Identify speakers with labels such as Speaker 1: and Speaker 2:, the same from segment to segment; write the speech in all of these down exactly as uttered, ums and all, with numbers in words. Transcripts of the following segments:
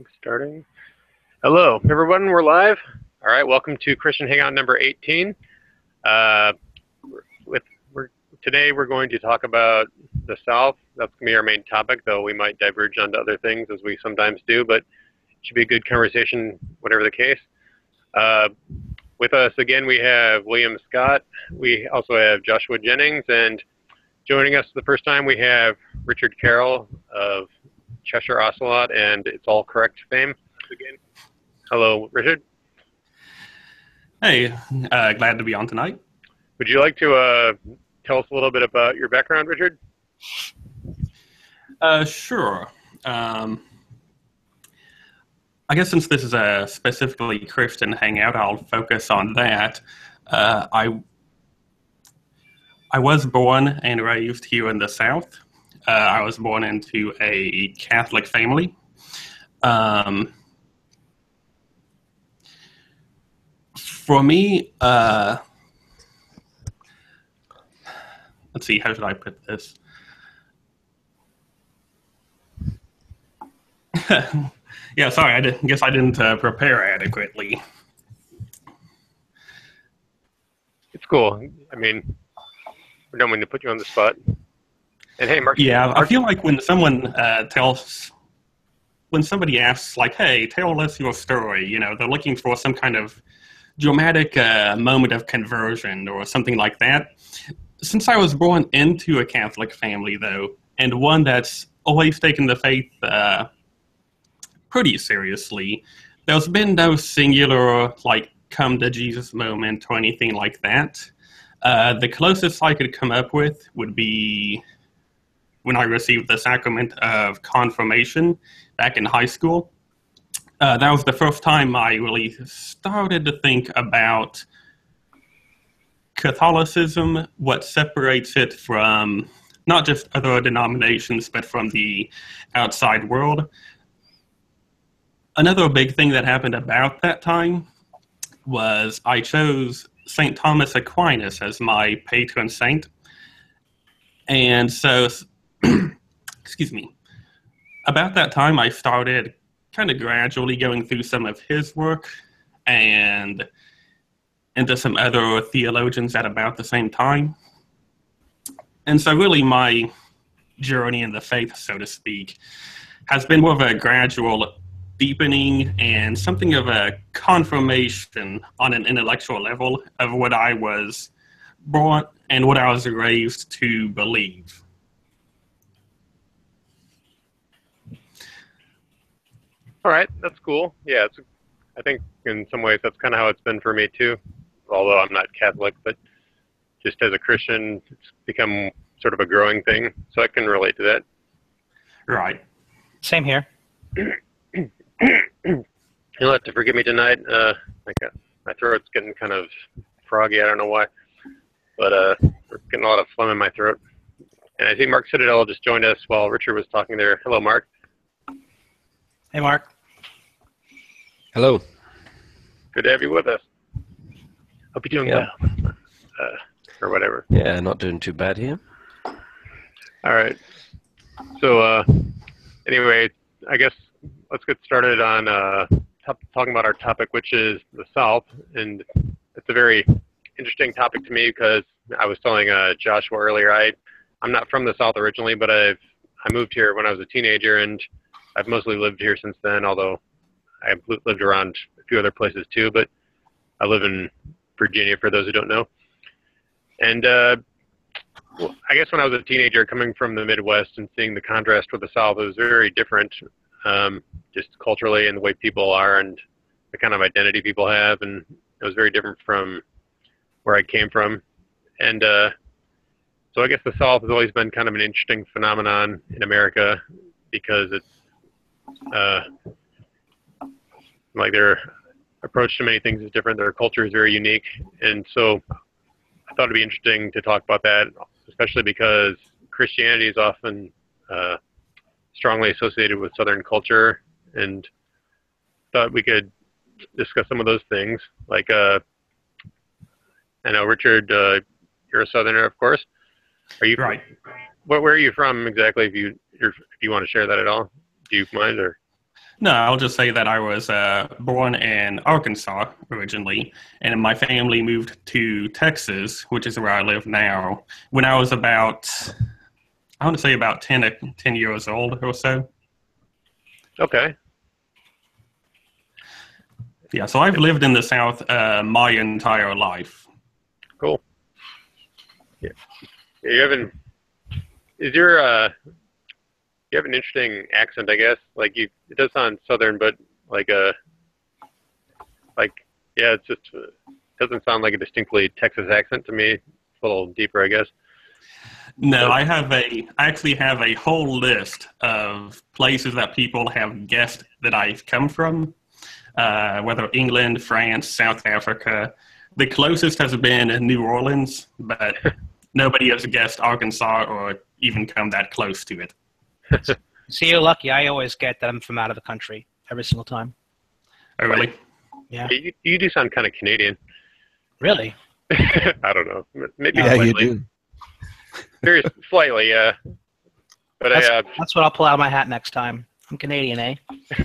Speaker 1: Starting. Hello, everyone. We're live. All right. Welcome to Christian Hangout number eighteen. Uh, with we're, today, we're going to talk about the South. That's going to be our main topic, though we might diverge onto other things as we sometimes do. But it should be a good conversation, whatever the case. Uh, with us again, we have William Scott. We also have Joshua Jennings, and joining us the first time, we have Richard Carroll of Cheshire Ocelot and It's All Correct fame. Again. Hello, Richard.
Speaker 2: Hey, uh, glad to be on tonight.
Speaker 1: Would you like to uh, tell us a little bit about your background, Richard?
Speaker 2: Uh, sure. Um, I guess since this is a specifically Christian hangout, I'll focus on that. Uh, I I was born and raised here in the South. Uh, I was born into a Catholic family. Um, for me, uh, let's see, how should I put this? Yeah, sorry, I did, guess I didn't uh, prepare adequately.
Speaker 1: It's cool. I mean, we don't mean to put you on the spot. And hey, Mark.
Speaker 2: Yeah,
Speaker 1: Mark,
Speaker 2: I feel like when someone uh, tells, when somebody asks, like, hey, tell us your story, you know, they're looking for some kind of dramatic uh, moment of conversion or something like that. Since I was born into a Catholic family, though, and one that's always taken the faith uh, pretty seriously, there's been no singular, like, come to Jesus moment or anything like that. Uh, the closest I could come up with would be when I received the sacrament of confirmation back in high school. Uh, that was the first time I really started to think about Catholicism, what separates it from not just other denominations, but from the outside world. Another big thing that happened about that time was I chose Saint Thomas Aquinas as my patron saint. And so, excuse me, about that time I started kind of gradually going through some of his work and into some other theologians at about the same time. And so really my journey in the faith, so to speak, has been more of a gradual deepening and something of a confirmation on an intellectual level of what I was brought and what I was raised to believe.
Speaker 1: All right, that's cool. Yeah, it's, I think in some ways that's kind of how it's been for me too, although I'm not Catholic, but just as a Christian, it's become sort of a growing thing, so I can relate to that.
Speaker 2: Right.
Speaker 3: Same here.
Speaker 1: You'll have to forgive me tonight. Uh, like uh, my throat's getting kind of froggy. I don't know why, but uh, we're getting a lot of phlegm in my throat. And I think Mark Citadel just joined us while Richard was talking there. Hello, Mark.
Speaker 3: Hey, Mark.
Speaker 4: Hello.
Speaker 1: Good to have you with us. Hope you're doing
Speaker 4: Yeah.
Speaker 1: well, uh, or whatever.
Speaker 4: Yeah, not doing too bad here.
Speaker 1: All right. So uh, anyway, I guess let's get started on uh, top, talking about our topic, which is the South. And it's a very interesting topic to me because I was telling uh, Joshua earlier, I, I'm not from the South originally, but I've I moved here when I was a teenager, and I've mostly lived here since then, although I've lived around a few other places too, but I live in Virginia, for those who don't know. And uh, well, I guess when I was a teenager, coming from the Midwest and seeing the contrast with the South, it was very different, um, just culturally and the way people are and the kind of identity people have, and it was very different from where I came from. And uh, so I guess the South has always been kind of an interesting phenomenon in America because it's uh, like their approach to many things is different. Their culture is very unique. And so I thought it'd be interesting to talk about that, especially because Christianity is often uh, strongly associated with Southern culture, and thought we could discuss some of those things. Like, uh, I know, Richard, uh, you're a Southerner, of course. Are you
Speaker 2: right?
Speaker 1: Where, where are you from exactly? If you if you want to share that at all, do you mind? Or
Speaker 2: No, I'll just say that I was uh, born in Arkansas originally, and my family moved to Texas, which is where I live now, when I was about, I want to say about ten, ten years old or so.
Speaker 1: Okay.
Speaker 2: Yeah, so I've lived in the South uh, my entire life.
Speaker 1: Cool. Yeah. You haven't, is your, uh, you have an interesting accent, I guess. Like you, it does sound Southern, but like a, like, yeah, it's just, uh, doesn't sound like a distinctly Texas accent to me. It's a little deeper, I guess.
Speaker 2: No, I have a, I actually have a whole list of places that people have guessed that I've come from. Uh, whether England, France, South Africa. The closest has been New Orleans, but nobody has guessed Arkansas or even come that close to it.
Speaker 3: See, you're lucky. I always get that I'm from out of the country every single time.
Speaker 2: Oh, really?
Speaker 3: Yeah.
Speaker 1: You, you do sound kind of Canadian.
Speaker 3: Really?
Speaker 1: I don't know. Maybe
Speaker 5: Yeah, you
Speaker 1: slightly.
Speaker 5: do.
Speaker 1: Very slightly, yeah. But
Speaker 3: That's,
Speaker 1: I, uh,
Speaker 3: that's what I'll pull out of my hat next time. I'm Canadian, eh?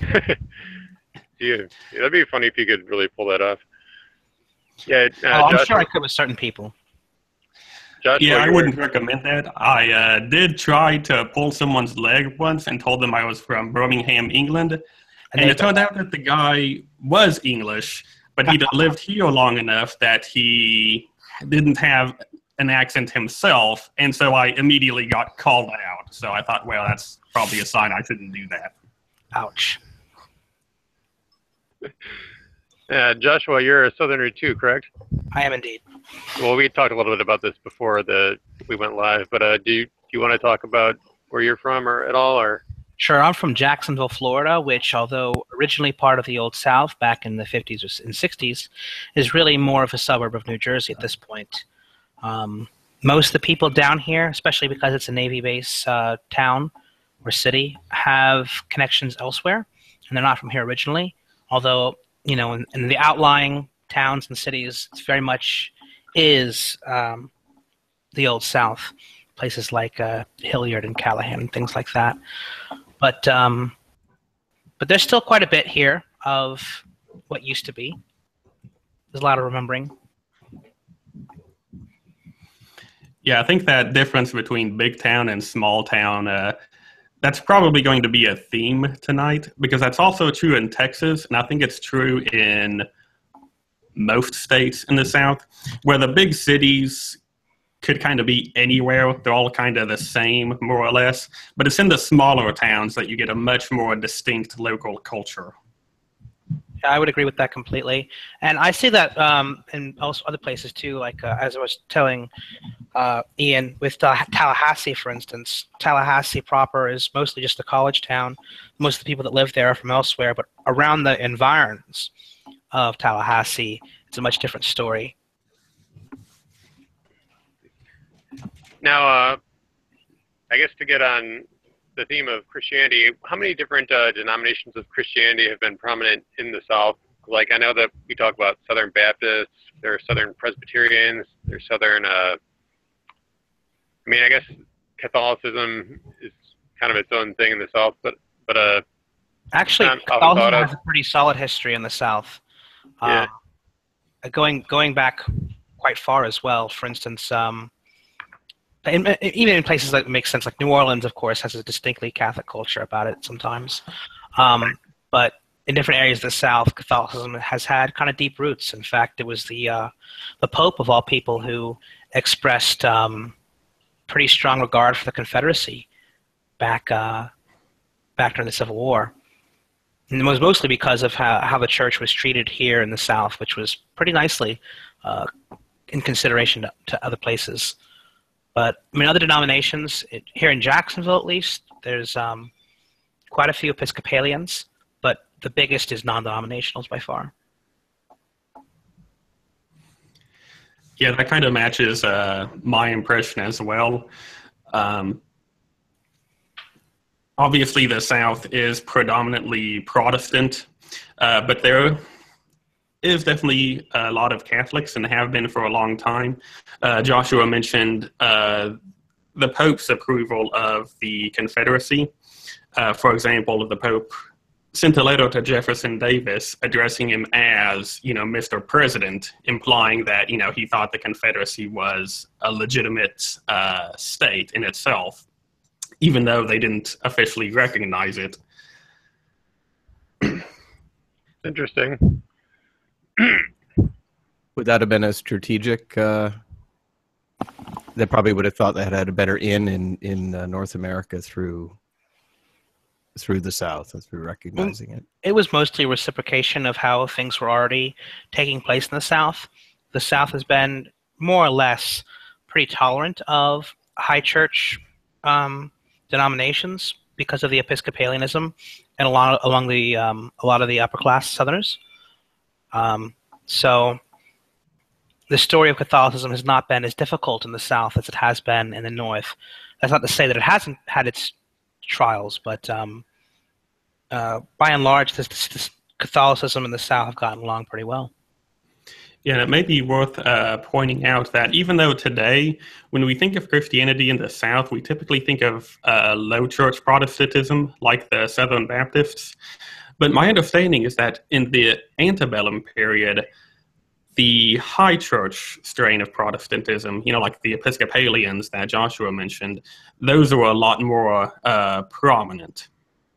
Speaker 1: yeah, that'd be funny if you could really pull that off. Yeah, uh,
Speaker 3: oh, I'm
Speaker 1: Josh,
Speaker 3: sure I could with certain people.
Speaker 1: Josh,
Speaker 2: Yeah,
Speaker 1: while
Speaker 2: I
Speaker 1: you
Speaker 2: wouldn't
Speaker 1: were-
Speaker 2: recommend that. I uh, did try to pull someone's leg once and told them I was from Birmingham, England. And,
Speaker 3: they-
Speaker 2: it turned out that the guy was English, but he'd lived here long enough that he didn't have an accent himself. And so I immediately got called out. So I thought, well, that's probably a sign I shouldn't do that.
Speaker 3: Ouch.
Speaker 1: Uh, Joshua, you're a Southerner too, correct?
Speaker 3: I am indeed.
Speaker 1: Well, we talked a little bit about this before the we went live, but uh, do you do you want to talk about where you're from or at all, or?
Speaker 3: Sure, I'm from Jacksonville, Florida, which, although originally part of the Old South back in the fifties and sixties, is really more of a suburb of New Jersey at this point. Um, most of the people down here, especially because it's a Navy base uh, town or city, have connections elsewhere, and they're not from here originally. Although, you know, in, in the outlying towns and cities, it's very much is um, the Old South, places like uh, Hilliard and Callahan and things like that. But um, but there's still quite a bit here of what used to be. There's a lot of remembering.
Speaker 2: Yeah, I think that difference between big town and small town, uh, that's probably going to be a theme tonight, because that's also true in Texas, and I think it's true in most states in the South, where the big cities could kind of be anywhere. They're all kind of the same, more or less. But it's in the smaller towns that you get a much more distinct local culture.
Speaker 3: Yeah, I would agree with that completely. And I see that um, in also other places too, like uh, as I was telling uh, Ian, with uh, Tallahassee, for instance. Tallahassee proper is mostly just a college town. Most of the people that live there are from elsewhere, but around the environs of Tallahassee, it's a much different story.
Speaker 1: Now, uh, I guess to get on the theme of Christianity, how many different uh, denominations of Christianity have been prominent in the South? Like, I know that we talk about Southern Baptists, there are Southern Presbyterians, there's Southern, uh, I mean, I guess Catholicism is kind of its own thing in the South, but, but uh,
Speaker 3: Actually,
Speaker 1: Um,
Speaker 3: Catholicism
Speaker 1: Alvarado.
Speaker 3: has a pretty solid history in the South.
Speaker 1: Yeah.
Speaker 3: Uh, going going back quite far as well. For instance, um, in, even in places that make sense, like New Orleans, of course, has a distinctly Catholic culture about it sometimes. Um, but in different areas of the South, Catholicism has had kind of deep roots. In fact, it was the uh, the Pope, of all people, who expressed um, pretty strong regard for the Confederacy back uh, back during the Civil War. And it was mostly because of how, how the church was treated here in the South, which was pretty nicely uh, in consideration to, to other places. But, I mean, other denominations, it, here in Jacksonville at least, there's um, quite a few Episcopalians, but the biggest is non-denominationals by far.
Speaker 2: Yeah, that kind of matches uh, my impression as well. Um, obviously, the South is predominantly Protestant, uh, but there is definitely a lot of Catholics and have been for a long time. Uh, Joshua mentioned uh, the Pope's approval of the Confederacy. Uh, for example, the Pope sent a letter to Jefferson Davis addressing him as, you know, Mister President, implying that, you know, he thought the Confederacy was a legitimate uh, state in itself, even though they didn't officially recognize it.
Speaker 1: Interesting.
Speaker 5: Would that have been a strategic? Uh, they probably would have thought they had had a better in in in uh, North America through through the South, through recognizing it.
Speaker 3: It was mostly reciprocation of how things were already taking place in the South. The South has been more or less pretty tolerant of high church um, denominations because of the Episcopalianism and a lot along the um, a lot of the upper class Southerners. Um, so the story of Catholicism has not been as difficult in the South as it has been in the North. That's not to say that it hasn't had its trials, but um, uh, by and large, this, this, this Catholicism in the South have gotten along pretty well.
Speaker 2: Yeah, and it may be worth uh, pointing out that even though today, when we think of Christianity in the South, we typically think of uh, low church Protestantism, like the Southern Baptists. But my understanding is that in the antebellum period, the high church strain of Protestantism, you know, like the Episcopalians that Joshua mentioned, those were a lot more uh, prominent.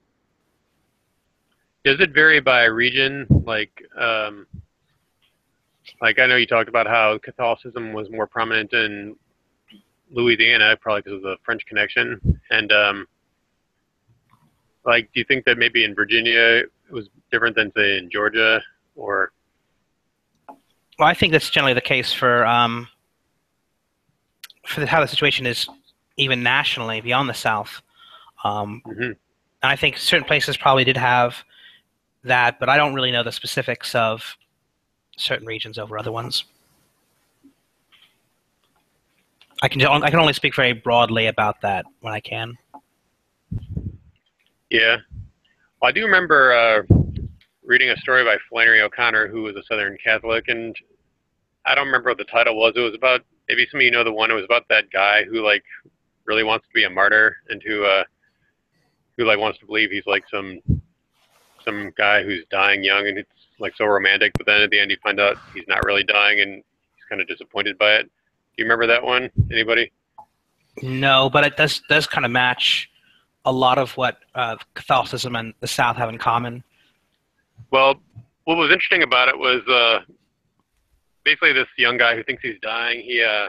Speaker 1: Does it vary by region? Like, um, like I know you talked about how Catholicism was more prominent in Louisiana, probably because of the French connection. And um, like, do you think that maybe in Virginia it was different than, say, in Georgia? Or
Speaker 3: Well, I think that's generally the case for um, for the, how the situation is even nationally beyond the South. Um,
Speaker 1: mm-hmm.
Speaker 3: And I think certain places probably did have that, but I don't really know the specifics of certain regions over other ones. I can I can only speak very broadly about that when I can.
Speaker 1: Yeah. Well, I do remember uh, reading a story by Flannery O'Connor, who was a Southern Catholic, and I don't remember what the title was. It was about, maybe some of you know the one, it was about that guy who, like, really wants to be a martyr and who, uh, who like, wants to believe he's, like, some some guy who's dying young, and it's, like, so romantic, but then at the end you find out he's not really dying, and he's kind of disappointed by it. Do you remember that one? Anybody?
Speaker 3: No, but it does does kind of match a lot of what uh, Catholicism and the South have in common.
Speaker 1: Well, what was interesting about it was uh, basically this young guy who thinks he's dying. He, uh,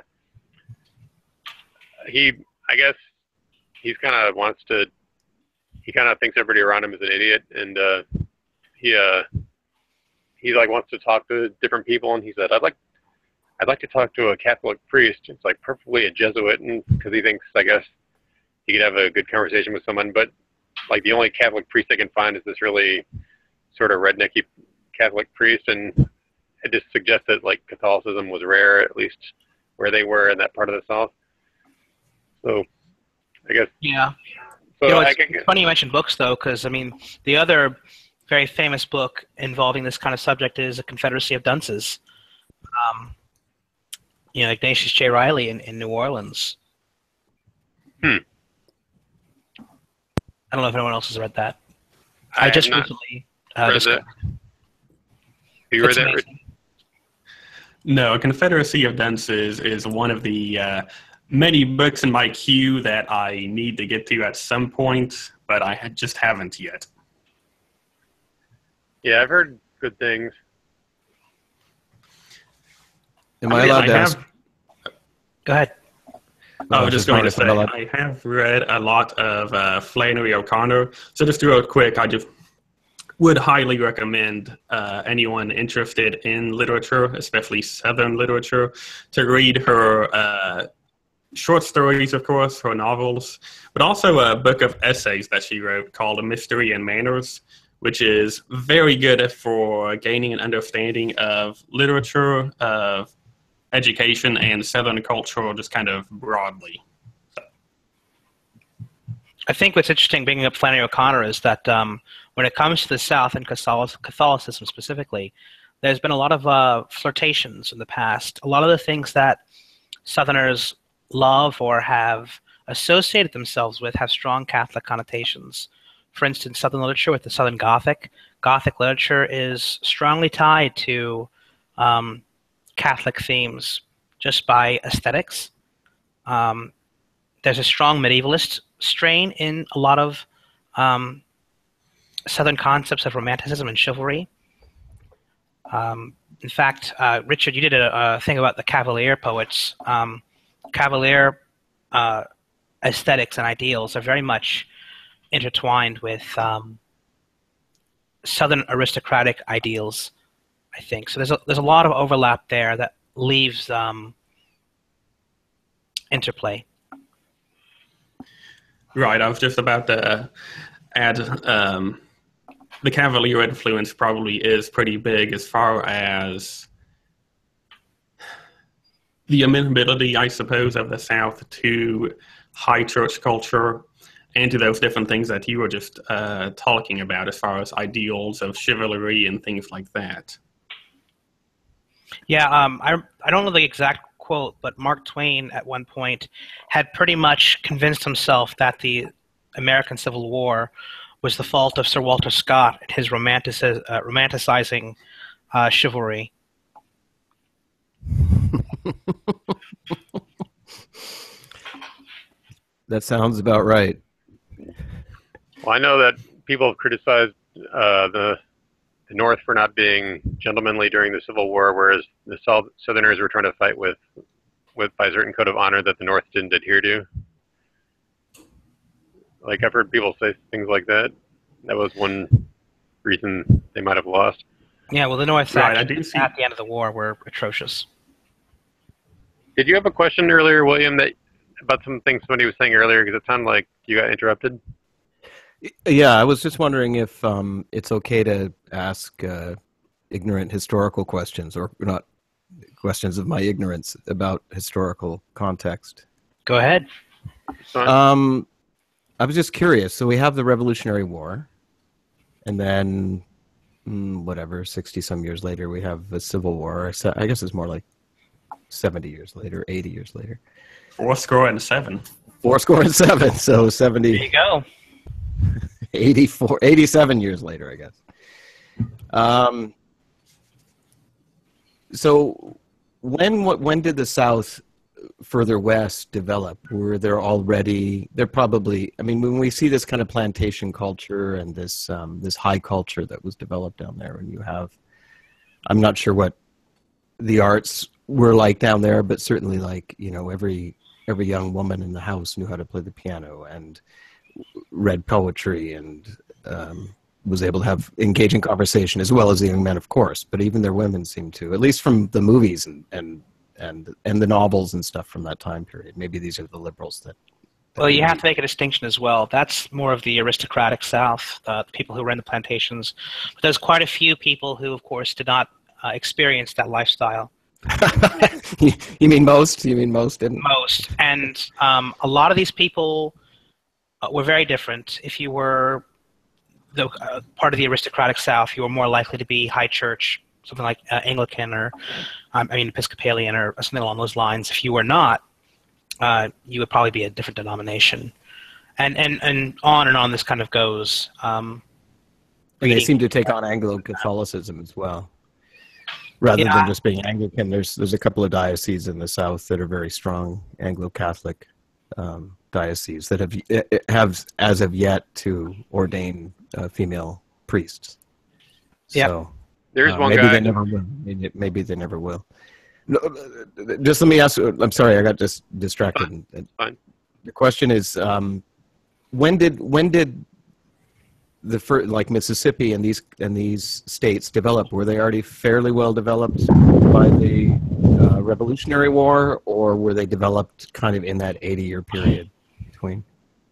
Speaker 1: he, I guess, he's kind of wants to. He kind of thinks everybody around him is an idiot, and uh, he, uh, he like wants to talk to different people. And he said, "I'd like, I'd like to talk to a Catholic priest." It's like preferably a Jesuit, and because he thinks, I guess, he could have a good conversation with someone. But like the only Catholic priest they can find is this really sort of rednecky Catholic priest, and it just suggests that like Catholicism was rare, at least where they were in that part of the South. So, I guess.
Speaker 3: Yeah.
Speaker 1: So
Speaker 3: you know,
Speaker 1: I
Speaker 3: it's
Speaker 1: can,
Speaker 3: funny you mentioned books, though, because I mean, the other very famous book involving this kind of subject is *A Confederacy of Dunces*. Um, you know, Ignatius J. Riley in, in New Orleans.
Speaker 1: Hmm.
Speaker 3: I don't know if anyone else has read that.
Speaker 1: I
Speaker 3: I, just
Speaker 1: have not
Speaker 3: recently uh,
Speaker 1: read
Speaker 3: discovered.
Speaker 1: that. Have you read
Speaker 3: It's
Speaker 1: that?
Speaker 3: amazing.
Speaker 2: No, A Confederacy of Dunces is one of the uh, many books in my queue that I need to get to at some point, but I just haven't yet.
Speaker 1: Yeah, I've heard good things.
Speaker 5: Am I
Speaker 2: mean,
Speaker 5: allowed to
Speaker 2: have,
Speaker 5: ask?
Speaker 3: Go ahead.
Speaker 2: I was just going to say,
Speaker 5: wondering if I'm
Speaker 2: I have read a lot of uh, Flannery O'Connor, so just real quick, I just would highly recommend uh, anyone interested in literature, especially Southern literature, to read her uh, short stories, of course, her novels, but also a book of essays that she wrote called *Mystery and Manners*, which is very good for gaining an understanding of literature, of education, and Southern culture just kind of broadly. So.
Speaker 3: I think what's interesting bringing up Flannery O'Connor is that um, when it comes to the South and Catholicism specifically, there's been a lot of uh, flirtations in the past. A lot of the things that Southerners love or have associated themselves with have strong Catholic connotations. for instance, Southern literature with the Southern Gothic. Gothic literature is strongly tied to um, Catholic themes just by aesthetics. Um, there's a strong medievalist strain in a lot of um, Southern concepts of romanticism and chivalry. Um, in fact, uh, Richard, you did a, a thing about the Cavalier poets. Um, Cavalier uh, aesthetics and ideals are very much intertwined with um, Southern aristocratic ideals, I think. So there's a, there's a lot of overlap there that leaves um, interplay.
Speaker 2: Right, I was just about to add um, the Cavalier influence probably is pretty big as far as the amenability, I suppose, of the South to high church culture and to those different things that you were just uh, talking about as far as ideals of chivalry and things like that.
Speaker 3: Yeah, um, I, I don't know the exact quote, but Mark Twain at one point had pretty much convinced himself that the American Civil War was the fault of Sir Walter Scott and his romantici- uh, romanticizing uh, chivalry.
Speaker 5: That sounds about right.
Speaker 1: Well, I know that people have criticized uh, the the North for not being gentlemanly during the Civil War, whereas the South, Southerners were trying to fight with, with by a certain code of honor that the North didn't adhere to. Like, I've heard people say things like that. That was one reason they might have lost.
Speaker 3: Yeah, well, the North
Speaker 2: Right, I
Speaker 3: actions
Speaker 2: do see-
Speaker 3: at the end of the war were atrocious.
Speaker 1: Did you have a question earlier, William, that about some things somebody was saying earlier? Because it sounded like you got interrupted.
Speaker 5: Yeah, I was just wondering if um, it's okay to ask uh, ignorant historical questions, or not questions of my ignorance about historical context.
Speaker 3: Go ahead.
Speaker 1: Fine.
Speaker 5: Um, I was just curious. So we have the Revolutionary War, and then mm, whatever, sixty some years later, we have the Civil War. So I guess it's more like seventy years later, eighty years later.
Speaker 2: Four score and seven.
Speaker 5: Four score and seven, so
Speaker 3: There you
Speaker 5: seventy,
Speaker 3: go.
Speaker 5: eighty-four, eighty-seven years later, I guess. Um, so when what when did the South further west develop? Were there already, they're probably, I mean, when we see this kind of plantation culture and this um, this high culture that was developed down there, and you have, I'm not sure what the arts were like down there, but certainly, like, you know, every every young woman in the house knew how to play the piano and read poetry and um, was able to have engaging conversation, as well as the young men, of course. But even their women seemed to, at least from the movies and and and, and the novels and stuff from that time period. Maybe these are the liberals that. that
Speaker 3: Well, you
Speaker 5: we
Speaker 3: have
Speaker 5: meet.
Speaker 3: to make a distinction as well. That's more of the aristocratic South, uh, the people who ran the plantations. But there's quite a few people who, of course, did not uh, experience that lifestyle.
Speaker 5: you, you mean most? You mean most didn't?
Speaker 3: Most. And um, a lot of these people uh, were very different. If you were the uh, part of the aristocratic South, you were more likely to be high church, something like uh, Anglican or, um, I mean, Episcopalian or something along those lines. If you were not, uh, you would probably be a different denomination. And, and, and on and on this kind of goes. Um,
Speaker 5: And they
Speaker 3: reading-
Speaker 5: seem to take on Anglo-Catholicism as well. Rather
Speaker 3: Yeah.
Speaker 5: than just being Anglican, there's there's a couple of dioceses in the South that are very strong Anglo-Catholic um, dioceses that have have as of yet to ordain uh, female priests.
Speaker 3: Yeah.
Speaker 5: So
Speaker 1: There's
Speaker 5: uh,
Speaker 1: one
Speaker 5: maybe
Speaker 1: guy.
Speaker 5: they never will. Maybe, maybe they never will. No, uh, just let me ask. I'm sorry, I got just distracted.
Speaker 1: Fine.
Speaker 5: The question is, um, when did when did the first, like Mississippi and these and these states develop? Were they already fairly well developed by the uh, Revolutionary War, or were they developed kind of in that eighty-year period between?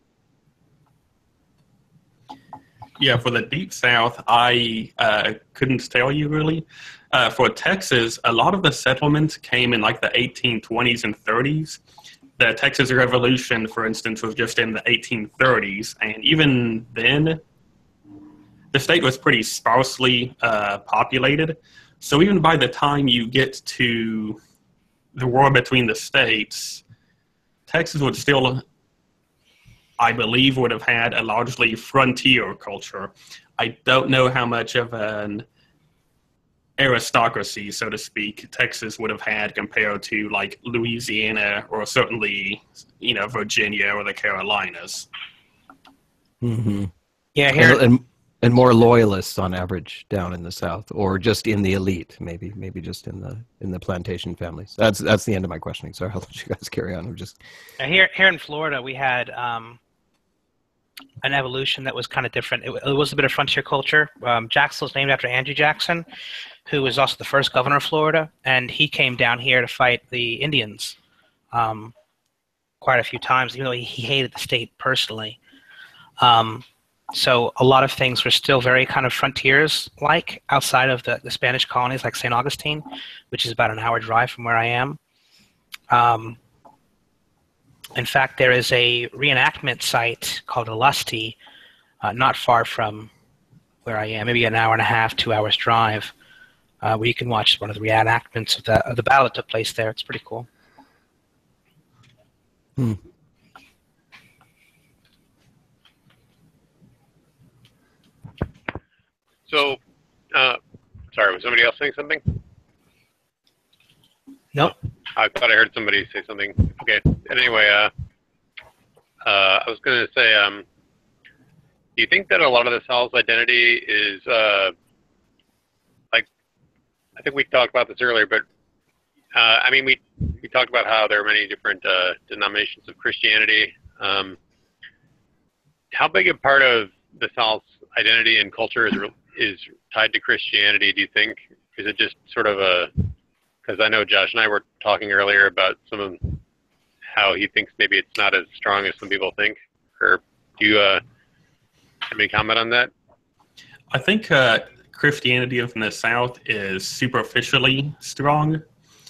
Speaker 2: Yeah, for the Deep South, I uh, couldn't tell you really. Uh, for Texas, a lot of the settlements came in like the eighteen twenties and thirties. The Texas Revolution, for instance, was just in the eighteen thirties, and even then, the state was pretty sparsely uh, populated. So even by the time you get to the war between the states, Texas would still I believe, would have had a largely frontier culture. I don't know how much of an aristocracy, so to speak, Texas would have had compared to like Louisiana or certainly, you know, Virginia or the Carolinas.
Speaker 5: Mm-hmm.
Speaker 3: Yeah, here.
Speaker 5: And, and and more loyalists on average down in the South, or just in the elite, maybe maybe just in the in the plantation families. That's that's the end of my questioning. Sorry, I'll let you guys carry on. I'm just
Speaker 3: Now here here in Florida, we had um, an evolution that was kind of different. It, it was a bit of frontier culture. Um, Jacksonville was named after Andrew Jackson, who was also the first governor of Florida, and he came down here to fight the Indians um, quite a few times, even though he, he hated the state personally. Um, so a lot of things were still very kind of frontiers-like outside of the, the Spanish colonies, like Saint Augustine, which is about an hour drive from where I am. Um, in fact, there is a reenactment site called Alusty, uh, not far from where I am, maybe an hour and a half, two hours drive, uh, where you can watch one of the reenactments of the, of the battle that took place there. It's pretty cool.
Speaker 5: hmm.
Speaker 1: So, uh, sorry, was somebody else saying something?
Speaker 3: Nope.
Speaker 1: I thought I heard somebody say something. Okay. Anyway, uh, uh, I was going to say, um, do you think that a lot of the South's identity is, uh, like, I think we talked about this earlier, but, uh, I mean, we, we talked about how there are many different uh, denominations of Christianity. Um, how big a part of the South's identity and culture is is tied to Christianity, do you think? Is it just sort of a, because I know Josh and I were talking earlier about some of how he thinks maybe it's not as strong as some people think, or do you uh, have any comment on that?
Speaker 2: I think uh, Christianity in the South is superficially strong.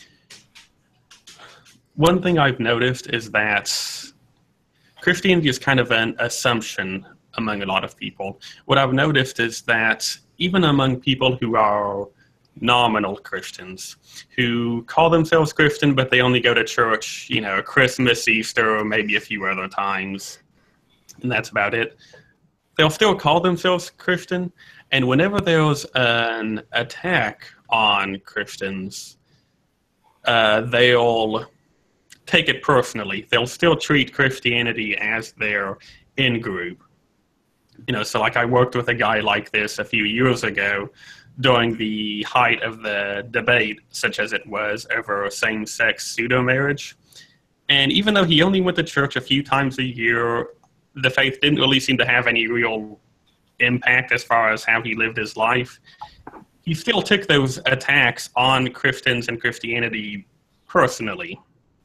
Speaker 2: One thing I've noticed is that Christianity is kind of an assumption among a lot of people. What I've noticed is that even among people who are nominal Christians, who call themselves Christian, but they only go to church, you know, Christmas, Easter, or maybe a few other times, and that's about it, they'll still call themselves Christian, and whenever there's an attack on Christians, uh, they'll take it personally. They'll still treat Christianity as their in-group. You know, so like I worked with a guy like this a few years ago during the height of the debate, such as it was, over same-sex pseudo-marriage. And even though he only went to church a few times a year, the faith didn't really seem to have any real impact as far as how he lived his life. He still took those attacks on Christians and Christianity personally.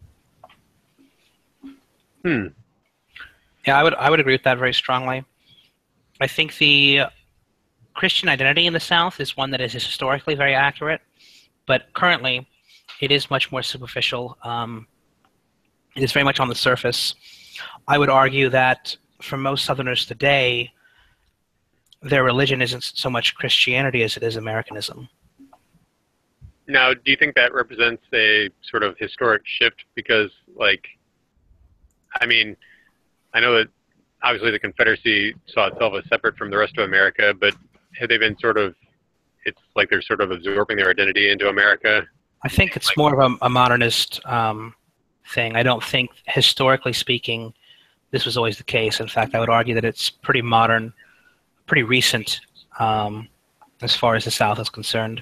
Speaker 1: Hmm.
Speaker 3: Yeah, I would I would agree with that very strongly. I think the Christian identity in the South is one that is historically very accurate, but currently it is much more superficial. Um, it is very much on the surface. I would argue that for most Southerners today, their religion isn't so much Christianity as it is Americanism.
Speaker 1: Now, do you think that represents a sort of historic shift? Because, like, I mean, I know that obviously the Confederacy saw itself as separate from the rest of America, but have they been sort of, it's like they're sort of absorbing their identity into America?
Speaker 3: I think it's more of a, a modernist um, thing. I don't think, historically speaking, this was always the case. In fact, I would argue that it's pretty modern, pretty recent um, as far as the South is concerned.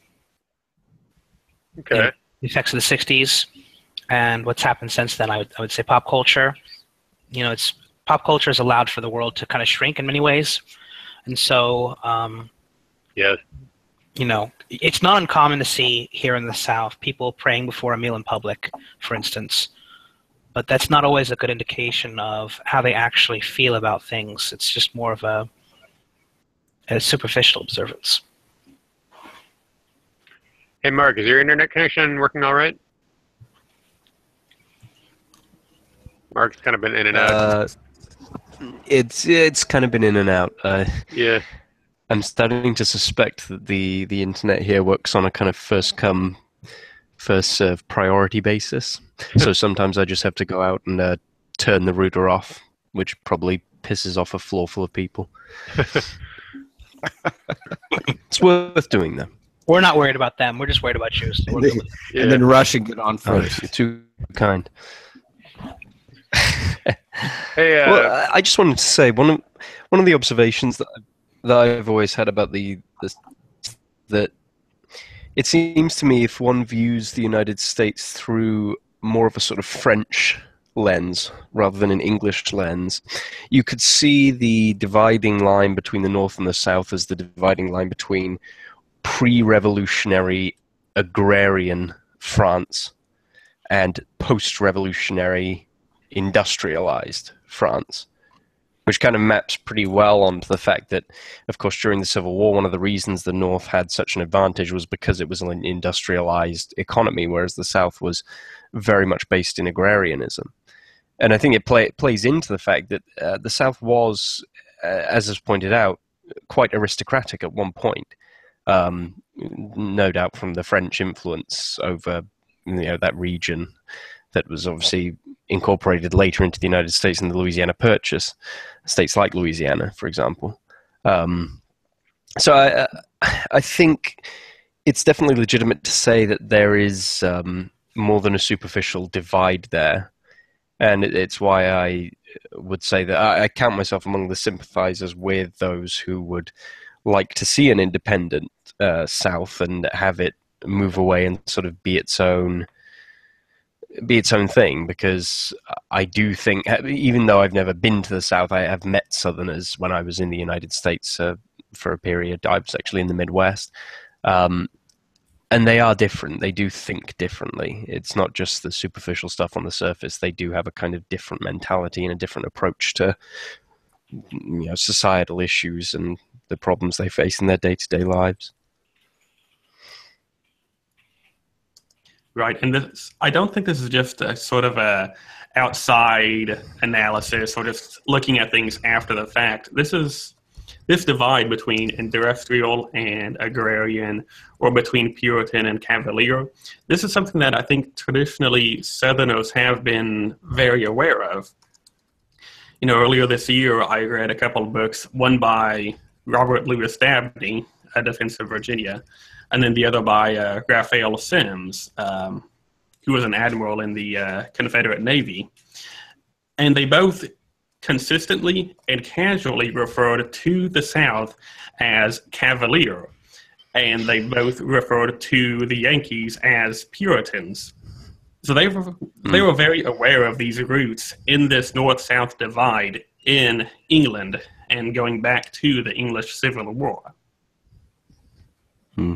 Speaker 1: Okay.
Speaker 3: You know, the effects of the sixties and what's happened since then, I would, I would say pop culture. You know, it's pop culture has allowed for the world to kind of shrink in many ways. And so, um,
Speaker 1: yes.
Speaker 3: you know, it's not uncommon to see here in the South people praying before a meal in public, for instance. But that's not always a good indication of how they actually feel about things. It's just more of a, a superficial observance.
Speaker 1: Hey, Mark, is your internet connection working all right? Mark's kind of been in and out.
Speaker 4: Uh, it's it's kind of been in and out. Uh,
Speaker 1: yeah.
Speaker 4: I'm starting to suspect that the, the internet here works on a kind of first come, first serve priority basis. So sometimes I just have to go out and uh, turn the router off which probably pisses off a floor full of people. It's worth doing, though.
Speaker 3: We're not worried about them. We're just worried about you. So we're
Speaker 5: And,
Speaker 3: good
Speaker 5: they,
Speaker 3: with
Speaker 1: Yeah.
Speaker 5: and then rush and get on
Speaker 4: Oh,
Speaker 5: first.
Speaker 4: you're too kind.
Speaker 1: Hey, uh,
Speaker 4: Well, I- I just wanted to say one of one of the observations that that I've always had about the this, that it seems to me if one views the United States through more of a sort of French lens rather than an English lens, you could see the dividing line between the North and the South as the dividing line between pre-revolutionary agrarian France and post-revolutionary industrialized France, which kind of maps pretty well onto the fact that, of course, during the Civil War, one of the reasons the North had such an advantage was because it was an industrialized economy, whereas the South was very much based in agrarianism. And I think it, play, it plays into the fact that uh, the South was, uh, as is pointed out, quite aristocratic at one point. Um, no doubt from the French influence over you know that region that was obviously incorporated later into the United States in the Louisiana Purchase, states like Louisiana, for example. Um, so I, I think it's definitely legitimate to say that there is um, more than a superficial divide there. And it, it's why I would say that I, I count myself among the sympathizers with those who would like to see an independent uh, South and have it move away and sort of be its own be its own thing, because I do think, even though I've never been to the South, I have met Southerners when I was in the United States uh, for a period. I was actually in the Midwest. Um, and they are different. They do think differently. It's not just the superficial stuff on the surface. They do have a kind of different mentality and a different approach to you know, societal issues and the problems they face in their day-to-day lives.
Speaker 2: Right, and this, I don't think this is just a sort of a outside analysis or just looking at things after the fact. This is this divide between industrial and agrarian, or between Puritan and Cavalier. This is something that I think traditionally Southerners have been very aware of. You know, earlier this year, I read a couple of books, one by Robert Louis Dabney, A Defense of Virginia, and then the other by uh, Raphael Sims, um, who was an admiral in the uh, Confederate Navy. And they both consistently and casually referred to the South as Cavalier, and they both referred to the Yankees as Puritans. So they were, they were very aware of these roots in this North-South divide in England and going back to the English Civil War.
Speaker 4: Hmm.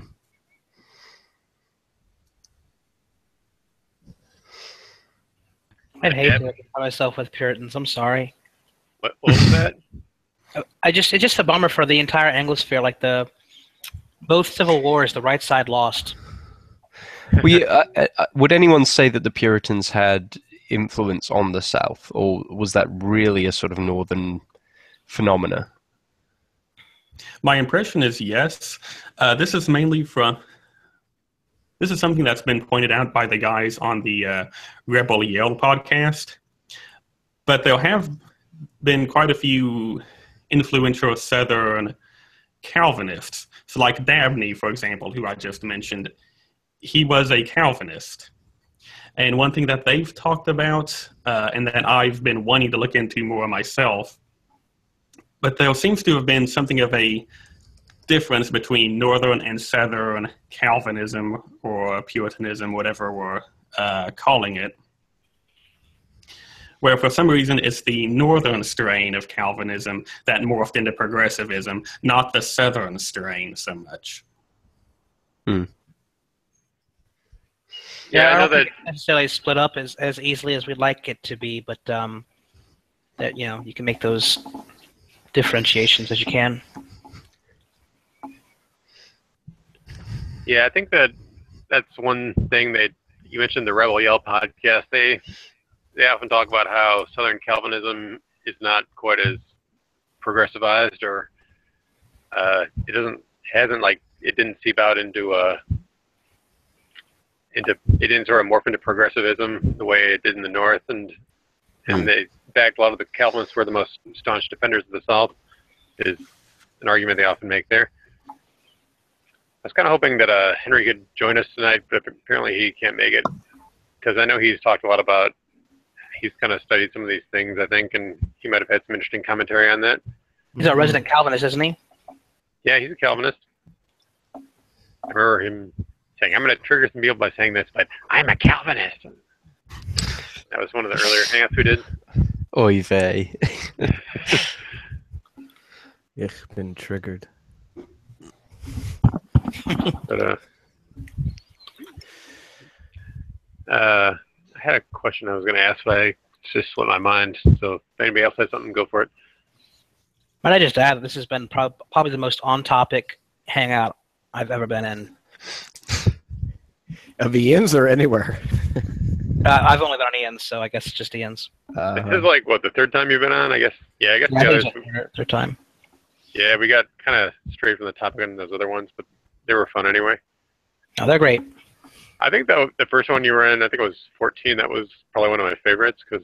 Speaker 3: I'd hate to identify myself with Puritans. I'm sorry.
Speaker 1: what, what was that?
Speaker 3: I just it's just a bummer for the entire Anglosphere. Like the both civil wars, the right side lost.
Speaker 4: Well, yeah, uh, uh, would anyone say that the Puritans had influence on the South, or was that really a sort of northern phenomena?
Speaker 2: My impression is yes. Uh, this is mainly from. This is something that's been pointed out by the guys on the uh, Rebel Yell podcast. But there have been quite a few influential Southern Calvinists. So like Dabney, for example, who I just mentioned, he was a Calvinist. And one thing that they've talked about, uh, and that I've been wanting to look into more myself, but there seems to have been something of a difference between Northern and Southern Calvinism or Puritanism, whatever we're uh, calling it, where for some reason it's the Northern strain of Calvinism that morphed into progressivism, not the Southern strain so much.
Speaker 4: Hmm.
Speaker 1: Yeah, I
Speaker 3: I
Speaker 1: know
Speaker 3: don't
Speaker 1: that.
Speaker 3: think it's necessarily split up as, as easily as we'd like it to be, but um, that you know you can make those differentiations as you can.
Speaker 1: Yeah, I think that that's one thing that you mentioned, the Rebel Yell podcast. They they often talk about how Southern Calvinism is not quite as progressivized, or uh, it doesn't hasn't like it didn't seep out into a into it didn't sort of morph into progressivism the way it did in the North and and
Speaker 4: Hmm.
Speaker 1: they backed a lot of the Calvinists were the most staunch defenders of the South, is an argument they often make there. I was kind of hoping that uh, Henry could join us tonight, but apparently he can't make it, because I know he's talked a lot about, he's kind of studied some of these things, I think, and he might have had some interesting commentary on that.
Speaker 3: He's a resident Calvinist, isn't he?
Speaker 1: Yeah, he's a Calvinist. I remember him saying, I'm going to trigger some people by saying this, but I'm a Calvinist. That was one of the earlier hangouts we did.
Speaker 4: Oy vey.
Speaker 5: Ich been triggered.
Speaker 1: But, uh, uh, I had a question I was going to ask, but I just slipped my mind. So if anybody else has something, go for it.
Speaker 3: Might I just add that this has been prob- probably the most on-topic hangout I've ever been in.
Speaker 5: Of Ian's or anywhere?
Speaker 3: Uh, I've only been on Ian's, so I guess it's just Ian's.
Speaker 5: Uh,
Speaker 1: This is like, what, the third time you've been on? I guess. Yeah, I guess
Speaker 3: Yeah,
Speaker 1: the
Speaker 3: I think
Speaker 1: others.
Speaker 3: it's like third- third time.
Speaker 1: Yeah, we got kind of straight from the topic on those other ones, but they were fun anyway.
Speaker 3: Oh, they're great.
Speaker 1: I think that the first one you were in, I think it was fourteen. That was probably one of my favorites because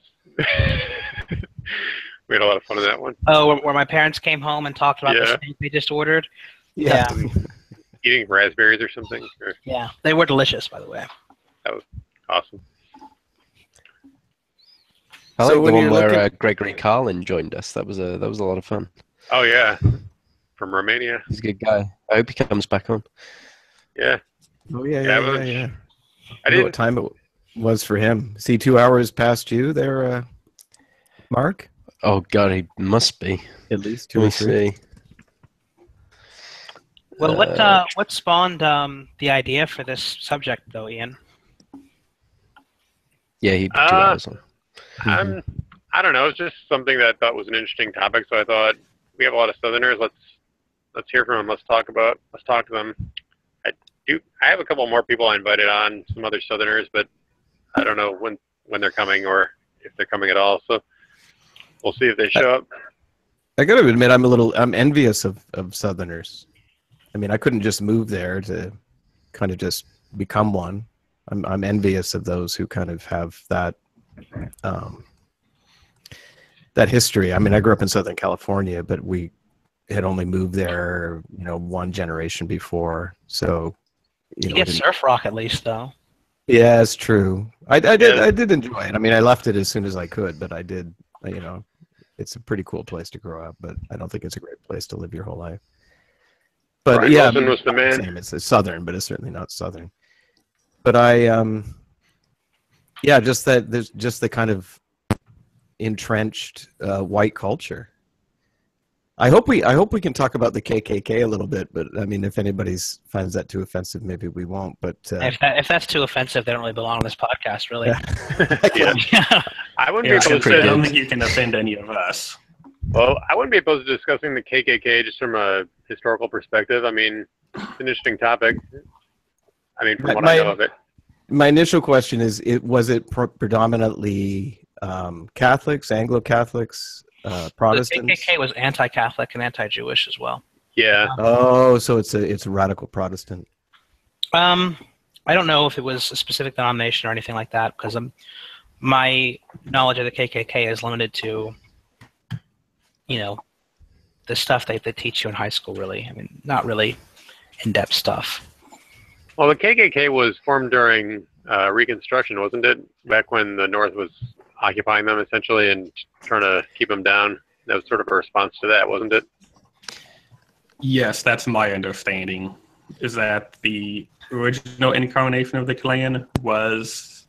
Speaker 1: we had a lot of fun in that one.
Speaker 3: Oh, where, where my parents came home and talked about the
Speaker 1: Yeah.
Speaker 3: steak they just ordered.
Speaker 5: yeah.
Speaker 1: Eating raspberries or something. Or,
Speaker 3: Yeah, they were delicious, by the way.
Speaker 1: awesome.
Speaker 4: I
Speaker 5: So
Speaker 4: like the
Speaker 5: when
Speaker 4: one
Speaker 5: you're
Speaker 4: where
Speaker 5: looking-
Speaker 4: uh, Gregory Carlin joined us. That was a that was a lot of fun.
Speaker 1: Oh yeah, from Romania.
Speaker 4: He's a good guy. I hope he comes back on.
Speaker 1: Yeah,
Speaker 5: Oh yeah,
Speaker 1: Yeah,
Speaker 5: yeah,
Speaker 1: it
Speaker 5: yeah.
Speaker 1: was-
Speaker 5: yeah.
Speaker 1: I
Speaker 5: I know what
Speaker 1: didn't.
Speaker 5: time it was for him. See, two hours past you there, uh, Mark?
Speaker 4: Oh God, he must be.
Speaker 5: At least two
Speaker 4: Let
Speaker 5: or
Speaker 4: me
Speaker 5: three.
Speaker 4: see.
Speaker 3: Well, what
Speaker 4: Uh,
Speaker 3: uh, what spawned um, the idea for this subject, though, Ian?
Speaker 4: Yeah, he two
Speaker 1: Uh,
Speaker 4: hours on.
Speaker 1: I'm. I don't know. It's just something that I thought was an interesting topic. So I thought we have a lot of Southerners. Let's let's hear from them. Let's talk about. Let's talk to them. I do. I have a couple more people I invited on. Some other Southerners, but I don't know when when they're coming or if they're coming at all. So we'll see if they show up.
Speaker 5: I got to admit, I'm a little, I'm envious of, of Southerners. I mean, I couldn't just move there to kind of just become one. I'm, I'm envious of those who kind of have that, um, that history. I mean, I grew up in Southern California, but we had only moved there, you know, one generation before. So, you
Speaker 3: You
Speaker 5: know,
Speaker 3: get
Speaker 5: didn't-
Speaker 3: surf rock at least, though.
Speaker 5: yeah, it's true. I, I did,
Speaker 1: Yeah.
Speaker 5: I did enjoy it. I mean, I left it as soon as I could, but I did, you know, it's a pretty cool place to grow up, but I don't think it's a great place to live your whole life. But
Speaker 1: Brian
Speaker 5: yeah,
Speaker 1: Wilson
Speaker 5: I mean,
Speaker 1: was the man.
Speaker 5: same. It's, it's southern, but it's certainly not southern. But I, um, yeah, just that there's just the kind of entrenched uh, white culture. I hope we, I hope we can talk about the K K K a little bit. But I mean, if anybody's finds that too offensive, maybe we won't. But uh,
Speaker 3: If that if that's too offensive, they don't really belong on this podcast, really.
Speaker 1: Yeah,
Speaker 3: Yeah.
Speaker 1: I wouldn't
Speaker 2: Yeah,
Speaker 1: be opposed
Speaker 2: I don't
Speaker 1: to.
Speaker 2: think you can offend any of us.
Speaker 1: Well, I wouldn't be opposed to discussing the K K K just from a historical perspective. I mean, it's an interesting topic. I mean, from
Speaker 5: My-
Speaker 1: what
Speaker 5: my-
Speaker 1: I know of it.
Speaker 5: my initial question is: it was it pre- predominantly um, Catholics, Anglo Catholics, uh,
Speaker 3: The K
Speaker 5: Protestants?
Speaker 3: K K was anti-Catholic and anti-Jewish as well.
Speaker 1: Yeah,
Speaker 5: Oh, so it's a it's a radical Protestant.
Speaker 3: Um, I don't know if it was a specific denomination or anything like that, because um, my knowledge of the K K K is limited to, you know, the stuff they, they teach you in high school, really. I mean, not really in-depth stuff.
Speaker 1: well, the K K K was formed during uh, Reconstruction, wasn't it? Back when the North was occupying them, essentially, and trying to keep them down. That was sort of a response to that, wasn't it?
Speaker 2: Yes, that's my understanding, is that the original incarnation of the Klan was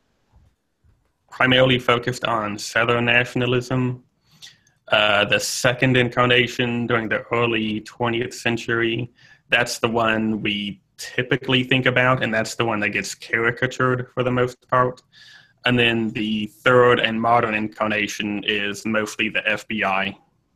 Speaker 2: primarily focused on Southern nationalism. Uh, the second incarnation during the early twentieth century, that's the one we typically think about, and that's the one that gets caricatured for the most part. And then the third and modern incarnation is mostly the F B I.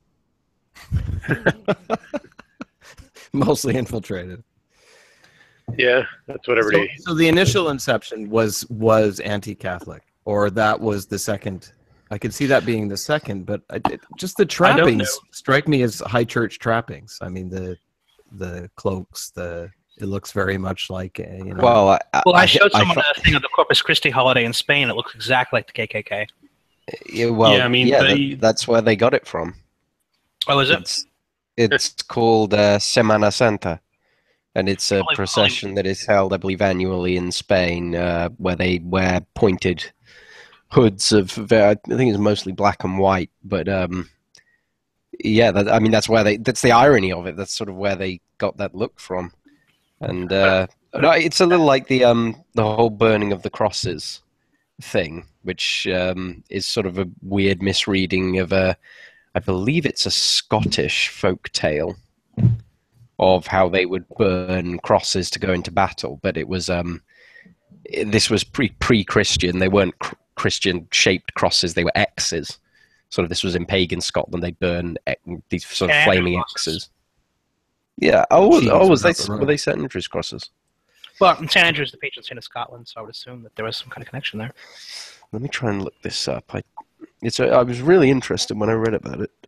Speaker 5: Mostly infiltrated.
Speaker 1: Yeah, that's what
Speaker 5: So,
Speaker 1: everybody.
Speaker 5: so the initial inception was was anti-Catholic, or that was the second. I could see that being the second, but I, it, just the
Speaker 2: don't
Speaker 5: trappings
Speaker 2: know.
Speaker 5: strike me as high church trappings. I mean, the the cloaks, the it looks very much like uh, you know.
Speaker 4: Well, I,
Speaker 3: Well, I, showed
Speaker 4: I
Speaker 3: someone
Speaker 4: thought-
Speaker 3: a thing of the Corpus Christi holiday in Spain. It looks exactly like the K K K.
Speaker 4: Yeah, well,
Speaker 2: Yeah, I mean,
Speaker 4: yeah,
Speaker 2: they-
Speaker 4: that, that's where they got it from.
Speaker 3: Oh, is it?
Speaker 4: It's, it's called uh, Semana Santa, and it's a
Speaker 3: Holy-
Speaker 4: procession that is held, I believe, annually in Spain, uh, where they wear pointed hoods of, I think it's mostly black and white, but um, yeah, that, I mean, that's where they, that's the irony of it. That's sort of where they got that look from. And uh, no, it's a little like the um, the whole burning of the crosses thing, which um, is sort of a weird misreading of a, I believe it's a Scottish folk tale of how they would burn crosses to go into battle, but it was um, this was pre pre Christian. They weren't cr- Christian shaped crosses; they were X's. Sort of this was in pagan Scotland. They burn e- these sort of
Speaker 3: Yeah,
Speaker 4: flaming
Speaker 3: crosses.
Speaker 4: X's. Yeah. Oh, was,
Speaker 5: Jeez,
Speaker 4: oh, was they
Speaker 5: about the
Speaker 4: were
Speaker 5: road.
Speaker 4: they Saint Andrew's crosses?
Speaker 3: Well, Saint Andrew's the patron saint of Scotland, so I would assume that there was some kind of connection there.
Speaker 4: Let me try and look this up. I, it's a, I was really interested when I read about it.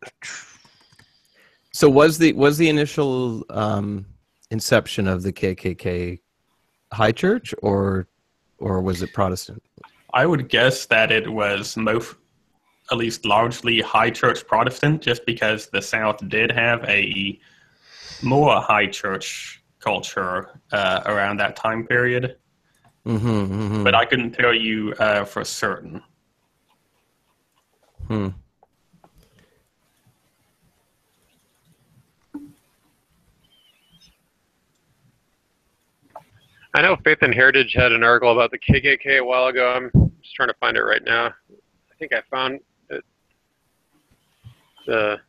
Speaker 5: So was the was the initial um, inception of the K K K high church, or or was it Protestant?
Speaker 2: I would guess that it was most, at least largely, high church Protestant, just because the South did have a more high church culture uh, around that time period.
Speaker 5: Mm-hmm, mm-hmm.
Speaker 2: But I couldn't tell you uh, for certain.
Speaker 5: Hmm.
Speaker 1: I know Faith and Heritage had an article about the K K K a while ago. I'm just trying to find it right now. I think I found it. The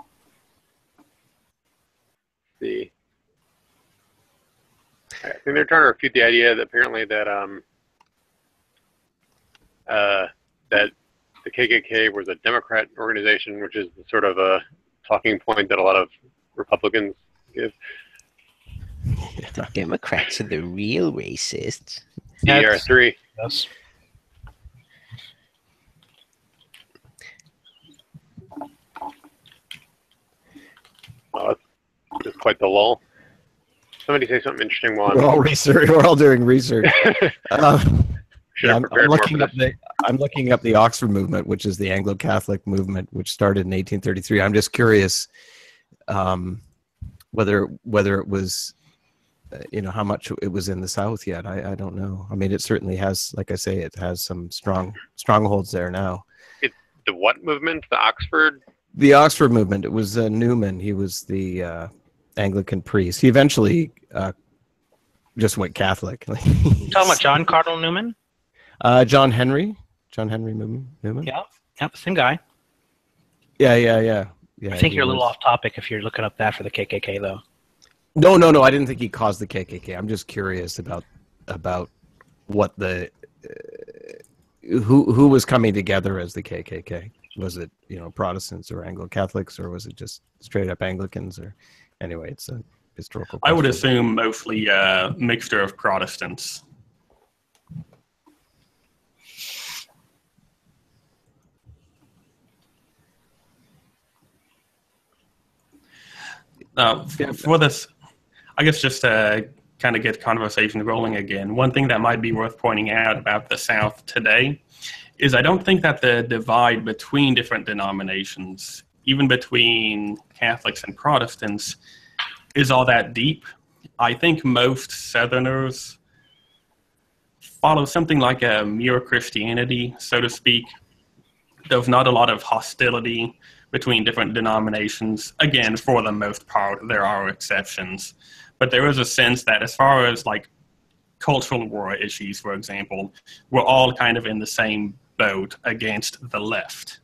Speaker 1: the I think they're trying to refute the idea that apparently that um uh that the K K K was a Democrat organization, which is sort of a talking point that a lot of Republicans give.
Speaker 4: The Democrats are the real racists.
Speaker 1: D R three.
Speaker 3: Yes.
Speaker 1: Oh, that's just quite the lull. Somebody say something interesting while
Speaker 5: We're
Speaker 1: I'm.
Speaker 5: all research. We're all doing research. Uh,
Speaker 1: Should
Speaker 5: yeah,
Speaker 1: have
Speaker 5: I'm, I'm
Speaker 1: prepared more for
Speaker 5: looking up
Speaker 1: this.
Speaker 5: the I'm looking up the Oxford movement, which is the Anglo-Catholic movement, which started in eighteen thirty-three. I'm just curious um, whether whether it was, uh, you know, how much it was in the South yet. I, I don't know. I mean, it certainly has, like I say, it has some strong strongholds there now.
Speaker 1: The what movement? The Oxford?
Speaker 5: The Oxford movement. It was uh, Newman. He was the uh, Anglican priest. He eventually uh, just went Catholic.
Speaker 3: You talking about John Cardinal Newman?
Speaker 5: uh, John Henry. John Henry Newman. Newman.
Speaker 3: Yeah. Yep, same guy.
Speaker 5: Yeah, yeah, yeah. yeah
Speaker 3: I think
Speaker 5: he
Speaker 3: you're a little
Speaker 5: was-
Speaker 3: off topic if you're looking up that for the K K K, though.
Speaker 5: No, no, no. I didn't think he caused the K K K. I'm just curious about about what the uh, who who was coming together as the K K K. Was it, you know, Protestants or Anglo Catholics, or was it just straight up Anglicans? Or anyway, it's a historical.
Speaker 2: I would
Speaker 5: question.
Speaker 2: assume mostly a mixture of Protestants. Uh, f- for this, I guess just to kind of get conversation rolling again, one thing that might be worth pointing out about the South today is I don't think that the divide between different denominations, even between Catholics and Protestants, is all that deep. I think most Southerners follow something like a mere Christianity, so to speak. There's not a lot of hostility between different denominations. Again, for the most part, there are exceptions. But there is a sense that as far as like cultural war issues, for example, we're all kind of in the same boat against the left.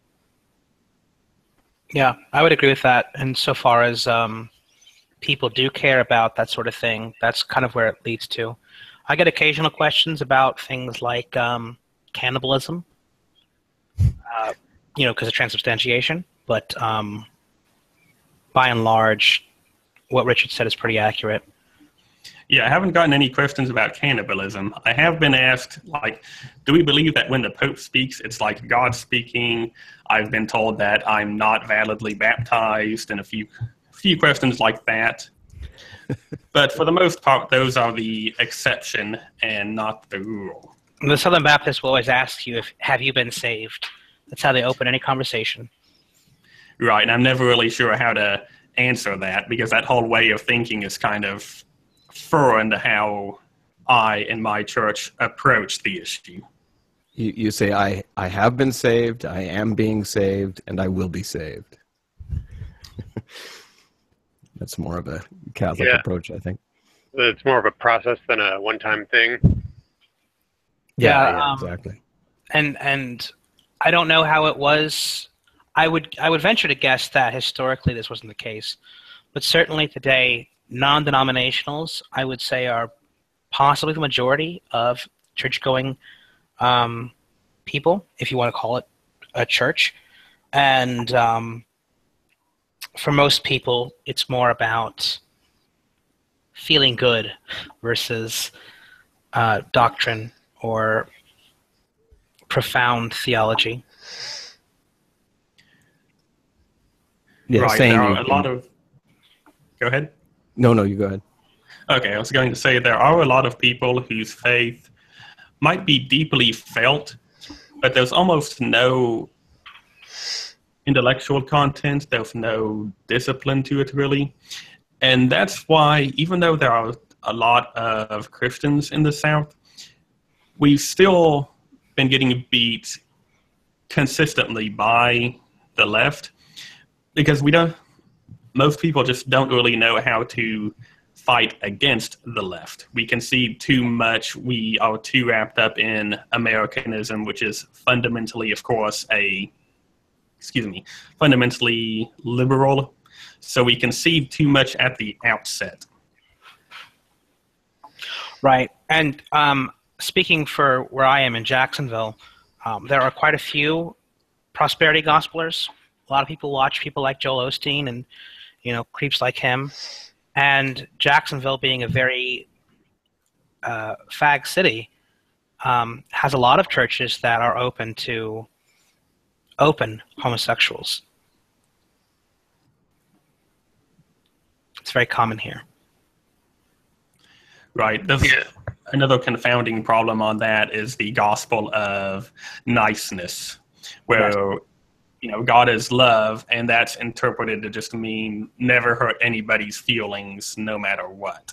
Speaker 3: Yeah, I would agree with that. And so far as um, people do care about that sort of thing, that's kind of where it leads to. I get occasional questions about things like um, cannibalism, uh, you know, because of transubstantiation. But um, by and large, what Richard said is pretty accurate.
Speaker 2: Yeah, I haven't gotten any questions about cannibalism. I have been asked, like, do we believe that when the Pope speaks, it's like God speaking? I've been told that I'm not validly baptized, and a few, few questions like that. But for the most part, those are the exception and not the rule.
Speaker 3: The Southern Baptists will always ask you if have you been saved, That's how they open any conversation.
Speaker 2: Right, and I'm never really sure how to answer that because that whole way of thinking is kind of foreign to how I and my church approach the issue.
Speaker 5: You, you say, I, I have been saved, I am being saved, and I will be saved. That's more of a Catholic
Speaker 1: Yeah.
Speaker 5: approach, I think.
Speaker 1: It's more of a process than a one-time thing.
Speaker 3: Yeah,
Speaker 5: yeah,
Speaker 3: um,
Speaker 5: exactly.
Speaker 3: And and I don't know how it was. I would I would venture to guess that historically this wasn't the case, but certainly today, non-denominationals, I would say, are possibly the majority of church-going um, people, if you want to call it a church. And um, for most people, it's more about feeling good versus uh, doctrine or profound theology.
Speaker 5: Yeah,
Speaker 2: right,
Speaker 5: saying
Speaker 2: there
Speaker 5: you
Speaker 2: are a
Speaker 5: can-
Speaker 2: lot of... Go ahead.
Speaker 5: No, no, you go ahead.
Speaker 2: Okay, I was going to say there are a lot of people whose faith might be deeply felt, but there's almost no intellectual content, there's no discipline to it really. And that's why, even though there are a lot of Christians in the South, we've still been getting beat consistently by the left because we don't, most people just don't really know how to fight against the left. We concede too much. We are too wrapped up in Americanism, which is fundamentally, of course, a, excuse me, fundamentally liberal. So we concede too much at the outset.
Speaker 3: Right. And um, speaking for where I am in Jacksonville, um, there are quite a few prosperity gospelers. A lot of people watch people like Joel Osteen and, you know, creeps like him. And Jacksonville, being a very uh, fag city, um, has a lot of churches that are open to open homosexuals. It's very common here.
Speaker 2: Right. There's
Speaker 1: Yeah.
Speaker 2: another confounding problem on that is the gospel of niceness, where you know God is love, and that's interpreted to just mean never hurt anybody's feelings, no matter what.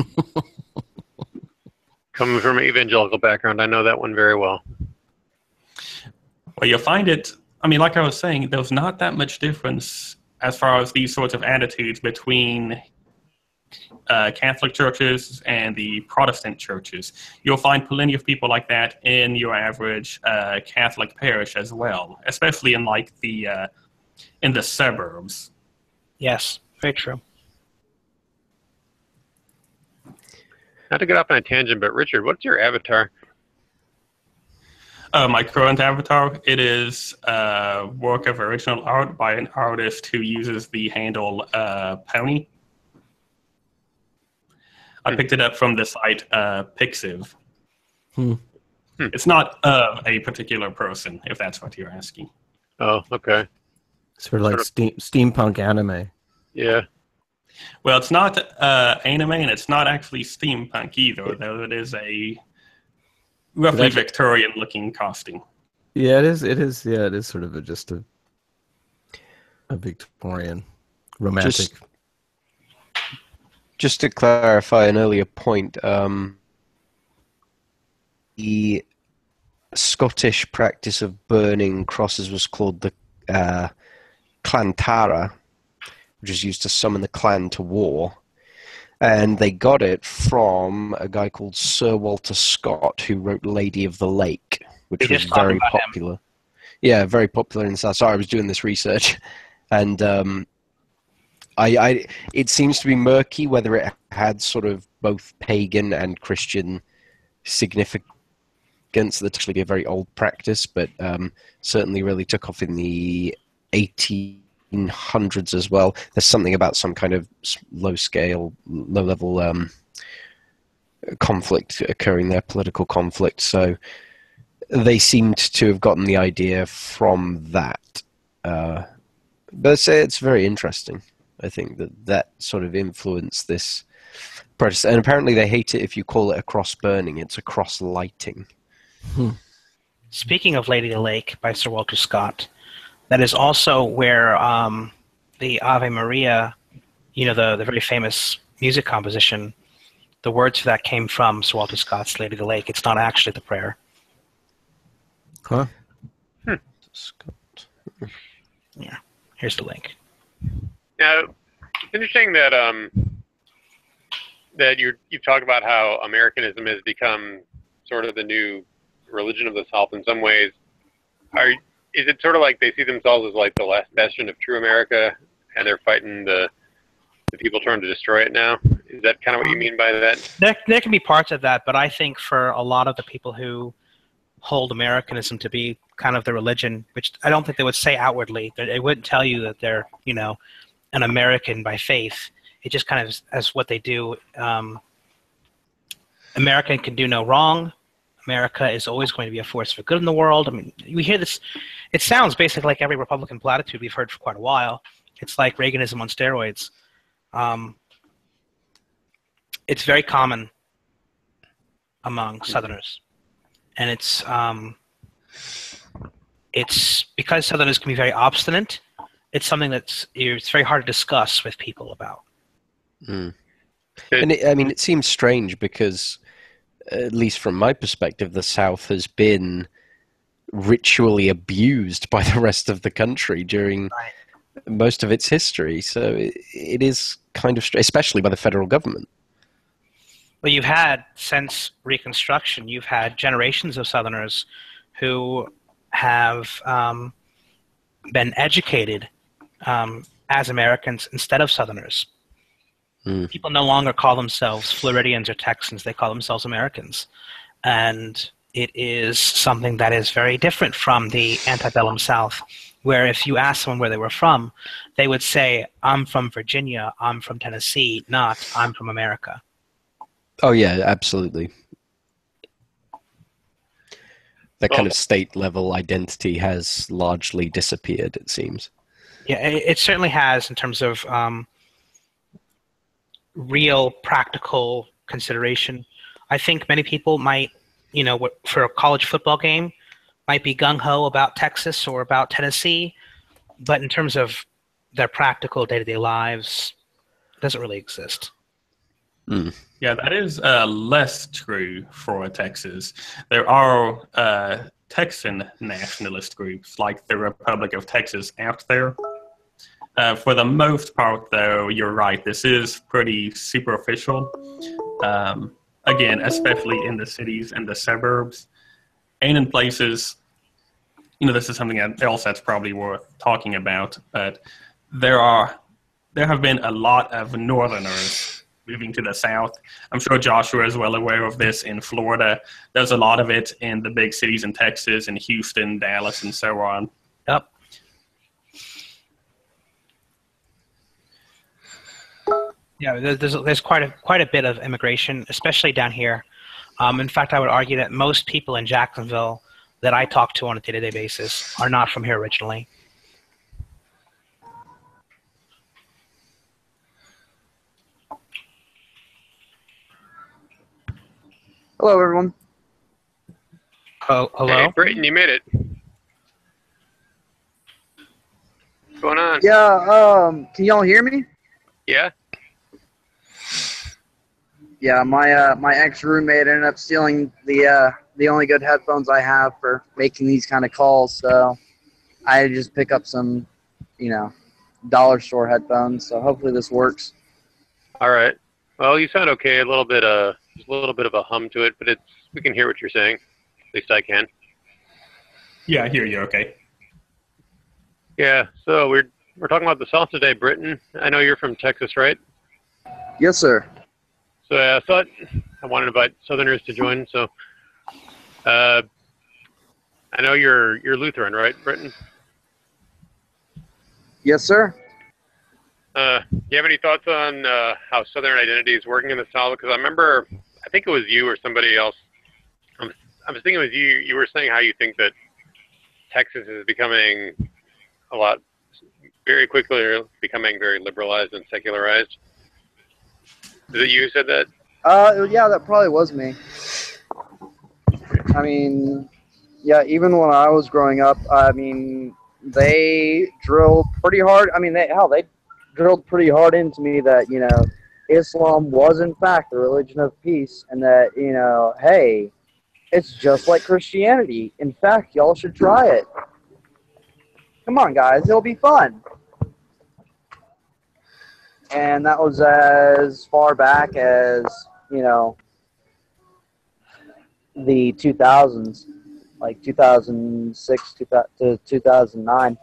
Speaker 1: Coming from an evangelical background, I know that one very well.
Speaker 2: Well, you'll find it. I mean, like I was saying, there's not that much difference as far as these sorts of attitudes between uh, Catholic churches and the Protestant churches. You'll find plenty of people like that in your average uh, Catholic parish as well, especially in like the uh, in the suburbs.
Speaker 3: Yes, very true.
Speaker 1: Not to get off on a tangent, but Richard, what's your avatar?
Speaker 2: Uh, my current avatar, it is a work of original art by an artist who uses the handle uh, Pony. I picked it up from the site uh, Pixiv.
Speaker 5: Hmm.
Speaker 1: Hmm.
Speaker 2: It's not of a particular person, if that's what you're asking.
Speaker 1: Oh, okay.
Speaker 5: Sort of like steam, steampunk anime.
Speaker 1: Yeah.
Speaker 2: Well, it's not uh, anime, and it's not actually steampunk either, though it is a roughly
Speaker 5: That's-
Speaker 2: Victorian-looking costume.
Speaker 5: Yeah, it is. It is. Yeah, it is sort of a, just a a Victorian romantic.
Speaker 4: Just, just to clarify an earlier point, um, the Scottish practice of burning crosses was called the uh, Clantara, which is used to summon the clan to war. And they got it from a guy called Sir Walter Scott, who wrote Lady of the Lake, which
Speaker 3: We
Speaker 4: was
Speaker 3: just talked
Speaker 4: very
Speaker 3: about him.
Speaker 4: popular. Yeah, very popular in South. Sorry, I was doing this research. And um, I, I, it seems to be murky whether it had sort of both pagan and Christian significance. That's actually a very old practice, but um, certainly really took off in the eighteen hundreds as well. There's something about some kind of low-scale, low-level um, conflict occurring there, political conflict. So they seemed to have gotten the idea from that. Uh, but it's, it's very interesting. I think that that sort of influenced this practice. And apparently they hate it if you call it a cross burning. It's a cross lighting.
Speaker 5: Hmm.
Speaker 3: speaking of Lady of the Lake by Sir Walter Scott, that is also where um, the Ave Maria, you know, the, the very famous music composition, the words for that came from Sir Walter Scott's Lady of the Lake. It's not actually the prayer.
Speaker 5: Huh?
Speaker 1: Hmm.
Speaker 4: Scott.
Speaker 3: Yeah. Here's the link.
Speaker 1: Now, it's interesting that um, that you you've talked about how Americanism has become sort of the new religion of the South in some ways. Are is it sort of like they see themselves as like the last bastion of true America, and they're fighting the the people trying to destroy it now? Is that kind of what you mean by that?
Speaker 3: There, there can be parts of that, but I think for a lot of the people who hold Americanism to be kind of the religion, which I don't think they would say outwardly, they wouldn't tell you that they're, you know, an American by faith. It just kind of is, as what they do. Um, America can do no wrong. America is always going to be a force for good in the world. I mean, we hear this. It sounds basically like every Republican platitude we've heard for quite a while. It's like Reaganism on steroids. Um, it's very common among Southerners, and it's um, it's because Southerners can be very obstinate. It's something that's it's very hard to discuss with people about.
Speaker 4: Mm. And it, I mean, it seems strange because, at least from my perspective, the South has been ritually abused by the rest of the country during
Speaker 3: Right.
Speaker 4: most of its history. So it, it is kind of, str- especially by the federal government.
Speaker 3: Well, you've had, since Reconstruction, you've had generations of Southerners who have um, been educated um, as Americans instead of Southerners.
Speaker 4: Mm.
Speaker 3: People no longer call themselves Floridians or Texans. They call themselves Americans. And it is something that is very different from the antebellum South, where if you ask someone where they were from, they would say, I'm from Virginia, I'm from Tennessee, not I'm from America.
Speaker 4: Oh, yeah, absolutely. That kind
Speaker 1: Well-
Speaker 4: of state-level identity has largely disappeared, it seems.
Speaker 3: Yeah, it, it certainly has in terms of um, real practical consideration. I think many people might, you know, what- for a college football game, might be gung-ho about Texas or about Tennessee, but in terms of their practical day-to-day lives, it doesn't really exist.
Speaker 4: Mm.
Speaker 2: Yeah, that is uh, less true for Texas. There are uh, Texan nationalist groups like the Republic of Texas out there. Uh, for the most part, though, you're right. This is pretty superficial. Um, again, especially in the cities and the suburbs, and in places, you know, this is something else that's probably worth talking about. But there are, there have been a lot of Northerners moving to the South. I'm sure Joshua is well aware of this in Florida. There's a lot of it in the big cities in Texas, in Houston, Dallas, and so on.
Speaker 3: Yep. Yeah, there- there's there's quite a quite a bit of immigration, especially down here. Um, in fact, I would argue that most people in Jacksonville that I talk to on a day-to-day basis are not from here originally.
Speaker 6: Hello, everyone.
Speaker 3: Oh, hello.
Speaker 1: Hey, Brayton, you made it. What's going on?
Speaker 6: Yeah, um, can y'all hear me?
Speaker 1: Yeah?
Speaker 6: Yeah, my uh, my ex roommate ended up stealing the uh, the only good headphones I have for making these kind of calls. So I just pick up some, you know, dollar store headphones. So hopefully this works.
Speaker 1: All right. Well, you sound okay. A little bit, uh, there's a little bit of a hum to it, but it's we can hear what you're saying. At least I can.
Speaker 2: Yeah, I hear you. Okay.
Speaker 1: Yeah. So we're we're talking about the South today, Britain. I know you're from Texas, right?
Speaker 6: Yes, sir.
Speaker 1: So uh, I thought I wanted to invite Southerners to join. So uh, I know you're you're Lutheran, right, Britain?
Speaker 6: Yes, sir.
Speaker 1: Uh, do you have any thoughts on uh, how Southern identity is working in the South? Because I remember, I think it was you or somebody else. I'm, I was thinking it was you. You were saying how you think that Texas is becoming a lot, very quickly becoming very liberalized and secularized. Is it you who said that?
Speaker 6: Uh, yeah, that probably was me. I mean, yeah, even when I was growing up, I mean, they drilled pretty hard. I mean, they hell, they drilled pretty hard into me that you know, Islam was in fact the religion of peace, and that you know, hey, it's just like Christianity. In fact, y'all should try it. Come on, guys, it'll be fun. And that was as far back as you know, the two thousands. Like two thousand six to two thousand nine.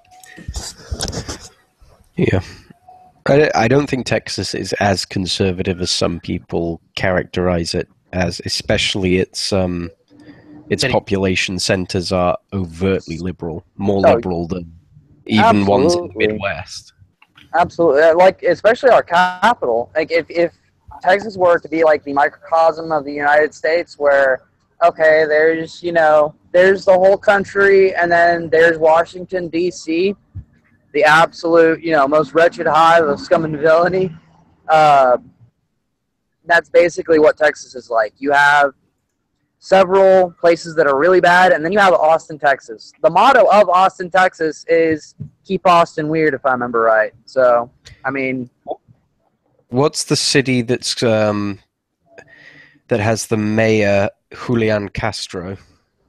Speaker 4: Yeah. I, I don't think Texas is as conservative as some people characterize it as, especially its um, its
Speaker 3: City.
Speaker 4: population centers are overtly liberal, more
Speaker 6: Oh,
Speaker 4: liberal than even ones in the
Speaker 6: absolutely.
Speaker 4: Midwest.
Speaker 6: Absolutely, Uh, like especially our capital. Like if if Texas were to be like the microcosm of the United States, where okay, there's you know there's the whole country, and then there's Washington D C, the absolute you know most wretched hive of scum and villainy. Uh, that's basically what Texas is like. You have several places that are really bad, and then you have Austin, Texas. The motto of Austin, Texas is "Keep Austin Weird," if I remember right. So, I mean,
Speaker 4: What's the city that's um, that has the mayor Julian Castro?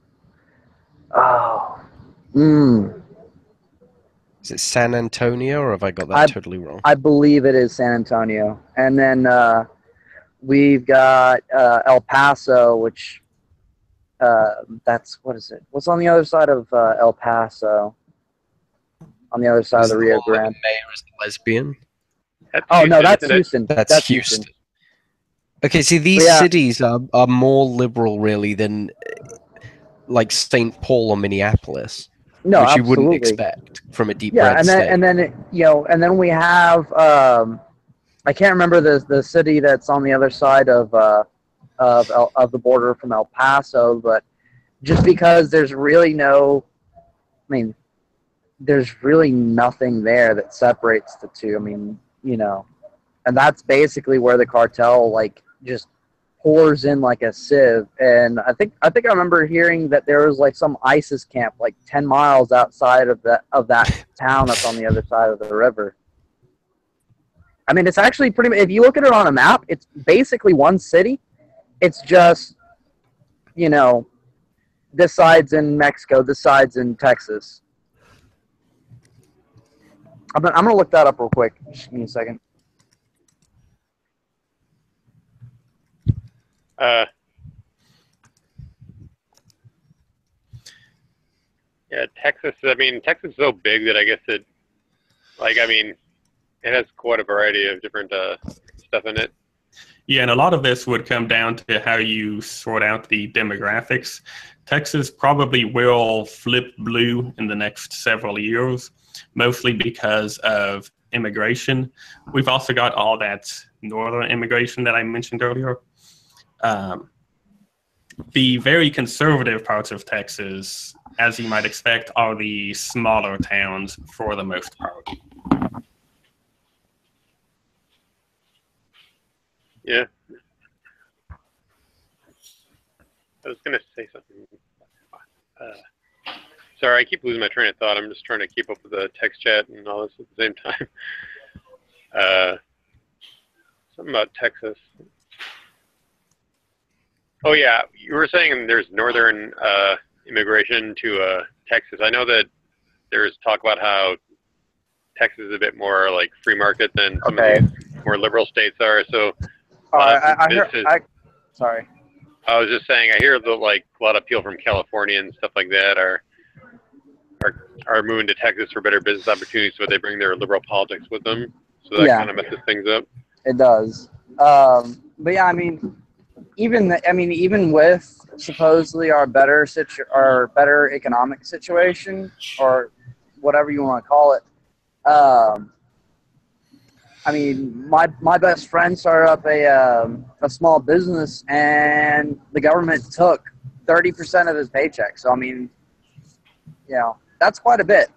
Speaker 6: oh, mm,
Speaker 4: Is it San Antonio, or have I got that
Speaker 6: I-
Speaker 4: totally wrong?
Speaker 6: I believe it is San Antonio, and then uh, we've got uh, El Paso, which uh, that's what is it? What's on the other side of uh, El Paso? On the other side
Speaker 4: Is
Speaker 6: of the
Speaker 4: the
Speaker 6: Rio
Speaker 4: one where
Speaker 6: Grande.
Speaker 4: the mayor is a lesbian?
Speaker 1: That's
Speaker 6: Oh no,
Speaker 1: Houston,
Speaker 6: that's
Speaker 1: isn't it?
Speaker 6: Houston.
Speaker 4: That's, Houston. Okay, see, these
Speaker 6: Yeah.
Speaker 4: cities are, are more liberal, really, than uh, like Saint Paul or Minneapolis,
Speaker 6: No,
Speaker 4: which you
Speaker 6: absolutely.
Speaker 4: wouldn't expect from a deep
Speaker 6: Yeah,
Speaker 4: red
Speaker 6: and then
Speaker 4: state.
Speaker 6: and then it, you know, and then we have um, I can't remember the the city that's on the other side of uh, of El, of the border from El Paso, but just because there's really no, I mean, there's really nothing there that separates the two. I mean, you know, and that's basically where the cartel like just pours in like a sieve. And I think I think I remember hearing that there was like some ISIS camp like ten miles outside of that of that town that's on the other side of the river. I mean, it's actually pretty. If you look at it on a map, it's basically one city. It's just, you know, this side's in Mexico, this side's in Texas. I'm gonna, I'm gonna look that up real quick. Just give me a second.
Speaker 1: Uh, yeah, Texas. I mean, Texas is so big that I guess it, like, I mean, it has quite a variety of different uh, stuff in it.
Speaker 2: Yeah, and a lot of this would come down to how you sort out the demographics. Texas probably will flip blue in the next several years, mostly because of immigration. We've also got all that northern immigration that I mentioned earlier. Um, the very conservative parts of Texas, as you might expect, are the smaller towns for the most part.
Speaker 1: Yeah. I was gonna say something. Uh, sorry, I keep losing my train of thought. I'm just trying to keep up with the text chat and all this at the same time. Uh, something about Texas. Oh yeah, you were saying there's northern uh, immigration to uh, Texas. I know that there's talk about how Texas is a bit more like free market than some
Speaker 6: Okay.
Speaker 1: of the more liberal states are. So
Speaker 6: Oh,
Speaker 1: Uh,
Speaker 6: I, I,
Speaker 1: this
Speaker 6: heard,
Speaker 1: is-
Speaker 6: I sorry.
Speaker 1: I was just saying, I hear that like a lot of people from California and stuff like that are are are moving to Texas for better business opportunities, but they bring their liberal politics with them, so that
Speaker 6: Yeah.
Speaker 1: kind of messes things up.
Speaker 6: It does. Um, but yeah, I mean, even the, I mean, even with supposedly our better situ- our better economic situation, or whatever you want to call it. Um, I mean, my my best friend started up a um, a small business, and the government took thirty percent of his paycheck. So I mean, you know, that's quite a bit.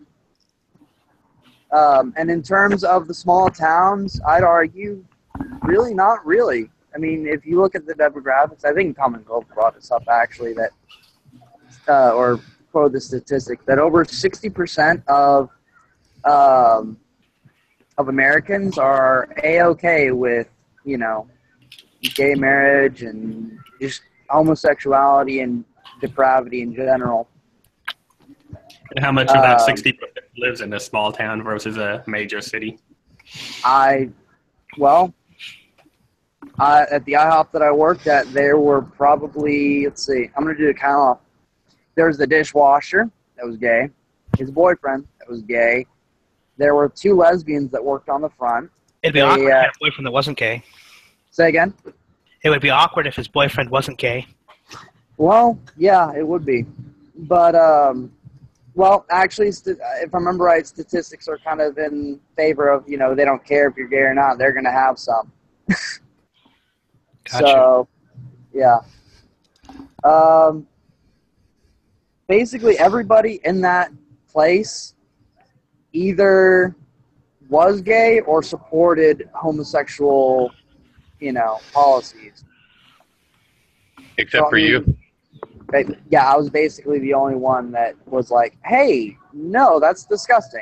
Speaker 6: Um, and in terms of the small towns, I'd argue, really not really. I mean, if you look at the demographics, I think Common Gold brought this up actually, that uh, or quote the statistic that over sixty percent of um, of Americans are A-okay with, you know, gay marriage and just homosexuality and depravity in general.
Speaker 2: And how much of that
Speaker 6: Um,
Speaker 2: sixty percent lives in a small town versus a major city?
Speaker 6: I, well, I, at the IHOP that I worked at, there were probably, let's see, I'm going to do a count off. There was the dishwasher that was gay, his boyfriend that was gay. There were two lesbians that worked on the front.
Speaker 3: It'd be
Speaker 6: They,
Speaker 3: awkward
Speaker 6: uh,
Speaker 3: if a boyfriend that wasn't gay.
Speaker 6: Say again?
Speaker 3: It would be awkward if his boyfriend wasn't gay.
Speaker 6: Well, yeah, it would be. But, um, well, actually, st- if I remember right, statistics are kind of in favor of, you know, they don't care if you're gay or not. They're going to have some.
Speaker 3: Gotcha.
Speaker 6: So, yeah. Um, basically, everybody in that place either was gay or supported homosexual, you know, policies.
Speaker 1: Except
Speaker 6: So, I
Speaker 1: for
Speaker 6: mean,
Speaker 1: you.
Speaker 6: Ba- Yeah, I was basically the only one that was like, hey, no, that's disgusting.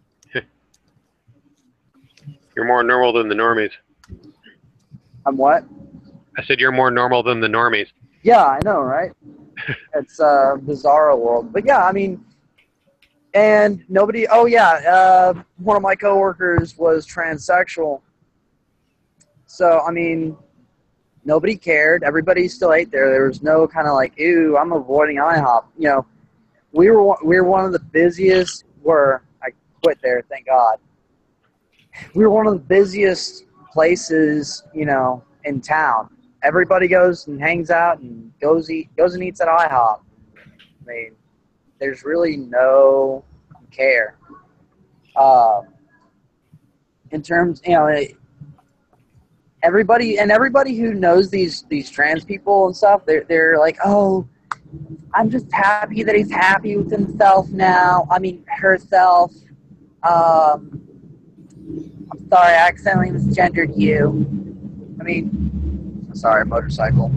Speaker 1: You're more normal than the normies.
Speaker 6: I'm what?
Speaker 1: I said you're more normal than the normies.
Speaker 6: Yeah, I know, right? It's a bizarro world. But yeah, I mean, and nobody, oh yeah, uh, one of my coworkers was transsexual. So, I mean, nobody cared. Everybody still ate there. There was no kind of like, ew, I'm avoiding IHOP. You know, we were we were one of the busiest. Were I quit there? Thank God. We were one of the busiest places, you know, in town. Everybody goes and hangs out and goes eat goes and eats at IHOP. I mean, there's really no care. Um, in terms, you know. It, Everybody and everybody who knows these these trans people and stuff, they're they're like, oh, I'm just happy that he's happy with himself now. I mean, herself. Um, I'm sorry, I accidentally misgendered you. I mean, sorry, motorcycle.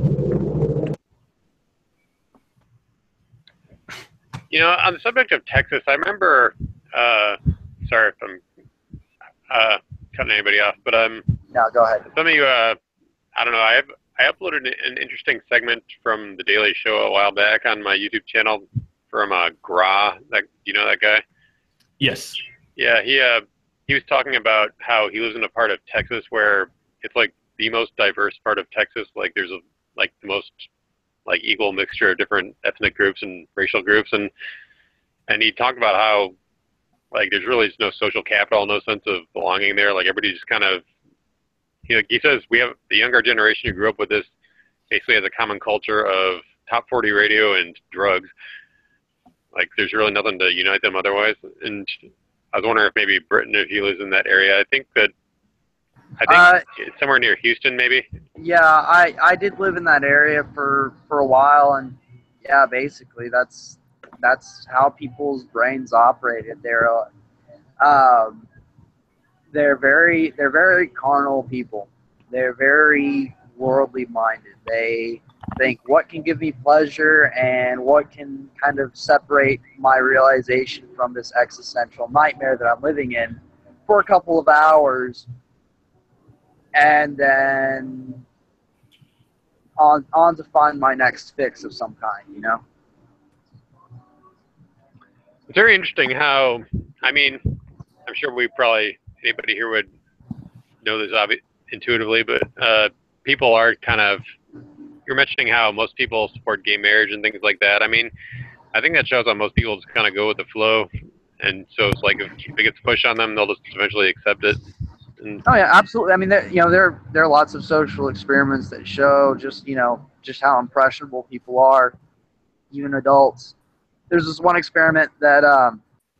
Speaker 1: You know, on the subject of Texas, I remember, uh, sorry if I'm uh, cutting anybody off, but um,
Speaker 6: No, go ahead.
Speaker 1: some of you, uh, I don't know, I have, I uploaded an interesting segment from The Daily Show a while back on my YouTube channel from uh, Gra. That, you know that guy?
Speaker 2: Yes.
Speaker 1: Yeah, he uh, he was talking about how he lives in a part of Texas where it's like the most diverse part of Texas. Like there's a like the most like equal mixture of different ethnic groups and racial groups, and and he talked about how like there's really no social capital, no sense of belonging there. Like everybody just kind of, you know, he says we have the younger generation who grew up with this basically as a common culture of top forty radio and drugs. Like there's really nothing to unite them otherwise. And I was wondering if maybe Britain, if he lives in that area, I think that I think
Speaker 6: Uh,
Speaker 1: it's somewhere near Houston, maybe.
Speaker 6: Yeah, I, I did live in that area for, for a while, and yeah, basically that's that's how people's brains operated. They're uh, um, they're very they're very carnal people. They're very worldly minded. They think what can give me pleasure and what can kind of separate my realization from this existential nightmare that I'm living in for a couple of hours. And then on on to find my next fix of some kind, you know?
Speaker 1: It's very interesting how, I mean, I'm sure we probably, anybody here would know this obvi- intuitively, but uh, people are kind of, you're mentioning how most people support gay marriage and things like that. I mean, I think that shows how most people just kind of go with the flow. And so it's like if it gets pushed on them, they'll just eventually accept it. And
Speaker 6: Oh yeah, absolutely. I mean, there, you know, there there are lots of social experiments that show just you know just how impressionable people are, even adults. There's this one experiment that um,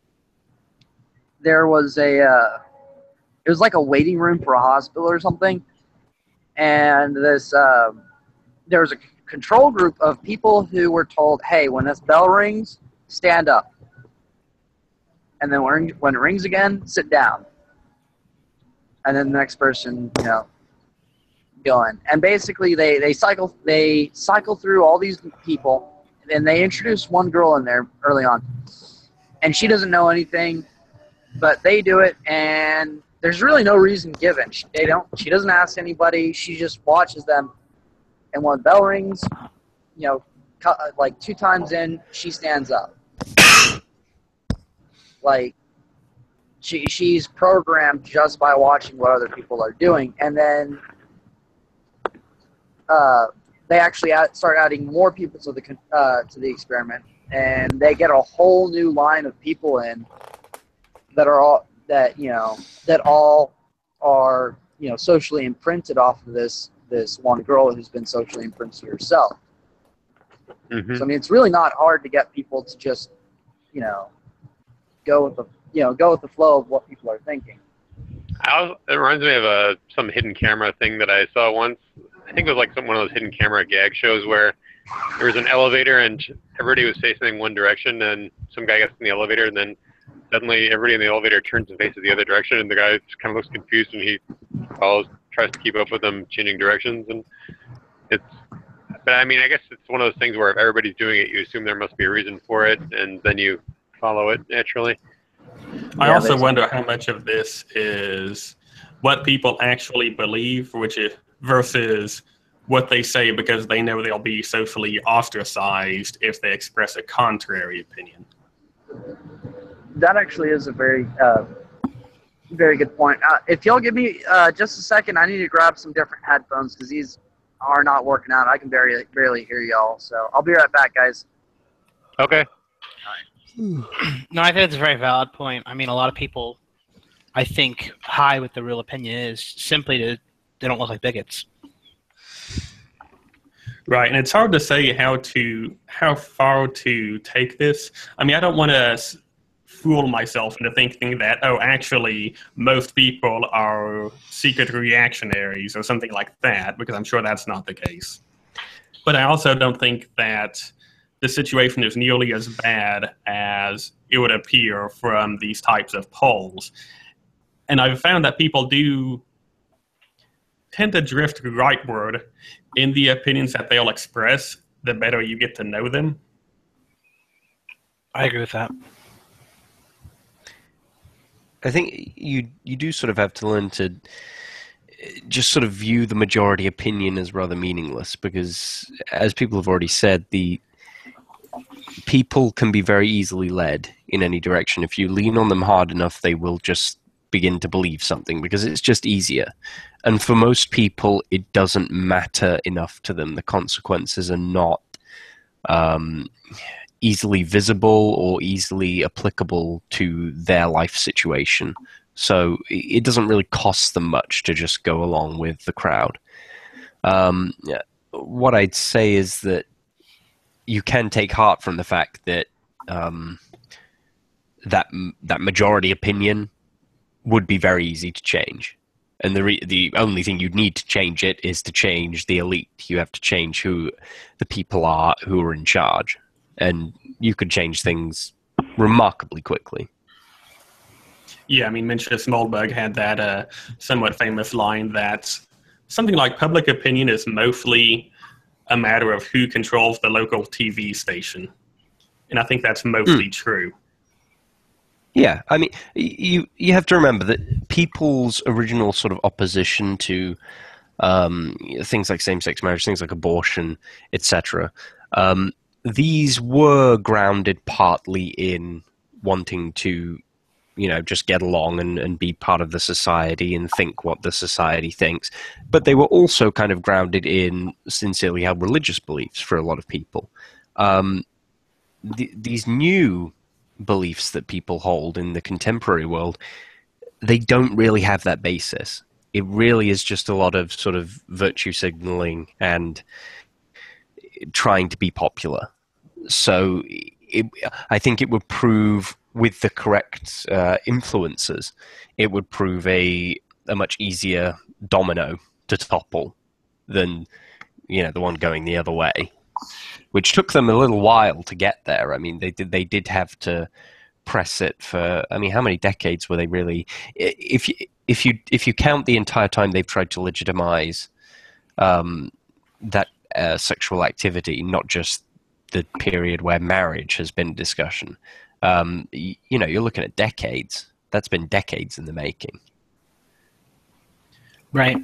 Speaker 6: there was a uh, it was like a waiting room for a hospital or something, and this uh, there was a c- control group of people who were told, hey, when this bell rings, stand up, and then when when it rings again, sit down. And then the next person, you know, going. And basically, they, they cycle they cycle through all these people, and they introduce one girl in there early on, and she doesn't know anything, but they do it, and there's really no reason given. She, they don't. She doesn't ask anybody. She just watches them, and when the bell rings, you know, like two times in, she stands up. Like, she she's programmed just by watching what other people are doing, and then uh, they actually add, start adding more people to the uh, to the experiment, and they get a whole new line of people in that are all that you know that all are you know socially imprinted off of this this one girl who's been socially imprinted herself.
Speaker 1: Mm-hmm.
Speaker 6: So I mean, it's really not hard to get people to just you know go with the you know go with the flow of what people are thinking.
Speaker 1: I was, it reminds me of a some hidden camera thing that I saw once. I think it was like some one of those hidden camera gag shows where there was an elevator and everybody was facing one direction, and some guy gets in the elevator, and then suddenly everybody in the elevator turns and faces the other direction, and the guy just kind of looks confused, and he follows, tries to keep up with them changing directions, and it's. But I mean, I guess it's one of those things where if everybody's doing it, you assume there must be a reason for it, and then you follow it naturally.
Speaker 2: I
Speaker 6: Yeah,
Speaker 2: also
Speaker 6: that's-
Speaker 2: wonder how much of this is what people actually believe, which is versus what they say because they know they'll be socially ostracized if they express a contrary opinion.
Speaker 6: That actually is a very, uh, very good point. Uh, if y'all give me uh, just a second, I need to grab some different headphones because these are not working out. I can barely, barely hear y'all. So I'll be right back, guys.
Speaker 1: Okay.
Speaker 3: No, I think it's a very valid point. I mean, a lot of people, I think, hide what the real opinion is simply to they don't look like bigots.
Speaker 2: Right, and it's hard to say how to how far to take this. I mean, I don't want to fool myself into thinking that, oh, actually, most people are secret reactionaries or something like that, because I'm sure that's not the case. But I also don't think that the situation is nearly as bad as it would appear from these types of polls. And I've found that people do tend to drift rightward in the opinions that they'll express the better you get to know them.
Speaker 3: I agree with that.
Speaker 4: I think you you do sort of have to learn to just sort of view the majority opinion as rather meaningless, because as people have already said, the people can be very easily led in any direction. If you lean on them hard enough, they will just begin to believe something because it's just easier. And for most people, it doesn't matter enough to them. The consequences are not um, easily visible or easily applicable to their life situation. So it doesn't really cost them much to just go along with the crowd. Um, what I'd say is that you can take heart from the fact that um, that that majority opinion would be very easy to change. And the re- the only thing you'd need to change it is to change the elite. You have to change who the people are who are in charge. And you could change things remarkably quickly.
Speaker 2: Yeah, I mean, Mincha Smolberg had that uh, somewhat famous line that something like public opinion is mostly a matter of who controls the local T V station. And I think that's mostly mm. true.
Speaker 4: Yeah, I mean, you you have to remember that people's original sort of opposition to um, things like same-sex marriage, things like abortion, et cetera, um, these were grounded partly in wanting to, you know, just get along and, and be part of the society and think what the society thinks. But they were also kind of grounded in sincerely held religious beliefs for a lot of people. Um, th- these new beliefs that people hold in the contemporary world, they don't really have that basis. It really is just a lot of sort of virtue signaling and trying to be popular. So it, I think it would prove, with the correct uh, influences, it would prove a a much easier domino to topple than, you know, the one going the other way, which took them a little while to get there. I mean, they did they did have to press it for, I mean, how many decades were they really? If you if you if you count the entire time they've tried to legitimize um, that uh, sexual activity, not just the period where marriage has been discussion. Um, you, you know, you're looking at decades. That's been decades in the making.
Speaker 3: Right.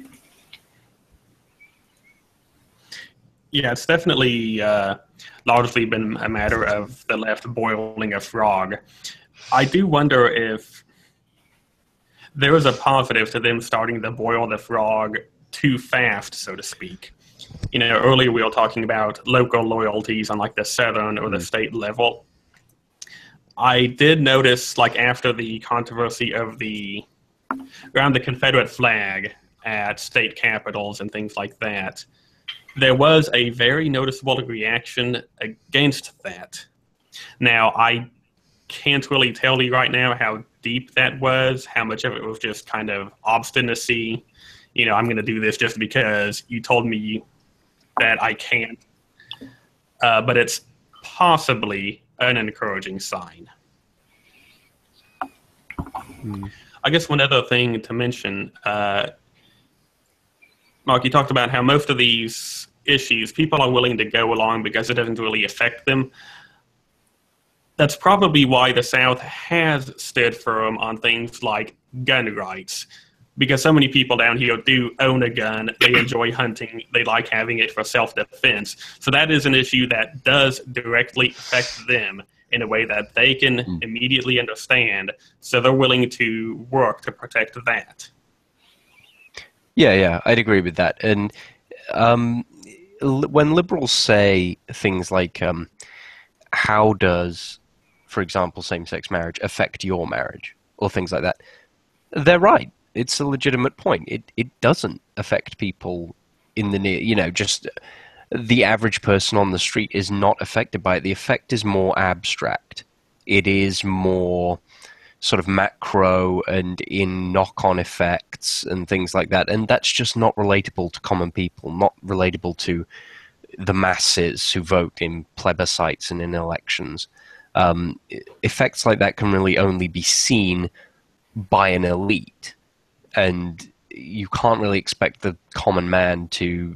Speaker 2: Yeah, it's definitely uh, largely been a matter of the left boiling a frog. I do wonder if there is a positive to them starting to boil the frog too fast, so to speak. You know, earlier we were talking about local loyalties on like the southern or the state level. I did notice, like after the controversy of the around the Confederate flag at state capitals and things like that, there was a very noticeable reaction against that. Now, I can't really tell you right now how deep that was, how much of it was just kind of obstinacy. You know, I'm going to do this just because you told me that I can't. Uh, but it's possibly an encouraging sign. Hmm. I guess one other thing to mention, uh, Mark, you talked about how most of these issues, people are willing to go along because it doesn't really affect them. That's probably why the South has stood firm on things like gun rights, because so many people down here do own a gun, they enjoy hunting, they like having it for self-defense. So that is an issue that does directly affect them in a way that they can mm. immediately understand, so they're willing to work to protect that.
Speaker 4: Yeah, yeah, I'd agree with that. And um, l- when liberals say things like, um, how does, for example, same-sex marriage affect your marriage, or things like that, they're right. It's a legitimate point. It it doesn't affect people in the near, you know, just the average person on the street is not affected by it. The effect is more abstract. It is more sort of macro and in knock-on effects and things like that. And that's just not relatable to common people, not relatable to the masses who vote in plebiscites and in elections. Um, effects like that can really only be seen by an elite. And you can't really expect the common man to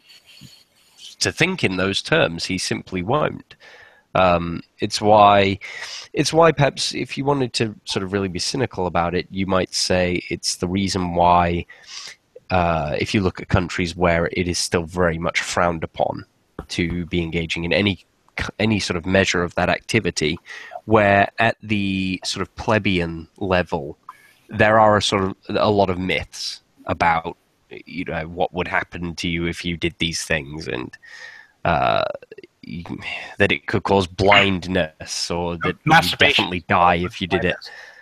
Speaker 4: to think in those terms. He simply won't. Um, it's why, it's why perhaps if you wanted to sort of really be cynical about it, you might say it's the reason why, uh, if you look at countries where it is still very much frowned upon to be engaging in any any sort of measure of that activity, where at the sort of plebeian level, there are a sort of a lot of myths about, you know, what would happen to you if you did these things, and uh, you, that it could cause blindness, or that you definitely die if you did it,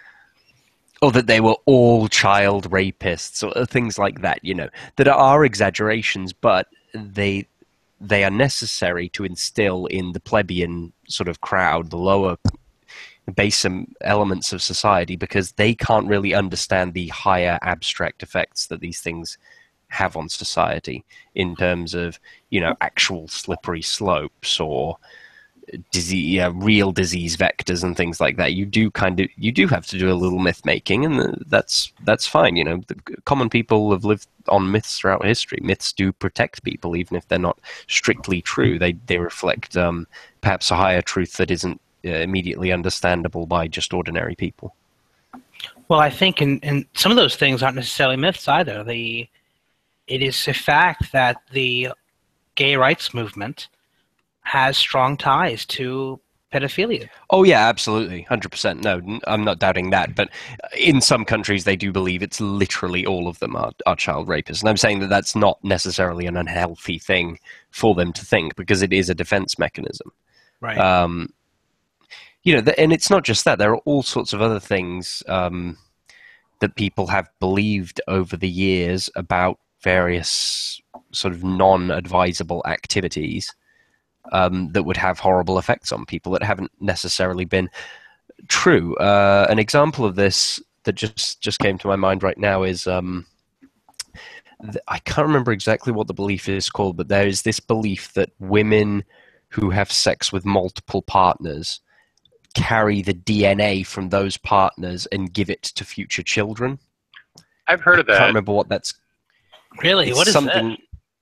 Speaker 4: or that they were all child rapists, or things like that. You know, that are exaggerations, but they they are necessary to instill in the plebeian sort of crowd, the lower baser elements of society, because they can't really understand the higher abstract effects that these things have on society in terms of, you know, actual slippery slopes or disease, uh, real disease vectors and things like that. You do kind of, you do have to do a little myth making, and that's that's fine. You know, the common people have lived on myths throughout history. Myths do protect people, even if they're not strictly true. They they reflect um, perhaps a higher truth that isn't uh, immediately understandable by just ordinary people.
Speaker 3: Well, I think in, in some of those things aren't necessarily myths either. The it is a fact that the gay rights movement has strong ties to pedophilia.
Speaker 4: Oh yeah, absolutely, one hundred percent. No, I'm not doubting that. But in some countries, they do believe it's literally all of them are, are child rapists. And I'm saying that that's not necessarily an unhealthy thing for them to think, because it is a defense mechanism.
Speaker 3: Right.
Speaker 4: Um, you know, and it's not just that. There are all sorts of other things um, that people have believed over the years about various sort of non-advisable activities Um, that would have horrible effects on people that haven't necessarily been true. Uh, an example of this that just, just came to my mind right now is, um, th- I can't remember exactly what the belief is called, but there is this belief that women who have sex with multiple partners carry the D N A from those partners and give it to future children.
Speaker 1: I've heard of
Speaker 4: I
Speaker 1: that.
Speaker 4: can't remember what that's...
Speaker 3: Really?
Speaker 4: It's
Speaker 3: what is
Speaker 4: something,
Speaker 3: that?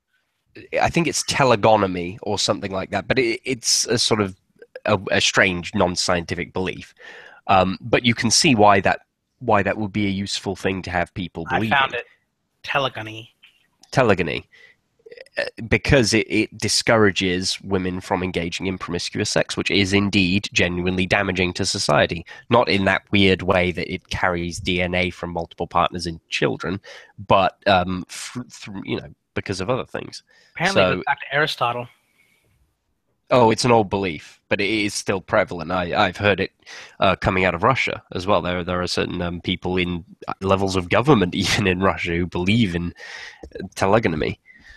Speaker 4: I think it's telegonomy or something like that, but it, it's a sort of a, a strange non-scientific belief. Um, but you can see why that why that would be a useful thing to have people believe.
Speaker 3: I found
Speaker 4: in.
Speaker 3: it. Telegony.
Speaker 4: Telegony, because it, it discourages women from engaging in promiscuous sex, which is indeed genuinely damaging to society. Not in that weird way that it carries D N A from multiple partners in children, but um, th- th- you know, because of other things.
Speaker 3: Apparently,
Speaker 4: So-
Speaker 3: it goes back to Aristotle.
Speaker 4: Oh, it's an old belief, but it is still prevalent. I, I've heard it uh, coming out of Russia as well. There, there are certain um, people in levels of government, even in Russia, who believe in telegamy,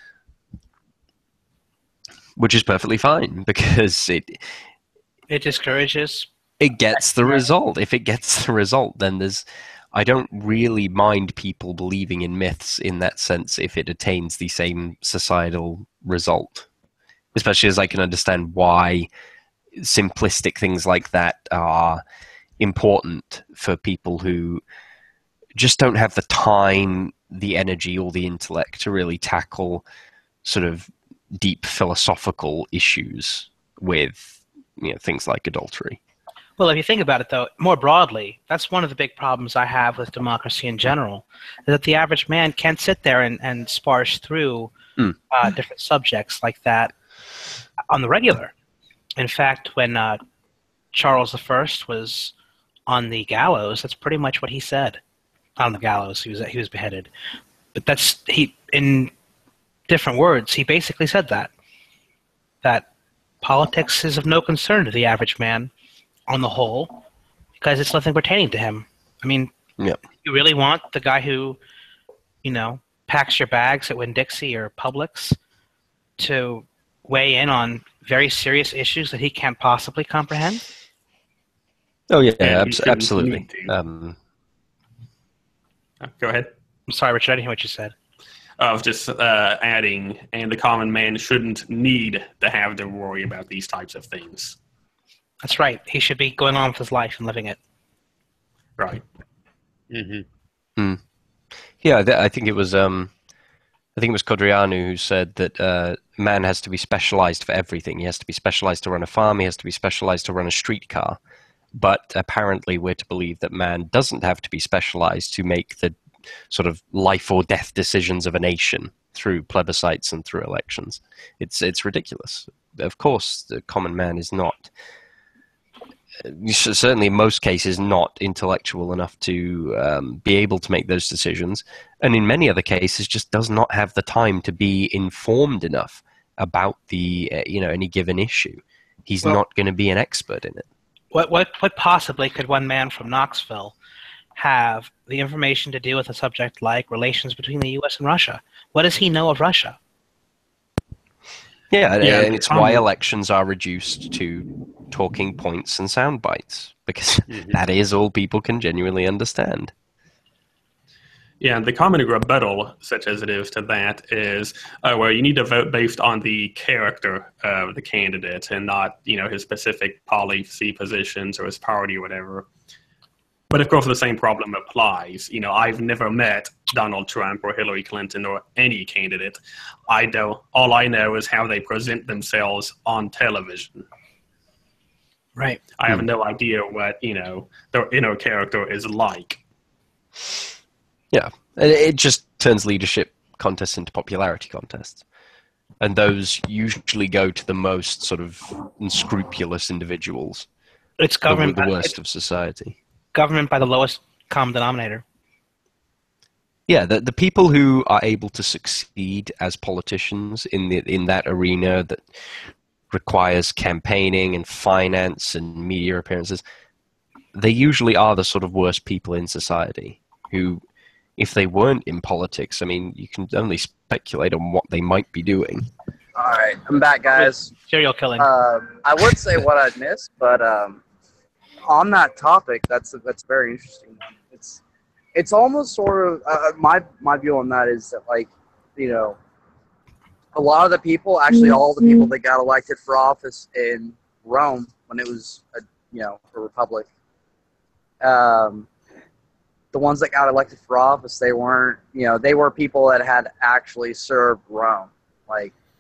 Speaker 4: which is perfectly fine because it
Speaker 3: It discourages.
Speaker 4: it gets the result. If it gets the result, then there's. I don't really mind people believing in myths in that sense if it attains the same societal result. Especially as I can understand why simplistic things like that are important for people who just don't have the time, the energy, or the intellect to really tackle sort of deep philosophical issues with, you know, things like adultery.
Speaker 3: Well, if you think about it, though, more broadly, that's one of the big problems I have with democracy in general, is that the average man can't sit there and, and sparse through
Speaker 4: Mm.
Speaker 3: uh, different subjects like that on the regular. In fact, when uh, Charles the First was on the gallows, that's pretty much what he said. On the gallows, he was he was beheaded. But that's he in different words. He basically said that that politics is of no concern to the average man, on the whole, because it's nothing pertaining to him. I mean,
Speaker 4: Yep.
Speaker 3: you really want the guy who, you know, packs your bags at Winn-Dixie or Publix to weigh in on very serious issues that he can't possibly comprehend?
Speaker 4: Oh yeah,
Speaker 2: And
Speaker 4: abs-
Speaker 2: you shouldn't
Speaker 4: absolutely.
Speaker 2: need to.
Speaker 4: Um,
Speaker 2: Uh, Go ahead.
Speaker 3: I'm sorry, Richard, I didn't hear what you said.
Speaker 2: I was just uh, adding, and the common man shouldn't need to have to worry about these types of things.
Speaker 3: That's right. He should be going on with his life and living it.
Speaker 2: Right.
Speaker 1: Mm-hmm.
Speaker 4: yeah, th- I think it was. Um, I think it was Codrianu who said that uh, man has to be specialized for everything. He has to be specialized to run a farm. He has to be specialized to run a streetcar. But apparently, we're to believe that man doesn't have to be specialized to make the sort of life or death decisions of a nation through plebiscites and through elections. It's it's ridiculous. Of course, the common man is not, certainly in most cases, not intellectual enough to um, be able to make those decisions, and in many other cases, just does not have the time to be informed enough about the uh, you know any given issue. He's
Speaker 3: Well-
Speaker 4: not going to be an expert in it.
Speaker 3: What, what, what possibly could one man from Knoxville have the information to deal with a subject like relations between the U S and Russia? What does he know of Russia?
Speaker 4: Yeah,
Speaker 2: Yeah,
Speaker 4: and
Speaker 2: the
Speaker 4: it's why
Speaker 2: common-
Speaker 4: elections are reduced to talking points and sound bites, because
Speaker 1: Mhm.
Speaker 4: that is all people can genuinely understand.
Speaker 2: Yeah, and the common rebuttal, such as it is to that, is uh, where you need to vote based on the character of the candidate and not, you know, his specific policy positions or his party or whatever. But of course, the same problem applies. You know, I've never met Donald Trump or Hillary Clinton or any candidate. I know all I know is how they present themselves on television.
Speaker 3: Right.
Speaker 2: I have no idea what, you know, their inner character is like.
Speaker 4: Yeah, and it just turns leadership contests into popularity contests. And those usually go to the most sort of unscrupulous individuals,
Speaker 3: It's
Speaker 4: the,
Speaker 3: government,
Speaker 4: the
Speaker 3: by,
Speaker 4: worst
Speaker 3: it's
Speaker 4: of society.
Speaker 3: government by the lowest common denominator.
Speaker 4: Yeah, the, the people who are able to succeed as politicians in the in that arena that requires campaigning and finance and media appearances, they usually are the sort of worst people in society who, if they weren't in politics, I mean, you can only speculate on what they might be doing.
Speaker 6: All right, I'm back, guys.
Speaker 3: Serial killing.
Speaker 6: Uh, I would say what I'd missed, but um, on that topic, that's that's very interesting. It's it's almost sort of uh, my my view on that is that, like, you know, a lot of the people, actually all the people that got elected for office in Rome when it was a you know a republic, um, the ones that got elected for office, they weren't you know they were people that had actually served Rome. Like,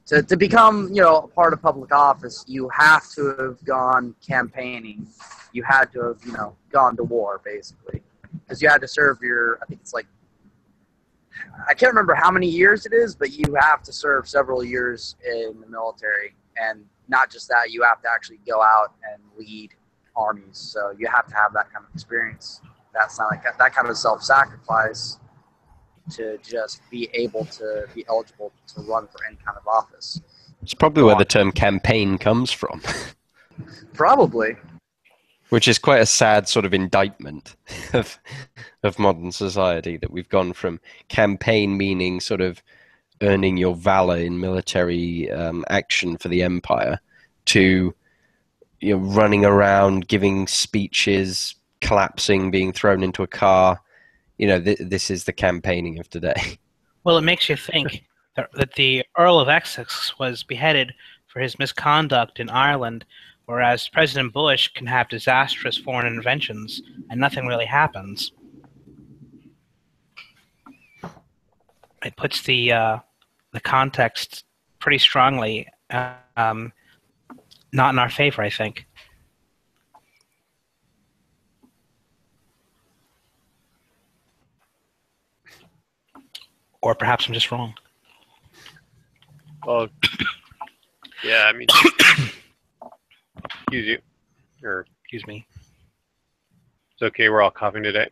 Speaker 6: to, to become, you know, a part of public office, you have to have gone campaigning. You had to have, you know, gone to war, basically. Because you had to serve your, I think it's like, I can't remember how many years it is, but you have to serve several years in the military. And not just that, you have to actually go out and lead armies. So you have to have that kind of experience. That's not like that, that kind of self-sacrifice to just be able to be eligible to run for any kind of office.
Speaker 4: It's probably where the term campaign comes from.
Speaker 6: Probably.
Speaker 4: Which is quite a sad sort of indictment of of modern society, that we've gone from campaign meaning sort of earning your valor in military um, action for the empire to, you know, running around, giving speeches, collapsing, being thrown into a car. You know, th- this is the campaigning of today.
Speaker 3: Well, it makes you think that, that the Earl of Essex was beheaded for his misconduct in Ireland, whereas President Bush can have disastrous foreign interventions and nothing really happens. It puts the uh, the context pretty strongly uh, um, not in our favor, I think. Or perhaps I'm just wrong.
Speaker 1: Well, yeah, I mean, excuse you, or
Speaker 3: Excuse me.
Speaker 1: it's okay. We're all coughing today.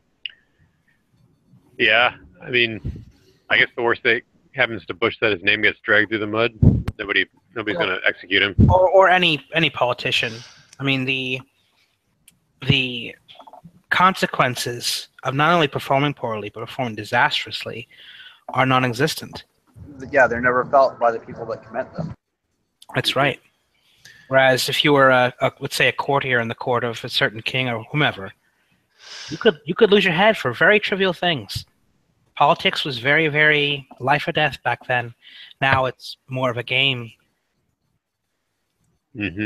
Speaker 1: Yeah, I mean, I guess the worst thing happens to Bush that his name gets dragged through the mud. Nobody, nobody's
Speaker 3: Well,
Speaker 1: going to execute him.
Speaker 3: Or, or any any politician. I mean, the the consequences of not only performing poorly but performing disastrously are non-existent.
Speaker 6: Yeah, they're never felt by the people that commit them.
Speaker 3: That's right. Whereas if you were, a, a, let's say, a courtier in the court of a certain king or whomever, you could you could lose your head for very trivial things. Politics was very, very life or death back then. Now it's more of a game.
Speaker 1: Mm-hmm.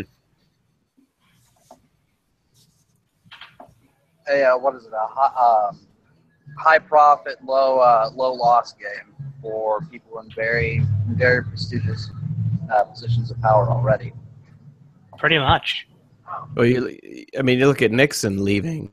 Speaker 6: A uh, what is it? A high, um, high profit, low uh, low loss game for people in very very prestigious uh, positions of power already.
Speaker 3: Pretty much.
Speaker 5: Well, you, I mean, you look at Nixon leaving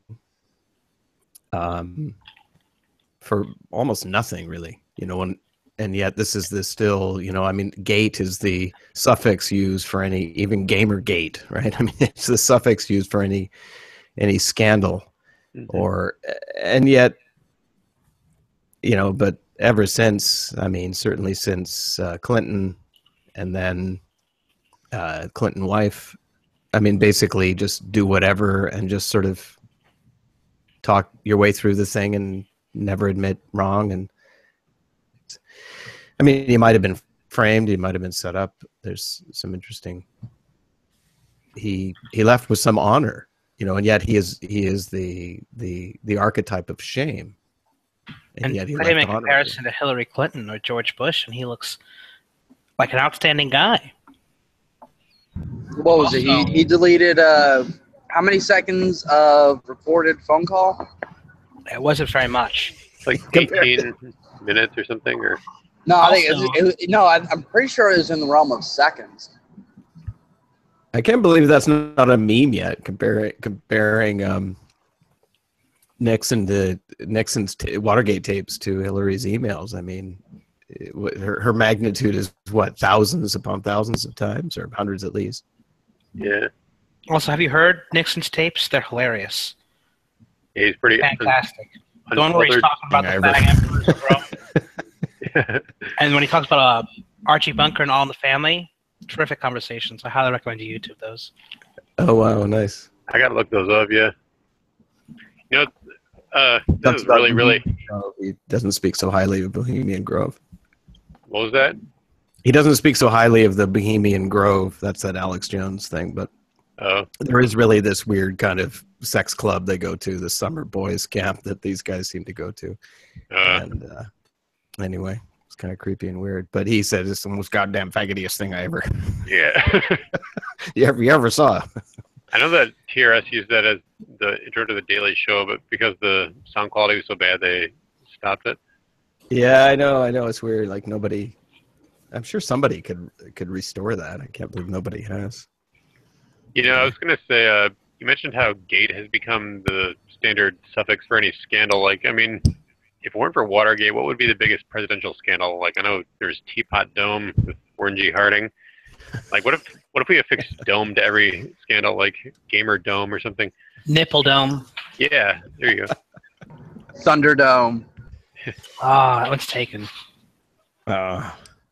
Speaker 5: um, for almost nothing, really. You know, when, and yet this is the still, you know, I mean, gate is the suffix used for any, even Gamergate, right? I mean, it's the suffix used for any any scandal, mm-hmm. or, and yet, you know, but ever since, I mean, certainly since uh, Clinton, and then uh, Clinton wife, I mean, basically just do whatever and just sort of talk your way through the thing and never admit wrong. And I mean, he might have been framed, he might have been set up. There's some interesting. He he left with some honor, you know, and yet he is he is the the the archetype of shame.
Speaker 3: And, and yet he put him in comparison to Hillary Clinton or George Bush, and he looks like an outstanding guy.
Speaker 6: What was also, it? He, he deleted uh, how many seconds of recorded phone call?
Speaker 3: It wasn't very much.
Speaker 1: Like eighteen minutes or something, or
Speaker 6: no? I think it was, it was, no. I'm, I'm pretty sure it was in the realm of seconds.
Speaker 5: I can't believe that's not a meme yet. Comparing comparing um, Nixon to Nixon's t- Watergate tapes to Hillary's emails. I mean, it, her her magnitude is what, thousands upon thousands of times, or hundreds at least.
Speaker 1: Yeah.
Speaker 3: Also, have you heard Nixon's tapes? They're hilarious.
Speaker 1: Yeah, he's pretty
Speaker 3: fantastic.
Speaker 1: Un-
Speaker 3: the one where he's talking about the fag emperors, bro. Yeah. And when he talks about uh, Archie Bunker and All in the Family, terrific conversations. I highly recommend you YouTube those.
Speaker 5: Oh wow, nice.
Speaker 1: I gotta look those up. Yeah. You know, uh, this is really, really.
Speaker 5: He doesn't speak so highly of Bohemian Grove.
Speaker 1: What was that?
Speaker 5: He doesn't speak so highly of the Bohemian Grove. That's that Alex Jones thing, but
Speaker 1: oh.
Speaker 5: There is really this weird kind of sex club they go to, the summer boys camp that these guys seem to go to. Uh. And uh, anyway, it's kind of creepy and weird. But he said it's the most goddamn faggotiest thing I ever.
Speaker 1: Yeah.
Speaker 5: you ever you ever saw?
Speaker 1: I know that T R S used that as the intro to the Daily Show, but because the sound quality was so bad, they stopped it.
Speaker 5: Yeah, I know, I know. It's weird. Like nobody. I'm sure somebody could could restore that. I can't believe nobody has.
Speaker 1: You know, I was going to say, uh, you mentioned how Gate has become the standard suffix for any scandal. Like, I mean, if it weren't for Watergate, what would be the biggest presidential scandal? Like, I know there's Teapot Dome with Warren G. Harding. Like, what if what if we affixed dome to every scandal, like Gamer Dome or something?
Speaker 3: Nipple Dome.
Speaker 1: Yeah, there you go.
Speaker 6: Thunderdome.
Speaker 3: Ah, that one's taken.
Speaker 5: Uh,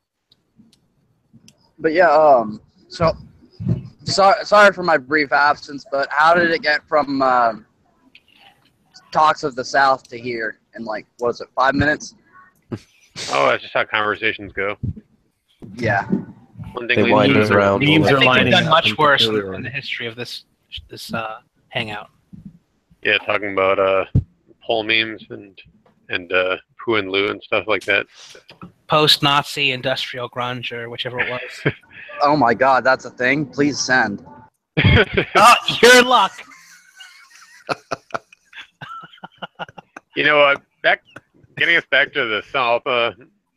Speaker 6: But yeah, um, so sorry, sorry for my brief absence, but how did it get from um, talks of the South to here in like what is it, five minutes?
Speaker 1: Oh, that's just how conversations go.
Speaker 6: Yeah.
Speaker 1: One thing
Speaker 4: They
Speaker 1: leads
Speaker 4: wind
Speaker 1: to
Speaker 4: us
Speaker 1: another.
Speaker 4: around.
Speaker 3: I
Speaker 5: Memes are
Speaker 3: think we've
Speaker 5: lining
Speaker 3: done
Speaker 5: up
Speaker 3: much
Speaker 5: and
Speaker 3: worse in,
Speaker 5: earlier
Speaker 3: in the
Speaker 5: on.
Speaker 3: history of this this uh, hangout.
Speaker 1: Yeah, talking about uh, poll memes and and uh, poo and loo and stuff like that.
Speaker 3: Post-Nazi industrial grunge or whichever it was.
Speaker 6: Oh my God, that's a thing. Please send.
Speaker 3: Oh, you're in luck.
Speaker 1: You know, uh, back getting us back to the South. Uh,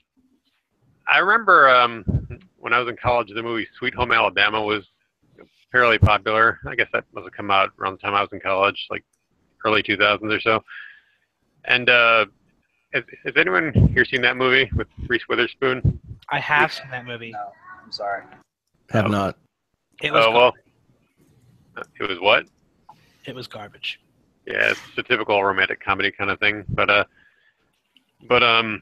Speaker 1: I remember um, when I was in college, the movie Sweet Home Alabama was fairly popular. I guess that must have come out around the time I was in college, like early two thousands or so. And uh, has, has anyone here seen that movie with Reese Witherspoon?
Speaker 3: I have seen that movie.
Speaker 6: No, I'm sorry.
Speaker 5: have
Speaker 1: Oh.
Speaker 5: not.
Speaker 3: It was
Speaker 1: Oh well, it was what?
Speaker 3: it was garbage.
Speaker 1: Yeah, it's a typical romantic comedy kind of thing. But uh, but um,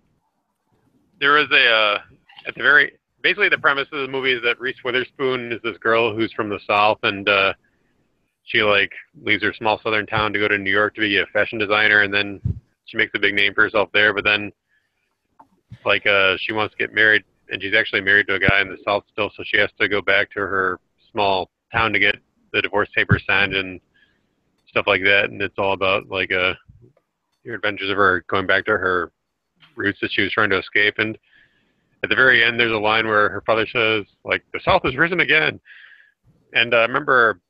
Speaker 1: there was a uh, at the very basically the premise of the movie is that Reese Witherspoon is this girl who's from the South, and uh, she like leaves her small southern town to go to New York to be a fashion designer, and then she makes a big name for herself there. But then like uh, she wants to get married, and she's actually married to a guy in the South still, so she has to go back to her small town to get the divorce papers signed and stuff like that. And it's all about like uh your adventures of her going back to her roots that she was trying to escape. And at the very end, there's a line where her father says, like, the South has risen again. And uh, I remember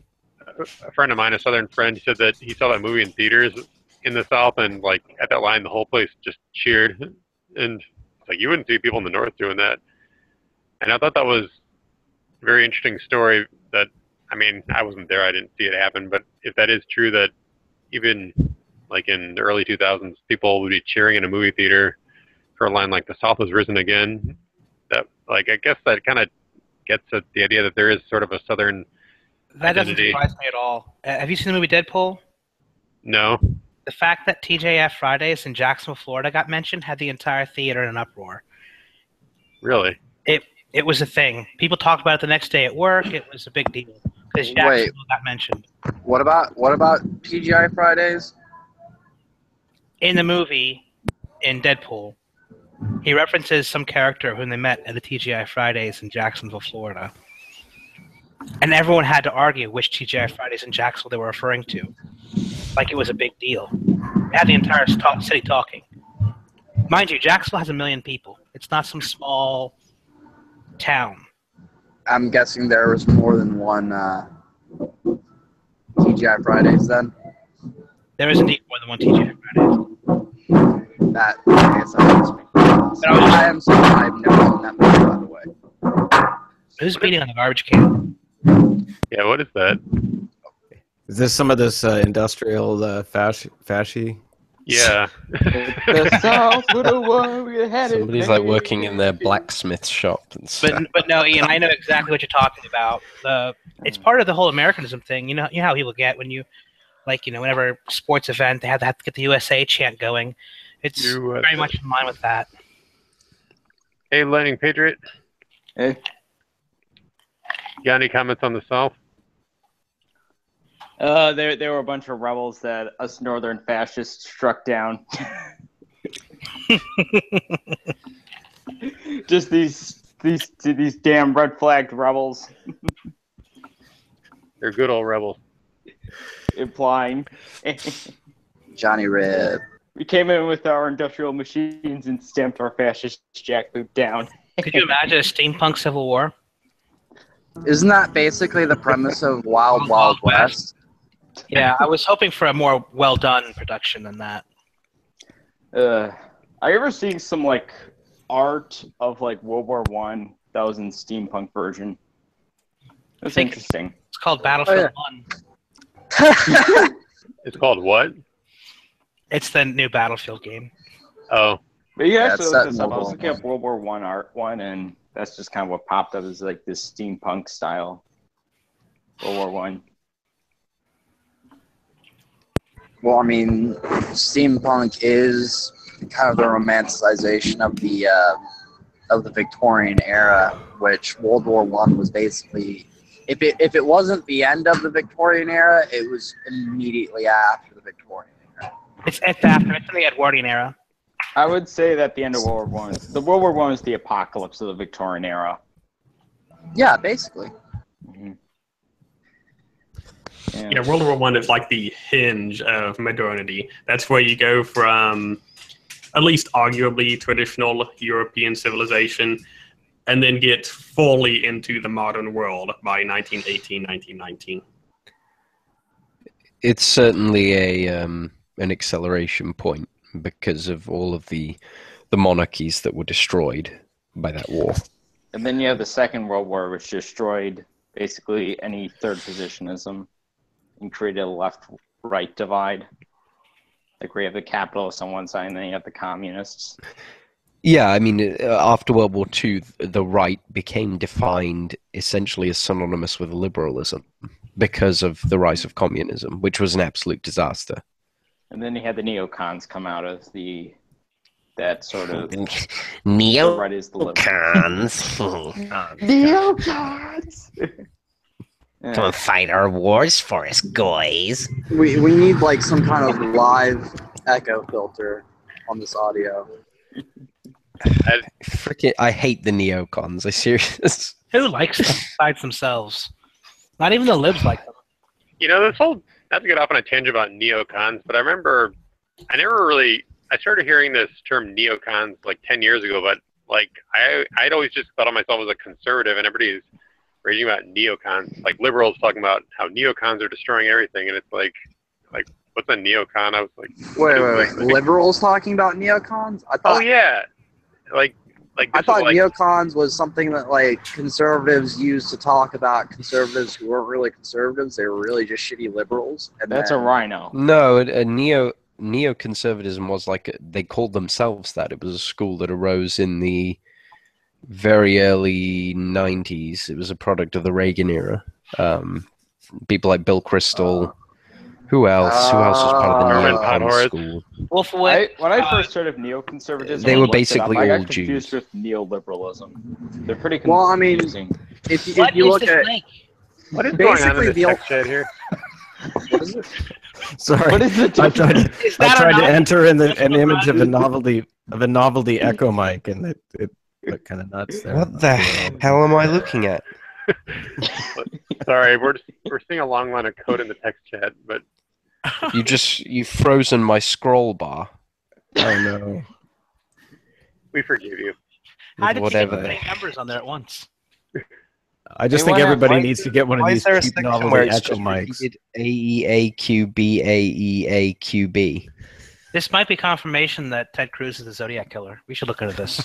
Speaker 1: a friend of mine, a Southern friend, said that he saw that movie in theaters in the South, and like at that line, the whole place just cheered. And it's like, you wouldn't see people in the North doing that. And I thought that was a very interesting story that, I mean, I wasn't there, I didn't see it happen, but if that is true, that even like in the early two thousands, people would be cheering in a movie theater for a line like "the South has risen again," that, like, I guess that kind of gets at the idea that there is sort of a Southern
Speaker 3: That doesn't
Speaker 1: identity.
Speaker 3: surprise me at all. Uh, have you seen the movie Deadpool?
Speaker 1: No.
Speaker 3: The fact that T J F Fridays in Jacksonville, Florida got mentioned had the entire theater in an uproar.
Speaker 1: Really?
Speaker 3: It it was a thing. People talked about it the next day at work. It was a big deal because
Speaker 6: Wait.
Speaker 3: Jacksonville got mentioned.
Speaker 6: What about what about T G I Fridays?
Speaker 3: In the movie, in Deadpool, he references some character whom they met at the T G I Fridays in Jacksonville, Florida. And everyone had to argue which T G I Fridays in Jacksonville they were referring to. Like it was a big deal. It had the entire talk, city talking. Mind you, Jacksonville has a million people. It's not some small town.
Speaker 6: I'm guessing there was more than one uh, T G I Fridays then.
Speaker 3: There is indeed more than one T G I Fridays.
Speaker 6: That I guess that makes me. So
Speaker 3: I was just-
Speaker 6: I am sorry. I've never seen that movie, by the way.
Speaker 3: Who's beating on the garbage can?
Speaker 1: Yeah, what is that?
Speaker 5: Is this some of this uh, industrial uh, fash fasci?
Speaker 1: Yeah.
Speaker 7: The South would have won. We had it.
Speaker 4: Somebody's like working in their blacksmith shop and stuff.
Speaker 3: But but no, Ian, I know exactly what you're talking about. The it's part of the whole Americanism thing. You know, you know how people get when you, like, you know, whenever sports event they have to, have to get the U S A chant going. It's
Speaker 1: U S A.
Speaker 3: very much in line with that.
Speaker 1: Hey, Lightning Patriot.
Speaker 7: Hey.
Speaker 1: You got any comments on the South?
Speaker 7: Uh, there, there were a bunch of rebels that us northern fascists struck down. Just these, these, these damn red flagged rebels,
Speaker 1: They're good old rebels.
Speaker 7: implying.
Speaker 6: Johnny Red.
Speaker 7: We came in with our industrial machines and stamped our fascist jackboot down.
Speaker 3: Could you imagine a steampunk civil war?
Speaker 6: Isn't that basically the premise of Wild Wild West?
Speaker 3: Yeah, I was hoping for a more well done production than that.
Speaker 7: Uh, I ever seen some like art of like World War One that was in steampunk version. That's
Speaker 3: think-
Speaker 7: interesting.
Speaker 3: It's called Battlefield
Speaker 6: Oh,
Speaker 3: One.
Speaker 1: It's called what?
Speaker 3: It's the new Battlefield game.
Speaker 1: Oh,
Speaker 7: But you
Speaker 6: Yeah,
Speaker 7: actually
Speaker 6: it's
Speaker 7: look
Speaker 6: set in
Speaker 7: this up. I
Speaker 6: World
Speaker 7: was
Speaker 6: War
Speaker 7: looking
Speaker 6: One.
Speaker 7: at World War One art one, and that's just kind of what popped up is like this steampunk style World War One.
Speaker 6: Well, I mean, steampunk is kind of the romanticization of the uh, of the Victorian era, which World War One was basically. If it if it wasn't the end of the Victorian era, it was immediately after the Victorian era.
Speaker 3: It's it's after. It's in the Edwardian era.
Speaker 7: I would say that the end of World War One, the World War One is the apocalypse of the Victorian era.
Speaker 6: Yeah, basically.
Speaker 7: Mhm.
Speaker 2: Yeah, World War One is like the hinge of modernity. That's where you go from, at least arguably, traditional European civilization, and then get fully into the modern world by nineteen eighteen, nineteen nineteen.
Speaker 4: It's certainly a um, an acceleration point because of all of the the monarchies that were destroyed by that war.
Speaker 7: And then you have the Second World War, which destroyed basically any third positionism and created a left-right divide. Like where you have the capitalists on one side and then you have the communists.
Speaker 4: Yeah, I mean, uh, after World War Two, the right became defined essentially as synonymous with liberalism because of the rise of communism, which was an absolute disaster.
Speaker 7: And then you had the neocons come out as the that sort of the
Speaker 8: Neocons.
Speaker 7: right is the liberal.
Speaker 8: Neocons.
Speaker 7: Yeah.
Speaker 8: Come and fight our wars for us, guys.
Speaker 6: We we need like some kind of live echo filter on this audio.
Speaker 4: Frickin', I hate the neocons. I serious.
Speaker 3: Who likes them besides themselves? Not even the libs like them.
Speaker 1: you know, this whole, not to get off on a tangent about neocons, but I remember I never really, I started hearing this term neocons like ten years ago, but like I, I'd always just thought of myself as a conservative, and everybody's reading about neocons, like liberals talking about how neocons are destroying everything, and it's like, like what's a neocon? I was like,
Speaker 6: Wait, wait, wait. Liberals talking about neocons? I
Speaker 1: oh
Speaker 6: thought
Speaker 1: yeah, like, like
Speaker 6: I
Speaker 1: this
Speaker 6: thought
Speaker 1: was like,
Speaker 6: neocons was something that like conservatives used to talk about conservatives who weren't really conservatives. They were really just shitty liberals. And
Speaker 7: That's a
Speaker 6: then,
Speaker 7: rhino.
Speaker 4: No, a, a neo neoconservatism was like a, they called themselves that. It was a school that arose in the very early nineties. It was a product of the Reagan era. Um, people like Bill Kristol. Who else? Who else was part of the
Speaker 1: Herman
Speaker 4: neocon
Speaker 1: Podhoretz.
Speaker 4: school?
Speaker 3: Wolfowitz.
Speaker 7: I, when I first heard of neoconservatism,
Speaker 4: They
Speaker 7: I
Speaker 4: were
Speaker 7: looked it up,
Speaker 4: basically
Speaker 7: I got
Speaker 4: all
Speaker 7: confused
Speaker 4: Jews.
Speaker 7: with neoliberalism. They're pretty
Speaker 6: Well, I mean,
Speaker 7: confusing.
Speaker 6: if you,
Speaker 3: What
Speaker 6: if you
Speaker 3: is
Speaker 6: look
Speaker 3: this
Speaker 6: at
Speaker 3: link?
Speaker 1: what is going on
Speaker 6: basically
Speaker 1: in
Speaker 6: the
Speaker 1: this
Speaker 6: old-
Speaker 1: text chat here?
Speaker 6: what is it?
Speaker 5: Sorry,
Speaker 7: What is the
Speaker 5: I tried. To,
Speaker 3: Is
Speaker 5: I
Speaker 3: that
Speaker 5: tried
Speaker 3: or
Speaker 5: to
Speaker 3: not?
Speaker 5: enter in the,
Speaker 3: That's
Speaker 5: an
Speaker 3: what
Speaker 5: image of a
Speaker 3: Ryan-
Speaker 5: novelty of a novelty Echo mic, and it it looked kind of nuts there.
Speaker 4: What the hell am I looking at?
Speaker 1: Sorry, we're just, we're seeing a long line of code in the text chat, but
Speaker 4: You just you've frozen my scroll bar.
Speaker 5: Oh no!
Speaker 1: we forgive you.
Speaker 3: How did you
Speaker 4: Whatever.
Speaker 3: get many numbers on there at once?
Speaker 5: I just
Speaker 7: Hey,
Speaker 5: think
Speaker 7: why-
Speaker 5: everybody
Speaker 7: why-
Speaker 5: needs to get one of
Speaker 4: Why
Speaker 5: these
Speaker 4: is there a
Speaker 5: cheap
Speaker 4: section
Speaker 5: novelty
Speaker 4: where it's
Speaker 5: Echo
Speaker 4: just
Speaker 5: mics.
Speaker 4: repeated A E A Q B A E A Q B?
Speaker 3: This might be confirmation that Ted Cruz is the Zodiac killer. We should look into this.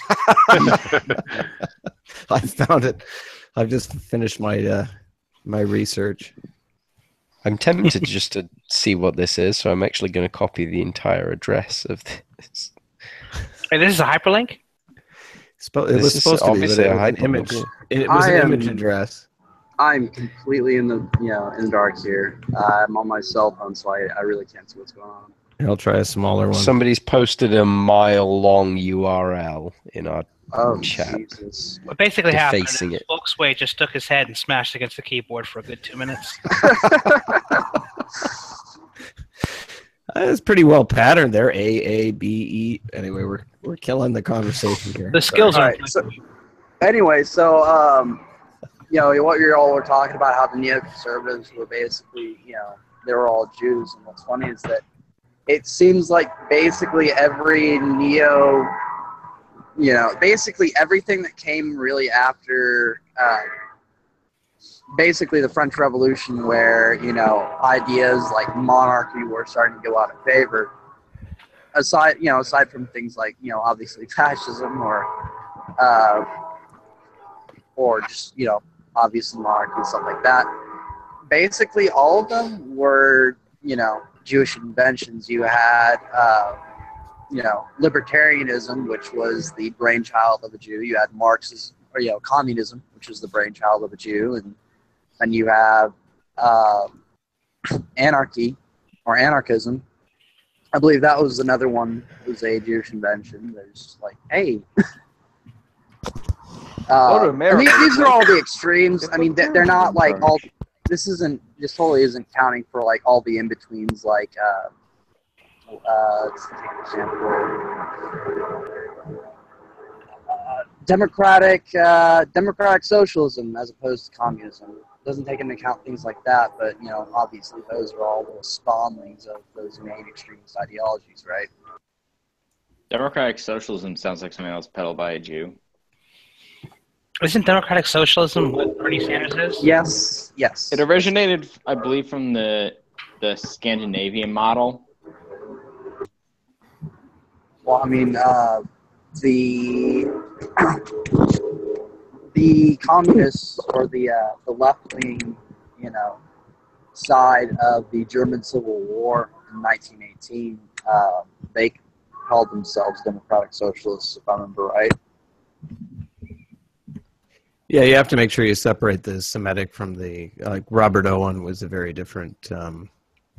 Speaker 5: I found it. I've just finished my uh, my research.
Speaker 4: I'm tempted just to see what this is, so I'm actually going to copy the entire address of this.
Speaker 3: Hey, this is a hyperlink?
Speaker 5: Spo- it
Speaker 4: This
Speaker 5: was
Speaker 4: is
Speaker 5: supposed to be, but
Speaker 4: obviously
Speaker 5: it
Speaker 4: a
Speaker 5: was an
Speaker 4: hyperlink.
Speaker 5: image. It was
Speaker 6: I
Speaker 5: an
Speaker 6: am-
Speaker 5: image address.
Speaker 6: I'm completely in the you know in the dark here. Uh, I'm on my cell phone, so I, I really can't see what's going on.
Speaker 5: I'll try a smaller one.
Speaker 4: Somebody's posted a mile-long U R L in our.
Speaker 6: Oh
Speaker 4: Chat.
Speaker 6: Jesus!
Speaker 3: What basically happened
Speaker 4: Defacing
Speaker 3: is
Speaker 4: it.
Speaker 3: Folksway just stuck his head and smashed against the keyboard for a good two minutes.
Speaker 5: It's pretty well patterned there. A A B E. Anyway, we're we're killing the conversation here.
Speaker 3: The skills
Speaker 6: All
Speaker 3: are.
Speaker 6: right, so anyway, so um, you know what you all were talking about how the neoconservatives were basically you know they were all Jews, and what's funny is that it seems like basically every neo. You know, basically everything that came really after, uh, basically the French Revolution, where you know ideas like monarchy were starting to go out of favor. Aside, you know, aside from things like you know obviously fascism or uh, or just, you know, obviously monarchy and stuff like that. Basically, all of them were, you know, Jewish inventions. You had, uh, you know, libertarianism, which was the brainchild of a Jew. You had Marxism, or, you know, communism, which was the brainchild of a Jew. And and you have uh, anarchy or anarchism. I believe that was another one. Was a Jewish invention. There's like, hey, uh,
Speaker 7: Go to
Speaker 6: and
Speaker 7: America.
Speaker 6: these, these are all the extremes. I mean, they- they're not like all. This isn't. This totally isn't counting for like all the in betweens. Like, uh, uh, let's take an example. Uh, democratic, uh, democratic socialism as opposed to communism. Doesn't take into account things like that, but you know, obviously those are all little spawnlings of those main extremist ideologies, right?
Speaker 7: Democratic socialism sounds like something else peddled by a Jew.
Speaker 3: Isn't democratic socialism what Bernie Sanders is?
Speaker 6: Yes, yes.
Speaker 7: It originated, I believe, from the the Scandinavian model.
Speaker 6: Well, I mean, uh, the the communists or the uh, the left wing, you know, side of the German Civil War in nineteen eighteen, uh, they called themselves democratic socialists, if I remember right.
Speaker 5: Yeah, you have to make sure you separate the Semitic from the, like Robert Owen was a very different, um,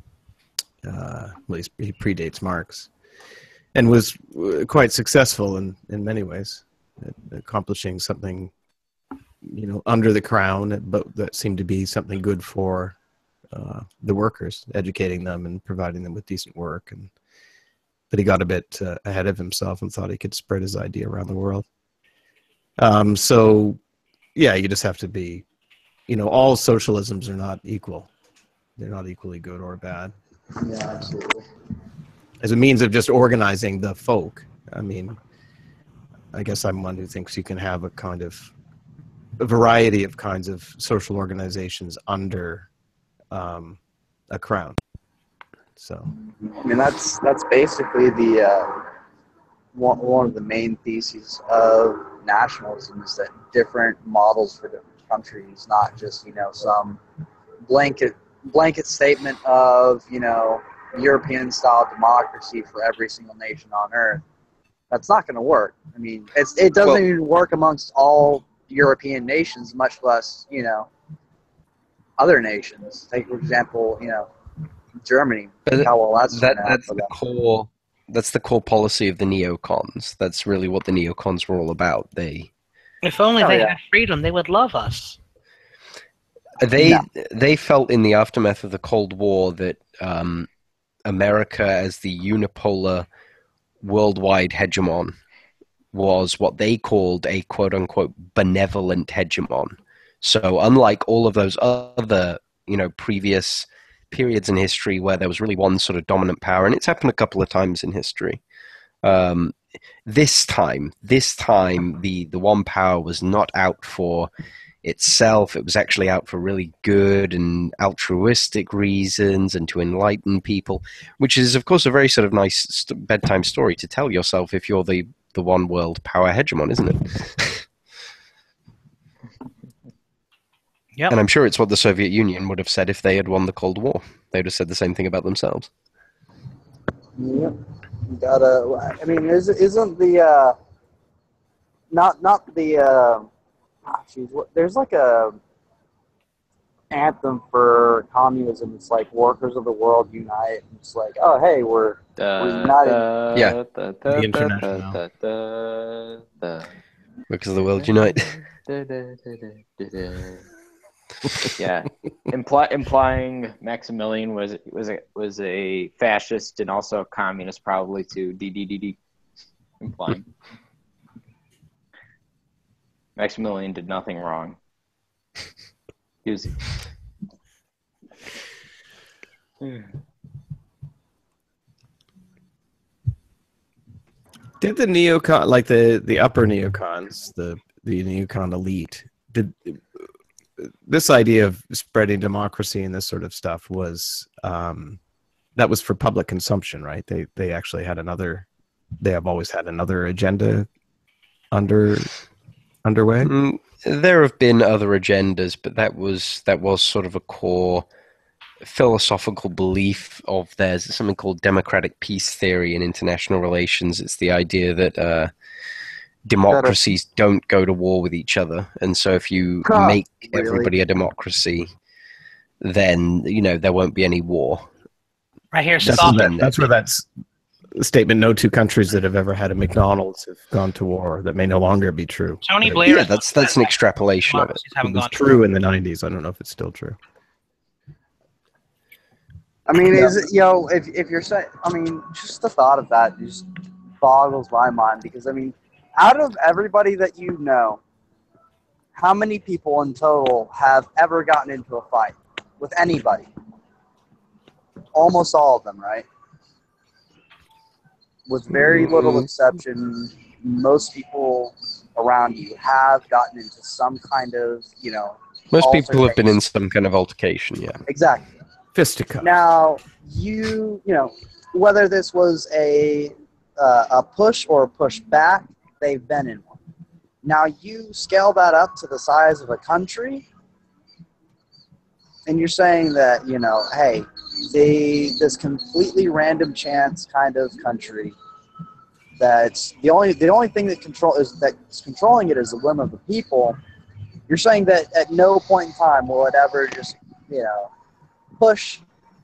Speaker 5: uh, at least he predates Marx, and was uh, quite successful in, in many ways, at accomplishing something, you know, under the crown, but that seemed to be something good for uh, the workers, educating them and providing them with decent work. And but he got a bit uh, ahead of himself and thought he could spread his idea around the world. Um, so. Yeah, you just have to be, you know, all socialisms are not equal. They're not equally good or bad.
Speaker 6: Yeah, absolutely.
Speaker 5: As a means of just organizing the folk. I mean, I guess I'm one who thinks you can have a kind of a variety of kinds of social organizations under um, a crown. So,
Speaker 6: I mean, that's that's basically the uh, one, one of the main theses of nationalism is that different models for different countries, not just, you know, some blanket blanket statement of, you know, European style democracy for every single nation on earth. That's not going to work. I mean, it's it doesn't
Speaker 4: Well-
Speaker 6: even work amongst all European nations, much less, you know, other nations. Take, for example, you know, Germany.
Speaker 4: But
Speaker 6: How well that's
Speaker 4: That
Speaker 6: turned out
Speaker 4: that's
Speaker 6: for
Speaker 4: the
Speaker 6: them.
Speaker 4: core. That's the core policy of the neocons. That's really what the neocons were all about. They
Speaker 3: If only
Speaker 6: Oh,
Speaker 3: they
Speaker 6: yeah.
Speaker 3: had freedom, they would love us.
Speaker 4: they
Speaker 6: No.
Speaker 4: they felt in the aftermath of the Cold War that um, America as the unipolar worldwide hegemon was what they called a quote unquote benevolent hegemon. So unlike all of those other, you know, previous periods in history where there was really one sort of dominant power, and it's happened a couple of times in history. Um, this time, this time, the, the one power was not out for itself. It was actually out for really good and altruistic reasons and to enlighten people, which is, of course, a very sort of nice st- bedtime story to tell yourself if you're the, the one world power hegemon, isn't it?
Speaker 3: Yep.
Speaker 4: And I'm sure it's what the Soviet Union would have said if they had won the Cold War. They would have said the same thing about themselves.
Speaker 6: Yep. You gotta. I mean, is, isn't the uh, not not the uh, ah, geez, what, there's like a anthem for communism. It's like workers of the world unite. It's like, oh hey, we're We're united.
Speaker 4: Yeah.
Speaker 5: The international.
Speaker 4: Because the world unite.
Speaker 7: Yeah, Imply, implying Maximilian was was a was a fascist and also a communist, probably too. D D D D. Implying Maximilian did nothing wrong. He was.
Speaker 5: did the neocon, like the, the upper neocons, the, the neocon elite, did this idea of spreading democracy and this sort of stuff was, um, that was for public consumption, right? They, they actually had another, they have always had another agenda under underway?
Speaker 4: Mm, there have been other agendas, but that was that was sort of a core philosophical belief of theirs. It's something called democratic peace theory in international relations. It's the idea that uh, democracies don't go to war with each other, and so if you
Speaker 6: Huh,
Speaker 4: make
Speaker 6: really?
Speaker 4: everybody a democracy, then you know there won't be any war.
Speaker 3: Right here,
Speaker 5: That's,
Speaker 3: stop.
Speaker 5: where that, that's where that's statement. No two countries that have ever had a McDonald's have gone to war. That may no longer be true.
Speaker 3: Tony
Speaker 5: But
Speaker 3: Blair.
Speaker 4: Yeah, that's that's an extrapolation of it.
Speaker 3: Democracies haven't
Speaker 5: It was
Speaker 3: gone to
Speaker 5: true in the nineties. I don't know if it's still true.
Speaker 6: I mean, is it, you know, if if you're saying, I mean, just the thought of that just boggles my mind because I mean, out of everybody that you know, how many people in total have ever gotten into a fight with anybody? Almost all of them, right? With very little
Speaker 4: Mhm.
Speaker 6: exception, most people around you have gotten into some kind of, you know,
Speaker 4: Most people have been in
Speaker 6: altercation.
Speaker 4: some kind of altercation. Yeah.
Speaker 6: Exactly.
Speaker 5: Fisticuffs.
Speaker 6: Now, you, you know, whether this was a uh, a push or a push back, they've been in one. Now, you scale that up to the size of a country, and you're saying that, you know, hey, they, this completely random chance kind of country that's the only the only thing that control is that's controlling it is the whim of the people. You're saying that at no point in time will it ever just, you know, push.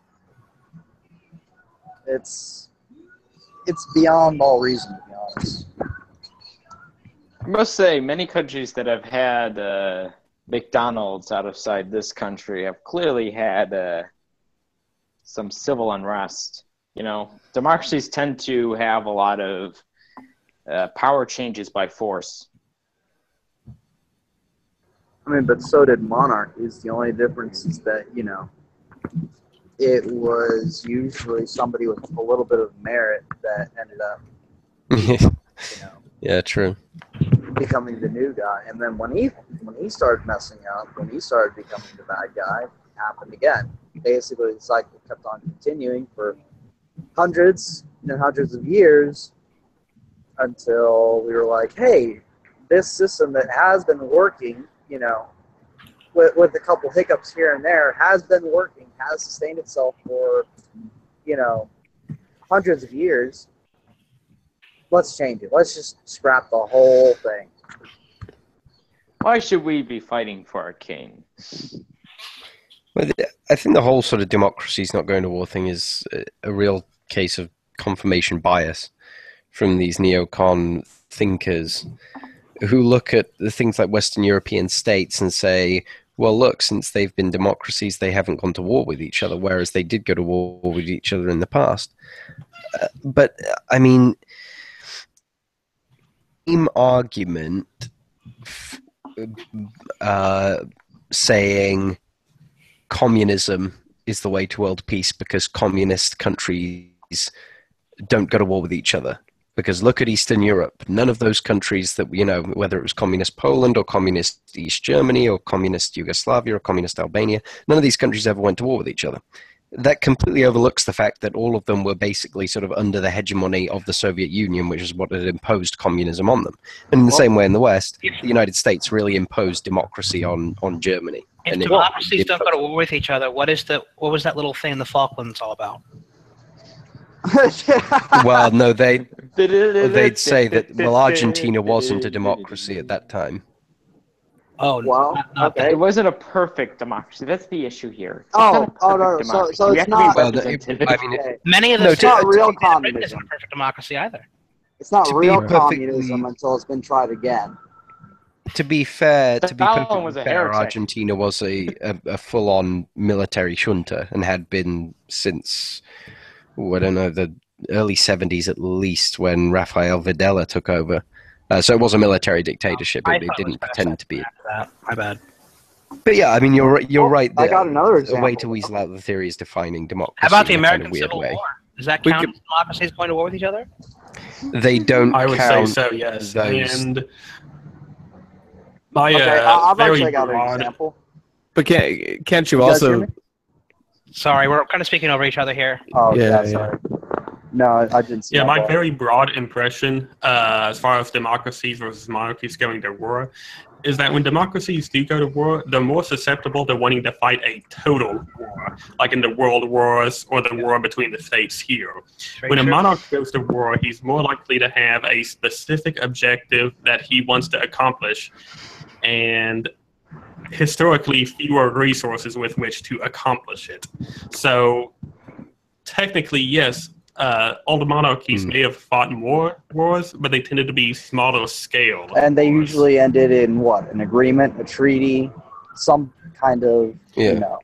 Speaker 6: It's it's beyond all reason, to be honest.
Speaker 7: I must say, many countries that have had uh, McDonald's outside this country have clearly had uh, some civil unrest. You know, democracies tend to have a lot of uh, power changes by force.
Speaker 6: I mean, but so did monarchies. The only difference is that, you know, it was usually somebody with a little bit of merit that ended up, you know,
Speaker 4: Yeah, true.
Speaker 6: becoming the new guy. And then when he when he started messing up, when he started becoming the bad guy, it happened again. Basically, the cycle kept on continuing for hundreds and hundreds of years until we were like, hey, this system that has been working, you know, with, with a couple hiccups here and there, has been working, has sustained itself for, you know, hundreds of years. Let's change it. Let's just scrap the whole thing.
Speaker 7: Why should we be fighting for a king?
Speaker 4: Well, the- I think the whole sort of democracy's not going to war thing is a, a real case of confirmation bias from these neocon thinkers who look at the things like Western European states and say, well, look, since they've been democracies, they haven't gone to war with each other, whereas they did go to war with each other in the past. Uh, but, I mean, same argument f- uh, saying communism is the way to world peace because communist countries don't go to war with each other. Because look at Eastern Europe. None of those countries that, you know, whether it was communist Poland or communist East Germany or communist Yugoslavia or communist Albania, none of these countries ever went to war with each other. That completely overlooks the fact that all of them were basically sort of under the hegemony of the Soviet Union, which is what had imposed communism on them. And in the same way in the West, the United States really imposed democracy on, on Germany.
Speaker 3: If
Speaker 4: And it-
Speaker 3: democracies
Speaker 4: it-
Speaker 3: don't go to war with each other, what is the what was that little thing in the Falklands all about?
Speaker 4: Well, no, they, they'd say that, well, Argentina wasn't a democracy at that time.
Speaker 3: Oh,
Speaker 6: Well,
Speaker 3: not, not
Speaker 6: okay.
Speaker 7: It wasn't a perfect democracy. That's the issue here. It's
Speaker 6: Oh,
Speaker 7: not a
Speaker 6: oh, no,
Speaker 7: perfect
Speaker 6: so-
Speaker 7: democracy.
Speaker 6: so
Speaker 7: You
Speaker 6: it's
Speaker 7: have to
Speaker 6: not-
Speaker 7: be
Speaker 4: Well, the-
Speaker 7: representative.
Speaker 4: I mean, it-
Speaker 6: Okay.
Speaker 3: many of the
Speaker 4: No,
Speaker 6: It's not
Speaker 3: states
Speaker 6: real
Speaker 3: that Britain
Speaker 6: communism.
Speaker 3: isn't a perfect democracy either.
Speaker 6: It's not
Speaker 4: To be
Speaker 6: real
Speaker 4: perfectly-
Speaker 6: communism until it's been tried again.
Speaker 4: To be fair, to be
Speaker 7: Stalin
Speaker 4: perfectly
Speaker 7: was a
Speaker 4: fair,
Speaker 7: heretic.
Speaker 4: Argentina was a, a, a full-on military junta and had been since, ooh, I don't know, the early seventies at least, when Rafael Videla took over. Uh, so it was a military dictatorship.
Speaker 3: I
Speaker 4: It, it
Speaker 3: thought it was
Speaker 4: didn't pretend to be.
Speaker 3: After that, my bad.
Speaker 4: But yeah, I mean, you're right- you're right.
Speaker 6: I
Speaker 4: There.
Speaker 6: got another
Speaker 4: A
Speaker 6: example.
Speaker 4: way to weasel out the theory is defining democracy.
Speaker 3: How about the
Speaker 4: in a kind
Speaker 3: American
Speaker 4: of weird
Speaker 3: Civil
Speaker 4: way.
Speaker 3: War? Does that
Speaker 5: We
Speaker 3: count
Speaker 5: could-
Speaker 3: as democracies going to war with each other?
Speaker 4: They don't
Speaker 2: I would
Speaker 4: count.
Speaker 2: say so, yes.
Speaker 4: those-
Speaker 2: And my
Speaker 6: Okay,
Speaker 2: uh,
Speaker 6: I- I've
Speaker 2: very
Speaker 6: actually got an
Speaker 2: broad,
Speaker 6: example.
Speaker 5: But can't, can't you
Speaker 6: You guys hear
Speaker 5: also?
Speaker 6: me?
Speaker 3: Sorry, we're kind of speaking over each other here.
Speaker 6: Oh,
Speaker 5: Yeah,
Speaker 6: yeah,
Speaker 5: yeah.
Speaker 6: sorry. No, I, I didn't see
Speaker 2: Yeah,
Speaker 6: that
Speaker 2: my
Speaker 6: part.
Speaker 2: very broad impression, uh, as far as democracies versus monarchies going to war, is that when democracies do go to war, they're more susceptible to wanting to fight a total war, like in the world wars or the war between the states here.
Speaker 3: Very
Speaker 2: When a
Speaker 3: true.
Speaker 2: monarch goes to war, he's more likely to have a specific objective that he wants to accomplish, and historically fewer resources with which to accomplish it. So technically, yes, uh, all the monarchies
Speaker 4: Hmm.
Speaker 2: may have fought more wars, but they tended to be smaller scale.
Speaker 6: And they
Speaker 2: wars.
Speaker 6: usually ended in what? An agreement, a treaty, some kind of,
Speaker 4: Yeah.
Speaker 6: you know.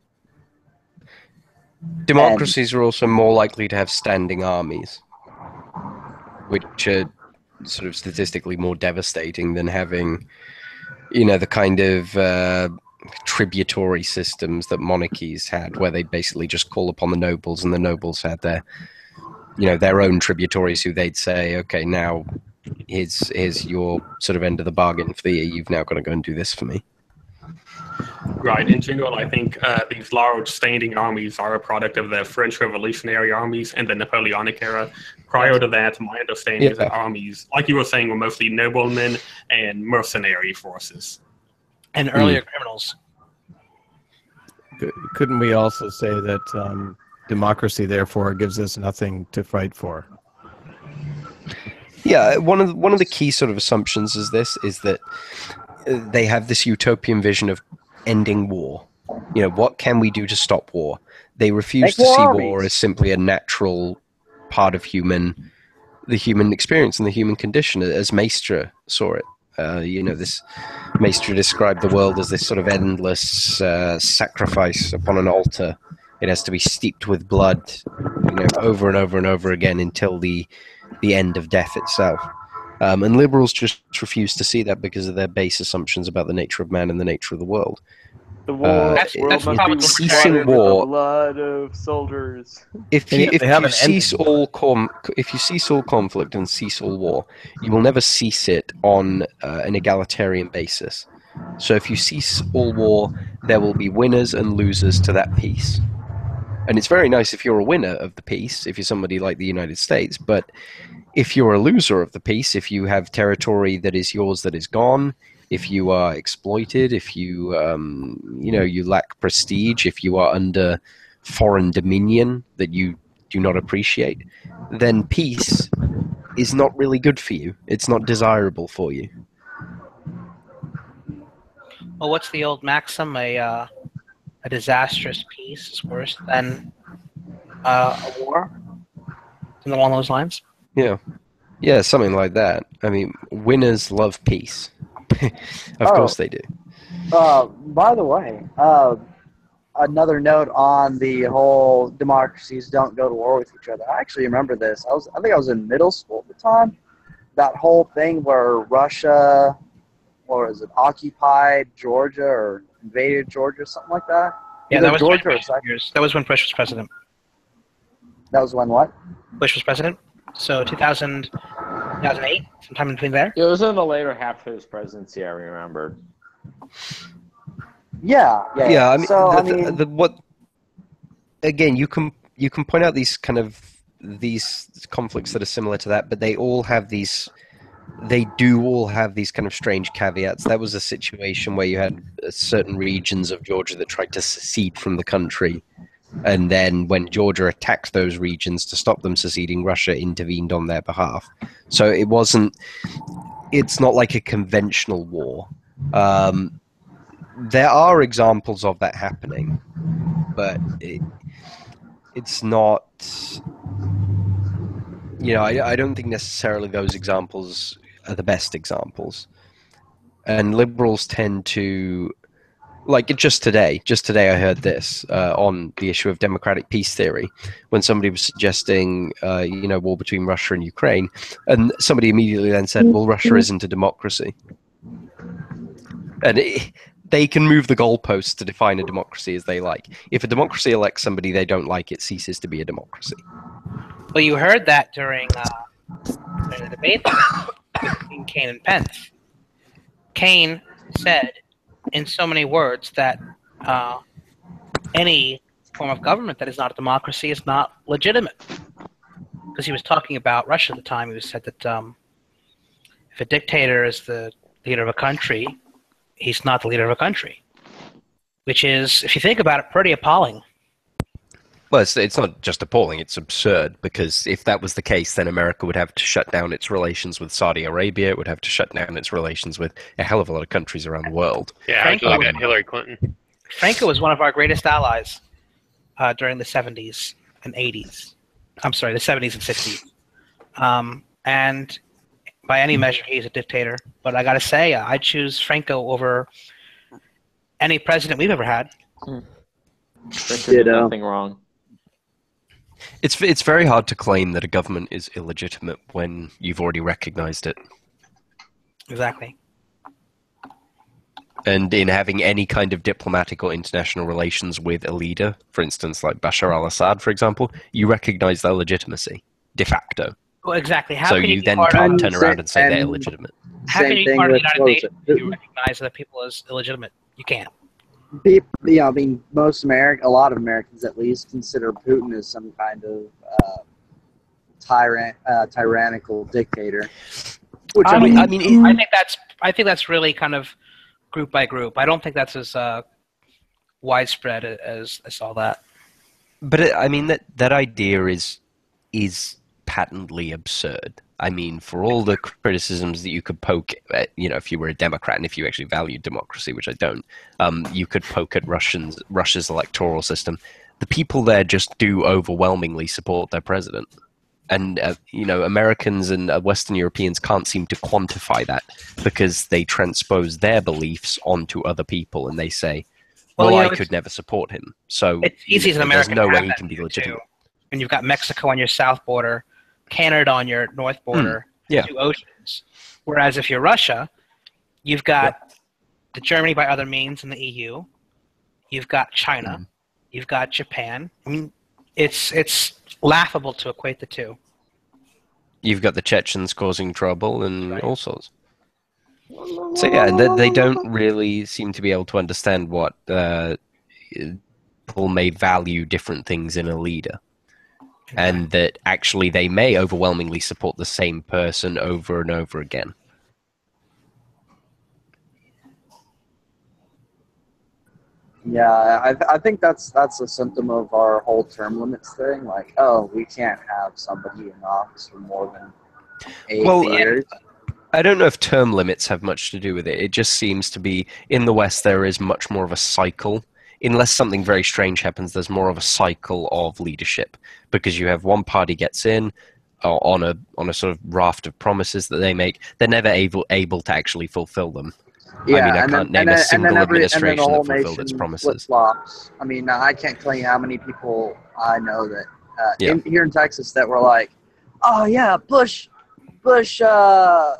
Speaker 4: Democracies are also more likely to have standing armies, which are sort of statistically more devastating than having, you know, the kind of uh, tributary systems that monarchies had, where they basically just call upon the nobles, and the nobles had their, you know, their own tributaries who they'd say, okay, now here's here's your sort of end of the bargain for the year. You've now got to go and do this for me.
Speaker 2: Right. In general, I think uh, these large standing armies are a product of the French Revolutionary armies and the Napoleonic era. Prior to that, my understanding is that
Speaker 4: Yeah.
Speaker 2: armies, like you were saying, were mostly noblemen and mercenary forces.
Speaker 3: And earlier criminals.
Speaker 5: Cou- Couldn't we also say that um, democracy, therefore, gives us nothing to fight for?
Speaker 4: Yeah, one of the, one of the key sort of assumptions is this is that uh, they have this utopian vision of ending war. You know, what can we do to stop war? They refuse
Speaker 6: Make
Speaker 4: to see
Speaker 6: war
Speaker 4: war
Speaker 6: armies.
Speaker 4: as simply a natural part of human, the human experience and the human condition, as Maestre saw it. Uh, you know, this Maestre described the world as this sort of endless uh, sacrifice upon an altar. It has to be steeped with blood, you know, over and over and over again until the the end of death itself. Um, and liberals just refuse to see that because of their base assumptions about the nature of man and the nature of the world.
Speaker 9: The war,
Speaker 3: That's-
Speaker 9: world
Speaker 3: that's
Speaker 9: must
Speaker 3: probably
Speaker 9: be
Speaker 4: ceasing
Speaker 9: watered with
Speaker 4: war.
Speaker 9: the blood of soldiers.
Speaker 4: If
Speaker 5: And
Speaker 4: you
Speaker 5: yet
Speaker 4: if
Speaker 5: they
Speaker 4: you
Speaker 5: haven't
Speaker 4: cease
Speaker 5: ended
Speaker 4: all com- if you cease all conflict and cease all war, you will never cease it on uh, an egalitarian basis. So if you cease all war, there will be winners and losers to that peace. And it's very nice if you're a winner of the peace, if you're somebody like the United States, but if you're a loser of the peace, if you have territory that is yours that is gone, if you are exploited, if you um, you know you lack prestige, if you are under foreign dominion that you do not appreciate, then peace is not really good for you. It's not desirable for you.
Speaker 3: Well, what's the old maxim? A uh, a disastrous peace is worse than uh, a war. Something along those lines.
Speaker 4: Yeah, yeah, something like that. I mean, winners love peace. Of
Speaker 6: Oh.
Speaker 4: course they do.
Speaker 6: Uh, by the way, uh, another note on the whole democracies don't go to war with each other. I actually remember this. I was, I think I was in middle school at the time. That whole thing where Russia, or is it occupied Georgia or invaded Georgia, something like that.
Speaker 3: Yeah,
Speaker 6: Either
Speaker 3: that was
Speaker 6: Georgia
Speaker 3: when
Speaker 6: or
Speaker 3: Bush,
Speaker 6: Cyprus.
Speaker 3: years. That was when Bush was president.
Speaker 6: That was when what?
Speaker 3: Bush was president. So two thousand, two thousand eight, sometime in between there.
Speaker 7: It was in the later half of his presidency, I remember.
Speaker 6: Yeah, yeah.
Speaker 4: Yeah, I mean,
Speaker 6: so
Speaker 4: the,
Speaker 6: I
Speaker 4: the-
Speaker 6: mean,
Speaker 4: the, what? Again, you can you can point out these kind of these conflicts that are similar to that, but they all have these. They do all have these kind of strange caveats. That was a situation where you had uh, certain regions of Georgia that tried to secede from the country, and then when Georgia attacked those regions to stop them seceding, Russia intervened on their behalf. So it wasn't. It's not like a conventional war. Um, there are examples of that happening, but it, it's not. You know, I, I don't think necessarily those examples are the best examples. And liberals tend to, like just today, just today I heard this uh, on the issue of democratic peace theory, when somebody was suggesting, uh, you know, war between Russia and Ukraine, and somebody immediately then said, well, Russia isn't a democracy. And it, they can move the goalposts to define a democracy as they like. If a democracy elects somebody they don't like, it ceases to be a democracy.
Speaker 3: Well, you heard that during, uh, during the debate between Kane and Pence. Kane said in so many words that uh, any form of government that is not a democracy is not legitimate. because he was talking about Russia at the time. He was said that um, if a dictator is the leader of a country, he's not the leader of a country, which is, if you think about it, pretty appalling.
Speaker 4: Well, it's, it's not just appalling, it's absurd, because if that was the case, then America would have to shut down its relations with Saudi Arabia, it would have to shut down its relations with a hell of a lot of countries around the world.
Speaker 1: Yeah, how'd you look at Hillary Clinton?
Speaker 3: Franco was one of our greatest allies uh, during the seventies and eighties. I'm sorry, the seventies and sixties. Um, and by any measure, he's a dictator. But I got to say, I choose Franco over any president we've ever had.
Speaker 9: Hmm. Franco did nothing wrong.
Speaker 4: It's it's very hard to claim that a government is illegitimate when you've already recognized it.
Speaker 3: Exactly.
Speaker 4: And in having any kind of diplomatic or international relations with a leader, for instance, like Bashar al-Assad, for example, you recognize their legitimacy, de facto.
Speaker 3: Well, exactly. How
Speaker 4: so
Speaker 3: can
Speaker 4: you,
Speaker 3: you
Speaker 4: then
Speaker 3: part
Speaker 4: can't
Speaker 3: of-
Speaker 4: turn around and say
Speaker 6: and-
Speaker 4: they're illegitimate.
Speaker 3: How can
Speaker 6: Same
Speaker 3: you be
Speaker 6: thing
Speaker 3: part of the
Speaker 6: with
Speaker 3: United
Speaker 6: what was
Speaker 3: Nations
Speaker 6: it?
Speaker 3: if you recognize other people as illegitimate? You can't.
Speaker 6: People, yeah, I mean, most American, a lot of Americans at least, consider Putin as some kind of uh, tyran- uh, tyrannical dictator. Which
Speaker 3: I,
Speaker 6: I
Speaker 3: mean,
Speaker 6: mean,
Speaker 3: I mean, I think that's I think that's really kind of group by group. I don't think that's as uh, widespread as as all that.
Speaker 4: But it, I mean that that idea is is patently absurd. I mean, for all the criticisms that you could poke at, you know, if you were a Democrat and if you actually valued democracy, which I don't, um, you could poke at Russians Russia's electoral system. The people there just do overwhelmingly support their president. And, uh, you know, Americans and uh, Western Europeans can't seem to quantify that because they transpose their beliefs onto other people and they say, well,
Speaker 3: Well, you know,
Speaker 4: I
Speaker 3: it's-
Speaker 4: could never support him. So
Speaker 3: It's easy as an American
Speaker 4: there's no
Speaker 3: to have
Speaker 4: way he
Speaker 3: that
Speaker 4: can be
Speaker 3: view,
Speaker 4: legitimate.
Speaker 3: too. And you've got Mexico on your south border, Canada on your north border,
Speaker 4: yeah.
Speaker 3: two oceans. Whereas if you're Russia, you've got the Germany by other means in the E U. You've got China.
Speaker 4: Mm.
Speaker 3: You've got Japan. I mean, it's it's laughable to equate the two.
Speaker 4: You've got the Chechens causing trouble and all sorts. So yeah, they, they don't really seem to be able to understand what uh, people may value different things in a leader. And that actually they may overwhelmingly support the same person over and over again.
Speaker 6: yeah, I, I think that's that's a symptom of our whole term limits thing. Like, oh, we can't have somebody in office for more than eight
Speaker 4: Well,
Speaker 6: years.
Speaker 4: I don't know if term limits have much to do with it. It just seems to be, in the West, there is much more of a cycle. Unless something very strange happens, there's more of a cycle of leadership. Because you have one party gets in uh, on a on a sort of raft of promises that they make. They're never able, able to actually fulfill them.
Speaker 6: Yeah,
Speaker 4: I mean, I
Speaker 6: and
Speaker 4: can't
Speaker 6: then,
Speaker 4: name
Speaker 6: and
Speaker 4: a
Speaker 6: then, and
Speaker 4: single
Speaker 6: then every, and then
Speaker 4: administration
Speaker 6: the whole
Speaker 4: that fulfilled its
Speaker 6: nation
Speaker 4: promises.
Speaker 6: flip-flops. I mean, I can't tell you how many people I know that uh,
Speaker 4: Yeah.
Speaker 6: in, here in Texas that were like, "Oh yeah, Bush, Bush, uh,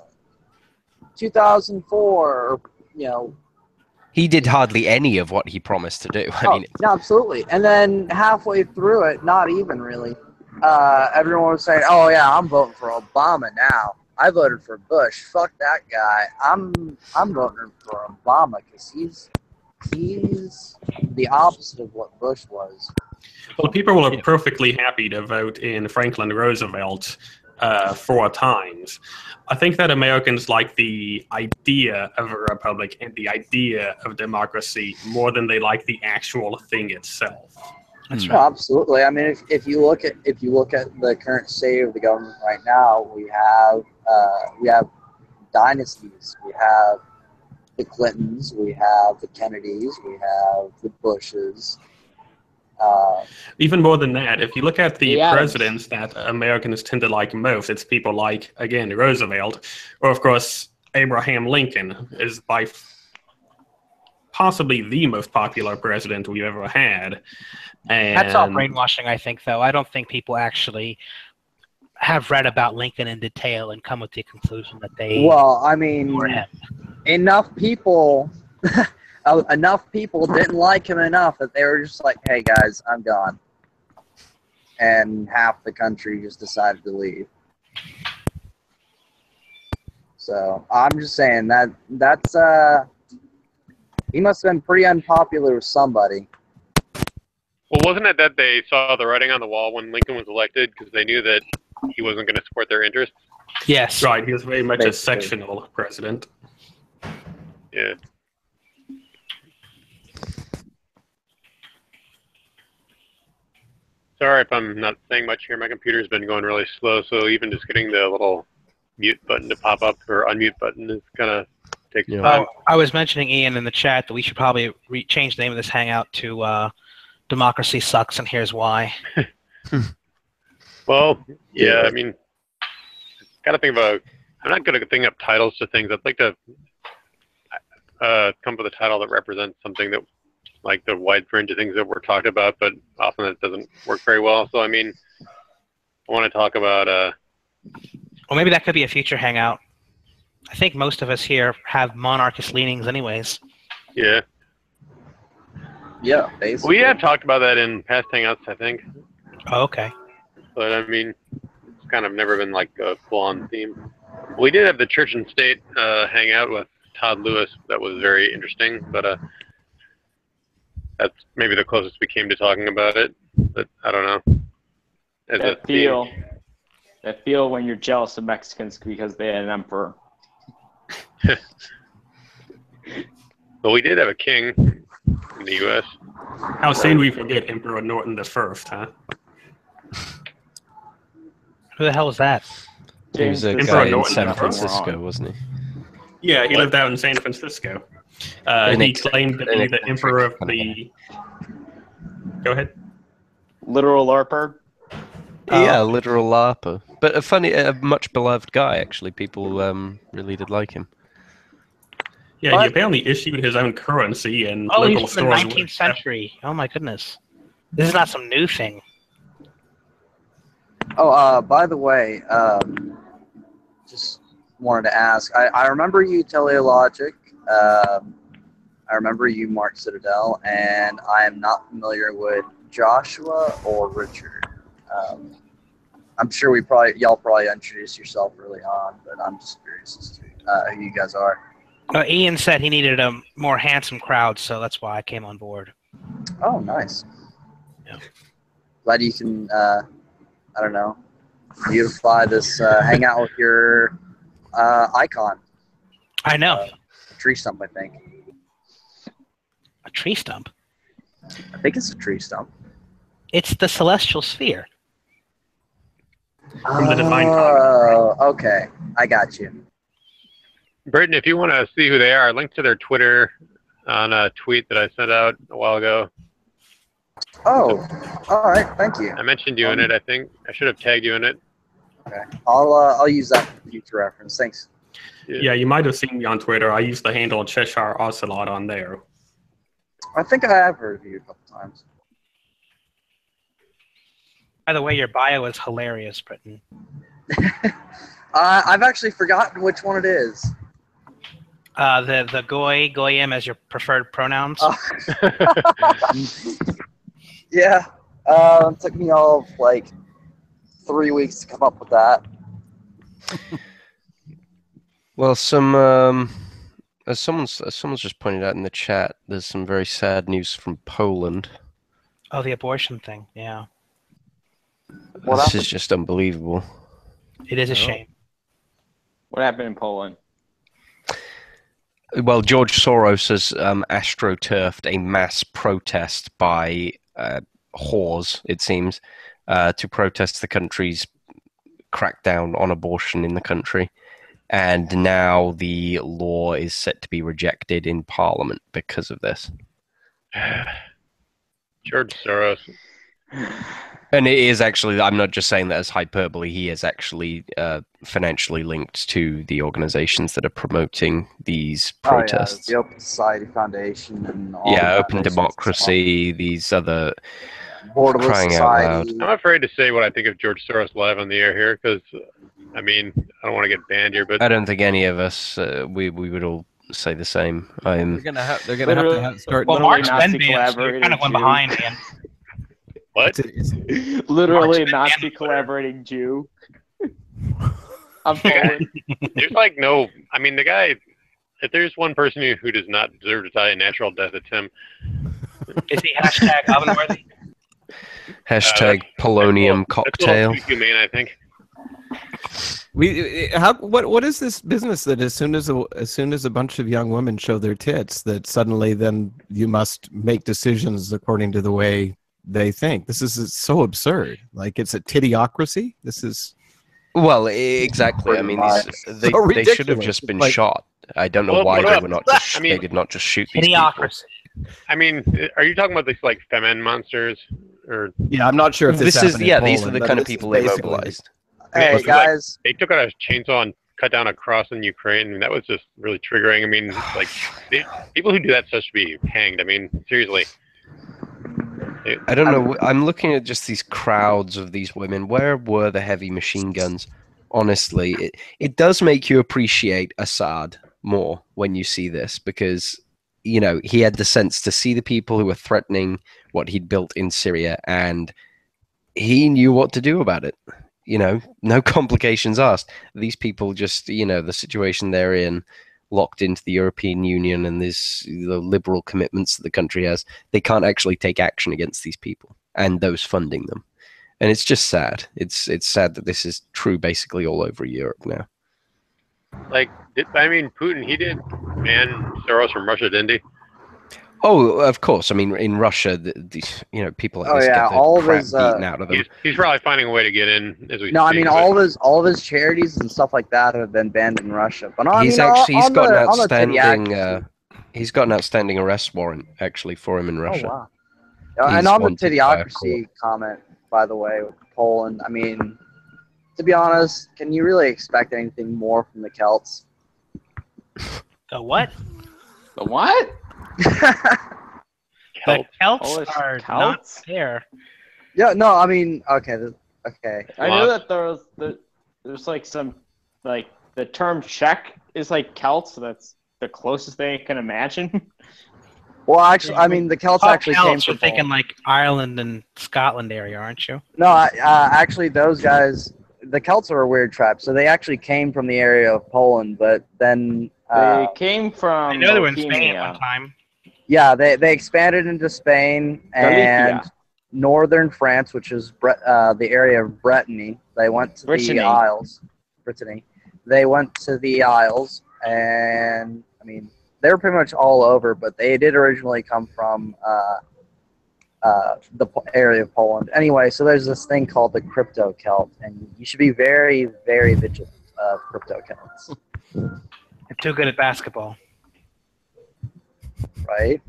Speaker 6: two thousand four," or you know.
Speaker 4: He did hardly any of what he promised to do. I
Speaker 6: oh,
Speaker 4: mean,
Speaker 6: no, absolutely. And then halfway through it, not even really, uh, everyone was saying, "Oh yeah, I'm voting for Obama now. I voted for Bush. Fuck that guy. I'm I'm voting for Obama because he's he's the opposite of what Bush was."
Speaker 2: Well, people were perfectly happy to vote in Franklin Roosevelt uh, four times. I think that Americans like the idea of a republic and the idea of democracy more than they like the actual thing itself.
Speaker 3: That's
Speaker 6: No, absolutely. I mean, if, if you look at if you look at the current state of the government right now, we have uh, we have dynasties. We have the Clintons. We have the Kennedys. We have the Bushes. Uh,
Speaker 2: Even more than that, if you look at the
Speaker 7: Yeah.
Speaker 2: presidents that Americans tend to like most, it's people like, again, Roosevelt, or of course, Abraham Lincoln is by f- possibly the most popular president we've ever had. And
Speaker 3: That's all brainwashing, I think, though. I don't think people actually have read about Lincoln in detail and come with the conclusion that they
Speaker 6: well, I mean,
Speaker 3: were him.
Speaker 6: enough people, uh, enough people didn't like him enough that they were just like, "Hey guys, I'm gone," and half the country just decided to leave. So I'm just saying that that's uh, he must have been pretty unpopular with somebody.
Speaker 1: Well, wasn't it that they saw the writing on the wall when Lincoln was elected because they knew that he wasn't going to support their interests.
Speaker 3: Yes.
Speaker 2: Right, he was very much a
Speaker 9: Basically.
Speaker 2: sectional president.
Speaker 1: Yeah. Sorry if I'm not saying much here. My computer's been going really slow, so even just getting the little mute button to pop up or unmute button is gonna take some
Speaker 4: Yeah.
Speaker 1: time.
Speaker 3: Uh, I was mentioning Ian in the chat that we should probably re- change the name of this hangout to uh, "Democracy Sucks," and here's why.
Speaker 1: Well, yeah, I mean, gotta think about. I'm not good at thinking up titles to things. I'd like to uh, come up with a title that represents something that, like the wide range of things that we're talking about, but often that doesn't work very well. So, I mean, I want to talk about. Uh,
Speaker 3: Well, maybe that could be a future hangout. I think most of us here have monarchist leanings, anyways.
Speaker 1: yeah,
Speaker 6: Yeah, basically.
Speaker 1: we have talked about that in past hangouts, I think.
Speaker 3: Oh, okay.
Speaker 1: But I mean, it's kind of never been like a full-on theme. We did have the church and state uh, hangout with Todd Lewis. That was very interesting, but uh, that's maybe the closest we came to talking about it. But I don't know. As a
Speaker 7: That
Speaker 1: theme.
Speaker 7: feel, that feel when you're jealous of Mexicans because they had an emperor.
Speaker 1: But we did have a king in the U S
Speaker 2: How soon we forget Emperor Norton the First, huh?
Speaker 3: Who the hell is that?
Speaker 4: He was a
Speaker 7: James
Speaker 4: guy in
Speaker 2: Norton,
Speaker 4: San
Speaker 2: that's
Speaker 4: Francisco,
Speaker 7: wrong.
Speaker 4: wasn't he?
Speaker 2: Yeah, he lived out in San Francisco. Uh,
Speaker 4: An
Speaker 2: he
Speaker 4: ex-
Speaker 2: claimed to
Speaker 4: an
Speaker 2: be the
Speaker 4: eccentric
Speaker 2: emperor of
Speaker 4: kind of
Speaker 2: the. Go ahead.
Speaker 7: Literal LARPer.
Speaker 4: Yeah, literal LARPer, but a funny, a much beloved guy. Actually, people um, really did like him.
Speaker 2: Yeah,
Speaker 6: What?
Speaker 2: he apparently issued his own currency and
Speaker 3: Oh,
Speaker 2: local
Speaker 3: he's from the
Speaker 2: stores.
Speaker 3: nineteenth century. Oh my goodness. This is not some new thing.
Speaker 6: Oh, uh, by the way, um, just wanted to ask. I, I remember you, Teleologic. Um, I remember you, Mark Citadel, and I am not familiar with Joshua or Richard. Um, I'm sure we probably y'all probably introduced yourself early on, but I'm just curious as to uh, who you guys are.
Speaker 3: Uh, Ian said he needed a more handsome crowd, so that's why I came on board.
Speaker 6: Oh, nice.
Speaker 3: Yeah.
Speaker 6: Glad you can. Uh, I don't know. Beautify this uh, hangout with your uh, icon.
Speaker 3: I know.
Speaker 6: Uh, tree stump, I think.
Speaker 3: A tree stump.
Speaker 6: I think it's a tree stump.
Speaker 3: It's the celestial sphere.
Speaker 2: From the Divine
Speaker 6: Oh, okay. I got you.
Speaker 1: Britton, if you want to see who they are, link to their Twitter on a tweet that I sent out a while ago.
Speaker 6: Oh, all right. Thank you.
Speaker 1: I mentioned you in it, I think. I should have tagged you in it.
Speaker 6: Okay. I'll uh, I'll use that for future reference. Thanks.
Speaker 2: Yeah, you might have seen me on Twitter. I use the handle Cheshire Ocelot on there.
Speaker 6: I think I have heard of you a couple times.
Speaker 3: By the way, your bio is hilarious, Britton.
Speaker 6: uh, I've actually forgotten which one it is.
Speaker 3: Uh, the the goy goyim as your preferred pronouns.
Speaker 6: Oh. Yeah. Uh, it took me all of, like three weeks to come up with that.
Speaker 4: Well, some um, as someone's as someone's just pointed out in the chat, there's some very sad news from Poland.
Speaker 3: Oh, the abortion thing. Yeah,
Speaker 6: What
Speaker 4: this
Speaker 6: happened?
Speaker 4: is just unbelievable.
Speaker 3: it is a shame.
Speaker 7: What happened in Poland?
Speaker 4: Well, George Soros has um, astroturfed a mass protest by uh, whores, it seems, uh, to protest the country's crackdown on abortion in the country. And now the law is set to be rejected in Parliament because of this.
Speaker 1: George Soros.
Speaker 4: And it is actually, I'm not just saying that as hyperbole, he is actually uh, financially linked to the organizations that are promoting these protests.
Speaker 6: Oh, yeah, the Open Society Foundation and all
Speaker 4: Yeah,
Speaker 6: the
Speaker 4: Open
Speaker 6: foundations.
Speaker 4: Democracy, these other
Speaker 6: Borderless
Speaker 4: crying out
Speaker 6: Society.
Speaker 1: I'm afraid to say what I think of George Soros live on the air here because, I mean, I don't want to get banned here, but
Speaker 4: I don't think any of us, uh, we, we would all say the same. I'm,
Speaker 5: They're gonna have. They're gonna have to
Speaker 7: Literally-
Speaker 5: have, start.
Speaker 3: Well,
Speaker 7: Literally
Speaker 3: Mark's
Speaker 7: Nazi
Speaker 3: been banned, so you're kind of
Speaker 7: collaborating
Speaker 3: one
Speaker 7: Jew.
Speaker 3: behind, man.
Speaker 1: what?
Speaker 5: It's- it's-
Speaker 7: Literally
Speaker 3: been
Speaker 7: Nazi
Speaker 3: banned on Twitter.
Speaker 7: collaborating Jew. I'm Poland.
Speaker 1: There's like no, I mean, the guy, if there's one person who, who does not deserve to die a natural death, it's him.
Speaker 3: Is he hashtag oven worthy?
Speaker 4: hashtag polonium
Speaker 1: That's a little
Speaker 4: cocktail.
Speaker 1: too humane, I think.
Speaker 5: We how what what is this business that as soon as a, as soon as a bunch of young women show their tits, that suddenly then you must make decisions according to the way they think? This is so absurd. Like it's a tittyocracy. This is
Speaker 4: Well, e- exactly. I mean, these, they,
Speaker 5: So
Speaker 4: they should have
Speaker 5: ridiculous.
Speaker 4: just been
Speaker 5: Like-
Speaker 4: shot. I don't know
Speaker 1: Well,
Speaker 4: why
Speaker 1: what
Speaker 4: they
Speaker 1: about-
Speaker 4: were not just,
Speaker 1: I mean-
Speaker 4: they did not just shoot these people.
Speaker 3: Idiocracy.
Speaker 1: I mean, are you talking about these like feminine monsters, or
Speaker 5: Yeah, I'm not sure if this,
Speaker 4: This is
Speaker 5: happened in
Speaker 4: yeah. These are
Speaker 5: Poland,
Speaker 4: the
Speaker 5: but
Speaker 4: kind of
Speaker 5: this is
Speaker 4: people they
Speaker 5: basically-
Speaker 4: mobilized.
Speaker 1: I mean,
Speaker 6: Hey
Speaker 1: it was like-
Speaker 6: guys,
Speaker 1: they took out a chainsaw and cut down a cross in Ukraine, and that was just really triggering. I mean, like they, people who do that stuff should be hanged. I mean, seriously. It-
Speaker 4: I don't know. I'm looking at just these crowds of these women. Where were the heavy machine guns? Honestly, it, it does make you appreciate Assad more when you see this, because you know he had the sense to see the people who were threatening what he'd built in Syria, and he knew what to do about it. You know, no complications asked. These people just, you know, the situation they're in, locked into the European Union and this the liberal commitments that the country has, they can't actually take action against these people and those funding them. And it's just sad. It's it's sad that this is true basically all over Europe now.
Speaker 1: Like, did, I mean, Putin, he did ban Soros from Russia, didn't he?
Speaker 4: Oh, of course. I mean, in Russia, the, the, you know, people like
Speaker 6: Oh,
Speaker 4: this
Speaker 6: yeah,
Speaker 4: get the
Speaker 6: all of
Speaker 4: crap
Speaker 6: his, uh,
Speaker 4: beaten out of them.
Speaker 1: He's, he's probably finding a way to get in as we
Speaker 6: no, I
Speaker 1: speak,
Speaker 6: mean
Speaker 1: but-
Speaker 6: all of his all of his charities and stuff like that have been banned in Russia. But I
Speaker 4: He's
Speaker 6: mean,
Speaker 4: actually
Speaker 6: on,
Speaker 4: he's
Speaker 6: on
Speaker 4: got
Speaker 6: the,
Speaker 4: an
Speaker 6: on the titty
Speaker 4: outstanding
Speaker 6: accuracy-
Speaker 4: uh, he's got an outstanding arrest warrant actually for him in Russia.
Speaker 6: Oh wow! Uh,
Speaker 4: He's
Speaker 6: and on the
Speaker 4: wanted by a
Speaker 6: tidiocracy comment, by the way, with Poland, I mean, to be honest, can you really expect anything more from the Celts?
Speaker 3: The what?
Speaker 9: The what?
Speaker 3: The Celts
Speaker 9: Polish
Speaker 3: are
Speaker 9: Celts?
Speaker 3: not there.
Speaker 6: Yeah, no, I mean, okay, th- okay.
Speaker 9: I know that there's the there's like some like the term Czech is like Celts, so that's the closest thing I can imagine.
Speaker 6: Well, actually, I mean, the Celts
Speaker 3: Oh,
Speaker 6: actually came
Speaker 3: Celts,
Speaker 6: from
Speaker 3: you're thinking
Speaker 6: Poland.
Speaker 3: like Ireland and Scotland area, aren't you?
Speaker 6: No, I- uh, actually, those guys, the Celts are a weird tribe. So they actually came from the area of Poland, but then, uh,
Speaker 9: They came from
Speaker 3: I know they were in Spain at
Speaker 9: Bohemia.
Speaker 3: one time.
Speaker 6: yeah, they they expanded into Spain and
Speaker 9: Galicia.
Speaker 6: northern France, which is Bre- uh, the area of Brittany. They went to
Speaker 9: Brittany.
Speaker 6: the Isles, Brittany. They went to the Isles, and I mean, they were pretty much all over, but they did originally come from uh, uh, the po- area of Poland. Anyway, so there's this thing called the crypto Celt, and you should be very, very vigilant of crypto Celts,
Speaker 3: They're too good at basketball.
Speaker 6: right?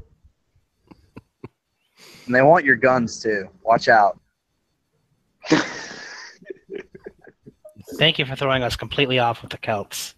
Speaker 6: And they want your guns too. Watch out.
Speaker 3: Thank you for throwing us completely off with the Celts.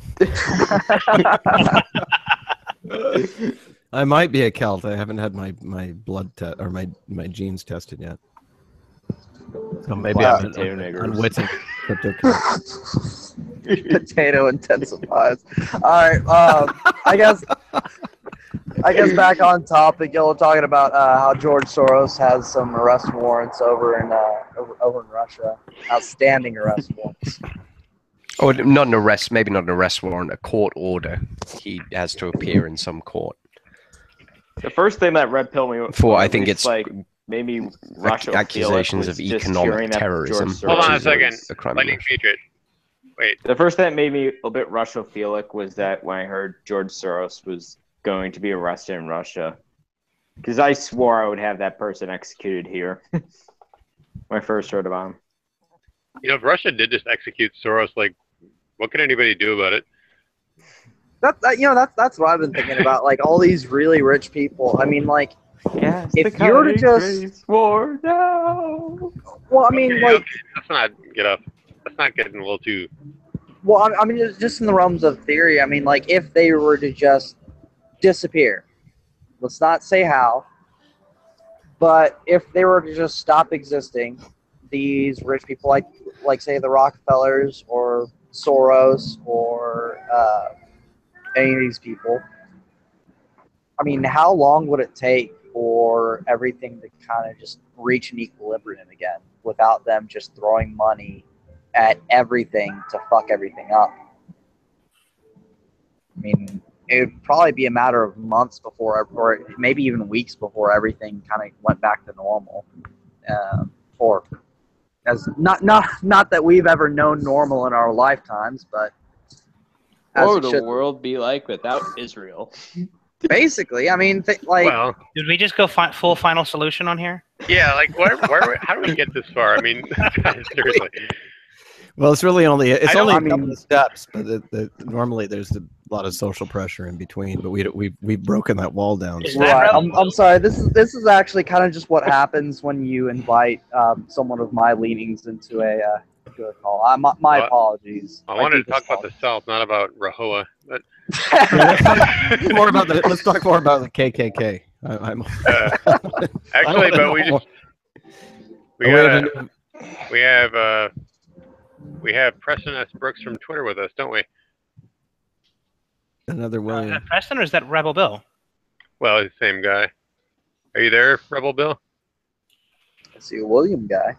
Speaker 5: I might be a Celt. I haven't had my, my blood test or my, my genes tested yet. So maybe
Speaker 6: Wow.
Speaker 5: I'm an
Speaker 9: Potato niggers.
Speaker 5: unwitting crypto Celt.
Speaker 6: Potato intensifies. All right. Um, I guess. I guess back on topic. You know, talking about uh, how George Soros has some arrest warrants over in uh, over, over in Russia. Outstanding arrest warrants.
Speaker 4: Or not an arrest, maybe not an arrest warrant, a court order. He has to appear in some court.
Speaker 9: The first thing that red pill me
Speaker 4: For, I
Speaker 9: at
Speaker 4: think
Speaker 9: least,
Speaker 4: it's
Speaker 9: like maybe Russia feel
Speaker 4: accusations
Speaker 9: like
Speaker 4: of
Speaker 9: was just
Speaker 4: economic
Speaker 9: hearing that
Speaker 4: terrorism.
Speaker 9: George
Speaker 1: Hold on a
Speaker 9: Soros
Speaker 1: second.
Speaker 9: was-
Speaker 4: A crime
Speaker 1: Lightning
Speaker 4: against-
Speaker 1: Patriot. Wait,
Speaker 9: The first thing that made me a bit Russophilic was that when I heard George Soros was going to be arrested in Russia, because I swore I would have that person executed here when I first heard about him.
Speaker 1: you know, if Russia did just execute Soros, like, what can anybody do about it?
Speaker 6: That, that you know that's that's what I've been thinking about. Like all these really rich people. I mean, like,
Speaker 9: Yes,
Speaker 6: If you were to just-
Speaker 9: war now.
Speaker 6: well, I mean,
Speaker 1: Okay,
Speaker 6: like,
Speaker 1: okay, let's not get up. Let's not get in a little too.
Speaker 6: well, I, I mean, it's just in the realms of theory. I mean, like, if they were to just disappear, let's not say how, but if they were to just stop existing, these rich people, like, like say the Rockefellers or Soros or uh, any of these people, I mean, how long would it take for everything to kind of just reach an equilibrium again without them just throwing money at everything to fuck everything up? I mean, it would probably be a matter of months before, or maybe even weeks before everything kind of went back to normal. Um, or as not not not that we've ever known normal in our lifetimes, but as
Speaker 9: What
Speaker 6: it
Speaker 9: would the
Speaker 6: should.
Speaker 9: world be like without Israel?
Speaker 6: Basically, I mean, th- like
Speaker 1: Well,
Speaker 3: Did we just go fi- full final solution on here?
Speaker 1: yeah, like where, where, how do we get this far? I mean, seriously.
Speaker 5: Well, it's really only it's
Speaker 1: I don't-
Speaker 5: only
Speaker 6: I
Speaker 5: a couple
Speaker 6: mean-
Speaker 5: of steps, but the, the, normally there's a lot of social pressure in between. But we we we've broken that wall down.
Speaker 3: Is
Speaker 5: so-
Speaker 3: that
Speaker 6: right,
Speaker 3: Rebel
Speaker 6: I'm,
Speaker 3: Bill?
Speaker 6: I'm sorry. This is this is actually kind of just what happens when you invite um, someone of my leanings into a uh, to a call. I, my my
Speaker 1: Well,
Speaker 6: apologies.
Speaker 1: I
Speaker 6: My
Speaker 1: wanted to
Speaker 6: deepest
Speaker 1: talk about the South, not about Rahowa. But
Speaker 5: Yeah, let's talk more about the, let's talk more about the K K K. I, I'm
Speaker 1: uh, actually, but we just we
Speaker 5: Oh, we have
Speaker 1: gotta,
Speaker 5: a-
Speaker 1: we have uh, we have Preston S. Brooks from Twitter with us, don't we?
Speaker 5: another
Speaker 3: Uh, is
Speaker 5: William.
Speaker 3: that Preston or is that Rebel Bill?
Speaker 1: Well, he's the same guy. Are you there, Rebel Bill?
Speaker 6: I see a William guy.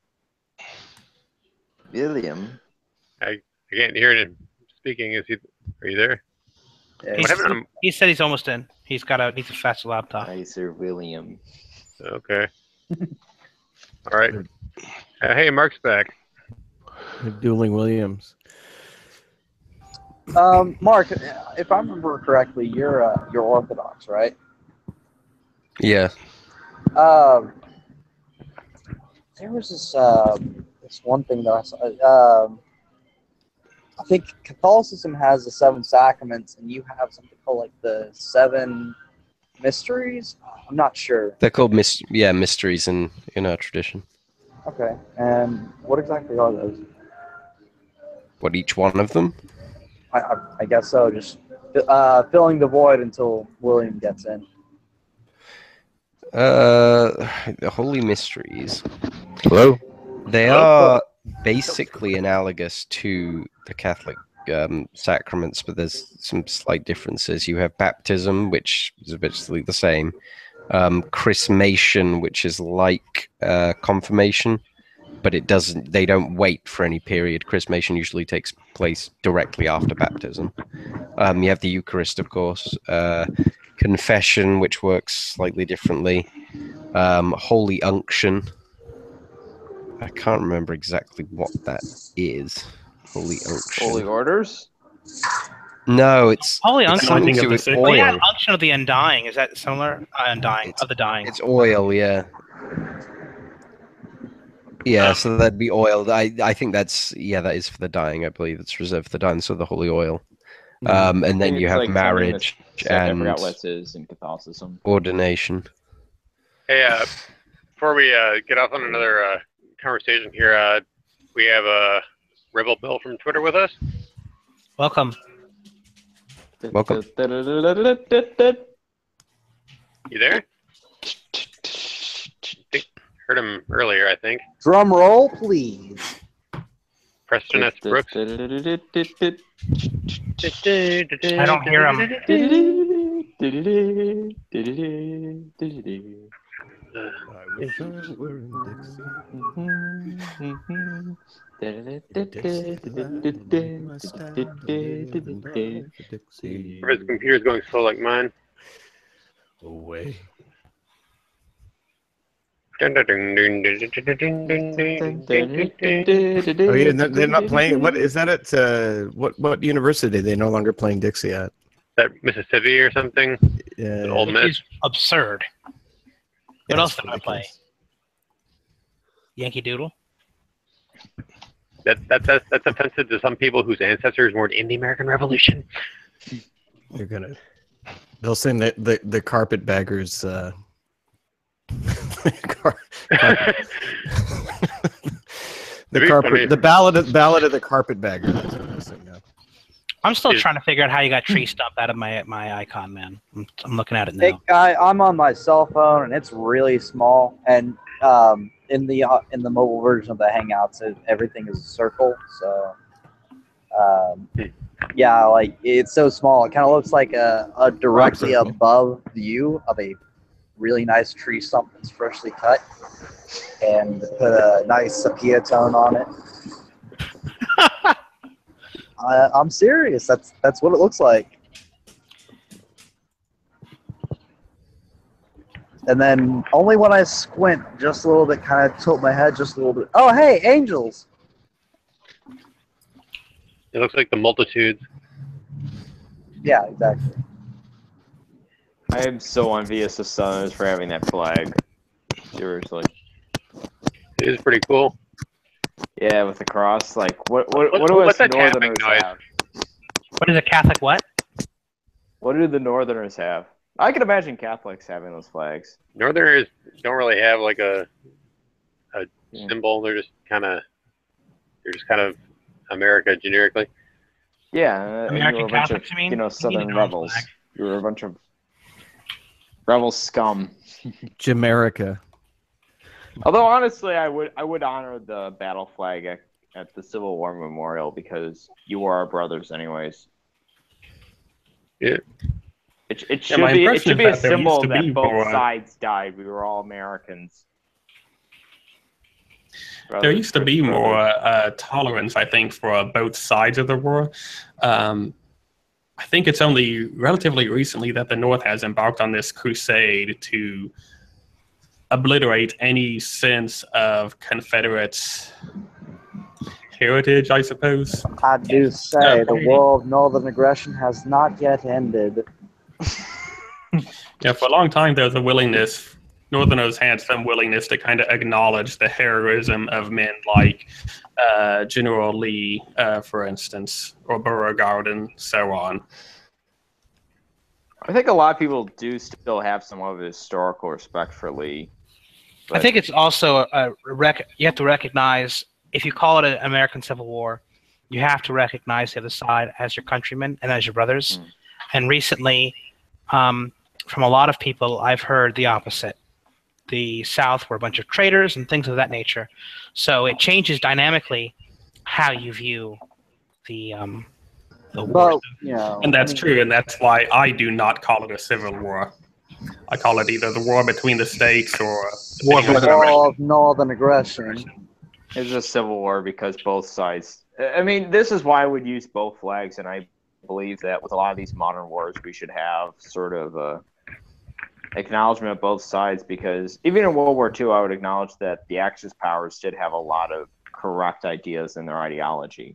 Speaker 9: William.
Speaker 1: I can't hear him speaking. Is he? Are you there?
Speaker 6: Yeah,
Speaker 3: He's-
Speaker 1: What happened?
Speaker 3: He said he's almost in. He's got a needs a faster laptop.
Speaker 9: Nicer William.
Speaker 1: Okay. All right. Uh, hey, Mark's back.
Speaker 5: Dueling Williams.
Speaker 6: Um, Mark, if I remember correctly, you're uh, you're Orthodox, right?
Speaker 4: Yeah.
Speaker 6: Um, there was this um, this one thing that I saw. Um, I think Catholicism has the seven sacraments, and you have something called like the seven mysteries. I'm not sure.
Speaker 4: They're called mis- yeah mysteries in in our tradition.
Speaker 6: Okay, and what exactly are those?
Speaker 4: What, each one of them?
Speaker 6: I, I, I guess so. Just uh, filling the void until William gets in.
Speaker 4: Uh, the holy mysteries.
Speaker 5: Hello.
Speaker 4: They
Speaker 1: Hello?
Speaker 4: are basically analogous to the Catholic um, sacraments, but there's some slight differences. You have baptism, which is basically the same. Um, chrismation, which is like uh, confirmation, but it doesn't. They don't wait for any period. Chrismation usually takes place directly after baptism. Um, you have the Eucharist, of course. Uh, confession, which works slightly differently. Um, holy unction. I can't remember exactly what that is. Holy unction.
Speaker 9: Holy orders?
Speaker 2: Oh,
Speaker 4: No, it's
Speaker 3: Holy
Speaker 4: it's
Speaker 3: unction.
Speaker 4: something
Speaker 2: Anointing
Speaker 4: to
Speaker 2: of
Speaker 4: do
Speaker 2: the
Speaker 4: with
Speaker 2: sick.
Speaker 3: Oh, yeah,
Speaker 4: oil.
Speaker 3: unction of the undying. Is that similar? Uh, undying
Speaker 4: It's-
Speaker 3: of the dying.
Speaker 4: It's oil, yeah. Yeah,
Speaker 3: Um,
Speaker 4: so that'd be oil. I I think that's yeah, that is for the dying. I believe it's reserved for the dying. So the holy oil. Um, and then
Speaker 9: Maybe
Speaker 4: you
Speaker 9: it's
Speaker 4: have
Speaker 9: like something
Speaker 4: marriage
Speaker 9: that's sick. I forgot
Speaker 4: and
Speaker 9: what it is in Catholicism.
Speaker 4: ordination.
Speaker 1: Hey, uh, before we uh, get off on another uh, conversation here, uh, we have uh, Rebel Bill from Twitter with us.
Speaker 3: Welcome.
Speaker 4: Welcome.
Speaker 1: You there? Think- Heard him earlier, I think.
Speaker 6: Drum roll, please.
Speaker 1: Preston S. Brooks.
Speaker 3: I don't hear him.
Speaker 1: His computer's going slow like mine.
Speaker 5: Away.
Speaker 1: Dun, dun, dun, dun, dun, dun, dun, dun, dun, dun, dun, dun.
Speaker 5: Oh yeah, they're they're not playing. What is that at? Uh, what what university? They no longer playing Dixie at?
Speaker 1: That Mississippi or something?
Speaker 5: Yeah.
Speaker 1: An Old
Speaker 3: Which
Speaker 1: Miss?
Speaker 3: is absurd. What
Speaker 5: Yeah,
Speaker 3: else
Speaker 5: it's
Speaker 3: did I play?
Speaker 5: ridiculous.
Speaker 3: Yankee Doodle?
Speaker 1: That, that, that, that's offensive to some people whose ancestors weren't in the American Revolution.
Speaker 5: They're gonna. They'll sing the the, the carpetbaggers. Uh, car, carpet, the
Speaker 1: It'd be
Speaker 5: carpet.
Speaker 1: funny.
Speaker 5: The ballad of ballad of the carpetbagger. That's what they'll sing now.
Speaker 3: I'm still
Speaker 1: Is-
Speaker 3: trying to figure out how you got tree stump out of my my icon, man. I'm, I'm looking at it
Speaker 6: Hey,
Speaker 3: now.
Speaker 6: guy, I'm on my cell phone and it's really small. And um, in the uh, in the mobile version of the Hangouts, it, everything is a circle. So, um, yeah, like it's so small. It kind of looks like a, a directly
Speaker 5: circle.
Speaker 6: above view of a really nice tree stump that's freshly cut, and put a nice sepia tone on it. I, I'm serious. That's that's what it looks like. And then only when I squint just a little bit, kind of tilt my head just a little bit. Oh, hey, angels!
Speaker 1: It looks like the multitudes.
Speaker 6: Yeah, exactly.
Speaker 9: I am so envious of Southerners for having that flag. Seriously.
Speaker 1: It is pretty cool.
Speaker 9: Yeah, with the cross. Like, what what,
Speaker 1: What-
Speaker 9: what do
Speaker 1: what's
Speaker 9: us
Speaker 1: that tapping
Speaker 9: Northerners
Speaker 1: noise?
Speaker 9: have?
Speaker 3: What is a Catholic what?
Speaker 9: What do the Northerners have? I can imagine Catholics having those flags.
Speaker 1: Northerners don't really have like a a
Speaker 9: Yeah.
Speaker 1: symbol. They're just kind of they're just kind of America generically.
Speaker 9: Yeah, uh,
Speaker 3: American
Speaker 9: you were a bunch
Speaker 3: Catholics,
Speaker 9: of,
Speaker 3: you mean?
Speaker 9: you know,
Speaker 3: You
Speaker 9: Southern
Speaker 3: need a
Speaker 9: rebels.
Speaker 3: flag.
Speaker 9: You were a bunch of rebel scum.
Speaker 5: Jamaica.
Speaker 9: Although honestly, I would I would honor the battle flag at, at the Civil War Memorial because you were our brothers, anyways.
Speaker 1: Yeah.
Speaker 9: It, it
Speaker 2: Yeah,
Speaker 9: should
Speaker 2: my
Speaker 9: be it
Speaker 2: impression
Speaker 9: should
Speaker 2: is
Speaker 9: be a
Speaker 2: that there used
Speaker 9: symbol
Speaker 2: to be
Speaker 9: that both
Speaker 2: more-
Speaker 9: sides died. We were all Americans.
Speaker 2: There
Speaker 9: Brothers,
Speaker 2: used to be
Speaker 9: brothers.
Speaker 2: more uh, tolerance, I think, for both sides of the war. Um, I think it's only relatively recently that the North has embarked on this crusade to obliterate any sense of Confederate heritage, I suppose.
Speaker 6: I do say
Speaker 2: Yeah.
Speaker 6: the war of northern aggression has not yet ended.
Speaker 2: Yeah, for a long time, there was a willingness, Northerners had some willingness to kind of acknowledge the heroism of men like uh, General Lee, uh, for instance, or Beauregard, and so on.
Speaker 9: I think a lot of people do still have some of a historical respect for Lee.
Speaker 3: I
Speaker 9: but-
Speaker 3: think it's also a rec- you have to recognize if you call it an American Civil War, you have to recognize the other side as your countrymen and as your brothers.
Speaker 9: Mm.
Speaker 3: And recently, um, from a lot of people, I've heard the opposite. The South were a bunch of traitors and things of that nature. So it changes dynamically how you view the um, the war.
Speaker 6: Well, you know,
Speaker 2: And that's
Speaker 6: I mean,
Speaker 2: true, and that's why I do not call it a civil war. I call it either the war between the states or
Speaker 3: War
Speaker 2: the
Speaker 3: for
Speaker 6: the war of northern aggression.
Speaker 9: It's a civil war because both sides. I mean, this is why I would use both flags, and I believe that with a lot of these modern wars, we should have sort of a acknowledgement of both sides. Because even in World War Two, I would acknowledge that the Axis powers did have a lot of correct ideas in their ideology.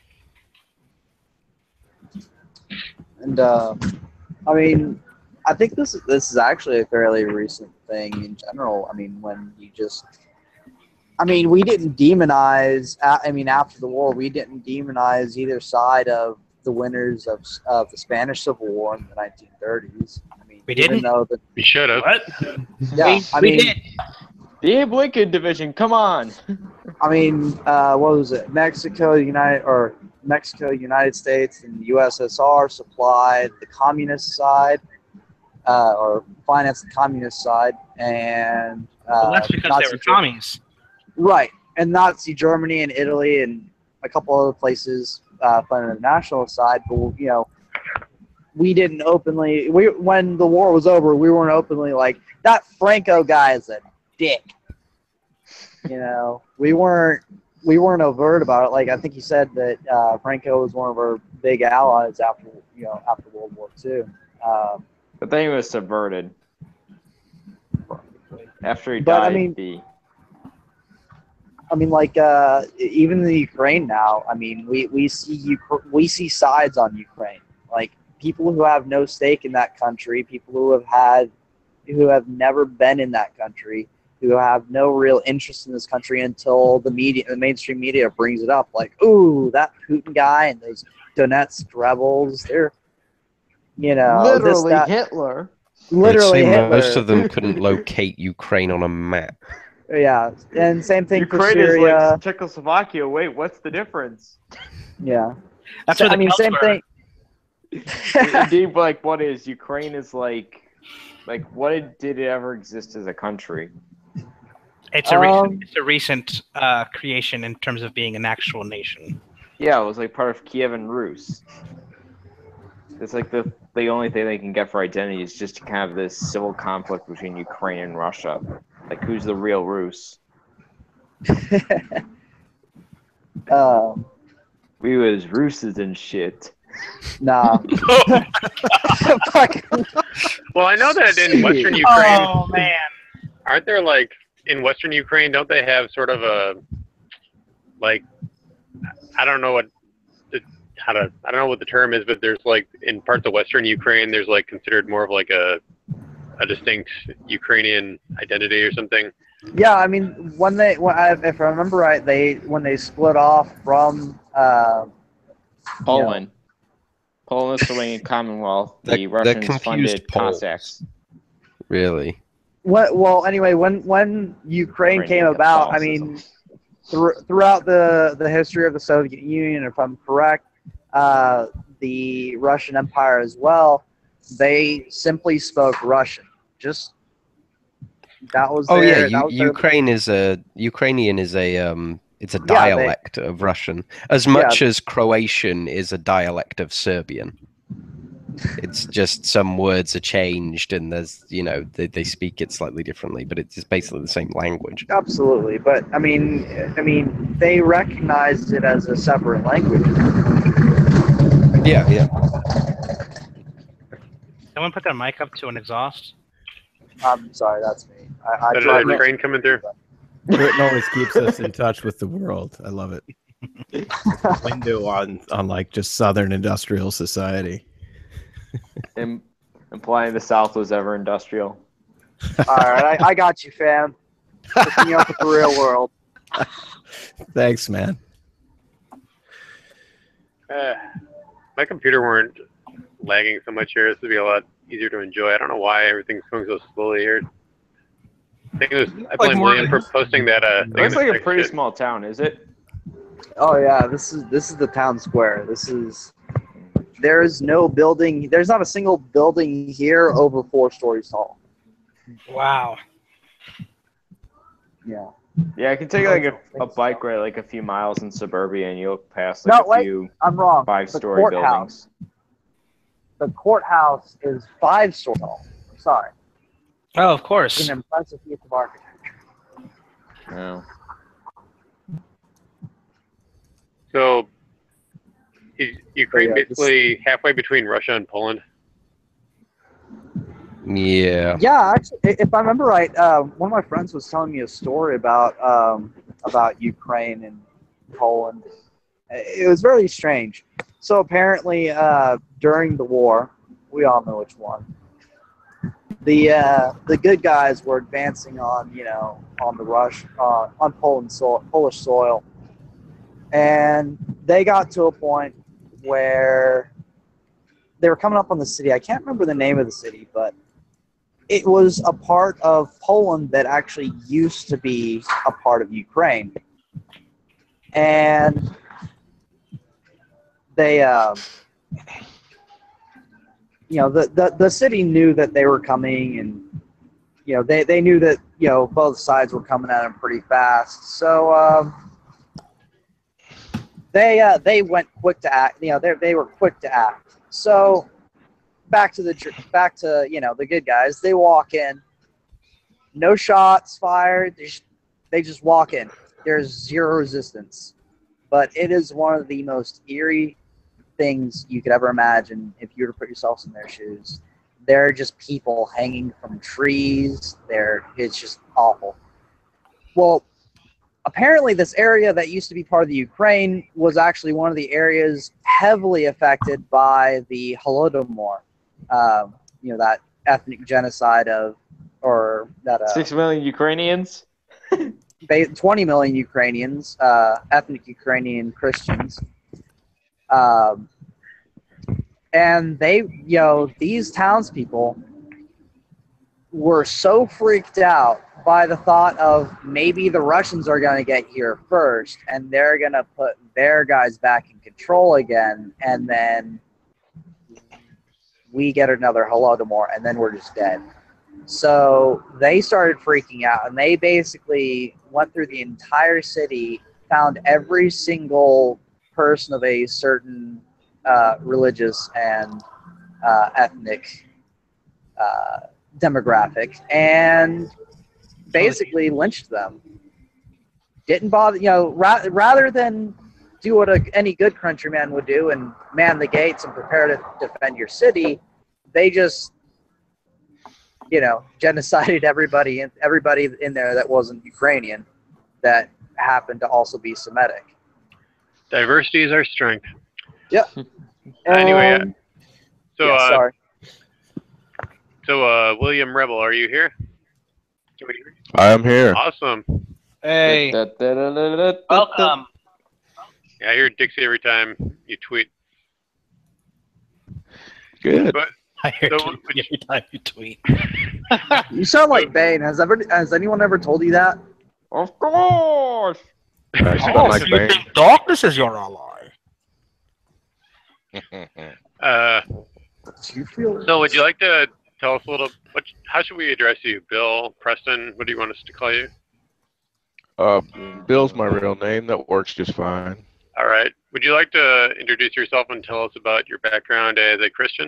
Speaker 6: And uh, I mean, I think this this is actually a fairly recent thing in general. I mean, when you just, I mean, we didn't demonize. I mean, after the war, we didn't demonize either side of the winners of of the Spanish Civil War in the nineteen thirties. I mean,
Speaker 3: We
Speaker 6: even
Speaker 3: didn't?
Speaker 6: though the
Speaker 1: We should have.
Speaker 2: What?
Speaker 6: yeah,
Speaker 3: we,
Speaker 6: I
Speaker 3: we
Speaker 6: mean,
Speaker 3: did.
Speaker 9: The Abe Lincoln Division, come on!
Speaker 6: I mean, uh, what was it? Mexico, United or Mexico, United States, and the U S S R supplied the communist side, uh, or financed the communist side, and uh,
Speaker 3: Well, that's because
Speaker 6: Nazi
Speaker 3: they were
Speaker 6: Ger-
Speaker 3: commies.
Speaker 6: right, and Nazi Germany and Italy and a couple other places uh, funded the nationalist side. But you know, we didn't openly. We when the war was over, we weren't openly like that. Franco guy is a dick. You know, we weren't we weren't overt about it. Like I think he said that uh, Franco was one of our big allies after you know after World War Two. Um,
Speaker 9: But then he was subverted. After he
Speaker 6: But, I
Speaker 9: died,
Speaker 6: mean-
Speaker 9: the
Speaker 6: I mean, like uh, even in the Ukraine now. I mean, we we see Uk- we see sides on Ukraine. Like people who have no stake in that country, people who have had who have never been in that country, who have no real interest in this country until the media, the mainstream media brings it up. Like, ooh, that Putin guy and those Donetsk rebels, they're, you know, this,
Speaker 9: literally
Speaker 6: that,
Speaker 9: Hitler.
Speaker 6: literally
Speaker 4: I'd say
Speaker 6: Hitler.
Speaker 4: most of them couldn't locate Ukraine on a map.
Speaker 6: Yeah, and same thing for
Speaker 9: Ukraine is
Speaker 6: Syria.
Speaker 9: like Czechoslovakia. Wait, what's the difference?
Speaker 6: Yeah,
Speaker 3: That's
Speaker 6: So,
Speaker 3: where the
Speaker 6: I mean,
Speaker 3: Celts
Speaker 6: same
Speaker 3: were.
Speaker 6: thing.
Speaker 9: Indeed, like what is Ukraine is like, like what did it ever exist as a country?
Speaker 3: It's a recent,
Speaker 6: Um,
Speaker 3: it's a recent uh, creation in terms of being an actual nation.
Speaker 9: Yeah, it was like part of Kievan Rus. It's like the the only thing they can get for identity is just to kind of this civil conflict between Ukraine and Russia. Like who's the real Rus?
Speaker 6: um,
Speaker 9: We was Russes and shit.
Speaker 6: Nah.
Speaker 1: Well, I know that in Western Ukraine,
Speaker 3: Oh man.
Speaker 1: aren't there like in Western Ukraine? Don't they have sort of a like I don't know what the, how to I don't know what the term is, but there's like in parts of Western Ukraine, there's like considered more of like a a distinct Ukrainian identity or something.
Speaker 6: Yeah, I mean, when they, when I, if I remember right, they when they split off from uh,
Speaker 9: Poland. Poland, Slovenian Commonwealth. The
Speaker 4: They're- they're
Speaker 9: Russians
Speaker 4: confused
Speaker 9: funded
Speaker 4: Poles.
Speaker 9: Cossacks.
Speaker 4: Really?
Speaker 6: what, well, anyway, when when Ukraine
Speaker 9: Ukrainian
Speaker 6: came about, I
Speaker 9: Catholicism.
Speaker 6: mean, thr- throughout the the history of the Soviet Union, if I'm correct, uh, the Russian Empire as well, they simply spoke Russian. Just that was.
Speaker 4: Oh
Speaker 6: their,
Speaker 4: yeah,
Speaker 6: that
Speaker 4: U-
Speaker 6: was their-
Speaker 4: Ukraine is a Ukrainian is a um it's a
Speaker 6: they-
Speaker 4: dialect of Russian as much as Croatian is a dialect of Serbian. It's just some words are changed and there's you know they, they speak it slightly differently, but it's basically the same language.
Speaker 6: Absolutely, but I mean, I mean, they recognized it as a separate language.
Speaker 4: Yeah, yeah.
Speaker 3: Someone put their mic up to an exhaust.
Speaker 6: I'm sorry, that's me. I, I
Speaker 1: Is
Speaker 6: drive
Speaker 1: that a train coming through?
Speaker 5: Britain always keeps us in touch with the world. I love it. Window on on like just Southern industrial society.
Speaker 9: Im- implying the South was ever industrial.
Speaker 6: All right, I, I got you, fam. Hooking you up with the real world.
Speaker 5: Thanks, man.
Speaker 1: Uh, my computer weren't lagging so much here. This would be a lot easier to enjoy. I don't know why everything's going so slowly here. I think it was I blame
Speaker 2: more
Speaker 1: William
Speaker 2: than-
Speaker 1: for posting that. Uh,
Speaker 9: It
Speaker 1: thing in
Speaker 9: looks
Speaker 1: the
Speaker 9: like a
Speaker 1: text
Speaker 9: pretty
Speaker 1: chat.
Speaker 9: small town, is it?
Speaker 6: Oh yeah, this is this is the town square. This is there is no building. There's not a single building here over four stories tall.
Speaker 3: Wow.
Speaker 6: Yeah.
Speaker 9: Yeah, I can take like a, a bike ride like a few miles in suburbia and you look past like
Speaker 6: No,
Speaker 9: a
Speaker 6: wait.
Speaker 9: few
Speaker 6: I'm wrong.
Speaker 9: five-story
Speaker 6: the courthouse.
Speaker 9: buildings.
Speaker 6: The courthouse is five stories tall. I'm sorry.
Speaker 3: Oh, of
Speaker 6: It's
Speaker 3: course.
Speaker 6: an impressive piece of architecture.
Speaker 9: Yeah.
Speaker 1: So, is Ukraine
Speaker 6: Yeah, this-
Speaker 1: basically halfway between Russia and Poland?
Speaker 4: Yeah.
Speaker 6: Yeah, actually, i- if I remember right, uh, one of my friends was telling me a story about um, about Ukraine and Poland. It was very strange. So apparently, uh, during the war, we all know which one. The uh, the good guys were advancing on you know on the Rush uh, on Poland soil, Polish soil, and they got to a point where they were coming up on the city. I can't remember the name of the city, but it was a part of Poland that actually used to be a part of Ukraine. And they, um, you know, the, the, the city knew that they were coming and, you know, they, they knew that, you know, both sides were coming at them pretty fast. So um, they, uh, they went quick to act, you know, they, they were quick to act. So back to the back to you know the good guys. They walk in, no shots fired. They just, they just walk in. There's zero resistance, but it is one of the most eerie things you could ever imagine if you were to put yourself in their shoes. They're just people hanging from trees. They're it's just awful. Well, apparently this area that used to be part of the Ukraine was actually one of the areas heavily affected by the Holodomor. Um, you know, that ethnic genocide of, or that uh,
Speaker 9: Six million Ukrainians?
Speaker 6: ba- twenty million Ukrainians, uh, ethnic Ukrainian Christians. Um, and they, you know, these townspeople were so freaked out by the thought of maybe the Russians are going to get here first and they're going to put their guys back in control again, and then we get another Holodomor, and then we're just dead. So they started freaking out, and they basically went through the entire city, found every single person of a certain uh, religious and uh, ethnic uh, demographic, and basically lynched them. Didn't bother, you know, ra- rather than do what a, any good countryman would do and man the gates and prepare to defend your city. They just, you know, genocided everybody in, everybody in there that wasn't Ukrainian that happened to also be Semitic.
Speaker 1: Diversity is our strength.
Speaker 6: Yep.
Speaker 1: Anyway, uh,
Speaker 6: Um,
Speaker 1: so
Speaker 6: yeah,
Speaker 1: uh,
Speaker 6: sorry.
Speaker 1: so uh, William Rebel, are you here? Can we hear you?
Speaker 10: I am here.
Speaker 1: Awesome.
Speaker 3: Hey,
Speaker 9: Da-da-da-da-da-da.
Speaker 3: welcome.
Speaker 1: Yeah, I hear Dixie every time you tweet.
Speaker 10: Good.
Speaker 1: But
Speaker 3: I hear
Speaker 1: So,
Speaker 3: you every time you tweet.
Speaker 6: You sound like Bane. Has ever has anyone ever told you that?
Speaker 9: Of course.
Speaker 10: I sound like Bane.
Speaker 3: darkness is your ally.
Speaker 1: uh,
Speaker 6: Do you feel?
Speaker 1: so would you like to tell us a little? What? How should we address you, Bill, Preston? What do you want us to call you?
Speaker 10: Uh, Bill's my real name. That works just fine.
Speaker 1: All right. Would you like to introduce yourself and tell us about your background as a Christian?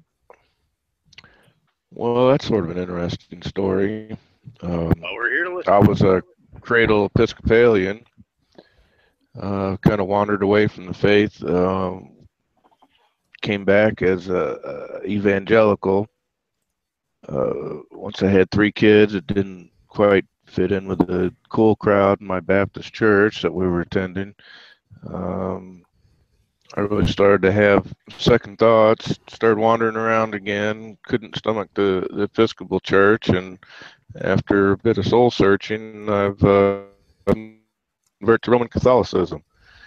Speaker 10: Well, that's sort of an interesting story. Um,
Speaker 1: Well, we're here to listen.
Speaker 10: I was a cradle Episcopalian. Uh, kind of wandered away from the faith. Um, came back as a, a evangelical. Uh, once I had three kids, it didn't quite fit in with the cool crowd in my Baptist church that we were attending. Um, I really started to have second thoughts, started wandering around again, couldn't stomach the, the Episcopal church, and after a bit of soul searching, I've uh, converted to Roman Catholicism.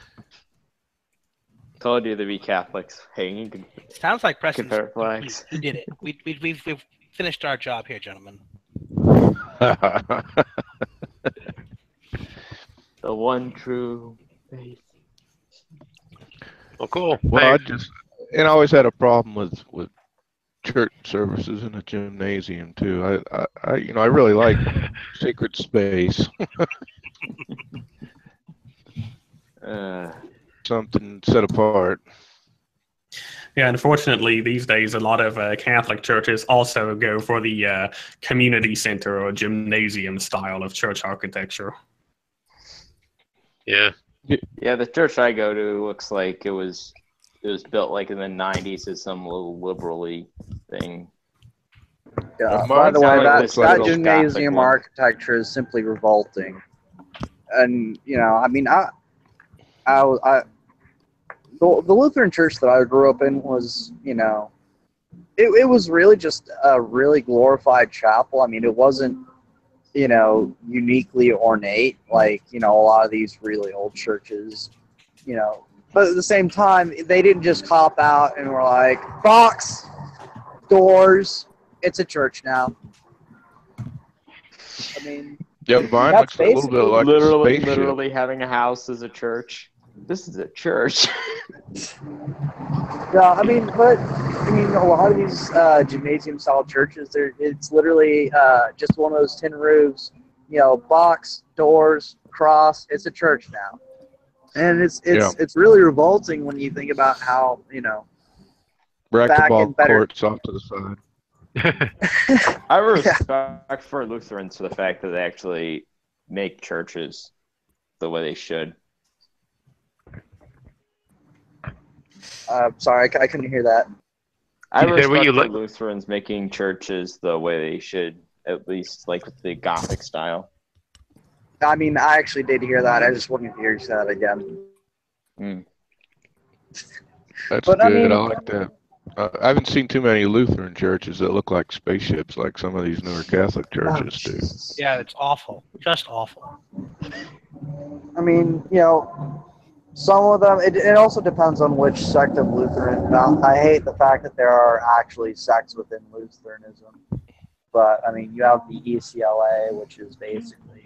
Speaker 9: Told you to be Catholics. Hey, you can
Speaker 3: Sounds like Preston.
Speaker 9: compare flags.
Speaker 3: We did it. We, we, we've, we've finished our job here, gentlemen.
Speaker 9: The one true faith.
Speaker 1: Well, cool.
Speaker 10: Well, I
Speaker 1: Thanks.
Speaker 10: just, and I always had a problem with, with church services in a gymnasium too. I, I, I you know, I really like sacred space.
Speaker 9: Uh,
Speaker 10: Something set apart.
Speaker 2: Yeah, unfortunately, these days, a lot of uh, Catholic churches also go for the uh, community center or gymnasium style of church architecture.
Speaker 1: Yeah.
Speaker 9: yeah, the church I go to looks like it was it was built like in the nineties as some little liberally thing.
Speaker 6: Yeah.
Speaker 10: Well,
Speaker 6: By
Speaker 10: mine
Speaker 6: the way,
Speaker 9: sounds
Speaker 6: that,
Speaker 9: like this
Speaker 6: that
Speaker 9: little
Speaker 6: gymnasium
Speaker 9: Gothic one.
Speaker 6: architecture is simply revolting. And you know, I mean, I, I, was- I, the, the Lutheran church that I grew up in was, you know, it, it was really just a really glorified chapel. I mean, it wasn't, you know, uniquely ornate like, you know, a lot of these really old churches, you know. But at the same time, they didn't just cop out and were like, box, doors, it's a church now. I mean,
Speaker 10: Yeah, mine
Speaker 6: That's
Speaker 10: looks a little bit
Speaker 6: basically
Speaker 10: like
Speaker 9: literally,
Speaker 10: a spaceship.
Speaker 9: literally having a house as a church. This is a church.
Speaker 6: yeah, I mean, but I mean, a lot of these uh, gymnasium-style churches, they're it's literally uh, just one of those tin roofs, you know, box, doors, cross. It's a church now, and it's it's
Speaker 10: Yeah.
Speaker 6: it's really revolting when you think about how you know. back
Speaker 10: Racquetball
Speaker 6: and better-
Speaker 10: courts off to the side.
Speaker 9: I have respect for Lutherans for the fact that they actually make churches the way they should.
Speaker 6: Uh, sorry, I, c- I couldn't hear that.
Speaker 9: I
Speaker 1: You said what
Speaker 9: respect
Speaker 1: you
Speaker 9: for
Speaker 1: li-
Speaker 9: Lutherans making churches the way they should, at least like with the Gothic style.
Speaker 6: I mean, I actually did hear that. I just wanted to hear you say that again.
Speaker 9: Mm.
Speaker 10: That's
Speaker 6: But, I
Speaker 10: good.
Speaker 6: mean-
Speaker 10: I like that. Uh, I haven't seen too many Lutheran churches that look like spaceships like some of these newer Catholic churches do.
Speaker 3: Yeah, it's awful. Just awful.
Speaker 6: I mean, you know, some of them, it, it also depends on which sect of Lutheran. Now, I hate the fact that there are actually sects within Lutheranism. But, I mean, you have the E C L A, which is basically.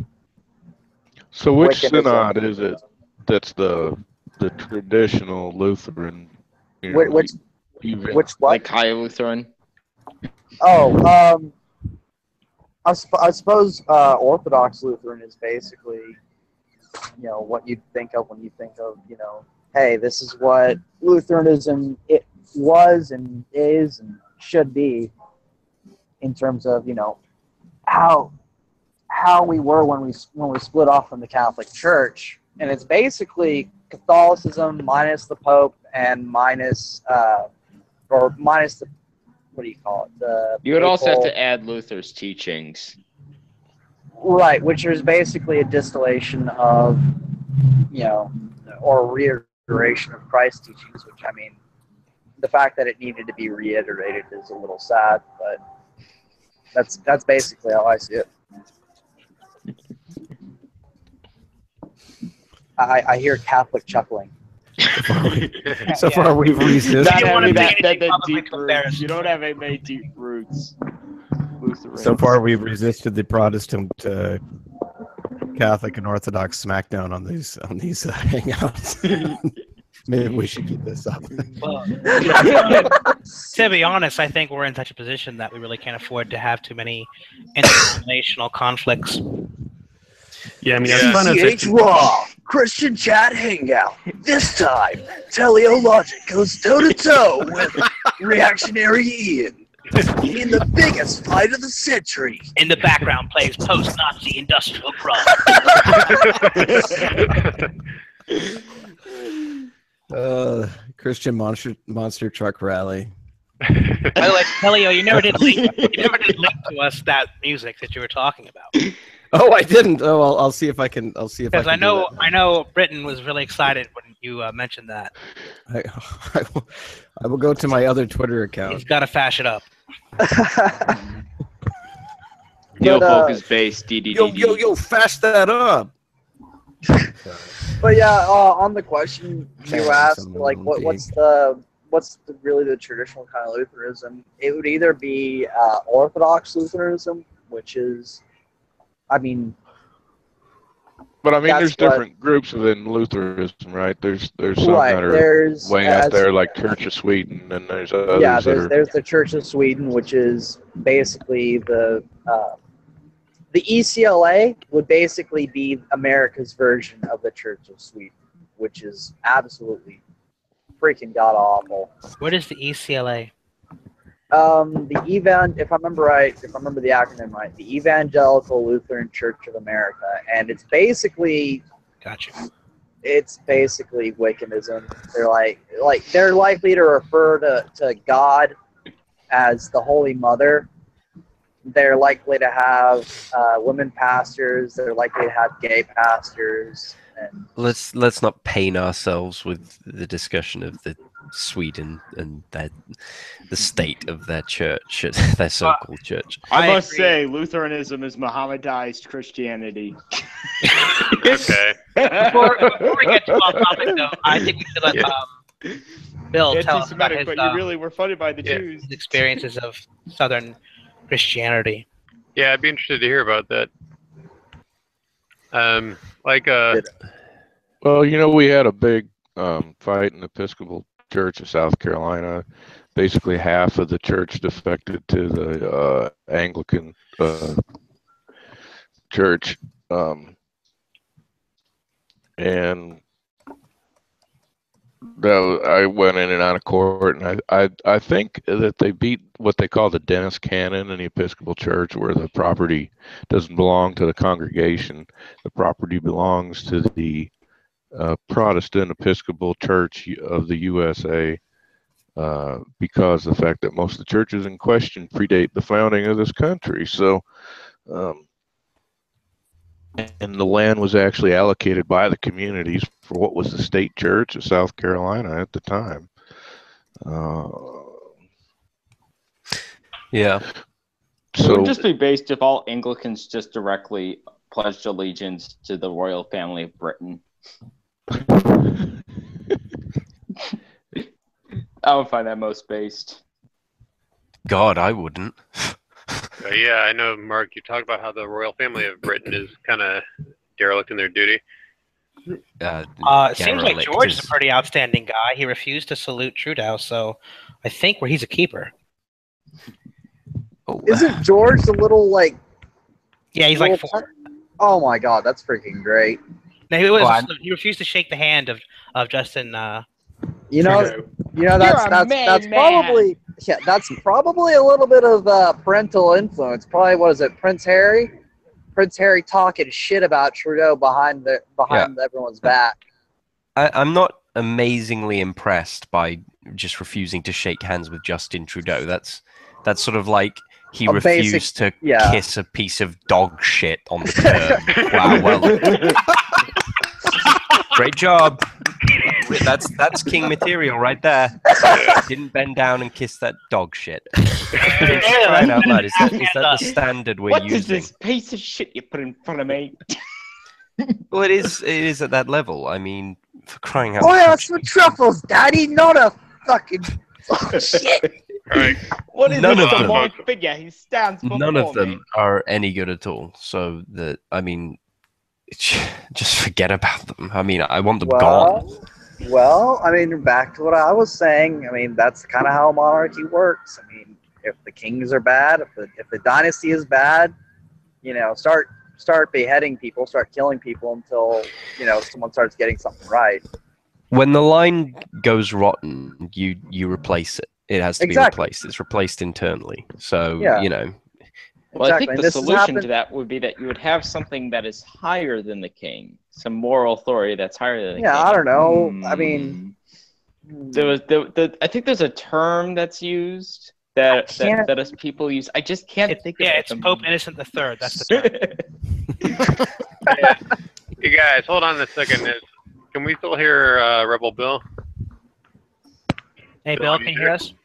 Speaker 10: So which
Speaker 6: Wiccanism.
Speaker 10: synod is it that's the the traditional Lutheran? You know,
Speaker 6: Which, which,
Speaker 10: evan-
Speaker 6: which what?
Speaker 9: Like High Lutheran.
Speaker 6: Oh, um, I, sp- I suppose uh, Orthodox Lutheran is basically, you know, what you think of when you think of, you know, hey, this is what Lutheranism it was and is and should be in terms of, you know, how how we were when we when we split off from the Catholic Church, and it's basically Catholicism minus the Pope and minus, uh, or minus the, what do you call it? The
Speaker 9: You would also have
Speaker 6: papal-
Speaker 9: to add Luther's teachings.
Speaker 6: Right, which is basically a distillation of, you know, or reiteration of Christ's teachings, which, I mean, the fact that it needed to be reiterated is a little sad, but that's that's basically how I see it. I, I hear Catholic chuckling.
Speaker 5: So
Speaker 3: Yeah.
Speaker 5: far, we've resisted.
Speaker 9: Not
Speaker 3: You wanna
Speaker 9: having
Speaker 3: take
Speaker 9: that, that,
Speaker 3: anything
Speaker 9: that
Speaker 3: publicly
Speaker 9: deep
Speaker 3: to
Speaker 9: roots.
Speaker 3: embarrass
Speaker 9: You don't have any deep roots. Lutherans.
Speaker 5: So far, we've resisted the Protestant, uh, Catholic, and Orthodox smackdown on these on these uh, hangouts. Maybe we should keep this up.
Speaker 3: Well, to be honest, I think we're in such a position that we really can't afford to have too many interdenominational conflicts.
Speaker 2: Yeah, I mean, as fun as
Speaker 6: C H
Speaker 2: it,
Speaker 6: Raw Christian Chat Hangout. This time, Teleologic goes toe to toe with Reactionary Ian in the biggest fight of the century.
Speaker 3: In the background plays post-Nazi industrial prog.
Speaker 5: Uh, Christian monster monster truck rally.
Speaker 3: By the way, Telio, you never did link. You never did link to us that music that you were talking about.
Speaker 5: Oh, I didn't. Oh, I'll, I'll see if I can. I'll see if I
Speaker 3: Because
Speaker 5: can.
Speaker 3: I know,
Speaker 5: do
Speaker 3: I know, Britain was really excited when you uh, mentioned that.
Speaker 5: that. I, I, will, I will go to my other Twitter
Speaker 3: He's
Speaker 5: account.
Speaker 3: got to fash it up.
Speaker 9: Neil
Speaker 6: But, uh,
Speaker 9: Focus based D D D.
Speaker 5: Yo, yo, yo! Fast that up.
Speaker 6: But yeah, uh, on the question you
Speaker 5: Channeling
Speaker 6: asked,
Speaker 5: some
Speaker 6: like, what,
Speaker 5: monkey.
Speaker 6: what's the what's the, really the traditional kind of Lutheranism? It would either be uh, Orthodox Lutheranism, which is, I mean,
Speaker 10: But I mean,
Speaker 6: That's
Speaker 10: there's
Speaker 6: what-
Speaker 10: different groups within Lutheranism, right? There's there's some
Speaker 6: right.
Speaker 10: that are
Speaker 6: There's
Speaker 10: way
Speaker 6: as-
Speaker 10: out there, like Church of Sweden, and there's others
Speaker 6: yeah,
Speaker 10: that
Speaker 6: there's
Speaker 10: are.
Speaker 6: there's the Church of Sweden, which is basically the uh, the E C L A would basically be America's version of the Church of Sweden, which is absolutely freaking god awful.
Speaker 3: What is the E C L A?
Speaker 6: Um, the evan, if I remember right, if I remember the acronym right, the Evangelical Lutheran Church of America, and it's basically
Speaker 3: Gotcha.
Speaker 6: it's basically Wiccanism. They're like like they're likely to refer to, to God as the Holy Mother. They're likely to have uh, women pastors. They're likely to have gay pastors. And
Speaker 4: Let's let's not pain ourselves with the discussion of the Sweden and that the state of their church, their so-called church.
Speaker 9: I,
Speaker 3: I
Speaker 9: must
Speaker 3: agree.
Speaker 9: say, Lutheranism is Mohammedized Christianity.
Speaker 1: Okay.
Speaker 3: Before, before we get to off topic, though, I think we should let
Speaker 1: Yeah.
Speaker 3: um, Bill tell us about
Speaker 9: Anti-Semitic,
Speaker 3: his,
Speaker 9: but
Speaker 3: uh,
Speaker 9: you really were funded by the
Speaker 1: Yeah.
Speaker 9: Jews.
Speaker 3: his experiences of Southern Christianity.
Speaker 1: Yeah, I'd be interested to hear about that. Um, like, uh,
Speaker 10: Well, you know, we had a big um, fight in the Episcopal Church of South Carolina. Basically, half of the church defected to the uh, Anglican uh, church, um, and that was, I went in and out of court, and I, I I think that they beat what they call the Dennis Canon in the Episcopal Church, where the property doesn't belong to the congregation. The property belongs to the uh, Protestant Episcopal Church of the U S A, uh, because the fact that most of the churches in question predate the founding of this country. So, um, and the land was actually allocated by the communities for what was the state church of South Carolina at the time. Uh,
Speaker 4: Yeah.
Speaker 9: So it
Speaker 10: so
Speaker 9: would just be based if all Anglicans just directly pledged allegiance to the royal family of Britain. I would find that most based.
Speaker 4: God, I wouldn't.
Speaker 1: uh, yeah, I know, Mark, you talked about how the royal family of Britain is kind of derelict in their duty.
Speaker 4: Uh,
Speaker 3: Uh, it seems like
Speaker 4: derelict
Speaker 3: George is
Speaker 4: is-
Speaker 3: a pretty outstanding guy. He refused to salute Trudeau, so I think where he's a keeper.
Speaker 4: Oh,
Speaker 6: isn't George a little like?
Speaker 3: Yeah, he's like
Speaker 6: little
Speaker 3: four.
Speaker 6: t- Oh my god, that's freaking great.
Speaker 3: No, he, was,
Speaker 8: Oh, I-
Speaker 3: he refused to shake the hand of, of Justin. Uh,
Speaker 6: You know,
Speaker 1: Trudeau.
Speaker 6: you know that's
Speaker 9: You're a
Speaker 6: that's
Speaker 9: made
Speaker 6: that's
Speaker 9: man.
Speaker 6: probably yeah, that's probably a little bit of uh, parental influence. Probably what is it, Prince Harry? Prince Harry talking shit about Trudeau behind the behind everyone's back.
Speaker 4: I, I'm not amazingly impressed by just refusing to shake hands with Justin Trudeau. That's that's sort of like he
Speaker 6: A
Speaker 4: refused
Speaker 6: basic-
Speaker 4: to
Speaker 6: yeah.
Speaker 4: kiss a piece of dog shit on the curb. Wow, well, great job. That's that's king material right there. Didn't bend down and kiss that dog shit. Crying out loud, is that, is that the standard we're
Speaker 7: What
Speaker 4: using?
Speaker 7: is this piece of shit you put in front of me?
Speaker 4: Well, it is. It is at that level. I mean, for crying out
Speaker 6: Oh yeah,
Speaker 4: loud.
Speaker 6: some truffles, Daddy, not a fucking oh, shit.
Speaker 1: All right.
Speaker 7: What is
Speaker 4: None
Speaker 7: this
Speaker 4: of them.
Speaker 7: demonic figure? He stands before
Speaker 4: None of
Speaker 7: me.
Speaker 4: them are any good at all. So that I mean, just forget about them. I mean, I want them gone.
Speaker 6: Well, well, I mean, back to what I was saying. I mean, that's kind of how monarchy works. I mean, if the kings are bad, if the if the dynasty is bad, you know, start start beheading people, start killing people until you know someone starts getting something right.
Speaker 4: When the line goes rotten, you you replace it. It has to
Speaker 6: Exactly.
Speaker 4: be replaced. It's replaced internally. So
Speaker 6: Yeah.
Speaker 4: you know,
Speaker 7: Well, I
Speaker 6: Exactly.
Speaker 7: think
Speaker 6: And
Speaker 7: the
Speaker 6: this has
Speaker 7: solution
Speaker 6: happened-
Speaker 7: to that would be that you would have something that is higher than the king, some moral authority that's higher than the
Speaker 6: Yeah,
Speaker 7: king.
Speaker 6: I don't know. I mean,
Speaker 7: There was the, the I think there's a term that's used that that,
Speaker 6: can't-
Speaker 7: that us people use. I just can't
Speaker 3: It's,
Speaker 7: think
Speaker 3: yeah,
Speaker 7: of it.
Speaker 3: it's
Speaker 7: at the
Speaker 3: Pope
Speaker 7: moment.
Speaker 3: Innocent the Third. That's the term.
Speaker 1: You guys, hold on a second. Is- Can we still hear uh, Rebel Bill?
Speaker 3: Hey, Bill, can you hear us?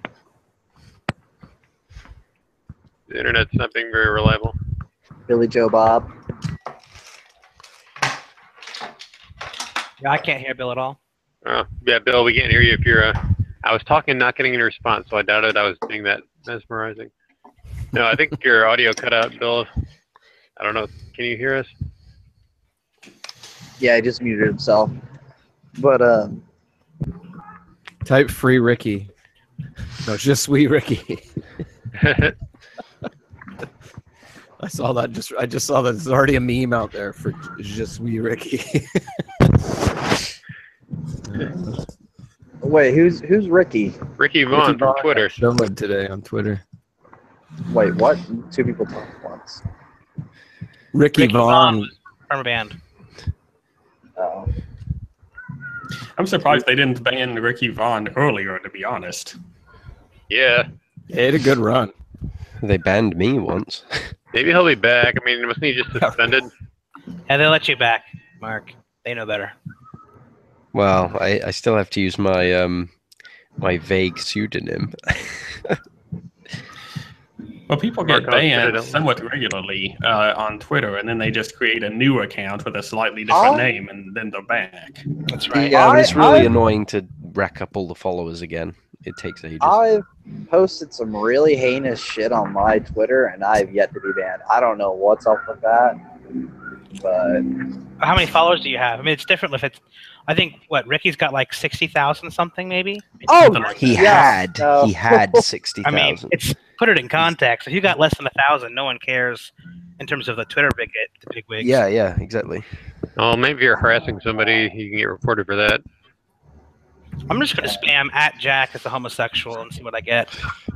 Speaker 1: The internet's not being very reliable.
Speaker 6: Billy Joe Bob.
Speaker 3: Yeah, I can't hear Bill at all.
Speaker 1: Uh, yeah, Bill, we can't hear you if you're. Uh, I was talking, not getting any response, so I doubted I was being that mesmerizing. No, I think your audio cut out, Bill. I don't know. Can you hear us?
Speaker 6: Yeah, he just muted himself. But um,
Speaker 5: Type free Ricky. No, just sweet Ricky. I saw that. Just I just saw that there's already a meme out there for just sweet Ricky.
Speaker 6: wait, who's who's Ricky?
Speaker 1: Ricky Vaughn from Twitter.
Speaker 5: Someone today on Twitter.
Speaker 6: Wait, what? Two people talk at once.
Speaker 5: Ricky,
Speaker 3: Ricky
Speaker 5: Vaughn.
Speaker 3: was Perma banned.
Speaker 6: Oh.
Speaker 2: I'm surprised they didn't ban Ricky Vaughn earlier, to be honest.
Speaker 1: Yeah,
Speaker 5: He had a good run.
Speaker 4: they banned me once.
Speaker 1: maybe he'll be back. I mean, wasn't he just suspended?
Speaker 3: Yeah, they let you back, Mark. They know better.
Speaker 4: Well, I, I still have to use my um my vague pseudonym.
Speaker 2: Well, people get
Speaker 1: Mark, I'll set it
Speaker 2: banned
Speaker 1: up.
Speaker 2: somewhat regularly uh, on Twitter, and then they just create a new account with a slightly different
Speaker 6: I-
Speaker 2: name, and then they're back.
Speaker 3: That's right.
Speaker 4: Yeah, and it's
Speaker 6: I-
Speaker 4: really
Speaker 6: I-
Speaker 4: annoying to rack up all the followers again. It takes ages.
Speaker 6: I've posted some really heinous shit on my Twitter, and I've yet to be banned. I don't know what's up with that, but
Speaker 3: How many followers do you have? I mean, it's different if it's. I think what Ricky's got like sixty thousand something maybe.
Speaker 6: oh,
Speaker 2: Something like
Speaker 4: he
Speaker 6: yeah,
Speaker 4: had
Speaker 6: no.
Speaker 4: he had sixty
Speaker 3: I mean,
Speaker 4: thousand.
Speaker 3: it's put it in context. If you got less than a thousand, no one cares in terms of the Twitter big the big wigs.
Speaker 4: Yeah, yeah, exactly.
Speaker 1: Oh, maybe you're harassing somebody. You can get reported for that.
Speaker 3: I'm just gonna spam at Jack as a homosexual and see what I get.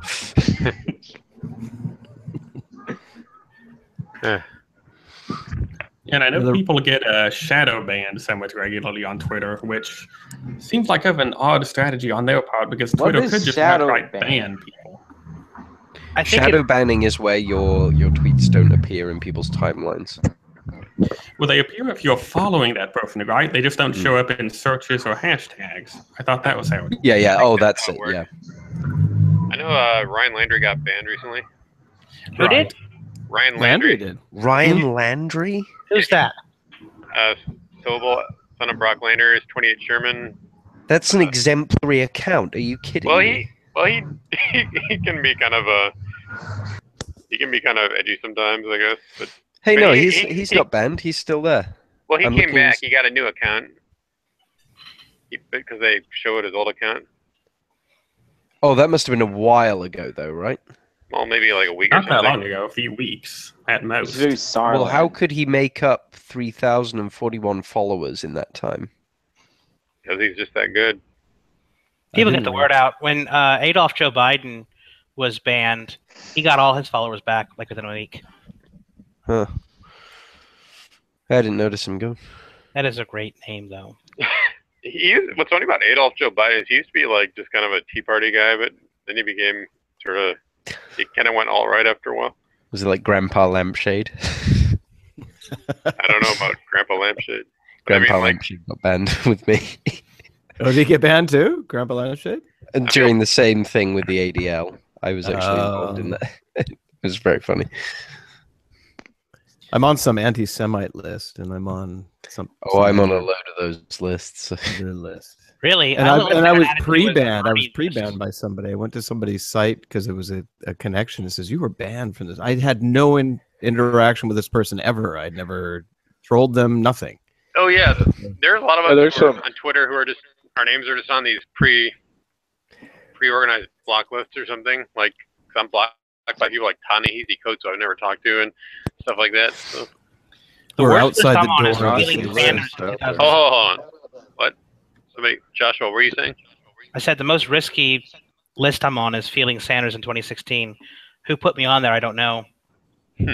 Speaker 1: Eh.
Speaker 2: And I know
Speaker 5: Another-
Speaker 2: people get uh, shadow banned somewhat regularly on Twitter, which seems like of an odd strategy on their part because
Speaker 7: What
Speaker 2: Twitter
Speaker 7: is
Speaker 2: could just
Speaker 7: shadow
Speaker 2: outright
Speaker 7: ban?
Speaker 2: ban people.
Speaker 3: I think
Speaker 4: Shadow
Speaker 3: it,
Speaker 4: banning is where your your tweets don't appear in people's timelines.
Speaker 2: Well, they appear if you're following that person, right? They just don't
Speaker 4: Mm.
Speaker 2: show up in searches or hashtags. I thought that was how it
Speaker 4: Yeah, yeah.
Speaker 2: I think
Speaker 4: Oh,
Speaker 2: that's
Speaker 4: that's
Speaker 2: how
Speaker 4: it.
Speaker 2: it
Speaker 4: Yeah.
Speaker 1: I know uh, Ryan Landry got banned recently.
Speaker 3: who
Speaker 2: Right.
Speaker 3: did?
Speaker 1: Ryan
Speaker 5: Landry
Speaker 1: Landry,
Speaker 5: did.
Speaker 4: Ryan Landry.
Speaker 3: Who's that?
Speaker 1: uh, Sobel, son of Brock Landers, twenty-eight Sherman.
Speaker 4: That's an
Speaker 1: Uh,
Speaker 4: exemplary account. Are you kidding
Speaker 1: Well,
Speaker 4: me?
Speaker 1: he, well, he, he, he can be kind of a, he can be kind of edgy sometimes, I guess. But
Speaker 4: Hey,
Speaker 1: but
Speaker 4: no,
Speaker 1: he-
Speaker 4: he's
Speaker 1: he-
Speaker 4: he's
Speaker 1: he-
Speaker 4: not banned. He's still there.
Speaker 1: well, he
Speaker 4: I'm
Speaker 1: came
Speaker 4: looking-
Speaker 1: back. He got a new account because they showed his old account.
Speaker 4: Oh, that must have been a while ago, though, right?
Speaker 1: Well, maybe like a week or
Speaker 2: Not that
Speaker 1: something.
Speaker 2: long ago, a few weeks at most.
Speaker 7: It's very sorry.
Speaker 4: Well, how could he make up three thousand forty-one followers in that time?
Speaker 1: Because he's just that good.
Speaker 3: People
Speaker 5: I
Speaker 3: get the
Speaker 5: didn't
Speaker 3: word out. When uh, Adolf Joe Biden was banned, he got all his followers back like within a week.
Speaker 4: Huh. I didn't notice him go.
Speaker 3: That is a great name, though.
Speaker 1: he what's funny about Adolf Joe Biden is he used to be like just kind of a Tea Party guy, but then he became sort of he kind of went all right after a while.
Speaker 4: Was it like Grandpa Lampshade?
Speaker 1: I don't know about Grandpa Lampshade. But
Speaker 4: Grandpa
Speaker 1: I mean, like,
Speaker 4: Lampshade got banned with me.
Speaker 5: Oh, did he get banned too? Grandpa Lampshade?
Speaker 4: And during the same thing with the A D L, I was actually involved in
Speaker 5: Oh.
Speaker 4: that. It was very funny.
Speaker 5: I'm on some anti-Semite list, and I'm on some.
Speaker 4: Oh, I'm on a
Speaker 5: some
Speaker 4: load of those lists.
Speaker 5: other list.
Speaker 3: Really?
Speaker 5: And
Speaker 3: I
Speaker 5: I,
Speaker 3: don't know
Speaker 5: and
Speaker 3: if
Speaker 5: I
Speaker 3: that
Speaker 5: was
Speaker 3: had to do with
Speaker 5: pre-banned. I was
Speaker 3: Army
Speaker 5: pre-banned
Speaker 3: lists.
Speaker 5: by somebody. I went to somebody's site because it was a, a connection that says you were banned from this. I had no in, interaction with this person ever. I'd never trolled them. Nothing.
Speaker 1: oh yeah, there's a lot of us
Speaker 10: Yeah, there's
Speaker 1: who are
Speaker 10: some-
Speaker 1: on Twitter who are just our names are just on these pre pre-organized block lists or something. Like 'cause I'm blocked by people like Ta-Nehisi Coates, who I've never talked to, and stuff like that. So.
Speaker 3: The
Speaker 5: We're
Speaker 3: worst list
Speaker 5: outside
Speaker 3: I'm
Speaker 5: the
Speaker 3: on is
Speaker 5: door.
Speaker 3: Feeling
Speaker 10: Nazi
Speaker 3: Sanders
Speaker 10: list
Speaker 3: in
Speaker 10: out
Speaker 3: two
Speaker 10: there.
Speaker 3: thousand.
Speaker 1: Oh, hold on. What? Somebody, Joshua, what were you saying?
Speaker 3: I said the most risky list I'm on is Feeling Sanders in twenty sixteen. Who put me on there? I don't know.
Speaker 1: Hmm.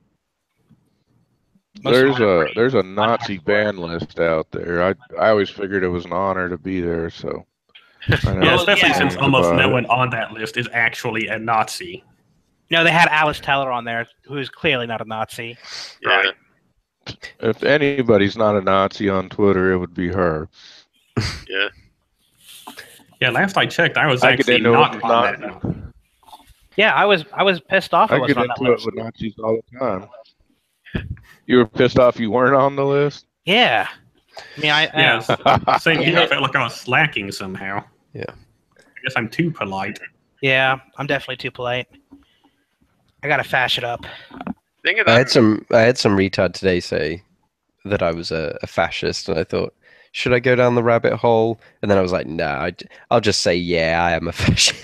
Speaker 3: Most
Speaker 10: There's
Speaker 3: of
Speaker 10: a there's a Nazi ban list out there. I I always figured it was an honor to be there. So I
Speaker 2: Yeah,
Speaker 10: never
Speaker 2: especially
Speaker 3: yeah.
Speaker 2: since
Speaker 10: think
Speaker 2: almost
Speaker 10: about
Speaker 2: no
Speaker 10: it.
Speaker 2: one on that list is actually a Nazi.
Speaker 3: No, they had Alice Teller on there, who's clearly not a Nazi.
Speaker 1: Yeah.
Speaker 10: If anybody's not a Nazi on Twitter, it would be her.
Speaker 1: Yeah.
Speaker 2: Yeah, last I checked, I was
Speaker 10: I get
Speaker 2: actually
Speaker 10: into it
Speaker 2: not
Speaker 10: with
Speaker 2: on that.
Speaker 10: Nazi.
Speaker 3: Yeah, I was I was pissed off I
Speaker 10: I
Speaker 3: wasn't
Speaker 10: get
Speaker 3: on that
Speaker 10: into it
Speaker 3: list.
Speaker 10: with Nazis all the time. You were pissed off you weren't on the list?
Speaker 3: Yeah. I mean, I, I
Speaker 2: Yeah, same here.
Speaker 3: Yeah.
Speaker 2: I felt like I was slacking somehow.
Speaker 4: Yeah.
Speaker 2: I guess I'm too polite.
Speaker 3: yeah, I'm definitely too polite. I gotta fash it up.
Speaker 1: Thing is,
Speaker 4: I
Speaker 1: I'm-
Speaker 4: had some I had some retard today say that I was a, a fascist, and I thought, should I go down the rabbit hole? And then I was like, nah, I, will just say, yeah, I am a fascist.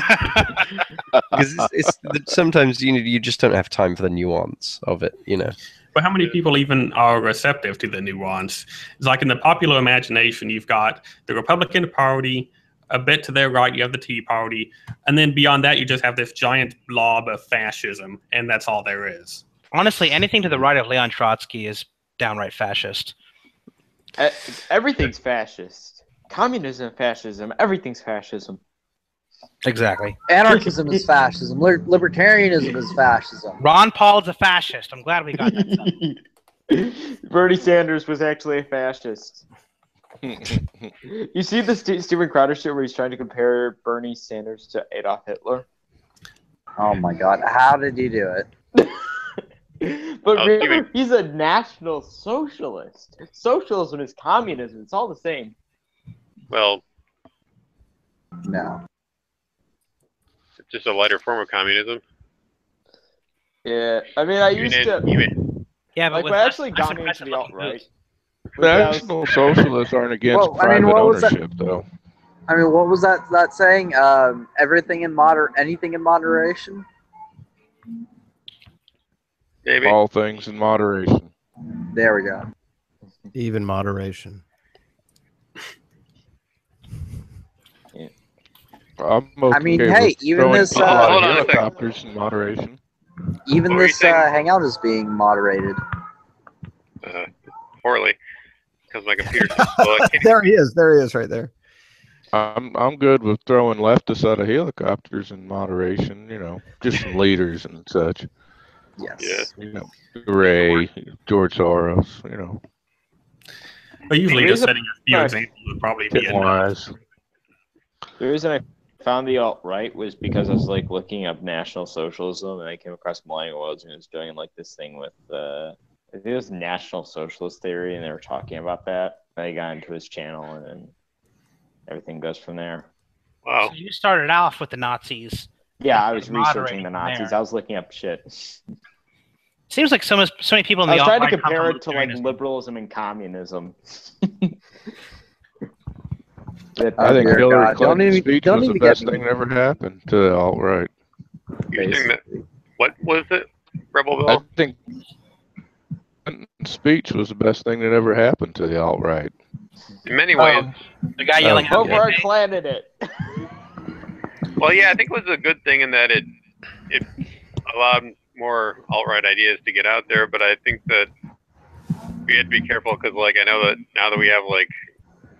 Speaker 4: Because it's, it's sometimes you know you just don't have time for the nuance of it, you know.
Speaker 2: But how many people even are receptive to the nuance? It's like in the popular imagination, you've got the Republican Party, a bit to their right, you have the Tea Party, and then beyond that, you just have this giant blob of fascism, and that's all there is.
Speaker 3: Honestly, anything to the right of Leon Trotsky is downright fascist.
Speaker 9: E- Everything's fascist. Communism, fascism, everything's fascism.
Speaker 3: Exactly.
Speaker 6: Anarchism is fascism. Liber- libertarianism is fascism.
Speaker 3: Ron Paul's a fascist. I'm glad we got that. done.
Speaker 9: Bernie Sanders was actually a fascist. You see the St- Steven Crowder shit where he's trying to compare Bernie Sanders to Adolf Hitler?
Speaker 6: Oh my God! How did you do it?
Speaker 9: But
Speaker 1: Oh,
Speaker 9: remember,
Speaker 1: Steven-
Speaker 9: he's a national socialist. Socialism is communism. It's all the same.
Speaker 1: well,
Speaker 6: No.
Speaker 1: it's just a lighter form of communism.
Speaker 9: Yeah, I mean, I
Speaker 1: Even,
Speaker 9: used
Speaker 1: in-
Speaker 9: to
Speaker 1: even
Speaker 3: Yeah, but
Speaker 9: like
Speaker 3: with
Speaker 9: when I
Speaker 3: less-
Speaker 9: actually
Speaker 3: less
Speaker 9: got me into
Speaker 3: oppressive
Speaker 9: the
Speaker 3: looking
Speaker 9: alt right.
Speaker 3: groups.
Speaker 10: National socialists aren't against
Speaker 6: Well, I
Speaker 10: private
Speaker 6: mean, what was that-
Speaker 10: ownership, though.
Speaker 6: I mean, what was that that saying? Um, everything in moder, anything in moderation.
Speaker 1: maybe.
Speaker 10: All things in moderation.
Speaker 6: There we go.
Speaker 5: Even moderation.
Speaker 10: I'm okay
Speaker 6: I mean,
Speaker 10: with
Speaker 6: hey, even
Speaker 10: throwing
Speaker 6: this,
Speaker 10: people
Speaker 6: uh,
Speaker 10: out of
Speaker 1: Hold on a second.
Speaker 10: helicopters in moderation.
Speaker 6: Even
Speaker 1: What were you
Speaker 6: this uh,
Speaker 1: saying?
Speaker 6: hangout is being moderated.
Speaker 1: Uh, poorly, because my computer's well, I can't-
Speaker 5: There he is. There he is, right there.
Speaker 10: I'm I'm good with throwing leftists out of helicopters in moderation. You know, just some leaders and such.
Speaker 6: Yes.
Speaker 1: Yeah.
Speaker 10: You know, Ray, George Soros. You know,
Speaker 2: But usually
Speaker 9: There
Speaker 2: just
Speaker 9: is a-
Speaker 2: setting a few
Speaker 9: Right.
Speaker 2: examples would probably be
Speaker 10: Tim
Speaker 2: enough.
Speaker 10: Wise.
Speaker 9: The reason I found the alt right was because I was like looking up National Socialism, and I came across Millennial Worlds, and it was doing like this thing with uh, I think it was National Socialist Theory, and they were talking about that. I got into his channel, and then everything goes from there.
Speaker 1: wow.
Speaker 3: So you started off with the Nazis.
Speaker 9: Yeah, I was
Speaker 3: Moderating
Speaker 9: researching the Nazis.
Speaker 3: there.
Speaker 9: I was looking up shit.
Speaker 3: Seems like so much, so many people in
Speaker 9: I
Speaker 3: the
Speaker 9: was trying to
Speaker 3: alt-right come
Speaker 9: compare
Speaker 3: from
Speaker 9: it to like
Speaker 3: libertarianism.
Speaker 9: liberalism and communism.
Speaker 10: I think
Speaker 6: dear
Speaker 10: Hillary
Speaker 6: God. Don't
Speaker 10: Clinton's
Speaker 6: even-
Speaker 10: speech
Speaker 6: don't
Speaker 10: was the
Speaker 6: even get
Speaker 10: best
Speaker 6: me-
Speaker 10: thing that ever happened to the alt right.
Speaker 1: You're saying that, what was it? Rebel
Speaker 10: I
Speaker 1: Bill?
Speaker 10: think Clinton's speech was the best thing that ever happened to the alt right.
Speaker 1: In many ways.
Speaker 3: The guy yelling
Speaker 9: Vote
Speaker 3: out,
Speaker 9: for our
Speaker 3: "Hey,
Speaker 9: candidate.
Speaker 1: Well, yeah, I think it was a good thing in that it it allowed more alt-right ideas to get out there, but I think that we had to be careful because, like, I know that now that we have, like,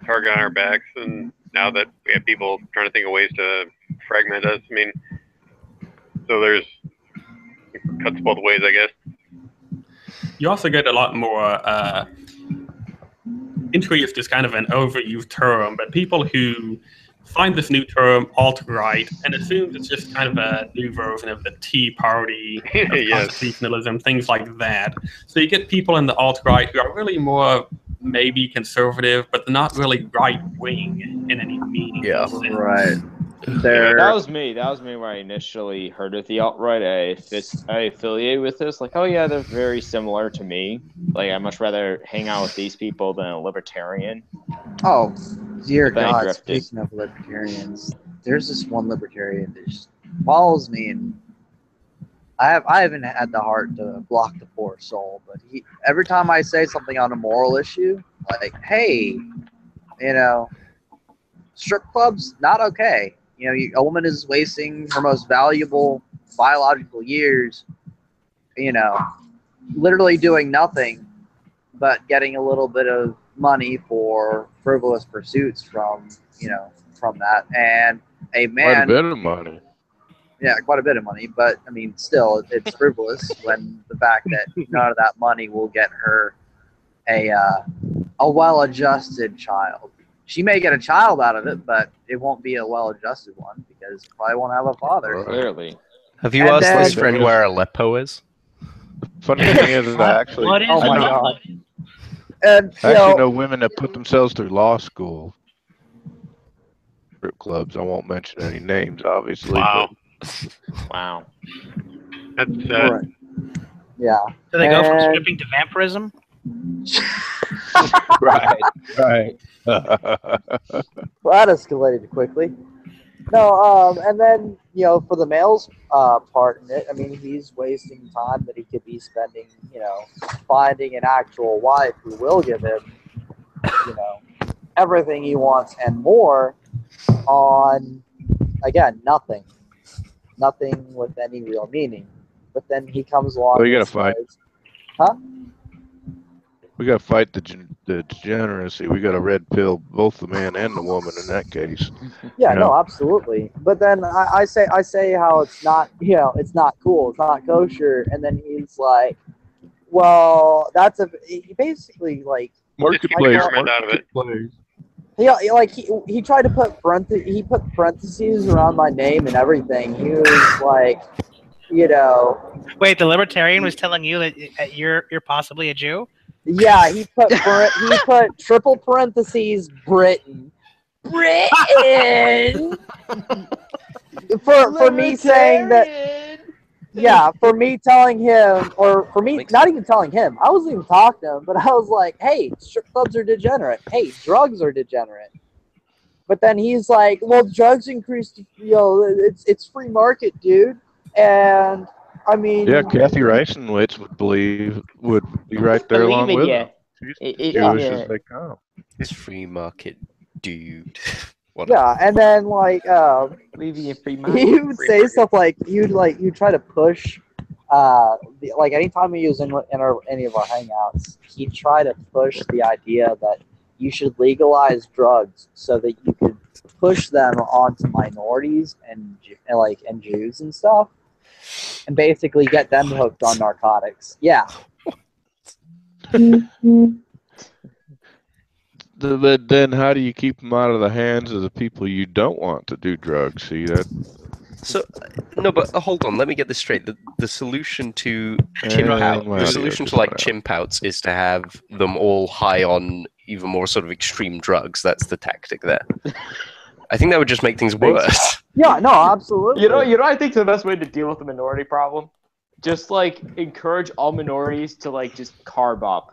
Speaker 1: target on our backs, and now that we have people trying to think of ways to fragment us, I mean, so there's it cuts both ways, I guess.
Speaker 2: You also get a lot more. Uh, Entry is just kind of an overused term, but people who find this new term alt-right and assume it's just kind of a new version of the Tea Party, of
Speaker 1: Yes.
Speaker 2: constitutionalism, things like that. So you get people in the alt-right who are really more maybe conservative, but they're not really right-wing in any meaningful
Speaker 4: Yeah.
Speaker 2: sense.
Speaker 6: Right.
Speaker 1: Yeah,
Speaker 6: They're
Speaker 7: That was me. That was me when I initially heard of the alt-right. I, fis- I affiliate with this. Like, oh yeah, they're very similar to me. Like, I'd much rather hang out with these people than a libertarian.
Speaker 6: oh, dear
Speaker 7: But then I
Speaker 6: God.
Speaker 7: drifted.
Speaker 6: Speaking of libertarians, there's this one libertarian that just follows me, and I have I haven't had the heart to block the poor soul, but he every time I say something on a moral issue, like, hey, you know, strip clubs not okay. You know, you, a woman is wasting her most valuable biological years, you know, literally doing nothing but getting a little bit of money for frivolous pursuits from, you know, from that. And a
Speaker 10: Quite a
Speaker 6: man,
Speaker 10: bit of money.
Speaker 6: yeah, quite a bit of money, but I mean, still, it's frivolous when the fact that none of that money will get her a uh, a well-adjusted child. She may get a child out of it, but it won't be a well-adjusted one because it probably won't have a father.
Speaker 10: Right.
Speaker 7: Clearly.
Speaker 4: Have you
Speaker 6: And
Speaker 4: asked
Speaker 6: then-
Speaker 4: this friend where Aleppo is?
Speaker 10: Funny thing is, is I actually,
Speaker 3: What is
Speaker 6: Oh
Speaker 10: I
Speaker 6: my
Speaker 10: know,
Speaker 6: God. And you
Speaker 10: I actually
Speaker 6: know,
Speaker 10: know women that put themselves through law school. Strip clubs. I won't mention any names, obviously.
Speaker 1: Wow,
Speaker 7: Wow.
Speaker 1: that's uh,
Speaker 6: right. Yeah.
Speaker 3: Do they go from
Speaker 6: And-
Speaker 3: stripping to vampirism?
Speaker 10: But, right, right.
Speaker 6: Well, that escalated quickly. No, um, and then, you know, for the male's uh, part in it, I mean, he's wasting time that he could be spending, you know, finding an actual wife who will give him, you know, everything he wants and more on, again, nothing. Nothing with any real meaning. But then he comes along
Speaker 10: Well, you
Speaker 6: and
Speaker 10: gotta fight.
Speaker 6: says, huh?
Speaker 10: We got to fight the gen- the degeneracy. We got to red pill both the man and the woman in that case.
Speaker 6: Yeah,
Speaker 10: You
Speaker 6: no,
Speaker 10: know?
Speaker 6: absolutely. But then I, I say I say how it's not, you know, it's not cool, it's not kosher, and then he's like, well, that's a he basically like
Speaker 10: Marketplace,
Speaker 1: experiment out of it.
Speaker 10: marketplace.
Speaker 6: he he- like he, he tried to put parenthes he put parentheses around my name and everything. He was like, you know,
Speaker 3: Wait, the libertarian was telling you that uh, you're you're possibly a Jew?
Speaker 6: yeah, he put par- he put triple parentheses Britain. Britain. for for me saying that. Yeah, for me telling him, or for me
Speaker 4: Makes
Speaker 6: not
Speaker 4: sense.
Speaker 6: even telling him, I wasn't even talking to him, but I was like, hey, strip clubs are degenerate. Hey, drugs are degenerate. But then he's like, well, drugs increase, you know, it's it's free market, dude. And I mean,
Speaker 10: Yeah, Kathy Reisenwitz would believe would be right there along
Speaker 7: Believe
Speaker 10: with
Speaker 7: it,
Speaker 10: him.
Speaker 7: yeah.
Speaker 10: She's
Speaker 7: It- it-
Speaker 10: Jewish
Speaker 7: yeah.
Speaker 10: as they come.
Speaker 4: It's free market, dude. Whatever.
Speaker 6: yeah, and then like, um,
Speaker 7: Believe in free
Speaker 6: he would
Speaker 1: Free
Speaker 6: say
Speaker 1: market.
Speaker 6: stuff like, you'd like, you try to push, uh, the, like anytime he was in, in our, any of our hangouts, he'd try to push the idea that you should legalize drugs so that you could push them onto minorities and, Ju- and like and Jews and stuff, and basically get them hooked on narcotics. Yeah,
Speaker 10: The- But then, how do you keep them out of the hands of the people you don't want to do drugs? See that?
Speaker 4: So, no, but uh, hold on. Let me get this straight. The, the solution to chimp
Speaker 10: Eh,
Speaker 4: out,
Speaker 10: my
Speaker 4: the
Speaker 10: audio
Speaker 4: solution
Speaker 10: just
Speaker 4: to like
Speaker 10: went out.
Speaker 4: chimp outs is to have them all high on even more sort of extreme drugs. That's the tactic there. I think that would just make things worse.
Speaker 6: yeah, no, absolutely.
Speaker 7: You know, you know, I think the best way to deal with the minority problem, just like encourage all minorities to like just carb up.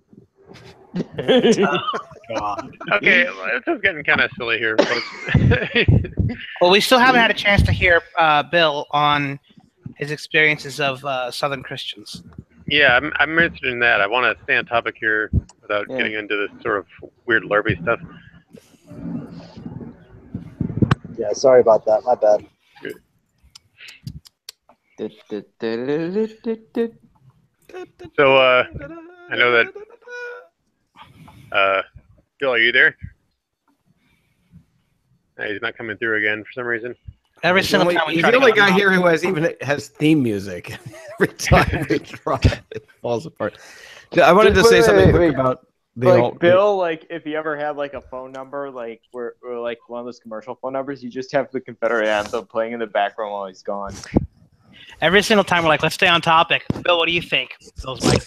Speaker 3: God.
Speaker 1: Okay, this is getting kind of silly here. But
Speaker 3: Well, we still haven't had a chance to hear uh, Bill on his experiences of uh, Southern Christians.
Speaker 1: yeah, I'm, I'm interested in that. I want to stay on topic here without
Speaker 7: Yeah.
Speaker 1: getting into this sort of weird larvae stuff.
Speaker 6: Yeah, sorry about that. My bad.
Speaker 1: So, uh, I know that. Uh, Bill, are you there? Hey, he's not coming through again for some reason.
Speaker 3: Every
Speaker 5: He's the
Speaker 3: single
Speaker 5: only-
Speaker 3: time we
Speaker 5: he's
Speaker 3: try
Speaker 5: the
Speaker 3: to
Speaker 5: only
Speaker 3: get him
Speaker 5: guy
Speaker 3: on-
Speaker 5: here who has even has theme music. Every time we try, it falls apart. I wanted to
Speaker 9: Wait,
Speaker 5: say
Speaker 9: wait,
Speaker 5: something
Speaker 9: wait,
Speaker 5: quick
Speaker 9: wait.
Speaker 5: about the
Speaker 9: like
Speaker 5: alt-
Speaker 9: Bill, like if you ever had like a phone number, like where or like one of those commercial phone numbers, you just have the Confederate anthem playing in the background while he's gone.
Speaker 3: Every single time we're like, let's stay on topic. Bill, what do you think? Bill's like,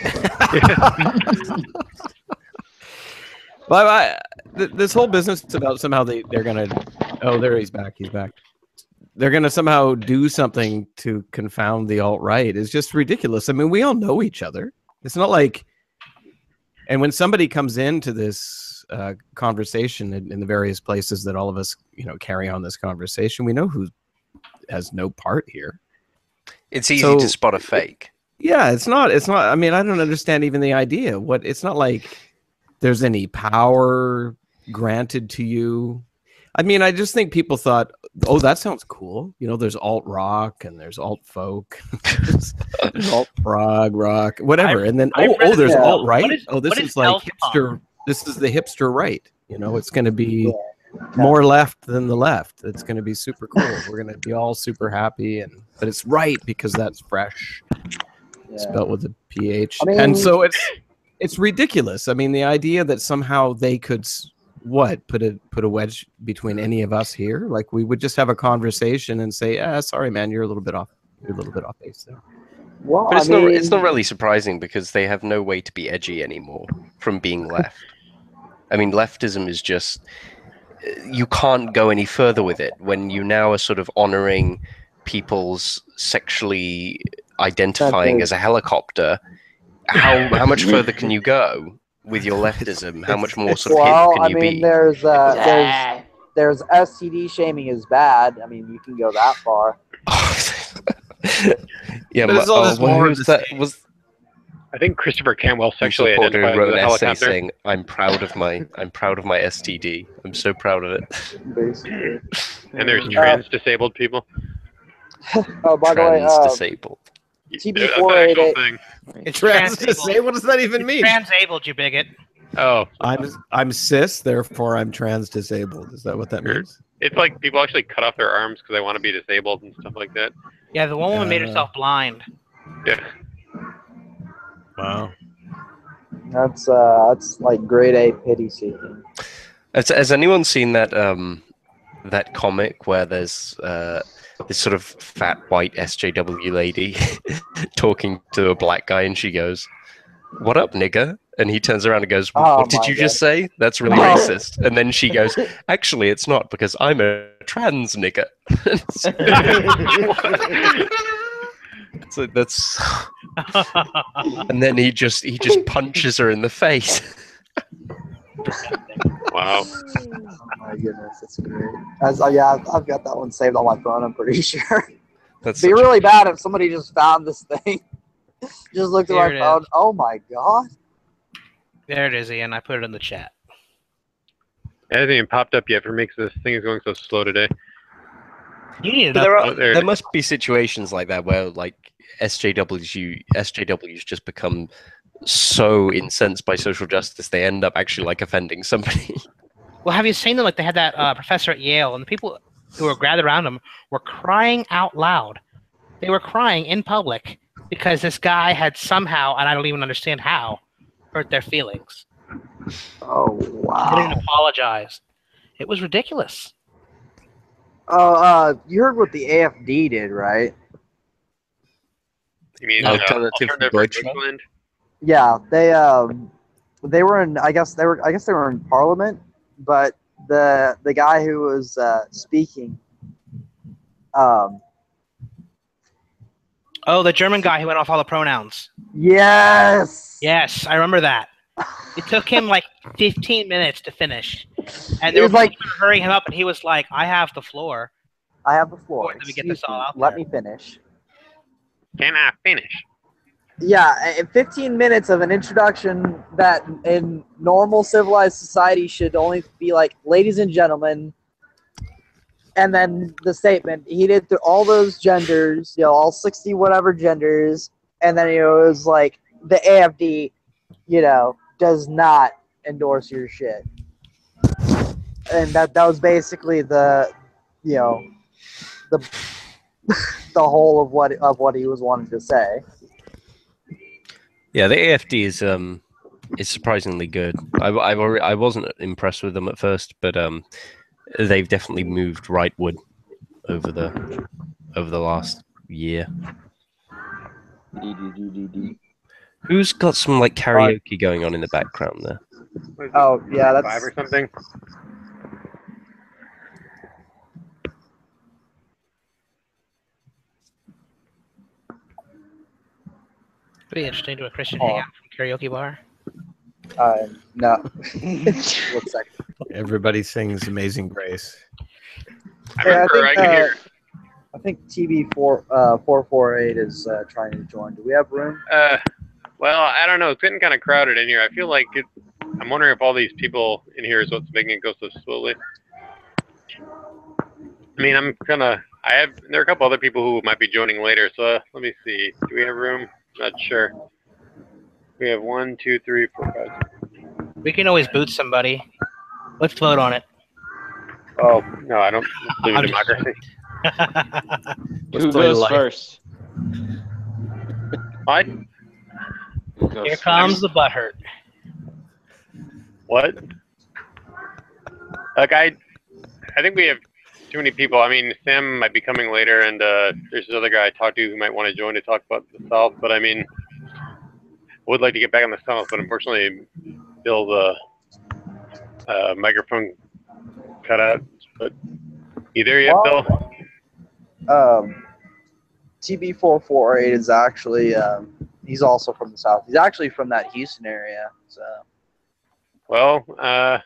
Speaker 5: Well, I, th- this whole business is about somehow they, they're going to... Oh, there he's back. He's back. They're going to somehow do something to confound the alt-right. It's just ridiculous. I mean, we all know each other. It's not like... And when somebody comes into this uh, conversation in, in the various places that all of us, you know, carry on this conversation, we know who has no part here.
Speaker 4: It's easy
Speaker 5: So-
Speaker 4: to spot a fake.
Speaker 5: Yeah, it's not. It's not. I mean, I don't understand even the idea. What? It's not like there's any power granted to you. I mean, I just think people thought, oh, that sounds cool. You know, there's alt rock and there's alt folk, there's alt prog rock, whatever.
Speaker 3: I-
Speaker 5: and then
Speaker 3: I
Speaker 5: oh,
Speaker 3: read
Speaker 5: oh, there's
Speaker 3: it.
Speaker 5: alt right.
Speaker 3: What is-
Speaker 5: Oh, this
Speaker 3: what
Speaker 5: is,
Speaker 3: is
Speaker 5: like
Speaker 3: Elf Punk?
Speaker 5: hipster. This is the hipster right. You know, it's going to be more left than the left. It's going to be super cool. We're going to be all super happy, and but it's right because that's fresh. Spelled with a P H.
Speaker 6: I mean-
Speaker 5: and so it's it's ridiculous. I mean, the idea that somehow they could s- what put a put a wedge between any of us here, like we would just have a conversation and say, "Ah, sorry, man, you're a little bit off. You're a little bit off base there."
Speaker 6: Well,
Speaker 4: But it's
Speaker 6: I mean,
Speaker 4: not it's not really surprising because they have no way to be edgy anymore from being left. I mean, leftism is just you can't go any further with it when you now are sort of honoring people's sexually identifying as a helicopter. How how much further can you go with your leftism? How much more sort of
Speaker 6: well,
Speaker 4: hip can
Speaker 6: I
Speaker 4: you
Speaker 6: mean,
Speaker 4: be?
Speaker 6: there's uh, there's there's S T D shaming is bad. I mean, you can go that far.
Speaker 4: Yeah,
Speaker 5: But it's
Speaker 4: my-
Speaker 5: all
Speaker 4: oh,
Speaker 5: just
Speaker 4: well,
Speaker 5: more
Speaker 4: who's
Speaker 5: of the
Speaker 4: that?
Speaker 5: same.
Speaker 4: Was
Speaker 1: I think Christopher Camwell
Speaker 4: some
Speaker 1: sexually
Speaker 4: supporter who
Speaker 1: identified
Speaker 4: wrote
Speaker 1: as
Speaker 4: an
Speaker 1: a
Speaker 4: essay
Speaker 1: helicopter.
Speaker 4: saying, "I'm proud of my I'm proud of my S T D. I'm so proud of it."
Speaker 6: Basically.
Speaker 1: And there's
Speaker 6: Uh,
Speaker 1: trans disabled people.
Speaker 6: Oh, by the way,
Speaker 4: Trans
Speaker 6: uh,
Speaker 4: disabled.
Speaker 6: T B
Speaker 1: That's an
Speaker 6: four
Speaker 1: actual
Speaker 6: eighty-eight.
Speaker 1: thing.
Speaker 3: it's
Speaker 5: Trans to
Speaker 3: trans-abled.
Speaker 5: say, what does that even
Speaker 3: It's
Speaker 5: mean?
Speaker 3: trans-abled, you bigot.
Speaker 1: Oh,
Speaker 5: I'm I'm cis, therefore I'm trans disabled. Is that what that
Speaker 1: Sure.
Speaker 5: means?
Speaker 1: it's like people actually cut off their arms because they want to be disabled and stuff like that.
Speaker 3: Yeah, the woman made
Speaker 5: Uh,
Speaker 3: herself blind.
Speaker 1: Yeah.
Speaker 5: Wow.
Speaker 6: That's uh, that's like grade A pity seeking.
Speaker 4: Has, has anyone seen that um that comic where there's uh this sort of fat white S J W lady talking to a black guy and she goes, "What up, nigga?" And he turns around and goes,
Speaker 6: Oh
Speaker 4: "What did
Speaker 6: my
Speaker 4: you
Speaker 6: God.
Speaker 4: just say? That's really
Speaker 6: Oh.
Speaker 4: racist." And then she goes, "Actually, it's not because I'm a trans nigga." So that's and then he just he just punches her in the face.
Speaker 1: Wow.
Speaker 6: Oh my goodness, that's great. As, uh, yeah, I've, I've got that one saved on my phone. I'm pretty sure.
Speaker 4: That's
Speaker 6: It'd be
Speaker 4: such-
Speaker 6: really bad if somebody just found this thing, just looked at
Speaker 3: Here
Speaker 6: my
Speaker 3: it
Speaker 6: phone.
Speaker 3: is.
Speaker 6: Oh my god!
Speaker 3: There it is, Ian. I put it in the chat.
Speaker 1: It hasn't even popped up yet for me because this thing is going so slow today.
Speaker 3: You need
Speaker 4: But
Speaker 3: to
Speaker 4: there
Speaker 1: Oh,
Speaker 4: are
Speaker 1: there it
Speaker 4: there
Speaker 1: is.
Speaker 4: must be situations like that where like S J Ws you S J Ws just become so incensed by social justice they end up actually like offending somebody.
Speaker 3: Well, have you seen them? Like they had that uh, professor at Yale, and the people who were gathered around him were crying out loud. They were crying in public because this guy had somehow, and I don't even understand how, hurt their feelings.
Speaker 6: Oh
Speaker 3: They didn't
Speaker 6: wow!
Speaker 3: apologize. It was ridiculous.
Speaker 6: Oh, uh, you heard what the A F D did, right?
Speaker 1: You mean
Speaker 4: Alternative
Speaker 1: uh,
Speaker 4: for
Speaker 1: Alternative for
Speaker 4: Deutschland?
Speaker 1: Deutschland?
Speaker 6: Yeah, they um, they were in. I guess they were. I guess they were in Parliament, but the the guy who was uh, speaking, um,
Speaker 3: Oh, the German guy who went off all the pronouns.
Speaker 6: yes,
Speaker 3: Yes, I remember that. It took him like fifteen minutes to finish, and
Speaker 6: He
Speaker 3: they were
Speaker 6: was like-
Speaker 3: like hurrying him up, and he was like, "I have the floor."
Speaker 6: I have the floor.
Speaker 3: Let me get
Speaker 6: Excuse
Speaker 3: this all
Speaker 6: me.
Speaker 3: out
Speaker 6: Let
Speaker 3: there.
Speaker 6: me finish.
Speaker 1: Can I finish?
Speaker 6: Yeah, uh, fifteen minutes of an introduction that in normal civilized society should only be like, ladies and gentlemen, and then the statement. He did through all those genders, you know, all sixty whatever genders, and then it was like, the A F D, you know, does not endorse your shit.
Speaker 11: and that that was basically the, you know, the the whole of what of what he was wanting to say.
Speaker 4: Yeah, the A F D is um is surprisingly good. I I've already, I wasn't impressed with them at first, but um they've definitely moved rightward over the over the last year. Who's got some like karaoke going on in the background there?
Speaker 11: Oh yeah, that's
Speaker 1: Five or something.
Speaker 3: Pretty interesting to a Christian
Speaker 11: Oh.
Speaker 3: hangout from karaoke bar.
Speaker 11: uh, no. Looks like
Speaker 5: Everybody sings Amazing Grace.
Speaker 1: I
Speaker 11: Yeah, I
Speaker 1: remember I,
Speaker 11: think,
Speaker 1: could
Speaker 11: uh,
Speaker 1: hear.
Speaker 11: I think T B four uh four four eight is uh, trying to join. Do we have room?
Speaker 1: Uh, well, I don't know. It's getting kind of crowded in here. I feel like it. I'm wondering if all these people in here is what's making it go so slowly. I mean, I'm gonna. I have. There are a couple other people who might be joining later. So uh, let me see. Do we have room? Not sure. We have one, two, three, four, five.
Speaker 3: We can always boot somebody. Let's vote on it.
Speaker 1: Oh no, I don't believe in
Speaker 3: I'm just-
Speaker 1: democracy.
Speaker 9: Who
Speaker 5: play
Speaker 9: goes
Speaker 5: life.
Speaker 9: first?
Speaker 1: What?
Speaker 9: Who goes
Speaker 3: Here comes the butthurt.
Speaker 1: What? Like I, I think we have too many people. I mean, Sam might be coming later, and uh, there's this other guy I talked to who might want to join to talk about the South. But I mean, would like to get back on the South, but unfortunately, Bill's uh, uh, microphone cut out. But you there yet,
Speaker 11: Well-
Speaker 1: Bill?
Speaker 11: Um, T B four four eight is actually um, he's also from the South. He's actually from that Houston area. So
Speaker 1: Well, uh,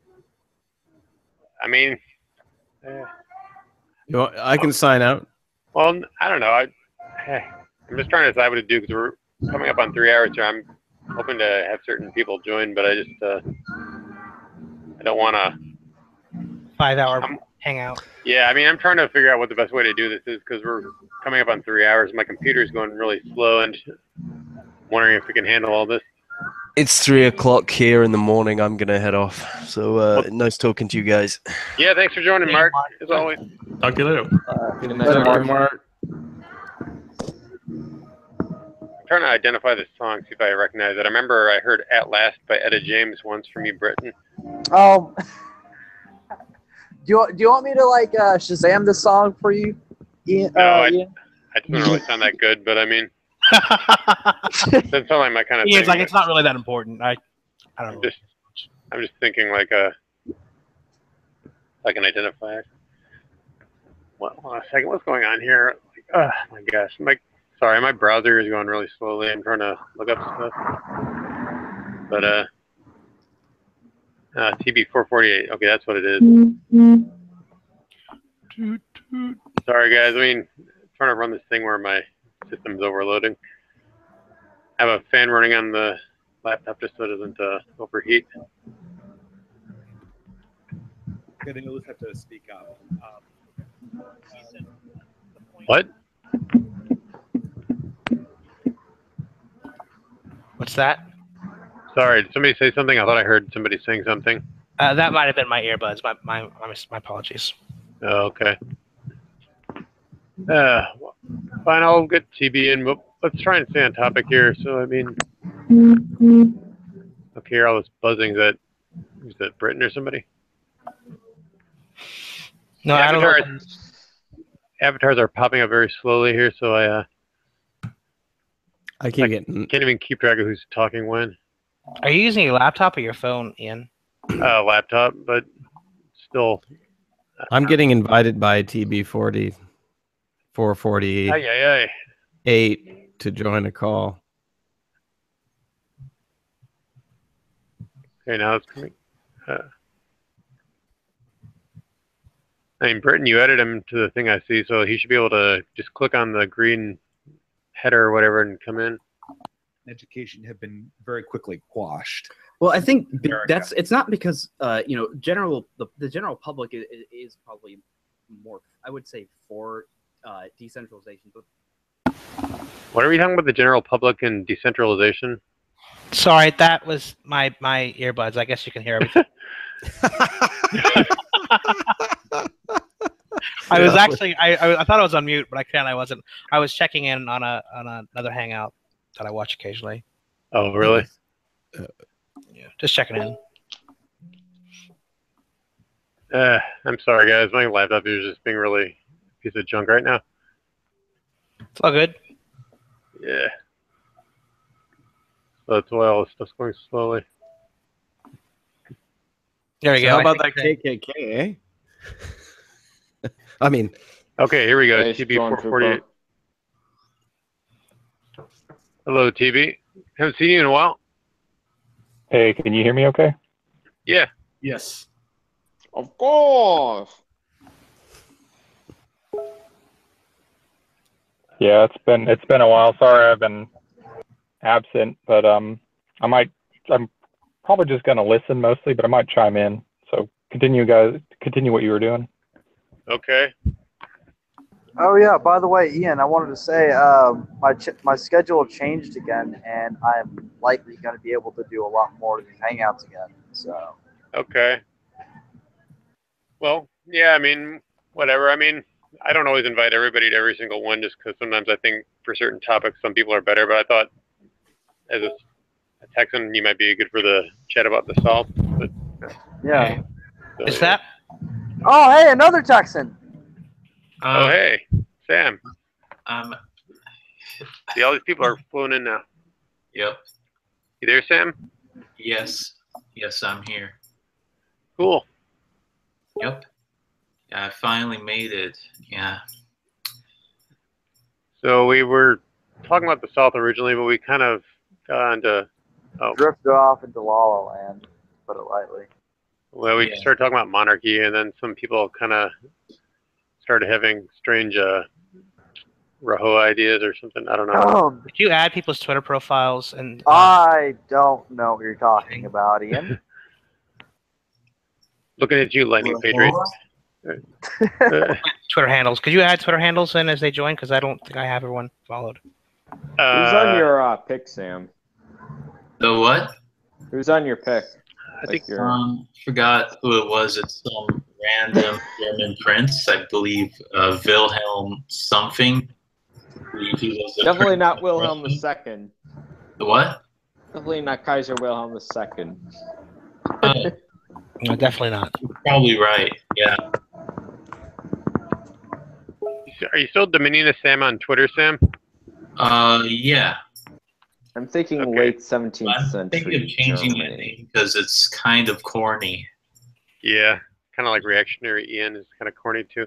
Speaker 1: I mean, eh,
Speaker 5: You want, I can sign out.
Speaker 1: well, I don't know. I, eh, I'm just trying to decide what to do because we're coming up on three hours here. I'm hoping to have certain people join, but I just uh, I don't want to.
Speaker 3: Five hour
Speaker 1: I'm-
Speaker 3: hangout.
Speaker 1: Yeah, I mean, I'm trying to figure out what the best way to do this is because we're coming up on three hours. My computer's going really slow, and wondering if we can handle all this.
Speaker 4: It's three o'clock here in the morning. I'm gonna head off. So uh, nice talking to you guys.
Speaker 1: Yeah, thanks for joining,
Speaker 3: Hey,
Speaker 1: Mark.
Speaker 3: Mark.
Speaker 1: As always.
Speaker 2: Talk to you later.
Speaker 11: uh,
Speaker 5: Good
Speaker 11: later,
Speaker 5: night,
Speaker 11: Mark.
Speaker 5: Mark.
Speaker 1: I'm trying to identify this song, see if I recognize it. I remember I heard "At Last" by Etta James once from you, Britain.
Speaker 11: Um, do you do you want me to like uh, Shazam this song for you? Ian,
Speaker 1: No,
Speaker 11: uh,
Speaker 1: I-
Speaker 11: Ian?
Speaker 1: It doesn't really sound that good, but I mean, it doesn't sound like my kind of
Speaker 3: He
Speaker 1: thing.
Speaker 3: is like,
Speaker 1: but
Speaker 3: it's not really that important. I, I don't
Speaker 1: I'm
Speaker 3: know.
Speaker 1: just, I'm just thinking like a, I can identify it. Well, hold on a second. What's going on here? Oh my gosh, my sorry, my browser is going really slowly. I'm trying to look up stuff, but uh, uh T B four forty-eight. Okay, that's what it is. Sorry, guys. I mean, I'm trying to run this thing where my system's overloading. I have a fan running on the laptop just so it doesn't uh, overheat.
Speaker 12: Okay, then you'll just have to speak up. Um,
Speaker 1: What?
Speaker 3: What's that?
Speaker 1: Sorry, did somebody say something? I thought I heard somebody saying something.
Speaker 3: Uh, that might have been my earbuds. My my my, my apologies.
Speaker 1: Oh, okay. Uh, fine, I'll get T B in, but let's try and stay on topic here. So, I mean, up here, all this buzzing, is that, is that Britain or somebody?
Speaker 3: No, I don't know.
Speaker 1: Avatars, avatars are popping up very slowly here, so I uh,
Speaker 5: I keep getting.
Speaker 1: can't even keep track of who's talking when.
Speaker 3: Are you using your laptop or your phone, Ian?
Speaker 1: Uh, laptop, but still.
Speaker 5: I'm getting invited by T B forty, four forty
Speaker 1: Ay, ay, ay.
Speaker 5: eight to join a call.
Speaker 1: Okay, now it's coming. Uh, I mean, Britton, you added him to the thing I see, so he should be able to just click on the green header or whatever and come in.
Speaker 12: education have been very quickly quashed.
Speaker 13: Well, I think be-
Speaker 12: America.
Speaker 13: that's it's not because uh, you know general the, the general public is, is probably more I would say for uh, decentralization, but
Speaker 1: What are we talking about? The general public and decentralization?
Speaker 3: Sorry, that was my my earbuds. I guess you can hear everything. I was actually I, I I thought I was on mute, but I can't. I wasn't. I was checking in on a on a, another hangout that I watch occasionally.
Speaker 1: Oh, really?
Speaker 3: Yeah, just checking in.
Speaker 1: Uh, I'm sorry, guys. My laptop is just being really a piece of junk right now.
Speaker 3: It's all good.
Speaker 1: Yeah. So that's why all this stuff's going slowly.
Speaker 3: There you
Speaker 5: So
Speaker 3: go.
Speaker 5: how
Speaker 3: I
Speaker 5: about that
Speaker 3: think
Speaker 5: K K K, eh? I mean,
Speaker 1: Okay, here we go.
Speaker 9: Hey,
Speaker 1: T B
Speaker 9: John
Speaker 1: four forty-eight.
Speaker 9: Truffaut.
Speaker 1: Hello, T B. Haven't seen you in a while.
Speaker 14: Hey, can you hear me okay?
Speaker 1: Yeah.
Speaker 2: Yes.
Speaker 9: Of course.
Speaker 14: Yeah, it's been it's been a while. Sorry, I've been absent, but um, I might I'm probably just gonna listen mostly, but I might chime in. So continue, guys. Continue what you were doing.
Speaker 1: Okay.
Speaker 11: Oh yeah. By the way, Ian, I wanted to say um, my ch- my schedule changed again, and I'm likely going to be able to do a lot more of these hangouts again. So
Speaker 1: Okay. Well, yeah, I mean, whatever. I mean, I don't always invite everybody to every single one just because sometimes I think for certain topics some people are better, but I thought as a, a Texan you might be good for the chat about the South. But,
Speaker 11: yeah.
Speaker 1: so,
Speaker 3: Is
Speaker 1: yeah.
Speaker 3: that?
Speaker 11: Oh hey, another Texan.
Speaker 1: Oh, hey, Sam.
Speaker 15: Um,
Speaker 1: See, all these people are flown in now.
Speaker 15: Yep.
Speaker 1: You there, Sam?
Speaker 15: Yes. Yes, I'm here.
Speaker 1: Cool.
Speaker 15: Yep. Yeah, I finally made it. Yeah.
Speaker 1: So we were talking about the South originally, but we kind of got into, oh,
Speaker 11: Drifted off into La La Land, to put it lightly.
Speaker 1: well, we
Speaker 15: Yeah.
Speaker 1: started talking about monarchy, and then some people kind of started having strange uh, Raho ideas or something. I don't know.
Speaker 11: Um,
Speaker 3: Did you add people's Twitter profiles and? Uh,
Speaker 11: I don't know what you're talking about, Ian.
Speaker 1: Looking at you, Lightning Patriot. Uh,
Speaker 3: Twitter handles. Could you add Twitter handles in as they join? Because I don't think I have everyone followed.
Speaker 9: Who's on your uh, pick, Sam?
Speaker 15: The what?
Speaker 9: Who's on your pick?
Speaker 1: I think
Speaker 9: your...
Speaker 15: Um, forgot who it was. It's some random German prince, I believe, uh, Wilhelm something. I believe he was a
Speaker 9: Definitely
Speaker 15: prince
Speaker 9: not
Speaker 15: of
Speaker 9: Wilhelm the
Speaker 15: Russia.
Speaker 9: Second.
Speaker 15: The what?
Speaker 9: Definitely not Kaiser Wilhelm the Second.
Speaker 15: Oh,
Speaker 3: No, definitely not.
Speaker 15: probably right. Yeah.
Speaker 1: Are you still Dominionist Sam on Twitter, Sam?
Speaker 15: Uh, yeah.
Speaker 9: I'm thinking
Speaker 1: Okay.
Speaker 9: late seventeenth
Speaker 15: I'm
Speaker 9: century
Speaker 15: thinking of changing my
Speaker 9: Germany.
Speaker 15: name because it's kind of corny.
Speaker 1: Yeah, kind of like reactionary Ian is kind of corny too.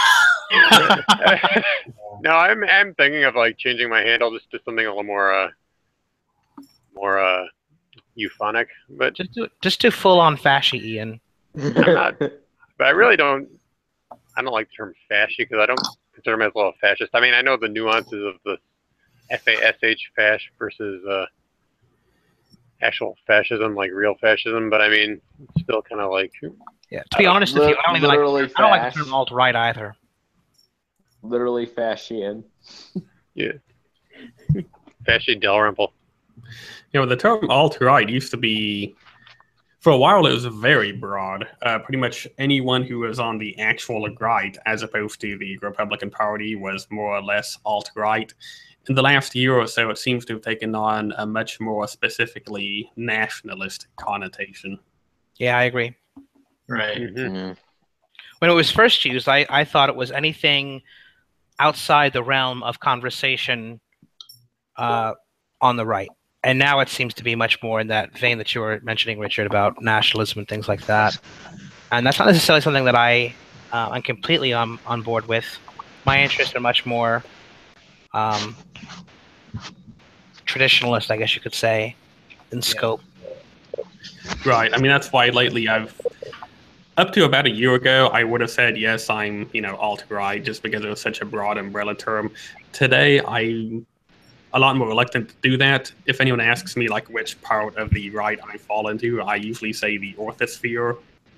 Speaker 1: No, I'm I'm thinking of like changing my handle just to something a little more uh more uh euphonic, but
Speaker 3: Just do just do full on fashy, Ian.
Speaker 1: I'm not. But I really don't. I don't like the term fasci because I don't consider myself a fascist. I mean, I know the nuances of the F A S H fash versus uh, actual fascism, like real fascism. But I mean, it's still kind of like.
Speaker 3: Yeah. To be honest with you, I don't even like.
Speaker 9: Literally
Speaker 3: I don't like the
Speaker 9: fash.
Speaker 3: term alt right either.
Speaker 9: Literally fascian.
Speaker 1: Yeah. Fasci Dalrymple.
Speaker 2: You know, the term alt-right used to be, for a while, it was very broad. Uh, pretty much anyone who was on the actual right, as opposed to the Republican Party, was more or less alt-right. In the last year or so, it seems to have taken on a much more specifically nationalist connotation.
Speaker 3: Yeah, I agree.
Speaker 15: Right.
Speaker 1: Mm-hmm.
Speaker 3: When it was first used, I, I thought it was anything outside the realm of conversation uh, on the right. And now it seems to be much more in that vein that you were mentioning, Richard, about nationalism and things like that. And that's not necessarily something that I, uh, I'm completely on, on board with. My interests are much more um, traditionalist, I guess you could say, in scope.
Speaker 2: Right. I mean, that's why lately I've, up to about a year ago, I would have said, yes, I'm, you know, alt-right, just because it was such a broad umbrella term. Today, I'm a lot more reluctant to do that. If anyone asks me, like, which part of the right I fall into, I usually say the orthosphere.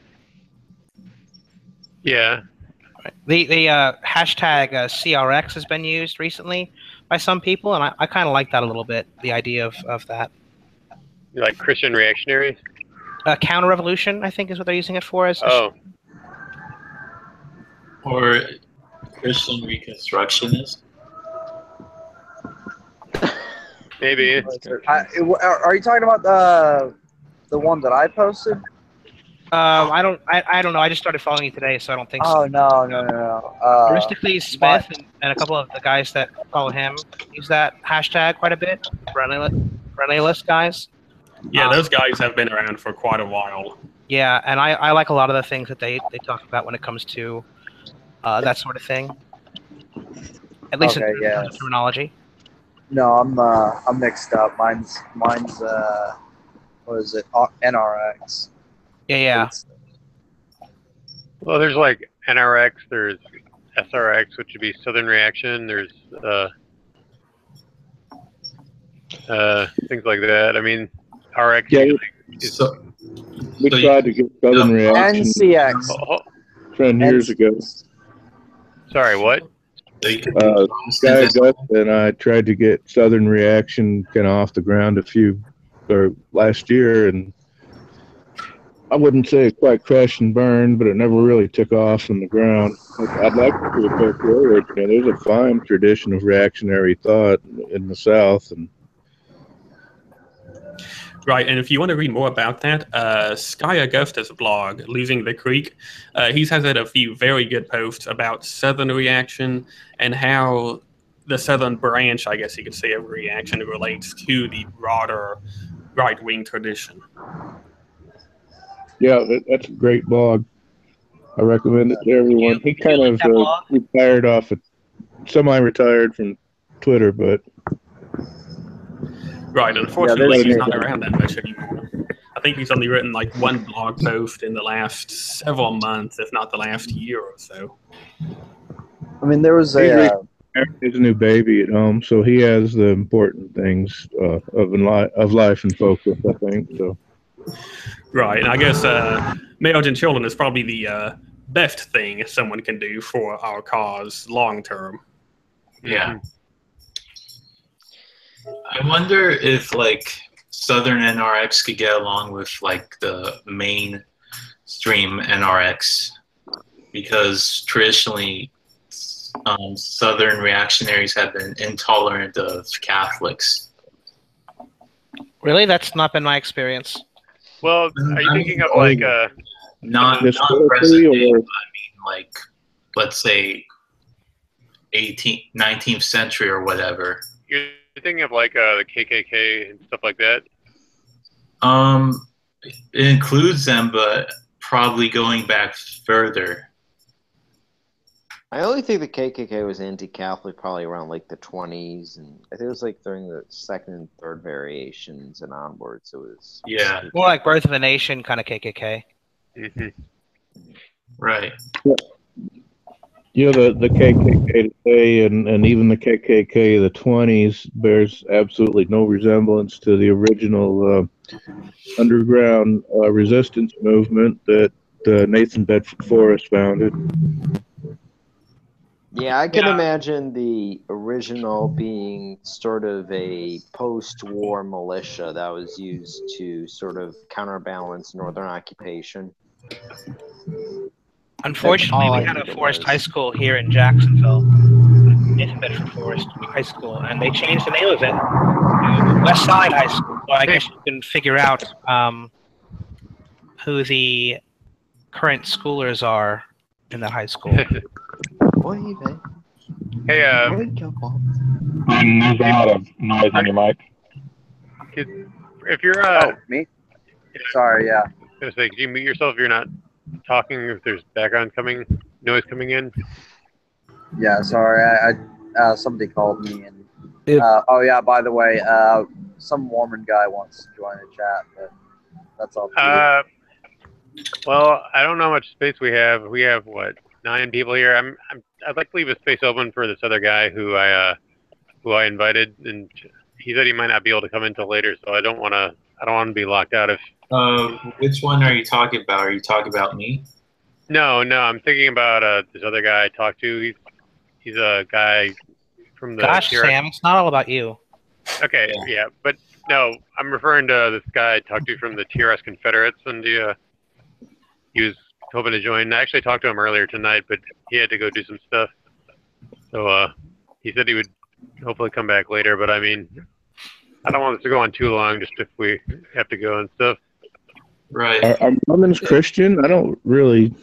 Speaker 1: Yeah.
Speaker 3: The the uh, hashtag uh, C R X has been used recently by some people, and I, I kind of like that a little bit, the idea of, of that.
Speaker 1: Like Christian reactionaries.
Speaker 3: Uh, counter revolution, I think, is what they're using it for. As
Speaker 1: Oh,
Speaker 15: Or Christian Reconstructionist.
Speaker 1: maybe.
Speaker 11: I, are are you talking about the the one that I posted?
Speaker 3: Um, I don't, I, I don't know. I just started following you today, so I don't think so.
Speaker 11: Oh no no no no. Uh,
Speaker 3: Aristocles Smith and, and a couple of the guys that follow him use that hashtag quite a bit. Renalist guys.
Speaker 2: Yeah,
Speaker 3: Um,
Speaker 2: those guys have been around for quite a while.
Speaker 3: Yeah, and I, I like a lot of the things that they, they talk about when it comes to uh, that sort of thing. At least
Speaker 11: Okay,
Speaker 3: in
Speaker 11: yeah.
Speaker 3: terms of terminology.
Speaker 11: No, I'm uh, I'm mixed up. Mine's mine's uh, what is it? Uh, N R X.
Speaker 3: Yeah, yeah.
Speaker 1: Well, there's like N R X, there's S R X, which would be Southern Reaction. There's uh, uh, things like that. I mean, R X.
Speaker 10: Yeah,
Speaker 1: is,
Speaker 15: So,
Speaker 10: we
Speaker 15: so you-
Speaker 10: tried to get Southern Reaction
Speaker 11: N C X.
Speaker 1: oh, oh,
Speaker 10: ten years ago.
Speaker 1: sorry, what?
Speaker 15: so you can
Speaker 10: Uh,
Speaker 15: do
Speaker 10: Guy
Speaker 15: Protestant-
Speaker 10: Augusta and I tried to get Southern Reaction kind of off the ground a few or last year, and I wouldn't say it quite crashed and burned, but it never really took off from the ground. I'd like to see it go forward. You know, there's a fine tradition of reactionary thought in the South, and
Speaker 2: Right, and if you want to read more about that, uh, Sky Augusta's blog, Losing the Creek, uh, he's has had a few very good posts about Southern reaction and how the Southern branch, I guess you could say, of reaction relates to the broader right-wing tradition.
Speaker 10: yeah, that, that's a great blog. I recommend it to everyone. He kind of uh, retired off, of, semi-retired from Twitter, but
Speaker 2: Right, unfortunately,
Speaker 10: there's-
Speaker 2: he's not around that much anymore. I think he's only written like one blog post in the last several months, if not the last year or so.
Speaker 11: I mean, there was
Speaker 10: he's
Speaker 11: a. Uh,
Speaker 10: raising his new baby at home, so he has the important things uh, of in li- of life in focus, I think. So.
Speaker 2: Right, and I guess uh, marriage and children is probably the uh, best thing someone can do for our cause long term.
Speaker 15: Yeah. I wonder if like Southern N R X could get along with like the mainstream N R X, because traditionally um, Southern reactionaries have been intolerant of Catholics.
Speaker 3: Really? That's not been my experience.
Speaker 1: Well, are you thinking of like uh,
Speaker 15: Not, not
Speaker 10: Historically,
Speaker 15: present day,
Speaker 10: or-
Speaker 15: but I mean like, let's say eighteenth, nineteenth century or whatever.
Speaker 1: you're thinking of like uh, the K K K and stuff like that?
Speaker 15: Um, it includes them, but probably going back further.
Speaker 16: I only think the K K K was anti-Catholic probably around like the twenties, and I think it was like during the second and third variations and onwards. It was
Speaker 15: Yeah.
Speaker 3: More like Birth of a Nation kind of K K K.
Speaker 1: Mm-hmm.
Speaker 15: Right.
Speaker 10: You know, the, the K K K today and, and even the K K K of the twenties bears absolutely no resemblance to the original uh, underground uh, resistance movement that uh, Nathan Bedford Forrest founded.
Speaker 16: Yeah, I can
Speaker 15: Yeah.
Speaker 16: imagine the original being sort of a post-war militia that was used to sort of counterbalance Northern occupation.
Speaker 3: Unfortunately,
Speaker 16: all
Speaker 3: we
Speaker 16: I
Speaker 3: had
Speaker 16: think
Speaker 3: a
Speaker 16: it
Speaker 3: Forest
Speaker 16: was.
Speaker 3: High School here in Jacksonville, Nathan Bedford Forest High School, and they changed the name of it to West Side High School. So I guess you can figure out um, who the current schoolers are in that high school.
Speaker 1: Hey, uh,
Speaker 14: And there's a lot of noise on your mic.
Speaker 1: if you're uh,
Speaker 11: oh, me? Sorry, yeah.
Speaker 1: I was gonna say, could you mute yourself if you're not talking? If there's background coming, noise coming in.
Speaker 11: Yeah, sorry. I, I uh, somebody called me and.
Speaker 5: If-
Speaker 11: Uh, oh yeah. By the way, uh, some Mormon guy wants to join the chat, but that's all.
Speaker 1: Uh, well, I don't know how much space we have. We have what, nine people here. I'm, I'm I'd like to leave a space open for this other guy who I uh, who I invited, and he said he might not be able to come in until later. So I don't want to. I don't want to be locked out. If
Speaker 15: Uh, which one are you talking about? Are you talking about me?
Speaker 1: no, no, I'm thinking about uh, this other guy I talked to. He's he's a guy from the.
Speaker 3: Gosh,
Speaker 1: here-
Speaker 3: Sam, it's not all about you.
Speaker 1: Okay, yeah, but no, I'm referring to this guy I talked to from the T R S Confederates, and he, uh, he was hoping to join. I actually talked to him earlier tonight, but he had to go do some stuff. So uh, he said he would hopefully come back later, but I mean, I don't want this to go on too long, just if we have to go and stuff.
Speaker 15: Right.
Speaker 10: Are, are Mormons Christian? I don't really.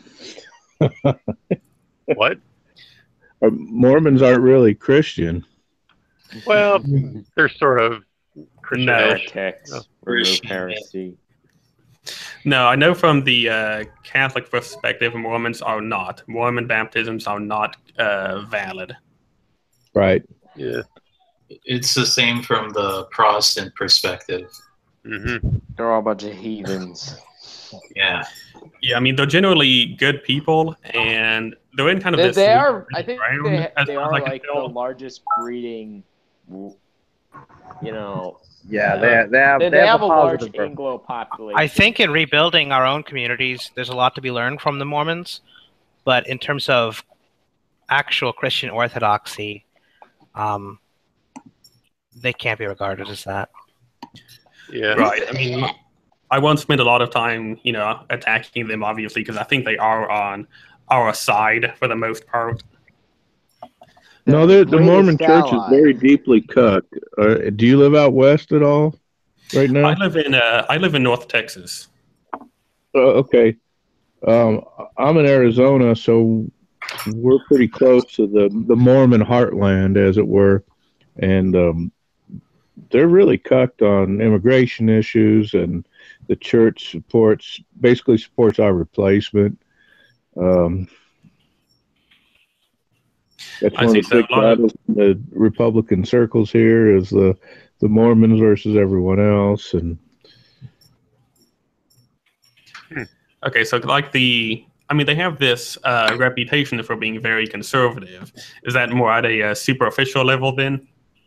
Speaker 1: What?
Speaker 10: Are, Mormons aren't really Christian.
Speaker 1: Well, they're sort of Christian.
Speaker 7: Heretics.
Speaker 1: No.
Speaker 7: Remove heresy.
Speaker 2: No, I know from the uh, Catholic perspective, Mormons are not. Mormon baptisms are not uh, valid.
Speaker 10: Right.
Speaker 1: Yeah.
Speaker 15: It's the same from the Protestant perspective.
Speaker 1: Mm-hmm.
Speaker 16: They're all a bunch of heathens.
Speaker 15: Yeah.
Speaker 2: Yeah, I mean, they're generally good people, and they're in kind of
Speaker 16: They,
Speaker 2: this...
Speaker 16: they are. I think
Speaker 2: ground,
Speaker 16: they,
Speaker 2: as
Speaker 16: they
Speaker 2: far as
Speaker 16: are
Speaker 2: I can
Speaker 16: like the
Speaker 2: tell.
Speaker 16: largest breeding. You know.
Speaker 6: Yeah,
Speaker 16: uh,
Speaker 6: they they have
Speaker 16: they,
Speaker 6: they, have,
Speaker 16: a
Speaker 6: a
Speaker 16: large
Speaker 6: positive growth.
Speaker 16: Anglo population.
Speaker 3: I think in rebuilding our own communities, there's a lot to be learned from the Mormons, but in terms of actual Christian orthodoxy, um, they can't be regarded as that.
Speaker 1: Yeah.
Speaker 2: Right. I mean, I won't spend a lot of time, you know, attacking them, obviously, because I think they are on our side for the most part.
Speaker 10: No, the, the
Speaker 16: greatest
Speaker 10: Mormon church is
Speaker 16: ally.
Speaker 10: very deeply cucked. Uh, do you live out west at all right now?
Speaker 2: I live in uh, I live in North Texas.
Speaker 10: Uh, okay. Um, I'm in Arizona, so we're pretty close to the, the Mormon heartland, as it were. And um, they're really cucked on immigration issues, and the church supports, basically supports our replacement. Um, that's
Speaker 2: I
Speaker 10: one
Speaker 2: see.
Speaker 10: of the
Speaker 2: So
Speaker 10: big
Speaker 2: a lot of-
Speaker 10: battles in the Republican circles here is the, the Mormons versus everyone else. And
Speaker 2: Okay, so like the, I mean, they have this uh, reputation for being very conservative. Is that more at a uh, superficial level then?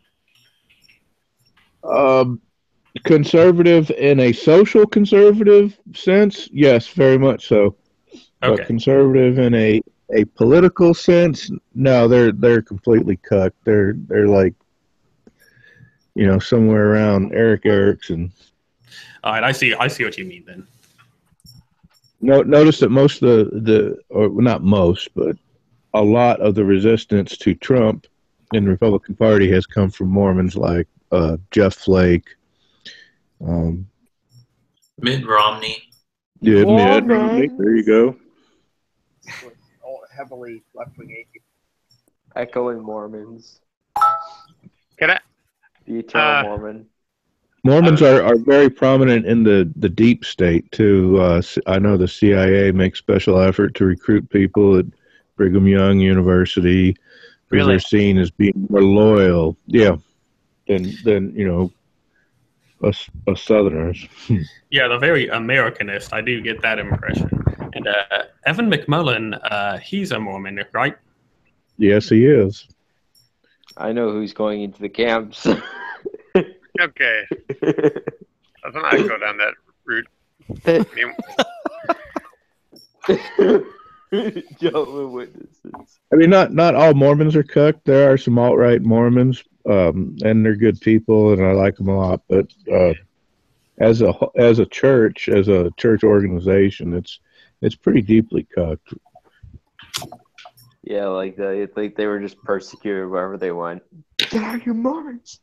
Speaker 10: Um, conservative in a social conservative sense, yes, very much so. But
Speaker 2: Okay.
Speaker 10: conservative in a, a political sense, no, they're they're completely cucked. They're they're like, you know, somewhere around Eric Erickson.
Speaker 2: All right, I see. I see what you mean then.
Speaker 10: No, notice that most of the the or not most, but a lot of the resistance to Trump in the Republican Party has come from Mormons like uh, Jeff Flake. Um,
Speaker 15: Mitt Romney.
Speaker 10: yeah,
Speaker 16: Mormons.
Speaker 10: Mitt Romney, there you go.
Speaker 12: Was all heavily left-wing atheist.
Speaker 16: Echoing Mormons.
Speaker 1: Can I?
Speaker 16: The eternal
Speaker 1: Uh,
Speaker 16: Mormon.
Speaker 10: Mormons are, are very prominent in the, the deep state, too. Uh, I know the C I A makes special effort to recruit people at Brigham Young University because
Speaker 3: Really?
Speaker 10: they're seen as being more loyal, yeah, than, than you know, us, us Southerners.
Speaker 2: Yeah, they're very Americanist. I do get that impression. And uh, Evan McMullen, uh, he's a Mormon, right?
Speaker 10: Yes, he is.
Speaker 16: I know who's going into the camps.
Speaker 1: Okay. Let's not go down that route. I mean,
Speaker 16: Jehovah's Witnesses.
Speaker 10: I mean, not not all Mormons are cooked. There are some alt-right Mormons, um, and they're good people, and I like them a lot. But uh, as a as a church, as a church organization, it's it's pretty deeply cooked.
Speaker 16: Yeah, like they like they were just persecuted wherever they went. Get out, you Mormons!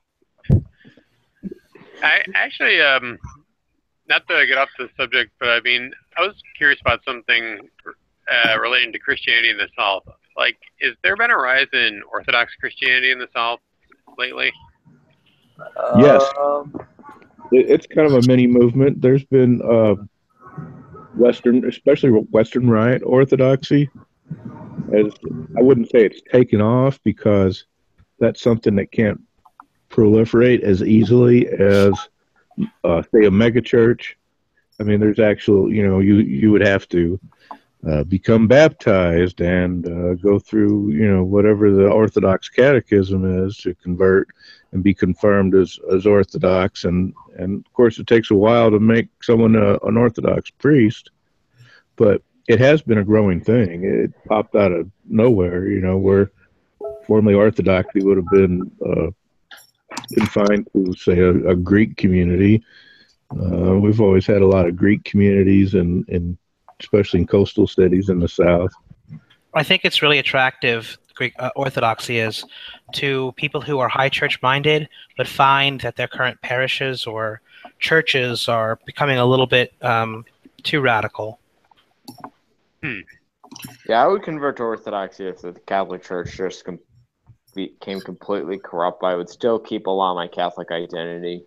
Speaker 1: I actually, um, not to get off the subject, but I mean, I was curious about something uh, relating to Christianity in the South. Like, has there been a rise in Orthodox Christianity in the South lately?
Speaker 10: Yes,
Speaker 6: Um,
Speaker 10: it, it's kind of a mini movement. There's been uh, Western, especially Western Rite Orthodoxy. As I wouldn't say it's taken off because that's something that can't proliferate as easily as, uh, say, a megachurch. I mean, there's actual, you know, you you would have to uh, become baptized and uh, go through, you know, whatever the Orthodox catechism is to convert and be confirmed as, as Orthodox. And, and, of course, it takes a while to make someone a, an Orthodox priest. But it has been a growing thing. It popped out of nowhere, you know, where formerly Orthodoxy would have been uh, confined to, say, a, a Greek community. Uh, we've always had a lot of Greek communities, and in, in, especially in coastal cities in the South.
Speaker 3: I think it's really attractive, Greek uh, Orthodoxy is, to people who are high church minded, but find that their current parishes or churches are becoming a little bit um, too radical.
Speaker 1: Hmm.
Speaker 9: Yeah, I would convert to Orthodoxy if the Catholic Church just com- became completely corrupt. But I would still keep a lot of my Catholic identity.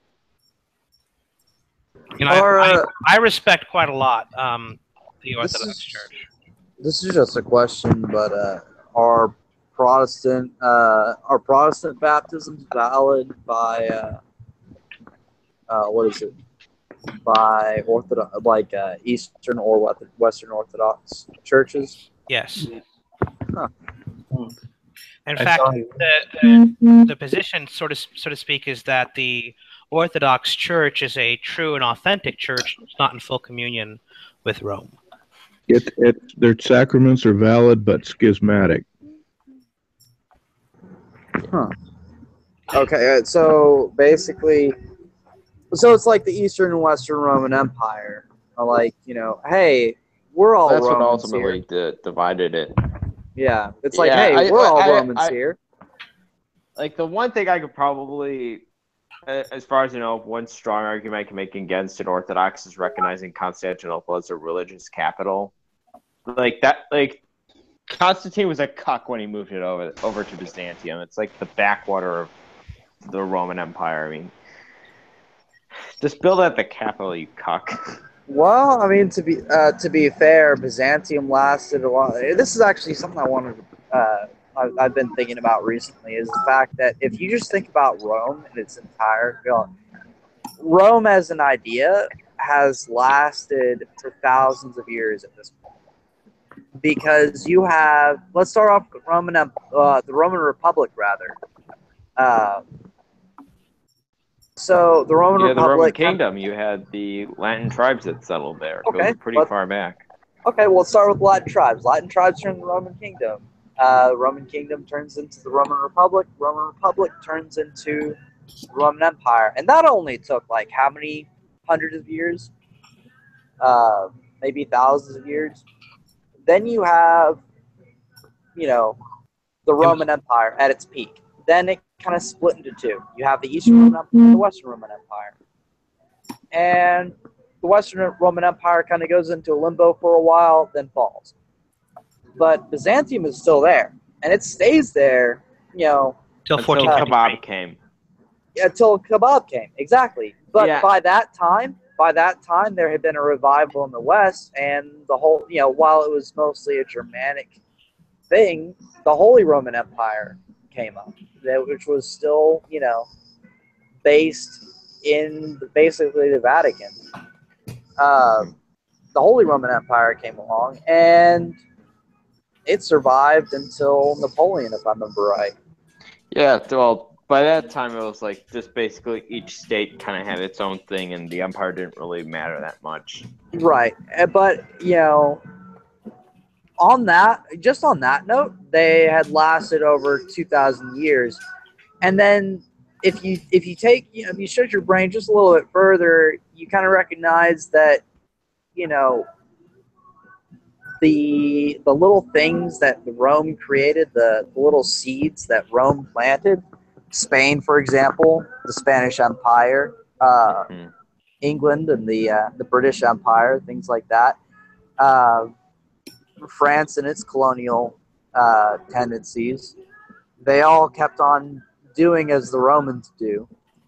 Speaker 3: You know,
Speaker 6: Or,
Speaker 3: I,
Speaker 6: uh,
Speaker 3: I, I respect quite a lot um, the
Speaker 6: This
Speaker 3: Orthodox
Speaker 6: is-
Speaker 3: Church.
Speaker 6: This is just a question, but uh, are Protestant uh, are Protestant baptisms valid by uh, uh, what is it? By Orthodox, like uh, Eastern or Western Orthodox churches?
Speaker 3: Yes.
Speaker 6: Huh.
Speaker 3: In
Speaker 6: I
Speaker 3: fact,
Speaker 6: saw-
Speaker 3: the, the, the position, sort of, so to speak, is that the Orthodox Church is a true and authentic church, it's not in full communion with Rome.
Speaker 10: It, it, their sacraments are valid but schismatic.
Speaker 6: Huh. Okay, uh, so basically, so it's like the Eastern and Western Roman Empire. Are like, you know, hey, we're all
Speaker 9: That's what
Speaker 6: Romans
Speaker 9: ultimately
Speaker 6: here.
Speaker 9: di- divided it.
Speaker 6: Yeah, it's like,
Speaker 9: Yeah,
Speaker 6: hey,
Speaker 9: I-
Speaker 6: we're all
Speaker 9: I-
Speaker 6: Romans
Speaker 9: I-
Speaker 6: here.
Speaker 9: Like the one thing I could probably, uh, as far as you know, one strong argument I can make against an Orthodox is recognizing Constantinople as a religious capital. Like that, like Constantine was a cuck when he moved it over over to Byzantium. It's like the backwater of the Roman Empire. I mean, just build at the capital, you cuck.
Speaker 6: Well, I mean, to be uh, to be fair, Byzantium lasted a while. This is actually something I wanted to, uh, I, I've been thinking about recently, is the fact that if you just think about Rome in its entire, you know, Rome as an idea has lasted for thousands of years at this point. Because you have, let's start off with Roman, uh, the Roman Republic, rather. Uh, so the Roman
Speaker 9: Yeah, the Roman
Speaker 6: Republic.
Speaker 9: Kingdom. You had the Latin tribes that settled there.
Speaker 6: Okay,
Speaker 9: Goes pretty
Speaker 6: but-
Speaker 9: far back.
Speaker 6: Okay, well, let's start with Latin tribes. Latin tribes turn to the Roman Kingdom. Uh, the Roman Kingdom turns into the Roman Republic. Roman Republic turns into the Roman Empire. And that only took, like, how many hundreds of years? Uh, maybe thousands of years. Then you have, you know, the Roman Empire at its peak. Then it kind of split into two. You have the Eastern Roman Empire and the Western Roman Empire. And the Western Roman Empire kind of goes into a limbo for a while, then falls. But Byzantium is still there, and it stays there, you know,
Speaker 3: Till
Speaker 9: Until
Speaker 3: fourteen fifty-three.
Speaker 9: Kebab came.
Speaker 6: until Kebab came. Exactly. But
Speaker 9: Yeah.
Speaker 6: by that time, by that time, there had been a revival in the West, and the whole, you know, while it was mostly a Germanic thing, the Holy Roman Empire came up, that- which was still, you know, based in basically the Vatican. Uh, the Holy Roman Empire came along, and it survived until Napoleon, if I remember right.
Speaker 9: Yeah, well, by that time it was like just basically each state kind of had its own thing, and the empire didn't really matter that much.
Speaker 6: Right, Uh, but you know, on that, just on that note, they had lasted over two thousand years, and then if you if you take you know if you stretch your brain just a little bit further, you kind of recognize that you know the the little things that Rome created, the, the little seeds that Rome planted. Spain, for example, the Spanish Empire, uh, England and the uh, the British Empire, things like that. Uh, France and its colonial uh, tendencies, they all kept on doing as the Romans do.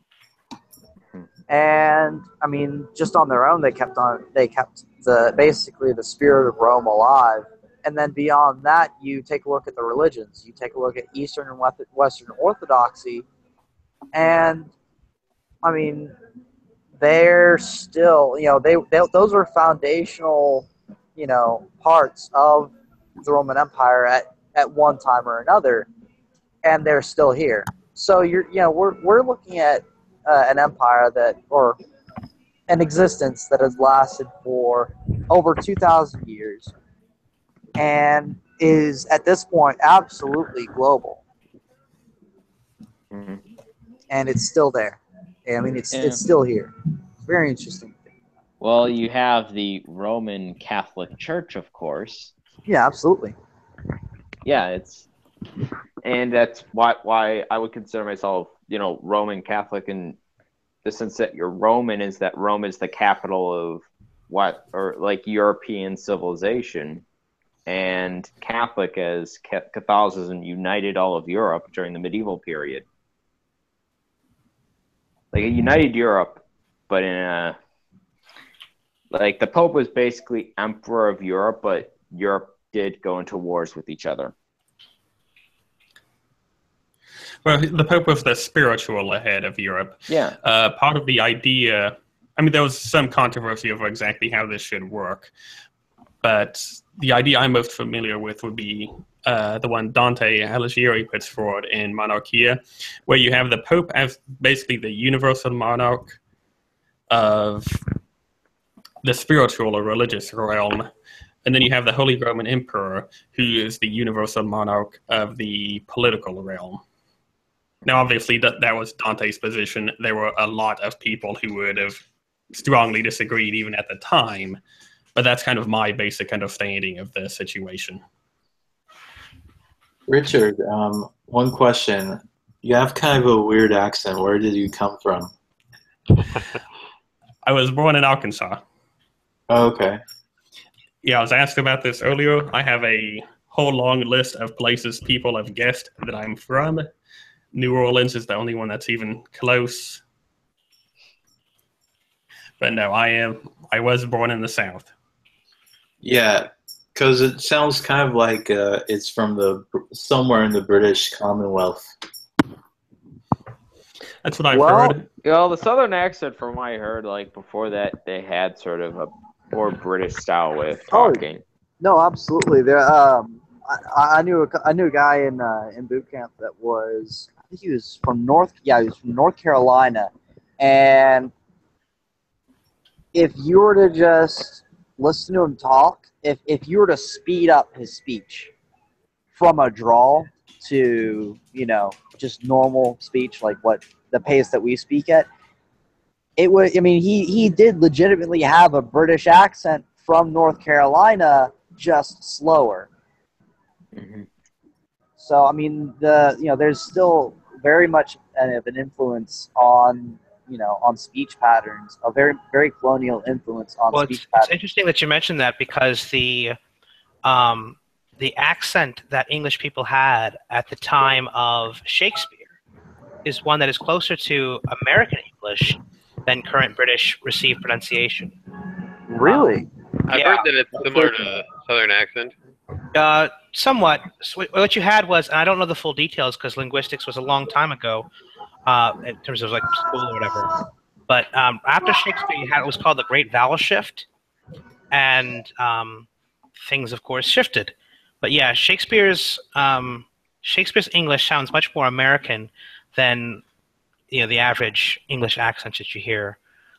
Speaker 6: And I mean, just on their own, they kept on. They kept the basically the spirit of Rome alive. And then beyond that, you take a look at the religions. You take a look at Eastern and Western Orthodoxy, and I mean, they're still, you know, they, they those are foundational, you know, parts of the Roman Empire at, at one time or another, and they're still here. So you're, you know, we're we're looking at uh, an empire that, or an existence that has lasted for over two thousand years, and is at this point absolutely global.
Speaker 9: Mm-hmm.
Speaker 11: and it's still there. I mean, it's
Speaker 7: Yeah.
Speaker 11: it's still here. It's very interesting.
Speaker 7: Well, you have the Roman Catholic Church, of course.
Speaker 11: Yeah, absolutely.
Speaker 7: Yeah, it's, and that's why why I would consider myself, you know, Roman Catholic in the sense that you're Roman is that Rome is the capital of what, or like European civilization, and Catholic as Catholicism united all of Europe during the medieval period. Like it united Europe, but in a, like the Pope was basically emperor of Europe, but Europe did go into wars with each other.
Speaker 2: Well, the Pope was the spiritual head of Europe.
Speaker 7: Yeah.
Speaker 2: Uh, part of the idea, I mean, there was some controversy over exactly how this should work, but the idea I'm most familiar with would be uh, the one Dante Alighieri puts forward in Monarchia, where you have the Pope as basically the universal monarch of the spiritual or religious realm, and then you have the Holy Roman Emperor, who is the universal monarch of the political realm. Now, obviously, that, that was Dante's position. There were a lot of people who would have strongly disagreed even at the time, but that's kind of my basic understanding of the situation.
Speaker 17: Richard, um, one question. You have kind of a weird accent. Where did you come from?
Speaker 2: I was born in Arkansas.
Speaker 17: Oh, okay.
Speaker 2: Yeah, I was asked about this earlier. I have a whole long list of places people have guessed that I'm from. New Orleans is the only one that's even close. But no, I am. I was born in the South.
Speaker 17: Yeah, because it sounds kind of like uh, it's from the somewhere in the British Commonwealth.
Speaker 2: That's what I've
Speaker 7: well,
Speaker 2: heard.
Speaker 7: Well, the Southern accent, from what I heard, like before that, they had sort of a more British style way of talking.
Speaker 11: No, absolutely. There, um, I, I knew a, I knew a guy in uh, in boot camp that was, I think he was from North, yeah, he was from North Carolina, and if you were to just listen to him talk, if if you were to speed up his speech from a drawl to, you know, just normal speech, like what the pace that we speak at, it would, I mean, he, he did legitimately have a British accent from North Carolina, just slower.
Speaker 7: Mm-hmm.
Speaker 11: So, I mean, the, you know, there's still very much of an influence on, you know, on speech patterns, a very, very colonial influence on
Speaker 3: well,
Speaker 11: speech
Speaker 3: it's,
Speaker 11: patterns.
Speaker 3: it's interesting that you mentioned that, because the, um, the accent that English people had at the time of Shakespeare is one that is closer to American English than current British received pronunciation.
Speaker 11: Really?
Speaker 1: I've
Speaker 3: Yeah.
Speaker 1: heard that it's similar to Southern accent.
Speaker 3: Uh, somewhat. So what you had was, and I don't know the full details because linguistics was a long time ago, uh, in terms of like school or whatever. But um, after Shakespeare, you had what was called the Great Vowel Shift, and um, things, of course, shifted. But yeah, Shakespeare's um, Shakespeare's English sounds much more American than, you know, the average English accent that you hear.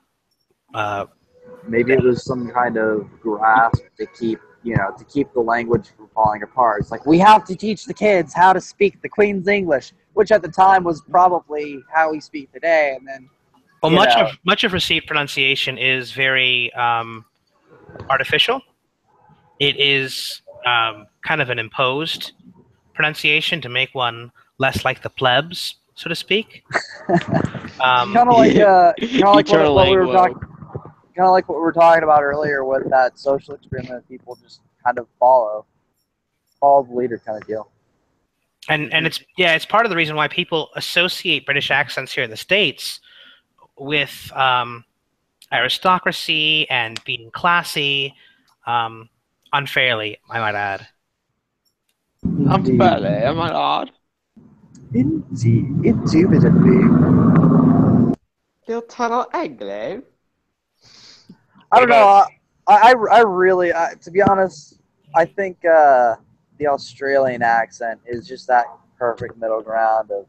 Speaker 3: Uh,
Speaker 11: Maybe it was some kind of grasp to keep, you know, to keep the language from falling apart. It's like, we have to teach the kids how to speak the Queen's English, which at the time was probably how we speak today. And then,
Speaker 3: well,
Speaker 11: you
Speaker 3: much
Speaker 11: know,
Speaker 3: of much of received pronunciation is very um, artificial. It is um, kind of an imposed pronunciation to make one less like the plebs, so to speak. um,
Speaker 11: kind of like, uh, kind of like what,
Speaker 3: Eternal
Speaker 11: what we were
Speaker 3: Anglo.
Speaker 11: talking, kind of like what we were talking about earlier with that social experiment. People just kind of follow, follow the leader kind of deal.
Speaker 3: And and it's yeah, it's part of the reason why people associate British accents here in the States with um, aristocracy and being classy, um, unfairly, I might add.
Speaker 16: Unfairly, am I odd?
Speaker 11: Indeed, indubitably.
Speaker 16: Your tunnel Anglo?
Speaker 11: I don't know. I, I, I really, I, to be honest, I think uh, the Australian accent is just that perfect middle ground of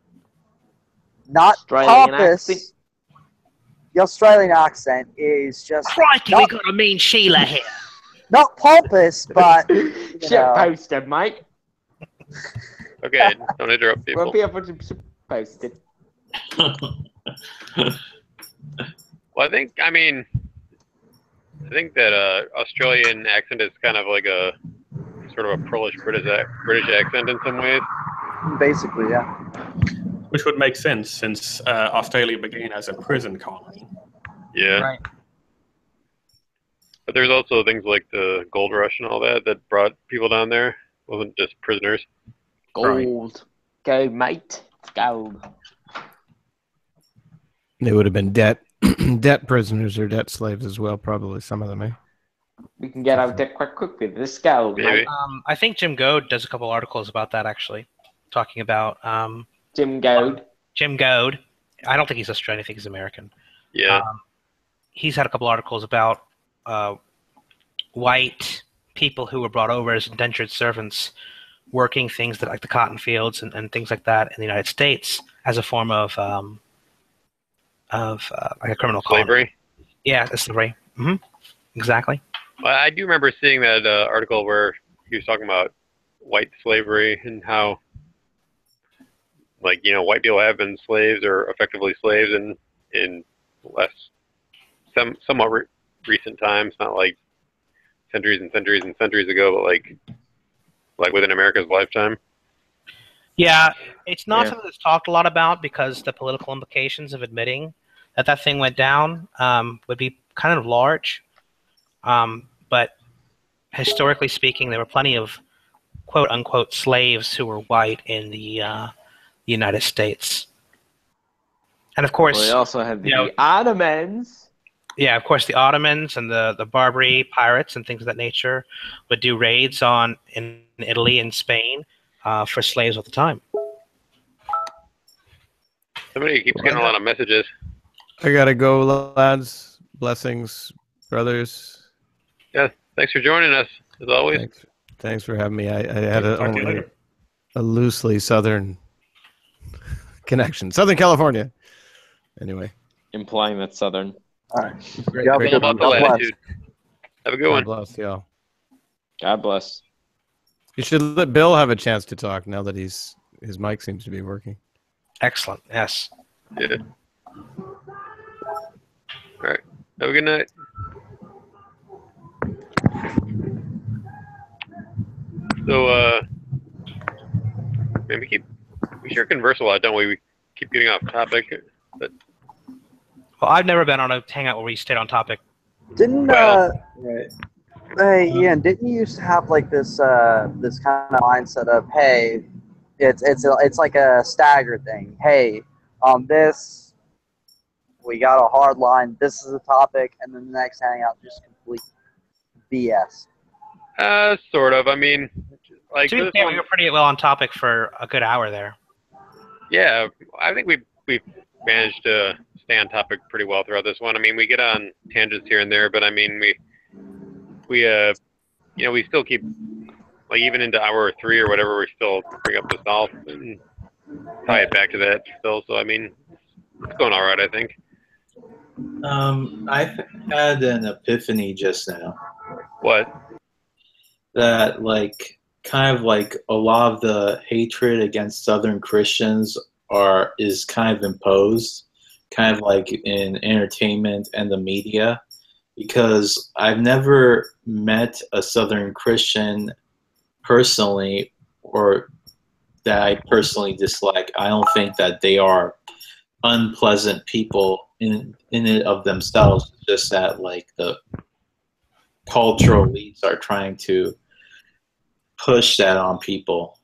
Speaker 11: not
Speaker 16: Australian
Speaker 11: pompous.
Speaker 16: accent?
Speaker 11: The Australian accent is just
Speaker 3: Crikey,
Speaker 11: not,
Speaker 3: we got a mean Sheila here.
Speaker 11: not pompous, but you
Speaker 16: Shit
Speaker 11: know,
Speaker 16: posted, mate.
Speaker 1: Okay, don't interrupt people.
Speaker 16: Won't be able to post it.
Speaker 1: Well, I think, I mean, I think that uh, Australian accent is kind of like a sort of a Polish British ac- British accent in some ways.
Speaker 11: Basically, yeah.
Speaker 2: Which would make sense since uh, Australia began as a prison colony.
Speaker 1: Yeah.
Speaker 3: Right.
Speaker 1: But there's also things like the gold rush and all that that brought people down there. It wasn't just prisoners.
Speaker 16: Gold. Go, mate. Gold.
Speaker 5: They would have been debt debt prisoners or debt slaves as well, probably some of them, eh?
Speaker 16: We can get out there quite quick with this gold, mate.
Speaker 3: Um, I think Jim Goad does a couple articles about that, actually, talking about um,
Speaker 16: Jim Goad.
Speaker 3: Jim Goad. I don't think he's Australian. I think he's American.
Speaker 1: Yeah.
Speaker 3: Um, he's had a couple articles about uh, white people who were brought over as indentured servants working things that, like the cotton fields and, and things like that in the United States as a form of um, of uh, like a criminal
Speaker 1: Slavery?
Speaker 3: colony. Yeah, it's slavery. Mm-hmm. Exactly.
Speaker 1: Well, I do remember seeing that uh, article where he was talking about white slavery and how, like, you know, white people have been slaves or effectively slaves in in less, some somewhat re- recent times, not like centuries and centuries and centuries ago, but like like within America's lifetime.
Speaker 3: Yeah, it's not
Speaker 1: Yeah.
Speaker 3: something that's talked a lot about because the political implications of admitting that that thing went down um, would be kind of large. Um, but historically speaking, there were plenty of quote unquote slaves who were white in the uh, United States. And of course,
Speaker 16: Well, they also have the
Speaker 3: you know,
Speaker 16: Ottomans.
Speaker 3: yeah, of course, the Ottomans and the, the Barbary pirates and things of that nature would do raids on in Italy and Spain uh, for slaves all the time.
Speaker 1: Somebody keeps getting a lot of messages.
Speaker 5: I gotta go, lads. Blessings, brothers.
Speaker 1: Yeah, thanks for joining us, as always.
Speaker 5: Thanks, thanks for having me. I, I had a,
Speaker 1: Talk to you
Speaker 5: only
Speaker 1: later.
Speaker 5: a loosely southern connection. Southern California. Anyway.
Speaker 16: Implying that Southern.
Speaker 11: All right.
Speaker 5: Great,
Speaker 11: God
Speaker 5: great.
Speaker 11: bless.
Speaker 1: About the
Speaker 11: God bless.
Speaker 1: latitude. Have a good
Speaker 5: God
Speaker 1: one.
Speaker 5: bless y'all.
Speaker 16: God bless.
Speaker 5: You should let Bill have a chance to talk now that he's his mic seems to be working.
Speaker 3: Excellent. Yes.
Speaker 1: Yeah. All right. Have a good night. So, uh, man, we keep we sure converse a lot, don't we? We keep getting off topic, but
Speaker 3: Well, I've never been on a hangout where we stayed on topic.
Speaker 11: Didn't uh, hey Ian? Didn't you used to have like this uh this kind of mindset of hey, it's it's it's like a stagger thing. Hey, on this we got a hard line. This is a topic, and then the next hangout just complete B S.
Speaker 1: uh, sort of. I mean, like
Speaker 3: To be
Speaker 1: this
Speaker 3: fair,
Speaker 1: one-
Speaker 3: we were pretty well on topic for a good hour there.
Speaker 1: yeah, I think we we managed to stay on topic pretty well throughout this one. I mean, we get on tangents here and there, but I mean, we we uh, you know, we still keep, like, even into hour three or whatever, we still bring up the South and tie it back to that still. So I mean, it's going all right, I think.
Speaker 17: Um, I had an epiphany just now.
Speaker 1: What?
Speaker 17: That, like, kind of like a lot of the hatred against Southern Christians are is kind of imposed, kind of like in entertainment and the media, because I've never met a Southern Christian personally, or that I personally dislike. I don't think that they are unpleasant people in in it of themselves. It's just that, like, the cultural elites are trying to push that on people.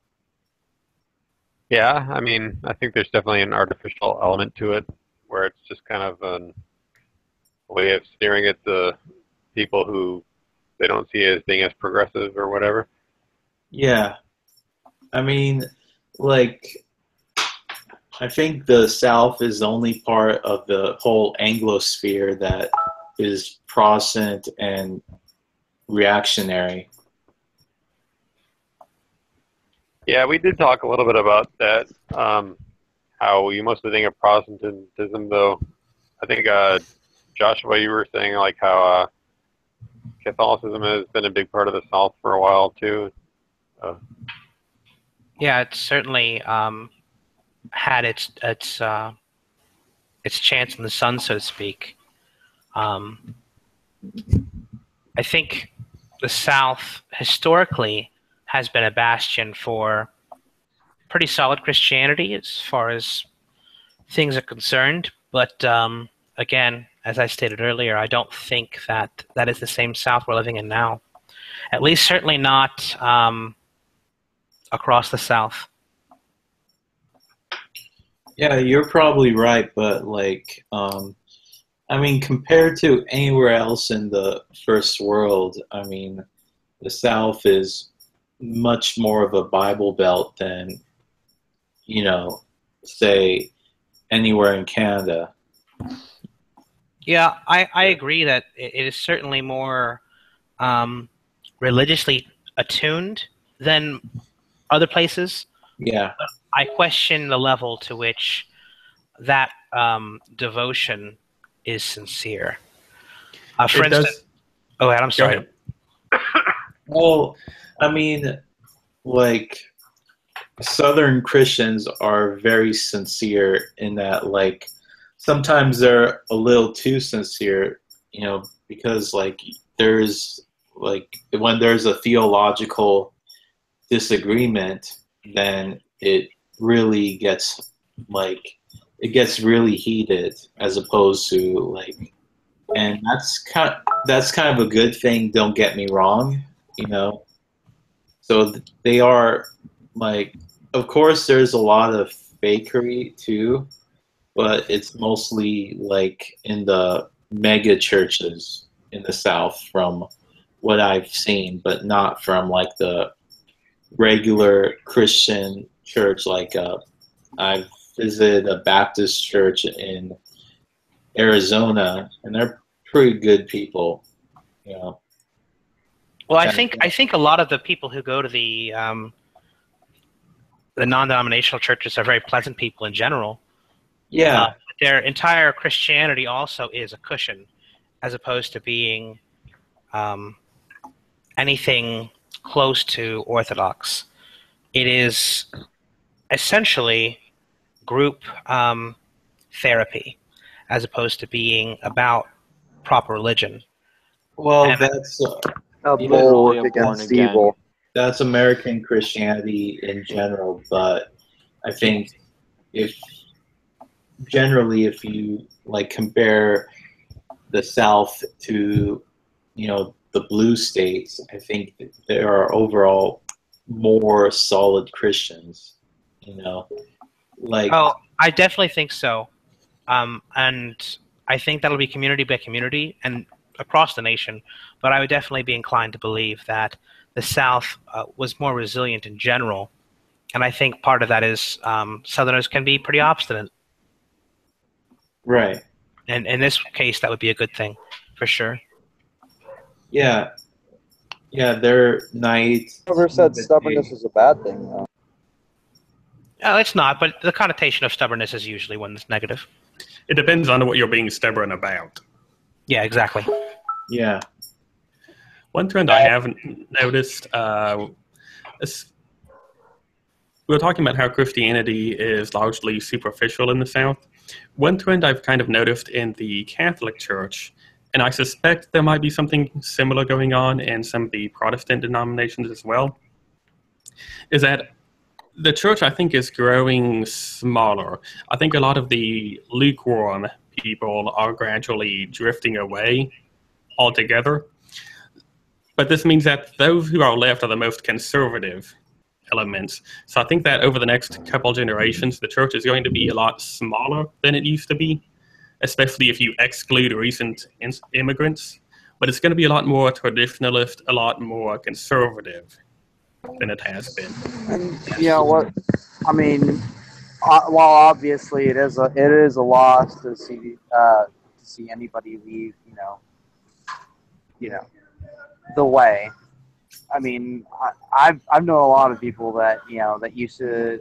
Speaker 1: Yeah, I mean, I think there's definitely an artificial element to it, where it's just kind of an, a way of sneering at the people who they don't see as being as progressive or whatever.
Speaker 17: Yeah. I mean, like, I think the South is the only part of the whole Anglosphere that is Protestant and reactionary.
Speaker 1: Yeah, we did talk a little bit about that, um, how you mostly think of Protestantism, though. I think, uh, Joshua, you were saying, like, how uh, Catholicism has been a big part of the South for a while, too. Uh,
Speaker 3: Yeah, it's certainly um, had its its uh, its chance in the sun, so to speak. Um, I think the South historically has been a bastion for pretty solid Christianity as far as things are concerned. But um, again, as I stated earlier, I don't think that that is the same South we're living in now. At least certainly not um, across the South.
Speaker 17: Yeah, you're probably right, but like, um, I mean, compared to anywhere else in the first world, I mean, the South is much more of a Bible Belt than, you know, say anywhere in Canada.
Speaker 3: Yeah, I, I agree that it is certainly more um, religiously attuned than other places.
Speaker 17: Yeah.
Speaker 3: I question the level to which that um, devotion is sincere. Uh, for
Speaker 2: It does-
Speaker 3: instance, oh, I'm sorry.
Speaker 2: ahead.
Speaker 17: Well, I mean, like, Southern Christians are very sincere in that, like, sometimes they're a little too sincere, you know, because, like, there's, like, when there's a theological disagreement, then it really gets, like, it gets really heated as opposed to, like, and that's kind that's kind of a good thing, don't get me wrong, you know. So th- they are, like, of course there's a lot of fakery too, but it's mostly like in the mega churches in the South from what I've seen, but not from like the regular Christian church. Like uh, I've visited a Baptist church in Arizona, and they're pretty good people, you know.
Speaker 3: Well, I think I think a lot of the people who go to the um, the non-denominational churches are very pleasant people in general.
Speaker 17: Yeah.
Speaker 3: Uh, their entire Christianity also is a cushion, as opposed to being um, anything close to orthodox. It is essentially group um, therapy, as opposed to being about proper religion.
Speaker 17: Well,
Speaker 3: And-
Speaker 17: that's uh,
Speaker 6: A
Speaker 17: you
Speaker 6: bulwark
Speaker 17: know,
Speaker 6: against evil.
Speaker 17: That's American Christianity in general, but I think if generally if you like compare the South to, you know, the blue states, I think there are overall more solid Christians, you know, like
Speaker 3: Oh, I definitely think so. Um, and I think that'll be community by community and across the nation. But I would definitely be inclined to believe that the South uh, was more resilient in general. And I think part of that is um, Southerners can be pretty obstinate.
Speaker 17: right.
Speaker 3: And in this case, that would be a good thing, for sure.
Speaker 17: Yeah. Yeah, they're nice.
Speaker 11: Whoever said stubbornness is a bad thing, though.
Speaker 3: Uh, it's not, but the connotation of stubbornness is usually one that's negative.
Speaker 2: It depends on what you're being stubborn about.
Speaker 3: Yeah, exactly.
Speaker 17: Yeah.
Speaker 2: One trend I haven't noticed, uh, is we were talking about how Christianity is largely superficial in the South. One trend I've kind of noticed in the Catholic Church, and I suspect there might be something similar going on in some of the Protestant denominations as well, is that the church, I think, is growing smaller. I think a lot of the lukewarm people are gradually drifting away altogether. But this means that those who are left are the most conservative elements. So I think that over the next couple generations, the church is going to be a lot smaller than it used to be, especially if you exclude recent in- immigrants. But it's going to be a lot more traditionalist, a lot more conservative than it has been.
Speaker 11: And you know what? I mean, uh, while obviously it is a it is a loss to see uh, to see anybody leave, you know, you know, the way. I mean, I, I've I've known a lot of people that you know that used to,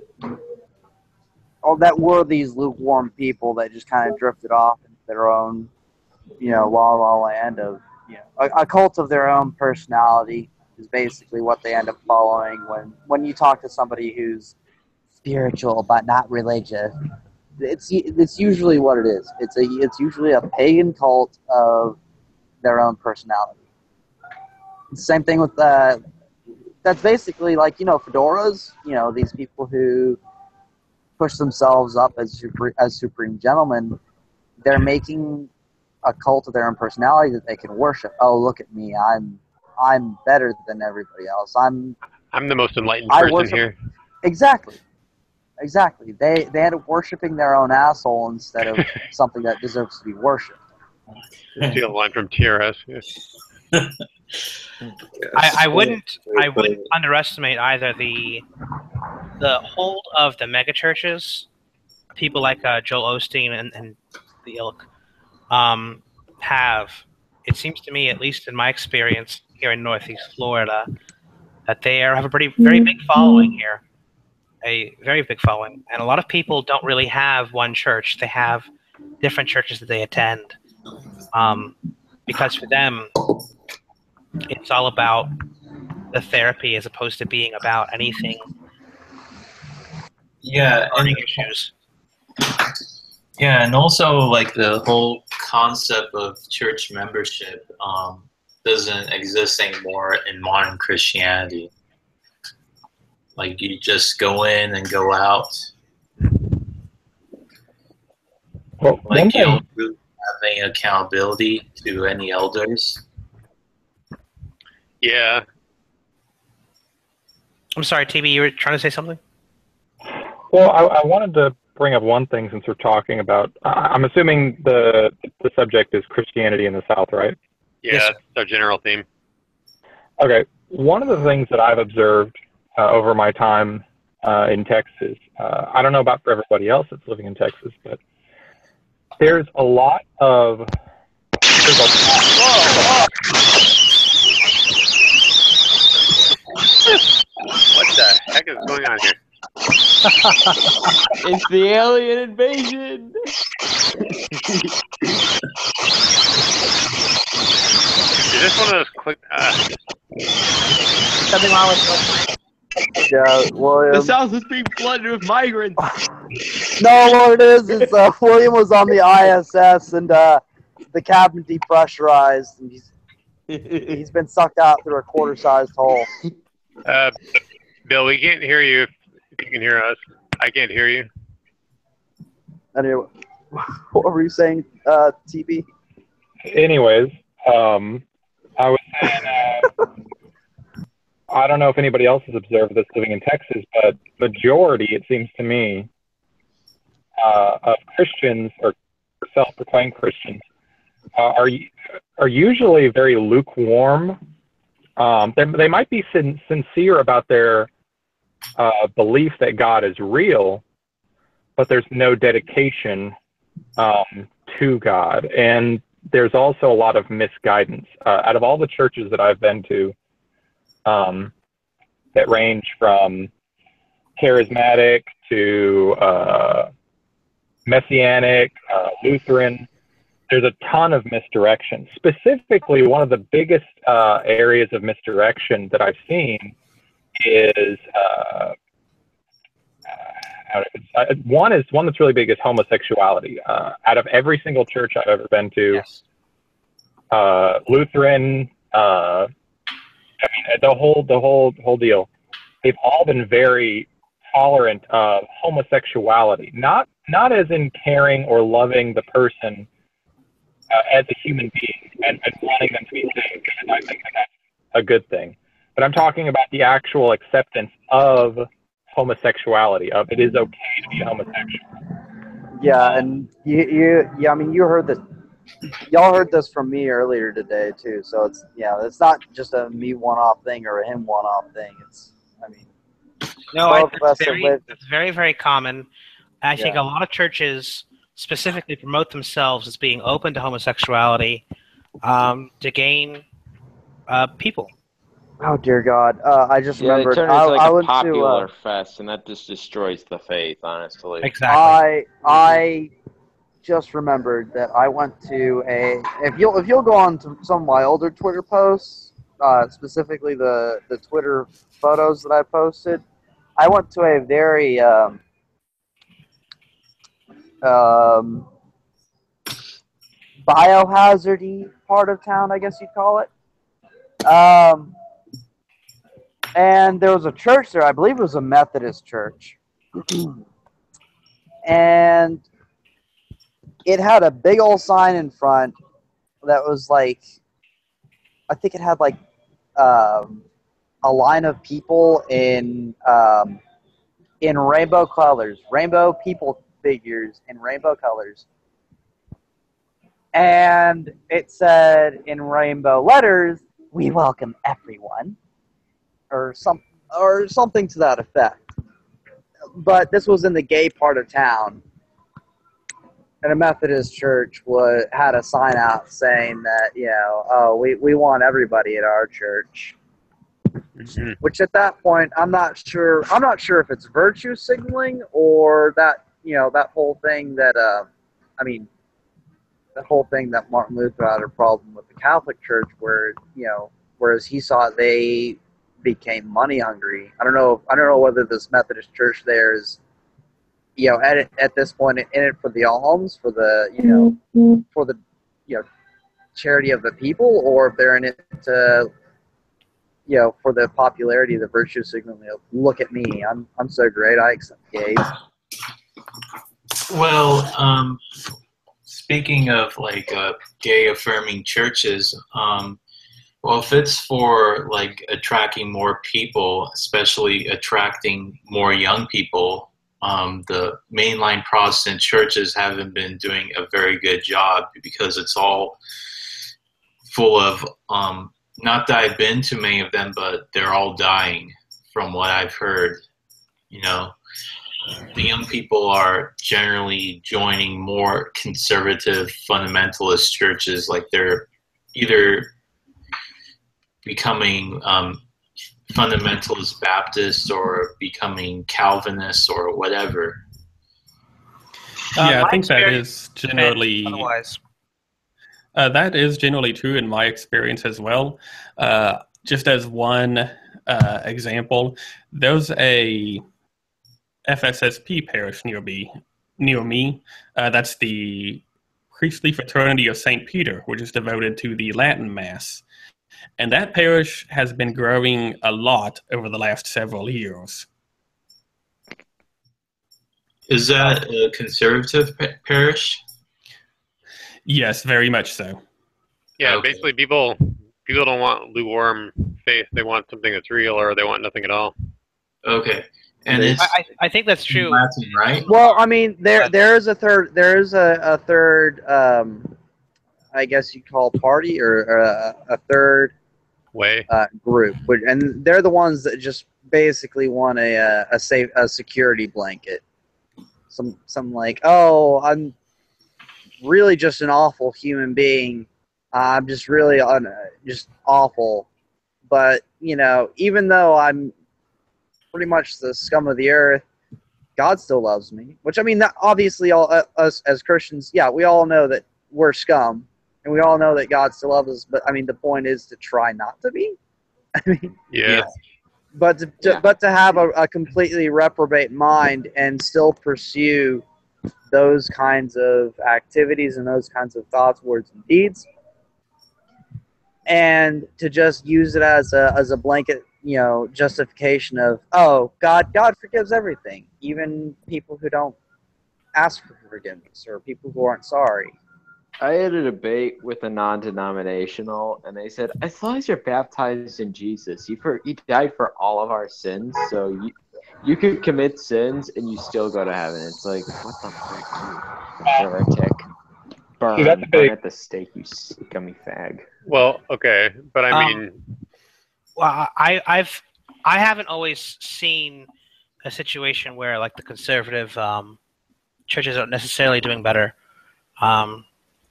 Speaker 11: oh, that were these lukewarm people that just kind of drifted off into their own, you know, la la land of, you know, a, a cult of their own personality is basically what they end up following when when you talk to somebody who's spiritual but not religious. it's it's usually what it is. It's a it's usually a pagan cult of their own personality. Same thing with uh, that's basically like, you know, fedoras. You know, these people who push themselves up as super, as supreme gentlemen. They're making a cult of their own personality that they can worship. Oh, look at me! I'm I'm better than everybody else. I'm
Speaker 1: I'm the most enlightened
Speaker 11: I
Speaker 1: person
Speaker 11: worship,
Speaker 1: here.
Speaker 11: Exactly. Exactly. They they end up worshiping their own asshole instead of something that deserves to be worshipped.
Speaker 1: Steal a line from T R S. Yeah.
Speaker 3: I, I wouldn't I wouldn't underestimate either the the hold of the megachurches, people like uh, Joel Osteen and, and the ilk um, have. It seems to me, at least in my experience here in Northeast Florida, that they are, have a pretty very big following here, a very big following, and a lot of people don't really have one church. They have different churches that they attend, um, because for them, it's all about the therapy as opposed to being about anything.
Speaker 15: Yeah, and,
Speaker 3: issues.
Speaker 15: yeah, and also like the whole concept of church membership um, doesn't exist anymore in modern Christianity. Like you just go in and go out.
Speaker 14: Well,
Speaker 15: like
Speaker 14: one
Speaker 15: you don't
Speaker 14: thing,
Speaker 15: really have any accountability to any elders.
Speaker 1: Yeah.
Speaker 3: I'm sorry, T B, you were trying to say something?
Speaker 14: well, I, I wanted to bring up one thing since we're talking about. I- I'm assuming the the subject is Christianity in the South, right?
Speaker 1: Yeah, that's our general theme.
Speaker 14: Okay. One of the things that I've observed uh, over my time uh, in Texas, uh, I don't know about for everybody else that's living in Texas, but there's a lot of there's a lot,
Speaker 1: What the heck is going on here?
Speaker 9: It's the alien invasion.
Speaker 1: Is this one of those quick? Uh,
Speaker 3: Something wrong with
Speaker 11: Yeah, William.
Speaker 9: The South is being flooded with migrants.
Speaker 11: No, what it is is uh, William was on the I S S and uh, the cabin depressurized, and he's he's been sucked out through a quarter-sized hole.
Speaker 1: uh, Bill, we can't hear you. If, if you can hear us, I can't hear you.
Speaker 11: Anyway, what were you saying, uh, T B?
Speaker 14: anyways, um, I was saying, uh, I don't know if anybody else has observed this living in Texas, but majority, it seems to me, uh, of Christians or self-proclaimed Christians uh, are are usually very lukewarm. Um, they, they might be sin- sincere about their uh, belief that God is real, but there's no dedication um, to God. And there's also a lot of misguidance. Uh, out of all the churches that I've been to, um, that range from charismatic to uh, messianic, uh, Lutheran, there's a ton of misdirection. Specifically, one of the biggest uh, areas of misdirection that I've seen is uh, uh, one is one that's really big is homosexuality. Uh, out of every single church I've ever been to,
Speaker 3: Yes.
Speaker 14: uh, Lutheran, uh, I mean the whole the whole whole deal, they've all been very tolerant of homosexuality. Not not as in caring or loving the person uh, as a human being and, and wanting them to be saved. And I think that that's a good thing. But I'm talking about the actual acceptance of homosexuality, of it is okay to be homosexual.
Speaker 11: Yeah, and you, you, yeah, I mean, you heard this, y'all heard this from me earlier today too. So it's, yeah, it's not just a me one-off thing or a him one-off thing. It's, I mean,
Speaker 3: No, I,
Speaker 11: both of us
Speaker 3: that's,
Speaker 11: have
Speaker 3: very,
Speaker 11: lived-
Speaker 3: that's very, very common. I think
Speaker 11: Yeah.
Speaker 3: a lot of churches specifically promote themselves as being open to homosexuality um, to gain uh, people.
Speaker 11: Oh dear God! Uh, I just
Speaker 16: Yeah, they
Speaker 11: remembered.
Speaker 16: turn it
Speaker 11: I,
Speaker 16: into like
Speaker 11: I
Speaker 16: a
Speaker 11: went
Speaker 16: popular
Speaker 11: to. Uh,
Speaker 16: fest, and that just destroys the faith, honestly.
Speaker 11: I I just remembered that I went to a. If you'll if you'll go on to some of my older Twitter posts, uh, specifically the the Twitter photos that I posted, I went to a very um, um, biohazardy part of town, I guess you'd call it. Um, and there was a church there. I believe it was a Methodist church. And it had a big old sign in front that was like, I think it had like um, a line of people in um, in rainbow colors, rainbow people figures in rainbow colors. And it said in rainbow letters, "We welcome everyone," or some or something to that effect. But this was in the gay part of town, and a Methodist church was had a sign out saying that, you know, oh, we, we want everybody at our church. Mm-hmm. Which at that point, I'm not sure. I'm not sure if it's virtue signaling or that, you know, that whole thing that, uh, I mean, the whole thing that Martin Luther had a problem with the Catholic Church, where, you know, whereas he saw they became money hungry. I don't know. I don't know whether this Methodist church there is, you know, at at this point in it for the alms, for the, you know, mm-hmm. for the, you know, charity of the people, or if they're in it to, you know, for the popularity, the virtue signal. You know, look at me, I'm I'm so great, I accept gays.
Speaker 15: Well, um, speaking of like uh, gay affirming churches, um, well, if it's for like attracting more people, especially attracting more young people, um, the mainline Protestant churches haven't been doing a very good job, because it's all full of, um, not that I've been to many of them, but they're all dying from what I've heard. You know, the young people are generally joining more conservative fundamentalist churches, like they're either becoming um, fundamentalist Baptists or becoming Calvinists or whatever.
Speaker 2: Yeah,
Speaker 3: Uh,
Speaker 2: I think that
Speaker 3: experience
Speaker 2: is generally
Speaker 3: otherwise.
Speaker 2: uh, that is generally true in my experience as well. Uh, just as one uh, example, there's a F S S P parish near me. Near me, uh, that's the Priestly Fraternity of Saint Peter, which is devoted to the Latin Mass. And that parish has been growing a lot over the last several years.
Speaker 15: Is that a conservative pa- parish?
Speaker 2: Yes, very much so.
Speaker 1: Yeah,
Speaker 15: Okay.
Speaker 1: basically people people don't want lukewarm faith. They want something that's real, or they want nothing at all.
Speaker 15: Okay. And
Speaker 1: They-
Speaker 15: it's
Speaker 3: I, I I think that's true.
Speaker 15: Latin, right?
Speaker 11: Well, I mean, there there is a third there is a, a third um, I guess you'd call party, or, or a, a third
Speaker 1: way
Speaker 11: uh, group, but, and they're the ones that just basically want a a, a safe a security blanket. Some some like, oh, I'm really just an awful human being. I'm just really un, just awful. But you know, even though I'm pretty much the scum of the earth, God still loves me. Which, I mean, that obviously all uh, us as Christians, yeah, we all know that we're scum. And we all know that God still loves us, but I mean, the point is to try not to be. I mean,
Speaker 1: Yeah.
Speaker 11: but to, to
Speaker 16: Yeah.
Speaker 11: but to have a, a completely reprobate mind and still pursue those kinds of activities and those kinds of thoughts, words, and deeds, and to just use it as a as a blanket, you know, justification of, oh, God God forgives everything, even people who don't ask for forgiveness or people who aren't sorry.
Speaker 16: I had a debate with a non-denominational, and they said, as long as you're baptized in Jesus, he for he died for all of our sins, so you you could commit sins and you still go to heaven. It's like, what the frick, you heretic? Burn,
Speaker 14: See, that's a
Speaker 16: burn
Speaker 14: big-
Speaker 16: at the stake, you scummy fag.
Speaker 1: Well, okay, but I
Speaker 3: Um,
Speaker 1: mean,
Speaker 3: Well, I I've I haven't always seen a situation where like the conservative um, churches aren't necessarily doing better. Um,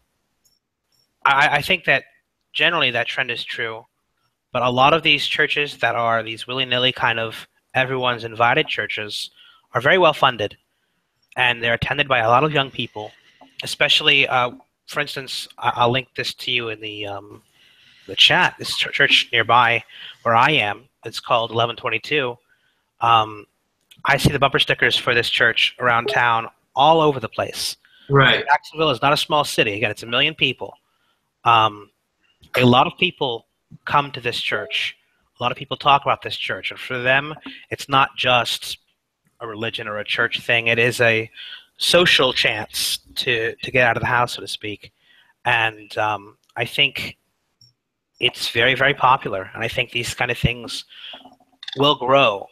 Speaker 3: I, I think that generally that trend is true, but a lot of these churches that are these willy-nilly kind of everyone's invited churches are very well funded, and they're attended by a lot of young people. Especially, uh, for instance, I- I'll link this to you in the um, the chat. This ch- church nearby where I am, it's called eleven twenty-two. Um, I see the bumper stickers for this church around town all over the place.
Speaker 15: Right.
Speaker 3: Jacksonville is not a small city. Again, it's a million people. Um, a lot of people come to this church. A lot of people talk about this church. And for them, it's not just a religion or a church thing. It is a social chance to, to get out of the house, so to speak. And um, I think it's very, very popular. And I think these kind of things will grow.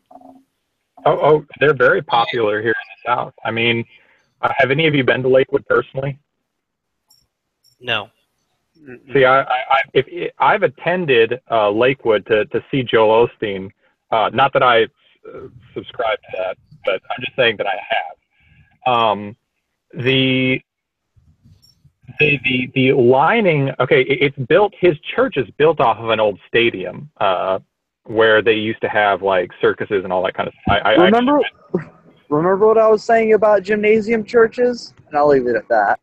Speaker 14: Oh, oh, they're very popular here in the South. I mean, uh, have any of you been to Lakewood personally?
Speaker 3: No.
Speaker 14: See, I, I, I if, if I've attended uh, Lakewood to, to see Joel Osteen. Uh, not that I uh, subscribe to that, but I'm just saying that I have. Um, the the the the lining. Okay, it, it's built. His church is built off of an old stadium uh, where they used to have like circuses and all that kind of stuff. I, I
Speaker 11: remember,
Speaker 14: actually,
Speaker 11: remember what I was saying about gymnasium churches, and I'll leave it at that.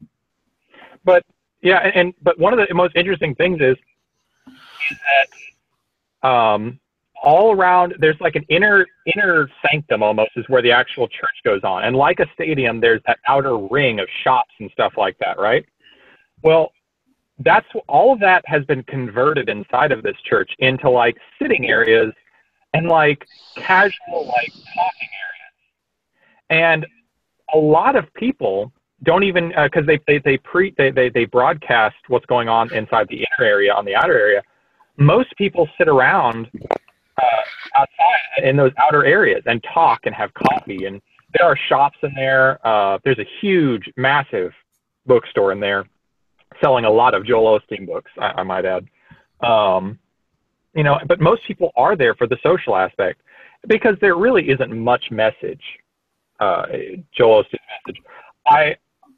Speaker 14: But yeah, and, and but one of the most interesting things is, is that um, all around there's like an inner inner sanctum almost is where the actual church goes on, and like a stadium, there's that outer ring of shops and stuff like that, right? Well, that's all of that has been converted inside of this church into like sitting areas and like casual like talking areas, and a lot of people don't even because uh, they they they pre they, they they broadcast what's going on inside the inner area on the outer area. Most people sit around uh, outside in those outer areas and talk and have coffee, and there are shops in there. Uh, there's a huge, massive bookstore in there selling a lot of Joel Osteen books, I, I might add. Um, you know, but most people are there for the social aspect because there really isn't much message. Uh, Joel Osteen's message. I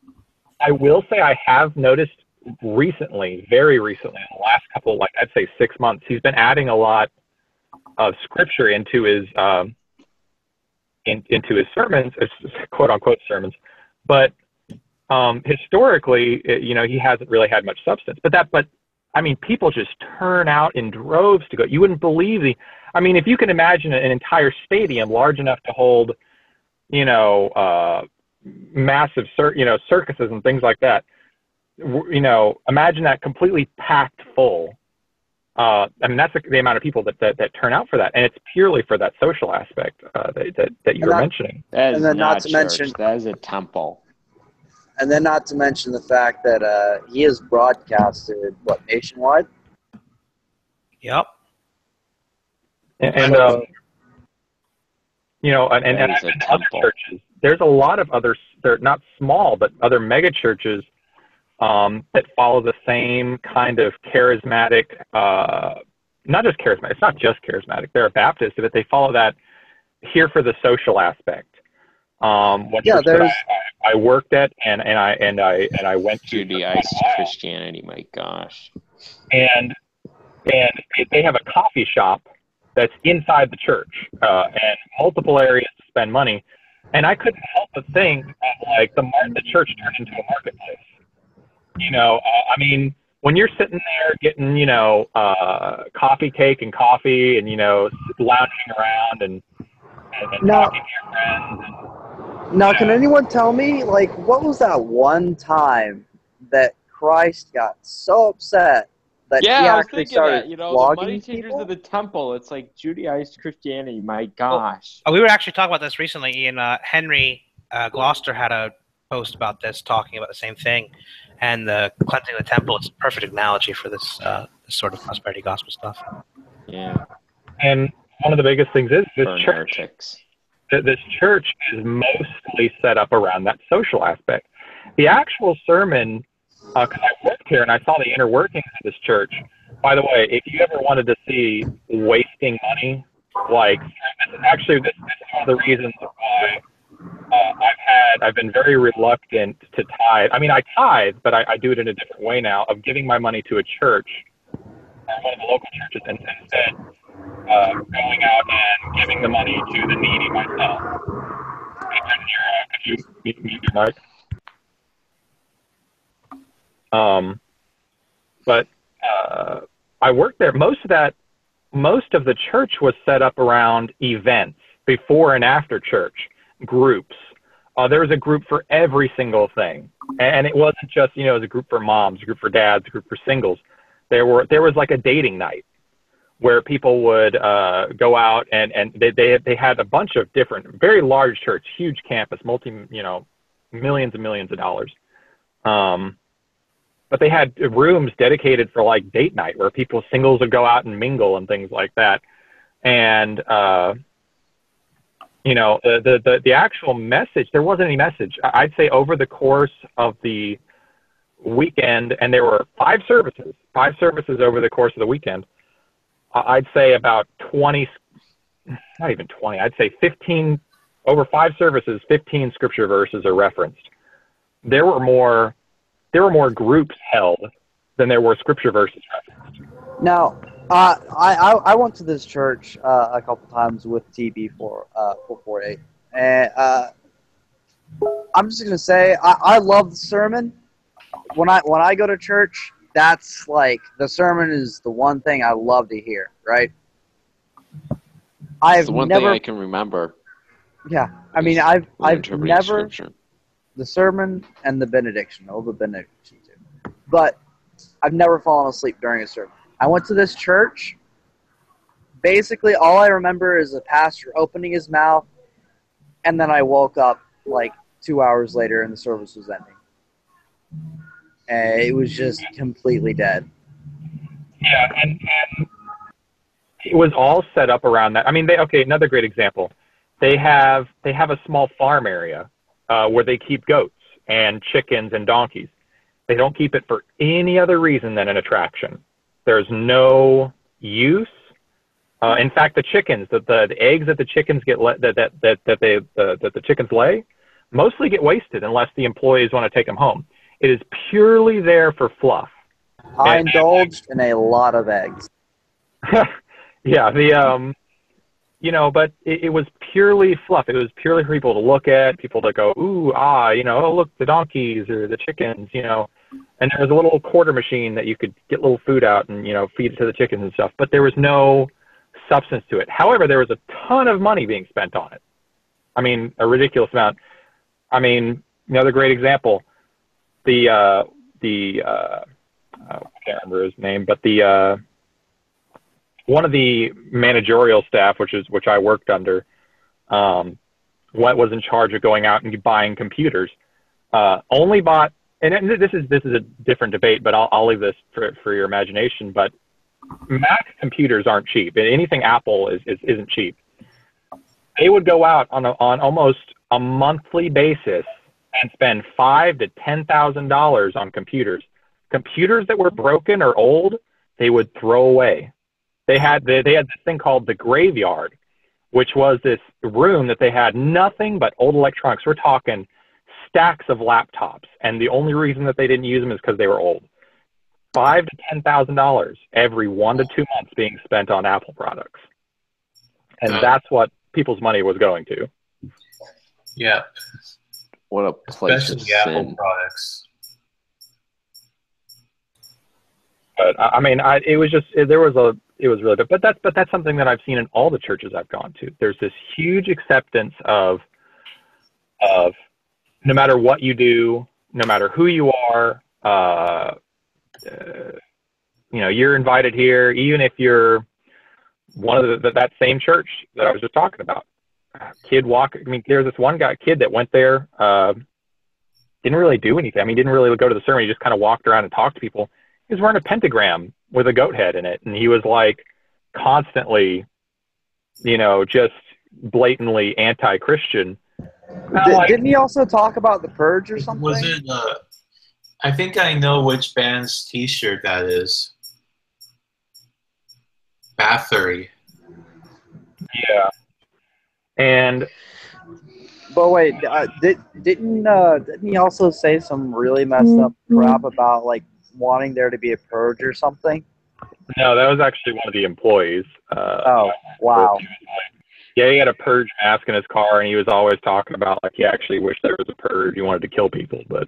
Speaker 14: I will say I have noticed recently, very recently, in the last couple, like I'd say six months, he's been adding a lot of scripture into his um, in, into his sermons, quote unquote sermons. But um, historically, it, you know, he hasn't really had much substance. But that, but I mean, people just turn out in droves to go. You wouldn't believe the. I mean, if you can imagine an entire stadium large enough to hold, you know. Uh, massive cir- you know circuses and things like that, you know, imagine that completely packed full. uh I mean, that's the, the amount of people that, that that turn out for that, and it's purely for that social aspect uh that, that, that you
Speaker 11: And
Speaker 14: were
Speaker 11: not-
Speaker 14: mentioning.
Speaker 9: That is
Speaker 11: And then
Speaker 9: not,
Speaker 11: not to
Speaker 9: church.
Speaker 11: mention-
Speaker 9: that is a temple.
Speaker 11: And then not to mention the fact that uh, he is broadcasted, what, nationwide?
Speaker 3: Yep.
Speaker 14: And, and um, you know, and, and, and
Speaker 9: That is a
Speaker 14: I've been to other
Speaker 9: temple.
Speaker 14: churches. There's a lot of other, they're not small, but other mega churches um, that follow the same kind of charismatic, uh, not just charismatic, it's not just charismatic, they're a Baptist, but they follow that here for the social aspect. Um, one
Speaker 11: Yeah,
Speaker 14: church that
Speaker 11: there's-
Speaker 14: I, I, I worked at and, and I and I and I went to
Speaker 9: Judaized Christianity, my gosh.
Speaker 14: and and they have a coffee shop that's inside the church uh, and multiple areas to spend money. And I couldn't help but think that, like, the mar- the church turned into a marketplace. You know, uh, I mean, when you're sitting there getting, you know, uh, coffee cake and coffee and, you know, lounging around and, and, and
Speaker 11: Now-
Speaker 14: talking to your friends. And,
Speaker 11: Now, can anyone tell me, like, what was that one time that Christ got so upset that
Speaker 9: Yeah,
Speaker 11: he
Speaker 9: I was
Speaker 11: actually
Speaker 9: thinking
Speaker 11: started
Speaker 9: that, you know, the
Speaker 11: flogging
Speaker 9: money changers
Speaker 11: people?
Speaker 9: of the temple. It's like Judaized Christianity, my gosh.
Speaker 3: Oh, we were actually talking about this recently. Ian uh, Henry uh, Gloucester had a post about this, talking about the same thing, and the cleansing of the temple. It's a perfect analogy for this, uh, this sort of prosperity gospel stuff.
Speaker 9: Yeah.
Speaker 14: and one of the biggest things is this
Speaker 9: Burn
Speaker 14: church.
Speaker 9: heretics.
Speaker 14: that this church is mostly set up around that social aspect. The actual sermon, because I worked here and I saw the inner workings of this church. By the way, if you ever wanted to see wasting money, like this is actually this, this is one of the reasons why uh, I've had I've been very reluctant to tithe. I mean, I tithe, but I, I do it in a different way now of giving my money to a church, or one of the local churches, and instead uh, going out and giving the money to the needy myself. Could you mute mute your mic? Um, but uh, I worked there. Most of that, most of the church was set up around events before and after church, groups, Uh, there was a group for every single thing, and it wasn't just, you know, it was a group for moms, a group for dads, a group for singles. There were there was like a dating night where people would uh, go out and and they they they had a bunch of different, very large church, huge campus, multi you know millions and millions of dollars. Um, but they had rooms dedicated for like date night where people, singles, would go out and mingle and things like that. And uh, you know, the, the, the, the actual message, there wasn't any message. I'd say over the course of the weekend, and there were five services, five services over the course of the weekend, I'd say about twenty, not even twenty, I'd say fifteen, over five services, fifteen scripture verses are referenced. There were more, there were more groups held than there were scripture verses referenced.
Speaker 11: Now, uh, I, I I went to this church uh, a couple times with T B for uh, four forty-eight, and uh, I'm just gonna say I, I love the sermon. When I when I go to church, that's like the sermon is the one thing I love to hear. Right? I've
Speaker 16: It's the one
Speaker 11: never.
Speaker 16: thing I can remember.
Speaker 11: Yeah, I mean I've
Speaker 16: when
Speaker 11: I've
Speaker 16: interpreting
Speaker 11: never
Speaker 16: scripture.
Speaker 11: the sermon and the benediction, oh the benediction too, but I've never fallen asleep during a sermon. I went to this church. Basically, all I remember is the pastor opening his mouth, and then I woke up like two hours later and the service was ending. And it was just completely dead.
Speaker 14: Yeah, and, and it was all set up around that. I mean, they okay. Another great example. They have they have a small farm area uh, where they keep goats and chickens and donkeys. They don't keep it for any other reason than an attraction. There's no use. Uh, in fact, the chickens, the, the, the eggs that the chickens get le- that that that that they the, that the chickens lay, mostly get wasted unless the employees want to take them home. It is purely there for fluff.
Speaker 11: I
Speaker 14: And-
Speaker 11: indulged in a lot of eggs.
Speaker 14: yeah, the um, you know, but it, it was purely fluff. It was purely for people to look at, people to go, ooh, ah, you know, oh look, the donkeys or the chickens, you know. And there was a little quarter machine that you could get little food out and, you know, feed it to the chickens and stuff. But there was no substance to it. However, there was a ton of money being spent on it. I mean, a ridiculous amount. I mean, another great example, the, uh, the, uh, I can't remember his name, but the, uh, one of the managerial staff, which is, which I worked under, um, what was in charge of going out and buying computers, uh, only bought, and this is this is a different debate, but I'll I'll leave this for for your imagination. But Mac computers aren't cheap, and anything Apple is, is isn't cheap. They would go out on a, on almost a monthly basis and spend five to ten thousand dollars on computers. Computers that were broken or old, they would throw away. They had they, they had this thing called the graveyard, which was this room that they had nothing but old electronics. We're talking stacks of laptops, and the only reason that they didn't use them is because they were old. Five to ten thousand dollars every one to two months being spent on Apple products, and
Speaker 15: Uh,
Speaker 14: that's what people's money was going to.
Speaker 15: Yeah,
Speaker 16: What a place of
Speaker 15: especially Apple
Speaker 16: sin.
Speaker 15: products.
Speaker 14: But I I mean, I, it was just it, there was a it was really, but that's but that's something that I've seen in all the churches I've gone to. There's this huge acceptance of of no matter what you do, no matter who you are, uh, uh, you know, you're invited here, even if you're one of the, that same church that I was just talking about. Kid walk. I mean, there's this one guy, kid that went there, uh, didn't really do anything. I mean, didn't really go to the sermon. He just kind of walked around and talked to people. He was wearing a pentagram with a goat head in it, and he was like constantly, you know, just blatantly anti-Christian.
Speaker 11: Did, didn't he also talk about the purge or something?
Speaker 15: Was it? Uh, I think I know which band's T-shirt that is. Bathory.
Speaker 14: Yeah. And
Speaker 11: But wait, uh, did didn't uh, didn't he also say some really messed up crap about like wanting there to be a purge or something?
Speaker 14: no, that was actually one of the employees. Uh,
Speaker 11: Oh, wow.
Speaker 14: Yeah, he had a purge mask in his car, and he was always talking about like he actually wished there was a purge. He wanted to kill people, but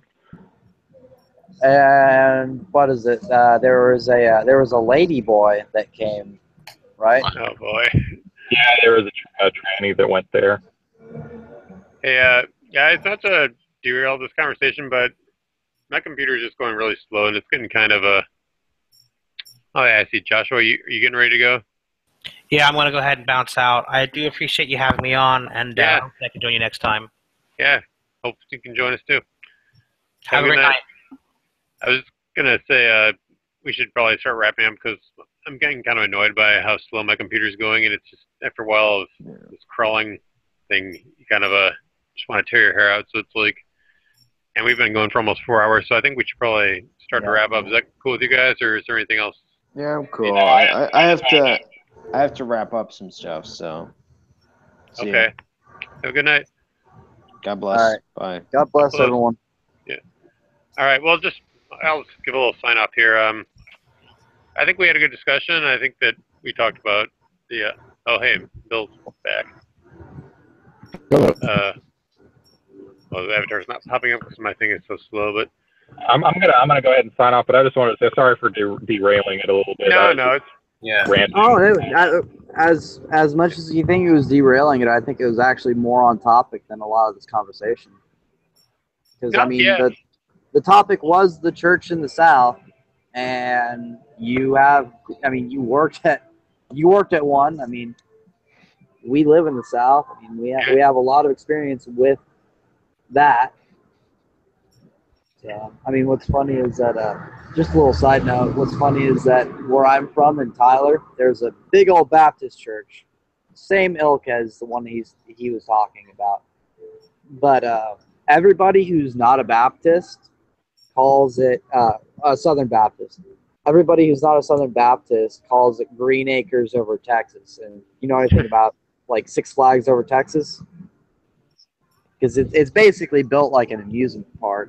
Speaker 11: And what is it? Uh, there was a uh, there was a lady boy that came, right?
Speaker 1: Oh boy.
Speaker 14: yeah, there was a, tr- a tranny that went there.
Speaker 1: Hey, uh, Yeah, it's not to derail this conversation, but my computer is just going really slow, and it's getting kind of a. Oh yeah, I see. Joshua, you, are you getting ready to go?
Speaker 3: Yeah, I'm going to go ahead and bounce out. I do appreciate you having me on, and
Speaker 1: Yeah.
Speaker 3: uh, I can join you next time.
Speaker 1: Yeah, hope you can join us too.
Speaker 3: Have a great night.
Speaker 1: I was gonna say uh, we should probably start wrapping up because I'm getting kind of annoyed by how slow my computer's going, and it's just after a while of this crawling thing, you kind of uh, just want to tear your hair out. So it's like, and we've been going for almost four hours, so I think we should probably start to wrap up. Is that cool with you guys, or is there anything else?
Speaker 9: Yeah, I'm cool. I, I, I have to I have to wrap up some stuff, so. See ya.
Speaker 1: Okay. Have a good night.
Speaker 9: God bless.
Speaker 11: All right.
Speaker 9: Bye.
Speaker 11: God bless
Speaker 1: Close.
Speaker 11: everyone.
Speaker 1: Yeah. All right. Well, just I'll just give a little sign off here. Um, I think we had a good discussion. I think that we talked about the. Uh, oh, hey, Bill's back. Uh, well, the avatar's not popping up because my thing is so slow, but.
Speaker 14: I'm, I'm gonna I'm gonna go ahead and sign off, but I just wanted to say sorry for de- derailing it a little bit.
Speaker 1: No,
Speaker 14: I
Speaker 1: no, it's
Speaker 15: yeah.
Speaker 14: Random.
Speaker 11: Oh, it, I, as as much as you think it was derailing it, I think it was actually more on topic than a lot of this conversation. Because
Speaker 1: No,
Speaker 11: I mean,
Speaker 1: yeah.
Speaker 11: the the topic was the church in the South, and you have, I mean, you worked at you worked at one. I mean, we live in the South. I mean, we have, we have a lot of experience with that. So, I mean, what's funny is that, uh, just a little side note, what's funny is that where I'm from in Tyler, there's a big old Baptist church, same ilk as the one he's he was talking about. But uh, everybody who's not a Baptist calls it uh, a Southern Baptist. Everybody who's not a Southern Baptist calls it Green Acres over Texas. And you know anything about, like, Six Flags over Texas? Because it, it's basically built like an amusement park.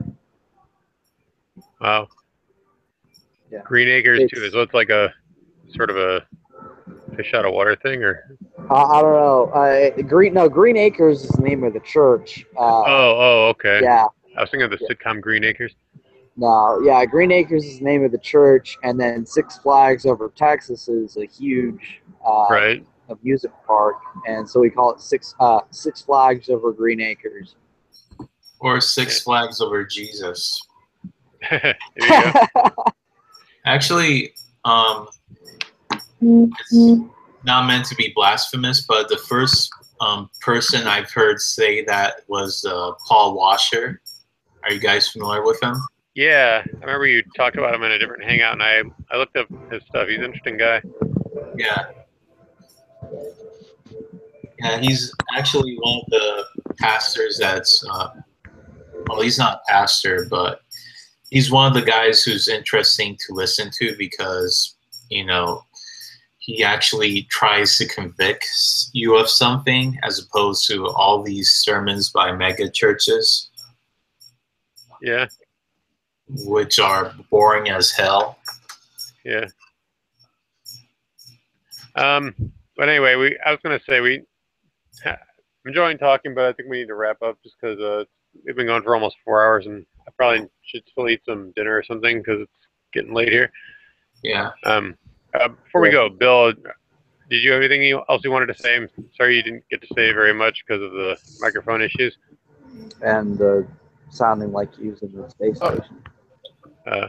Speaker 1: Wow.
Speaker 11: Yeah.
Speaker 1: Green Acres
Speaker 11: It's-
Speaker 1: too. So it's like a sort of a fish out of water thing, or.
Speaker 11: Uh, I don't know. Uh, Green no Green Acres is the name of the church. Uh,
Speaker 1: Oh, oh, okay.
Speaker 11: Yeah.
Speaker 1: I was thinking of the sitcom Green Acres.
Speaker 11: No, yeah, Green Acres is the name of the church, and then Six Flags over Texas is a huge uh,
Speaker 1: Right.
Speaker 11: amusement park, and so we call it Six uh, Six Flags over Green Acres.
Speaker 15: Or Six Flags over Jesus.
Speaker 1: There you go.
Speaker 15: Actually, um, it's not meant to be blasphemous, but the first um, person I've heard say that was uh, Paul Washer. Are you guys familiar with him?
Speaker 1: Yeah, I remember you talked about him in a different hangout, and I I looked up his stuff. He's an interesting guy.
Speaker 15: Yeah. Yeah, he's actually one of the pastors that's, uh, well, he's not a pastor, but he's one of the guys who's interesting to listen to because, you know, he actually tries to convict you of something as opposed to all these sermons by mega churches,
Speaker 1: Yeah,
Speaker 15: which are boring as hell.
Speaker 1: yeah. Um, but anyway, we I was gonna say we I'm enjoying talking, but I think we need to wrap up just because uh, we've been going for almost four hours, and I probably should still eat some dinner or something because it's getting late here.
Speaker 15: Yeah.
Speaker 1: Um, uh, before we go, Bill, did you have anything you- else you wanted to say? I'm sorry you didn't get to say very much because of the microphone issues.
Speaker 11: And uh, sounding like using the space station.
Speaker 1: Uh,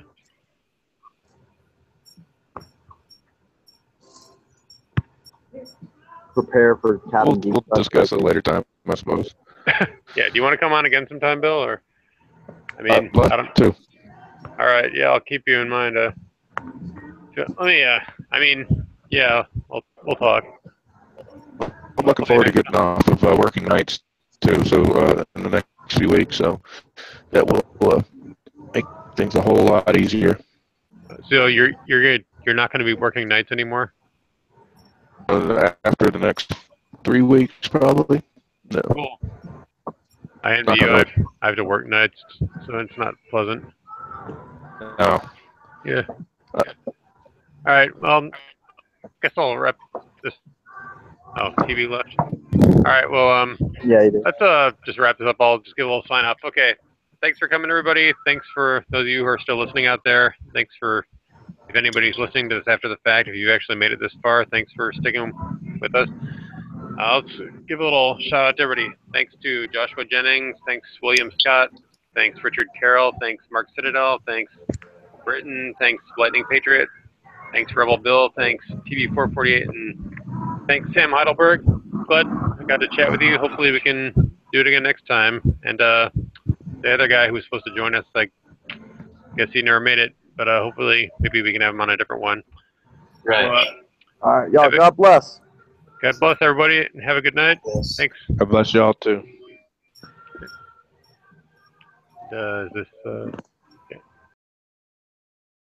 Speaker 11: Prepare for Captain
Speaker 10: We'll,
Speaker 11: Geek.
Speaker 10: we'll discuss it later time, I suppose.
Speaker 1: yeah, do you want to come on again sometime, Bill? Or I mean,
Speaker 10: I'd love
Speaker 1: I don't.
Speaker 10: to.
Speaker 1: All right, yeah, I'll keep you in mind. Uh, let me. Uh, I mean, yeah, we'll we'll talk.
Speaker 10: I'm looking forward to getting off of uh, working nights too. So uh, in the next few weeks, so that will uh, make things a whole lot easier.
Speaker 1: So you're you're good. You're not going to be working nights anymore.
Speaker 10: Uh, after the next three weeks, probably. No.
Speaker 1: Cool. I envy
Speaker 10: Not
Speaker 1: you.
Speaker 10: gonna-
Speaker 1: I have, I have to work nights, so it's not pleasant.
Speaker 10: No.
Speaker 1: Yeah. All right. Well, I guess I'll wrap this. Oh, T V left. All right. Well, um,
Speaker 11: Yeah, you did.
Speaker 1: let's uh just wrap this up. I'll just give a little sign off. Okay. Thanks for coming, everybody. Thanks for those of you who are still listening out there. Thanks for if anybody's listening to this after the fact. If you actually made it this far, thanks for sticking with us. Uh, let's give a little shout out to everybody. Thanks to Joshua Jennings. Thanks William Scott. Thanks Richard Carroll. Thanks Mark Citadel. Thanks Britton. Thanks Lightning Patriot. Thanks Rebel Bill. Thanks T V four forty-eight. And thanks Sam Heidelberg. Glad I got to chat with you. Hopefully we can do it again next time. And uh, the other guy who was supposed to join us, I guess he never made it. But uh, hopefully maybe we can have him on a different one.
Speaker 15: Right.
Speaker 1: So, uh,
Speaker 11: All right, y'all. God bless.
Speaker 1: God bless everybody and have a good night. Thanks.
Speaker 10: God bless y'all too.
Speaker 1: Uh, is this uh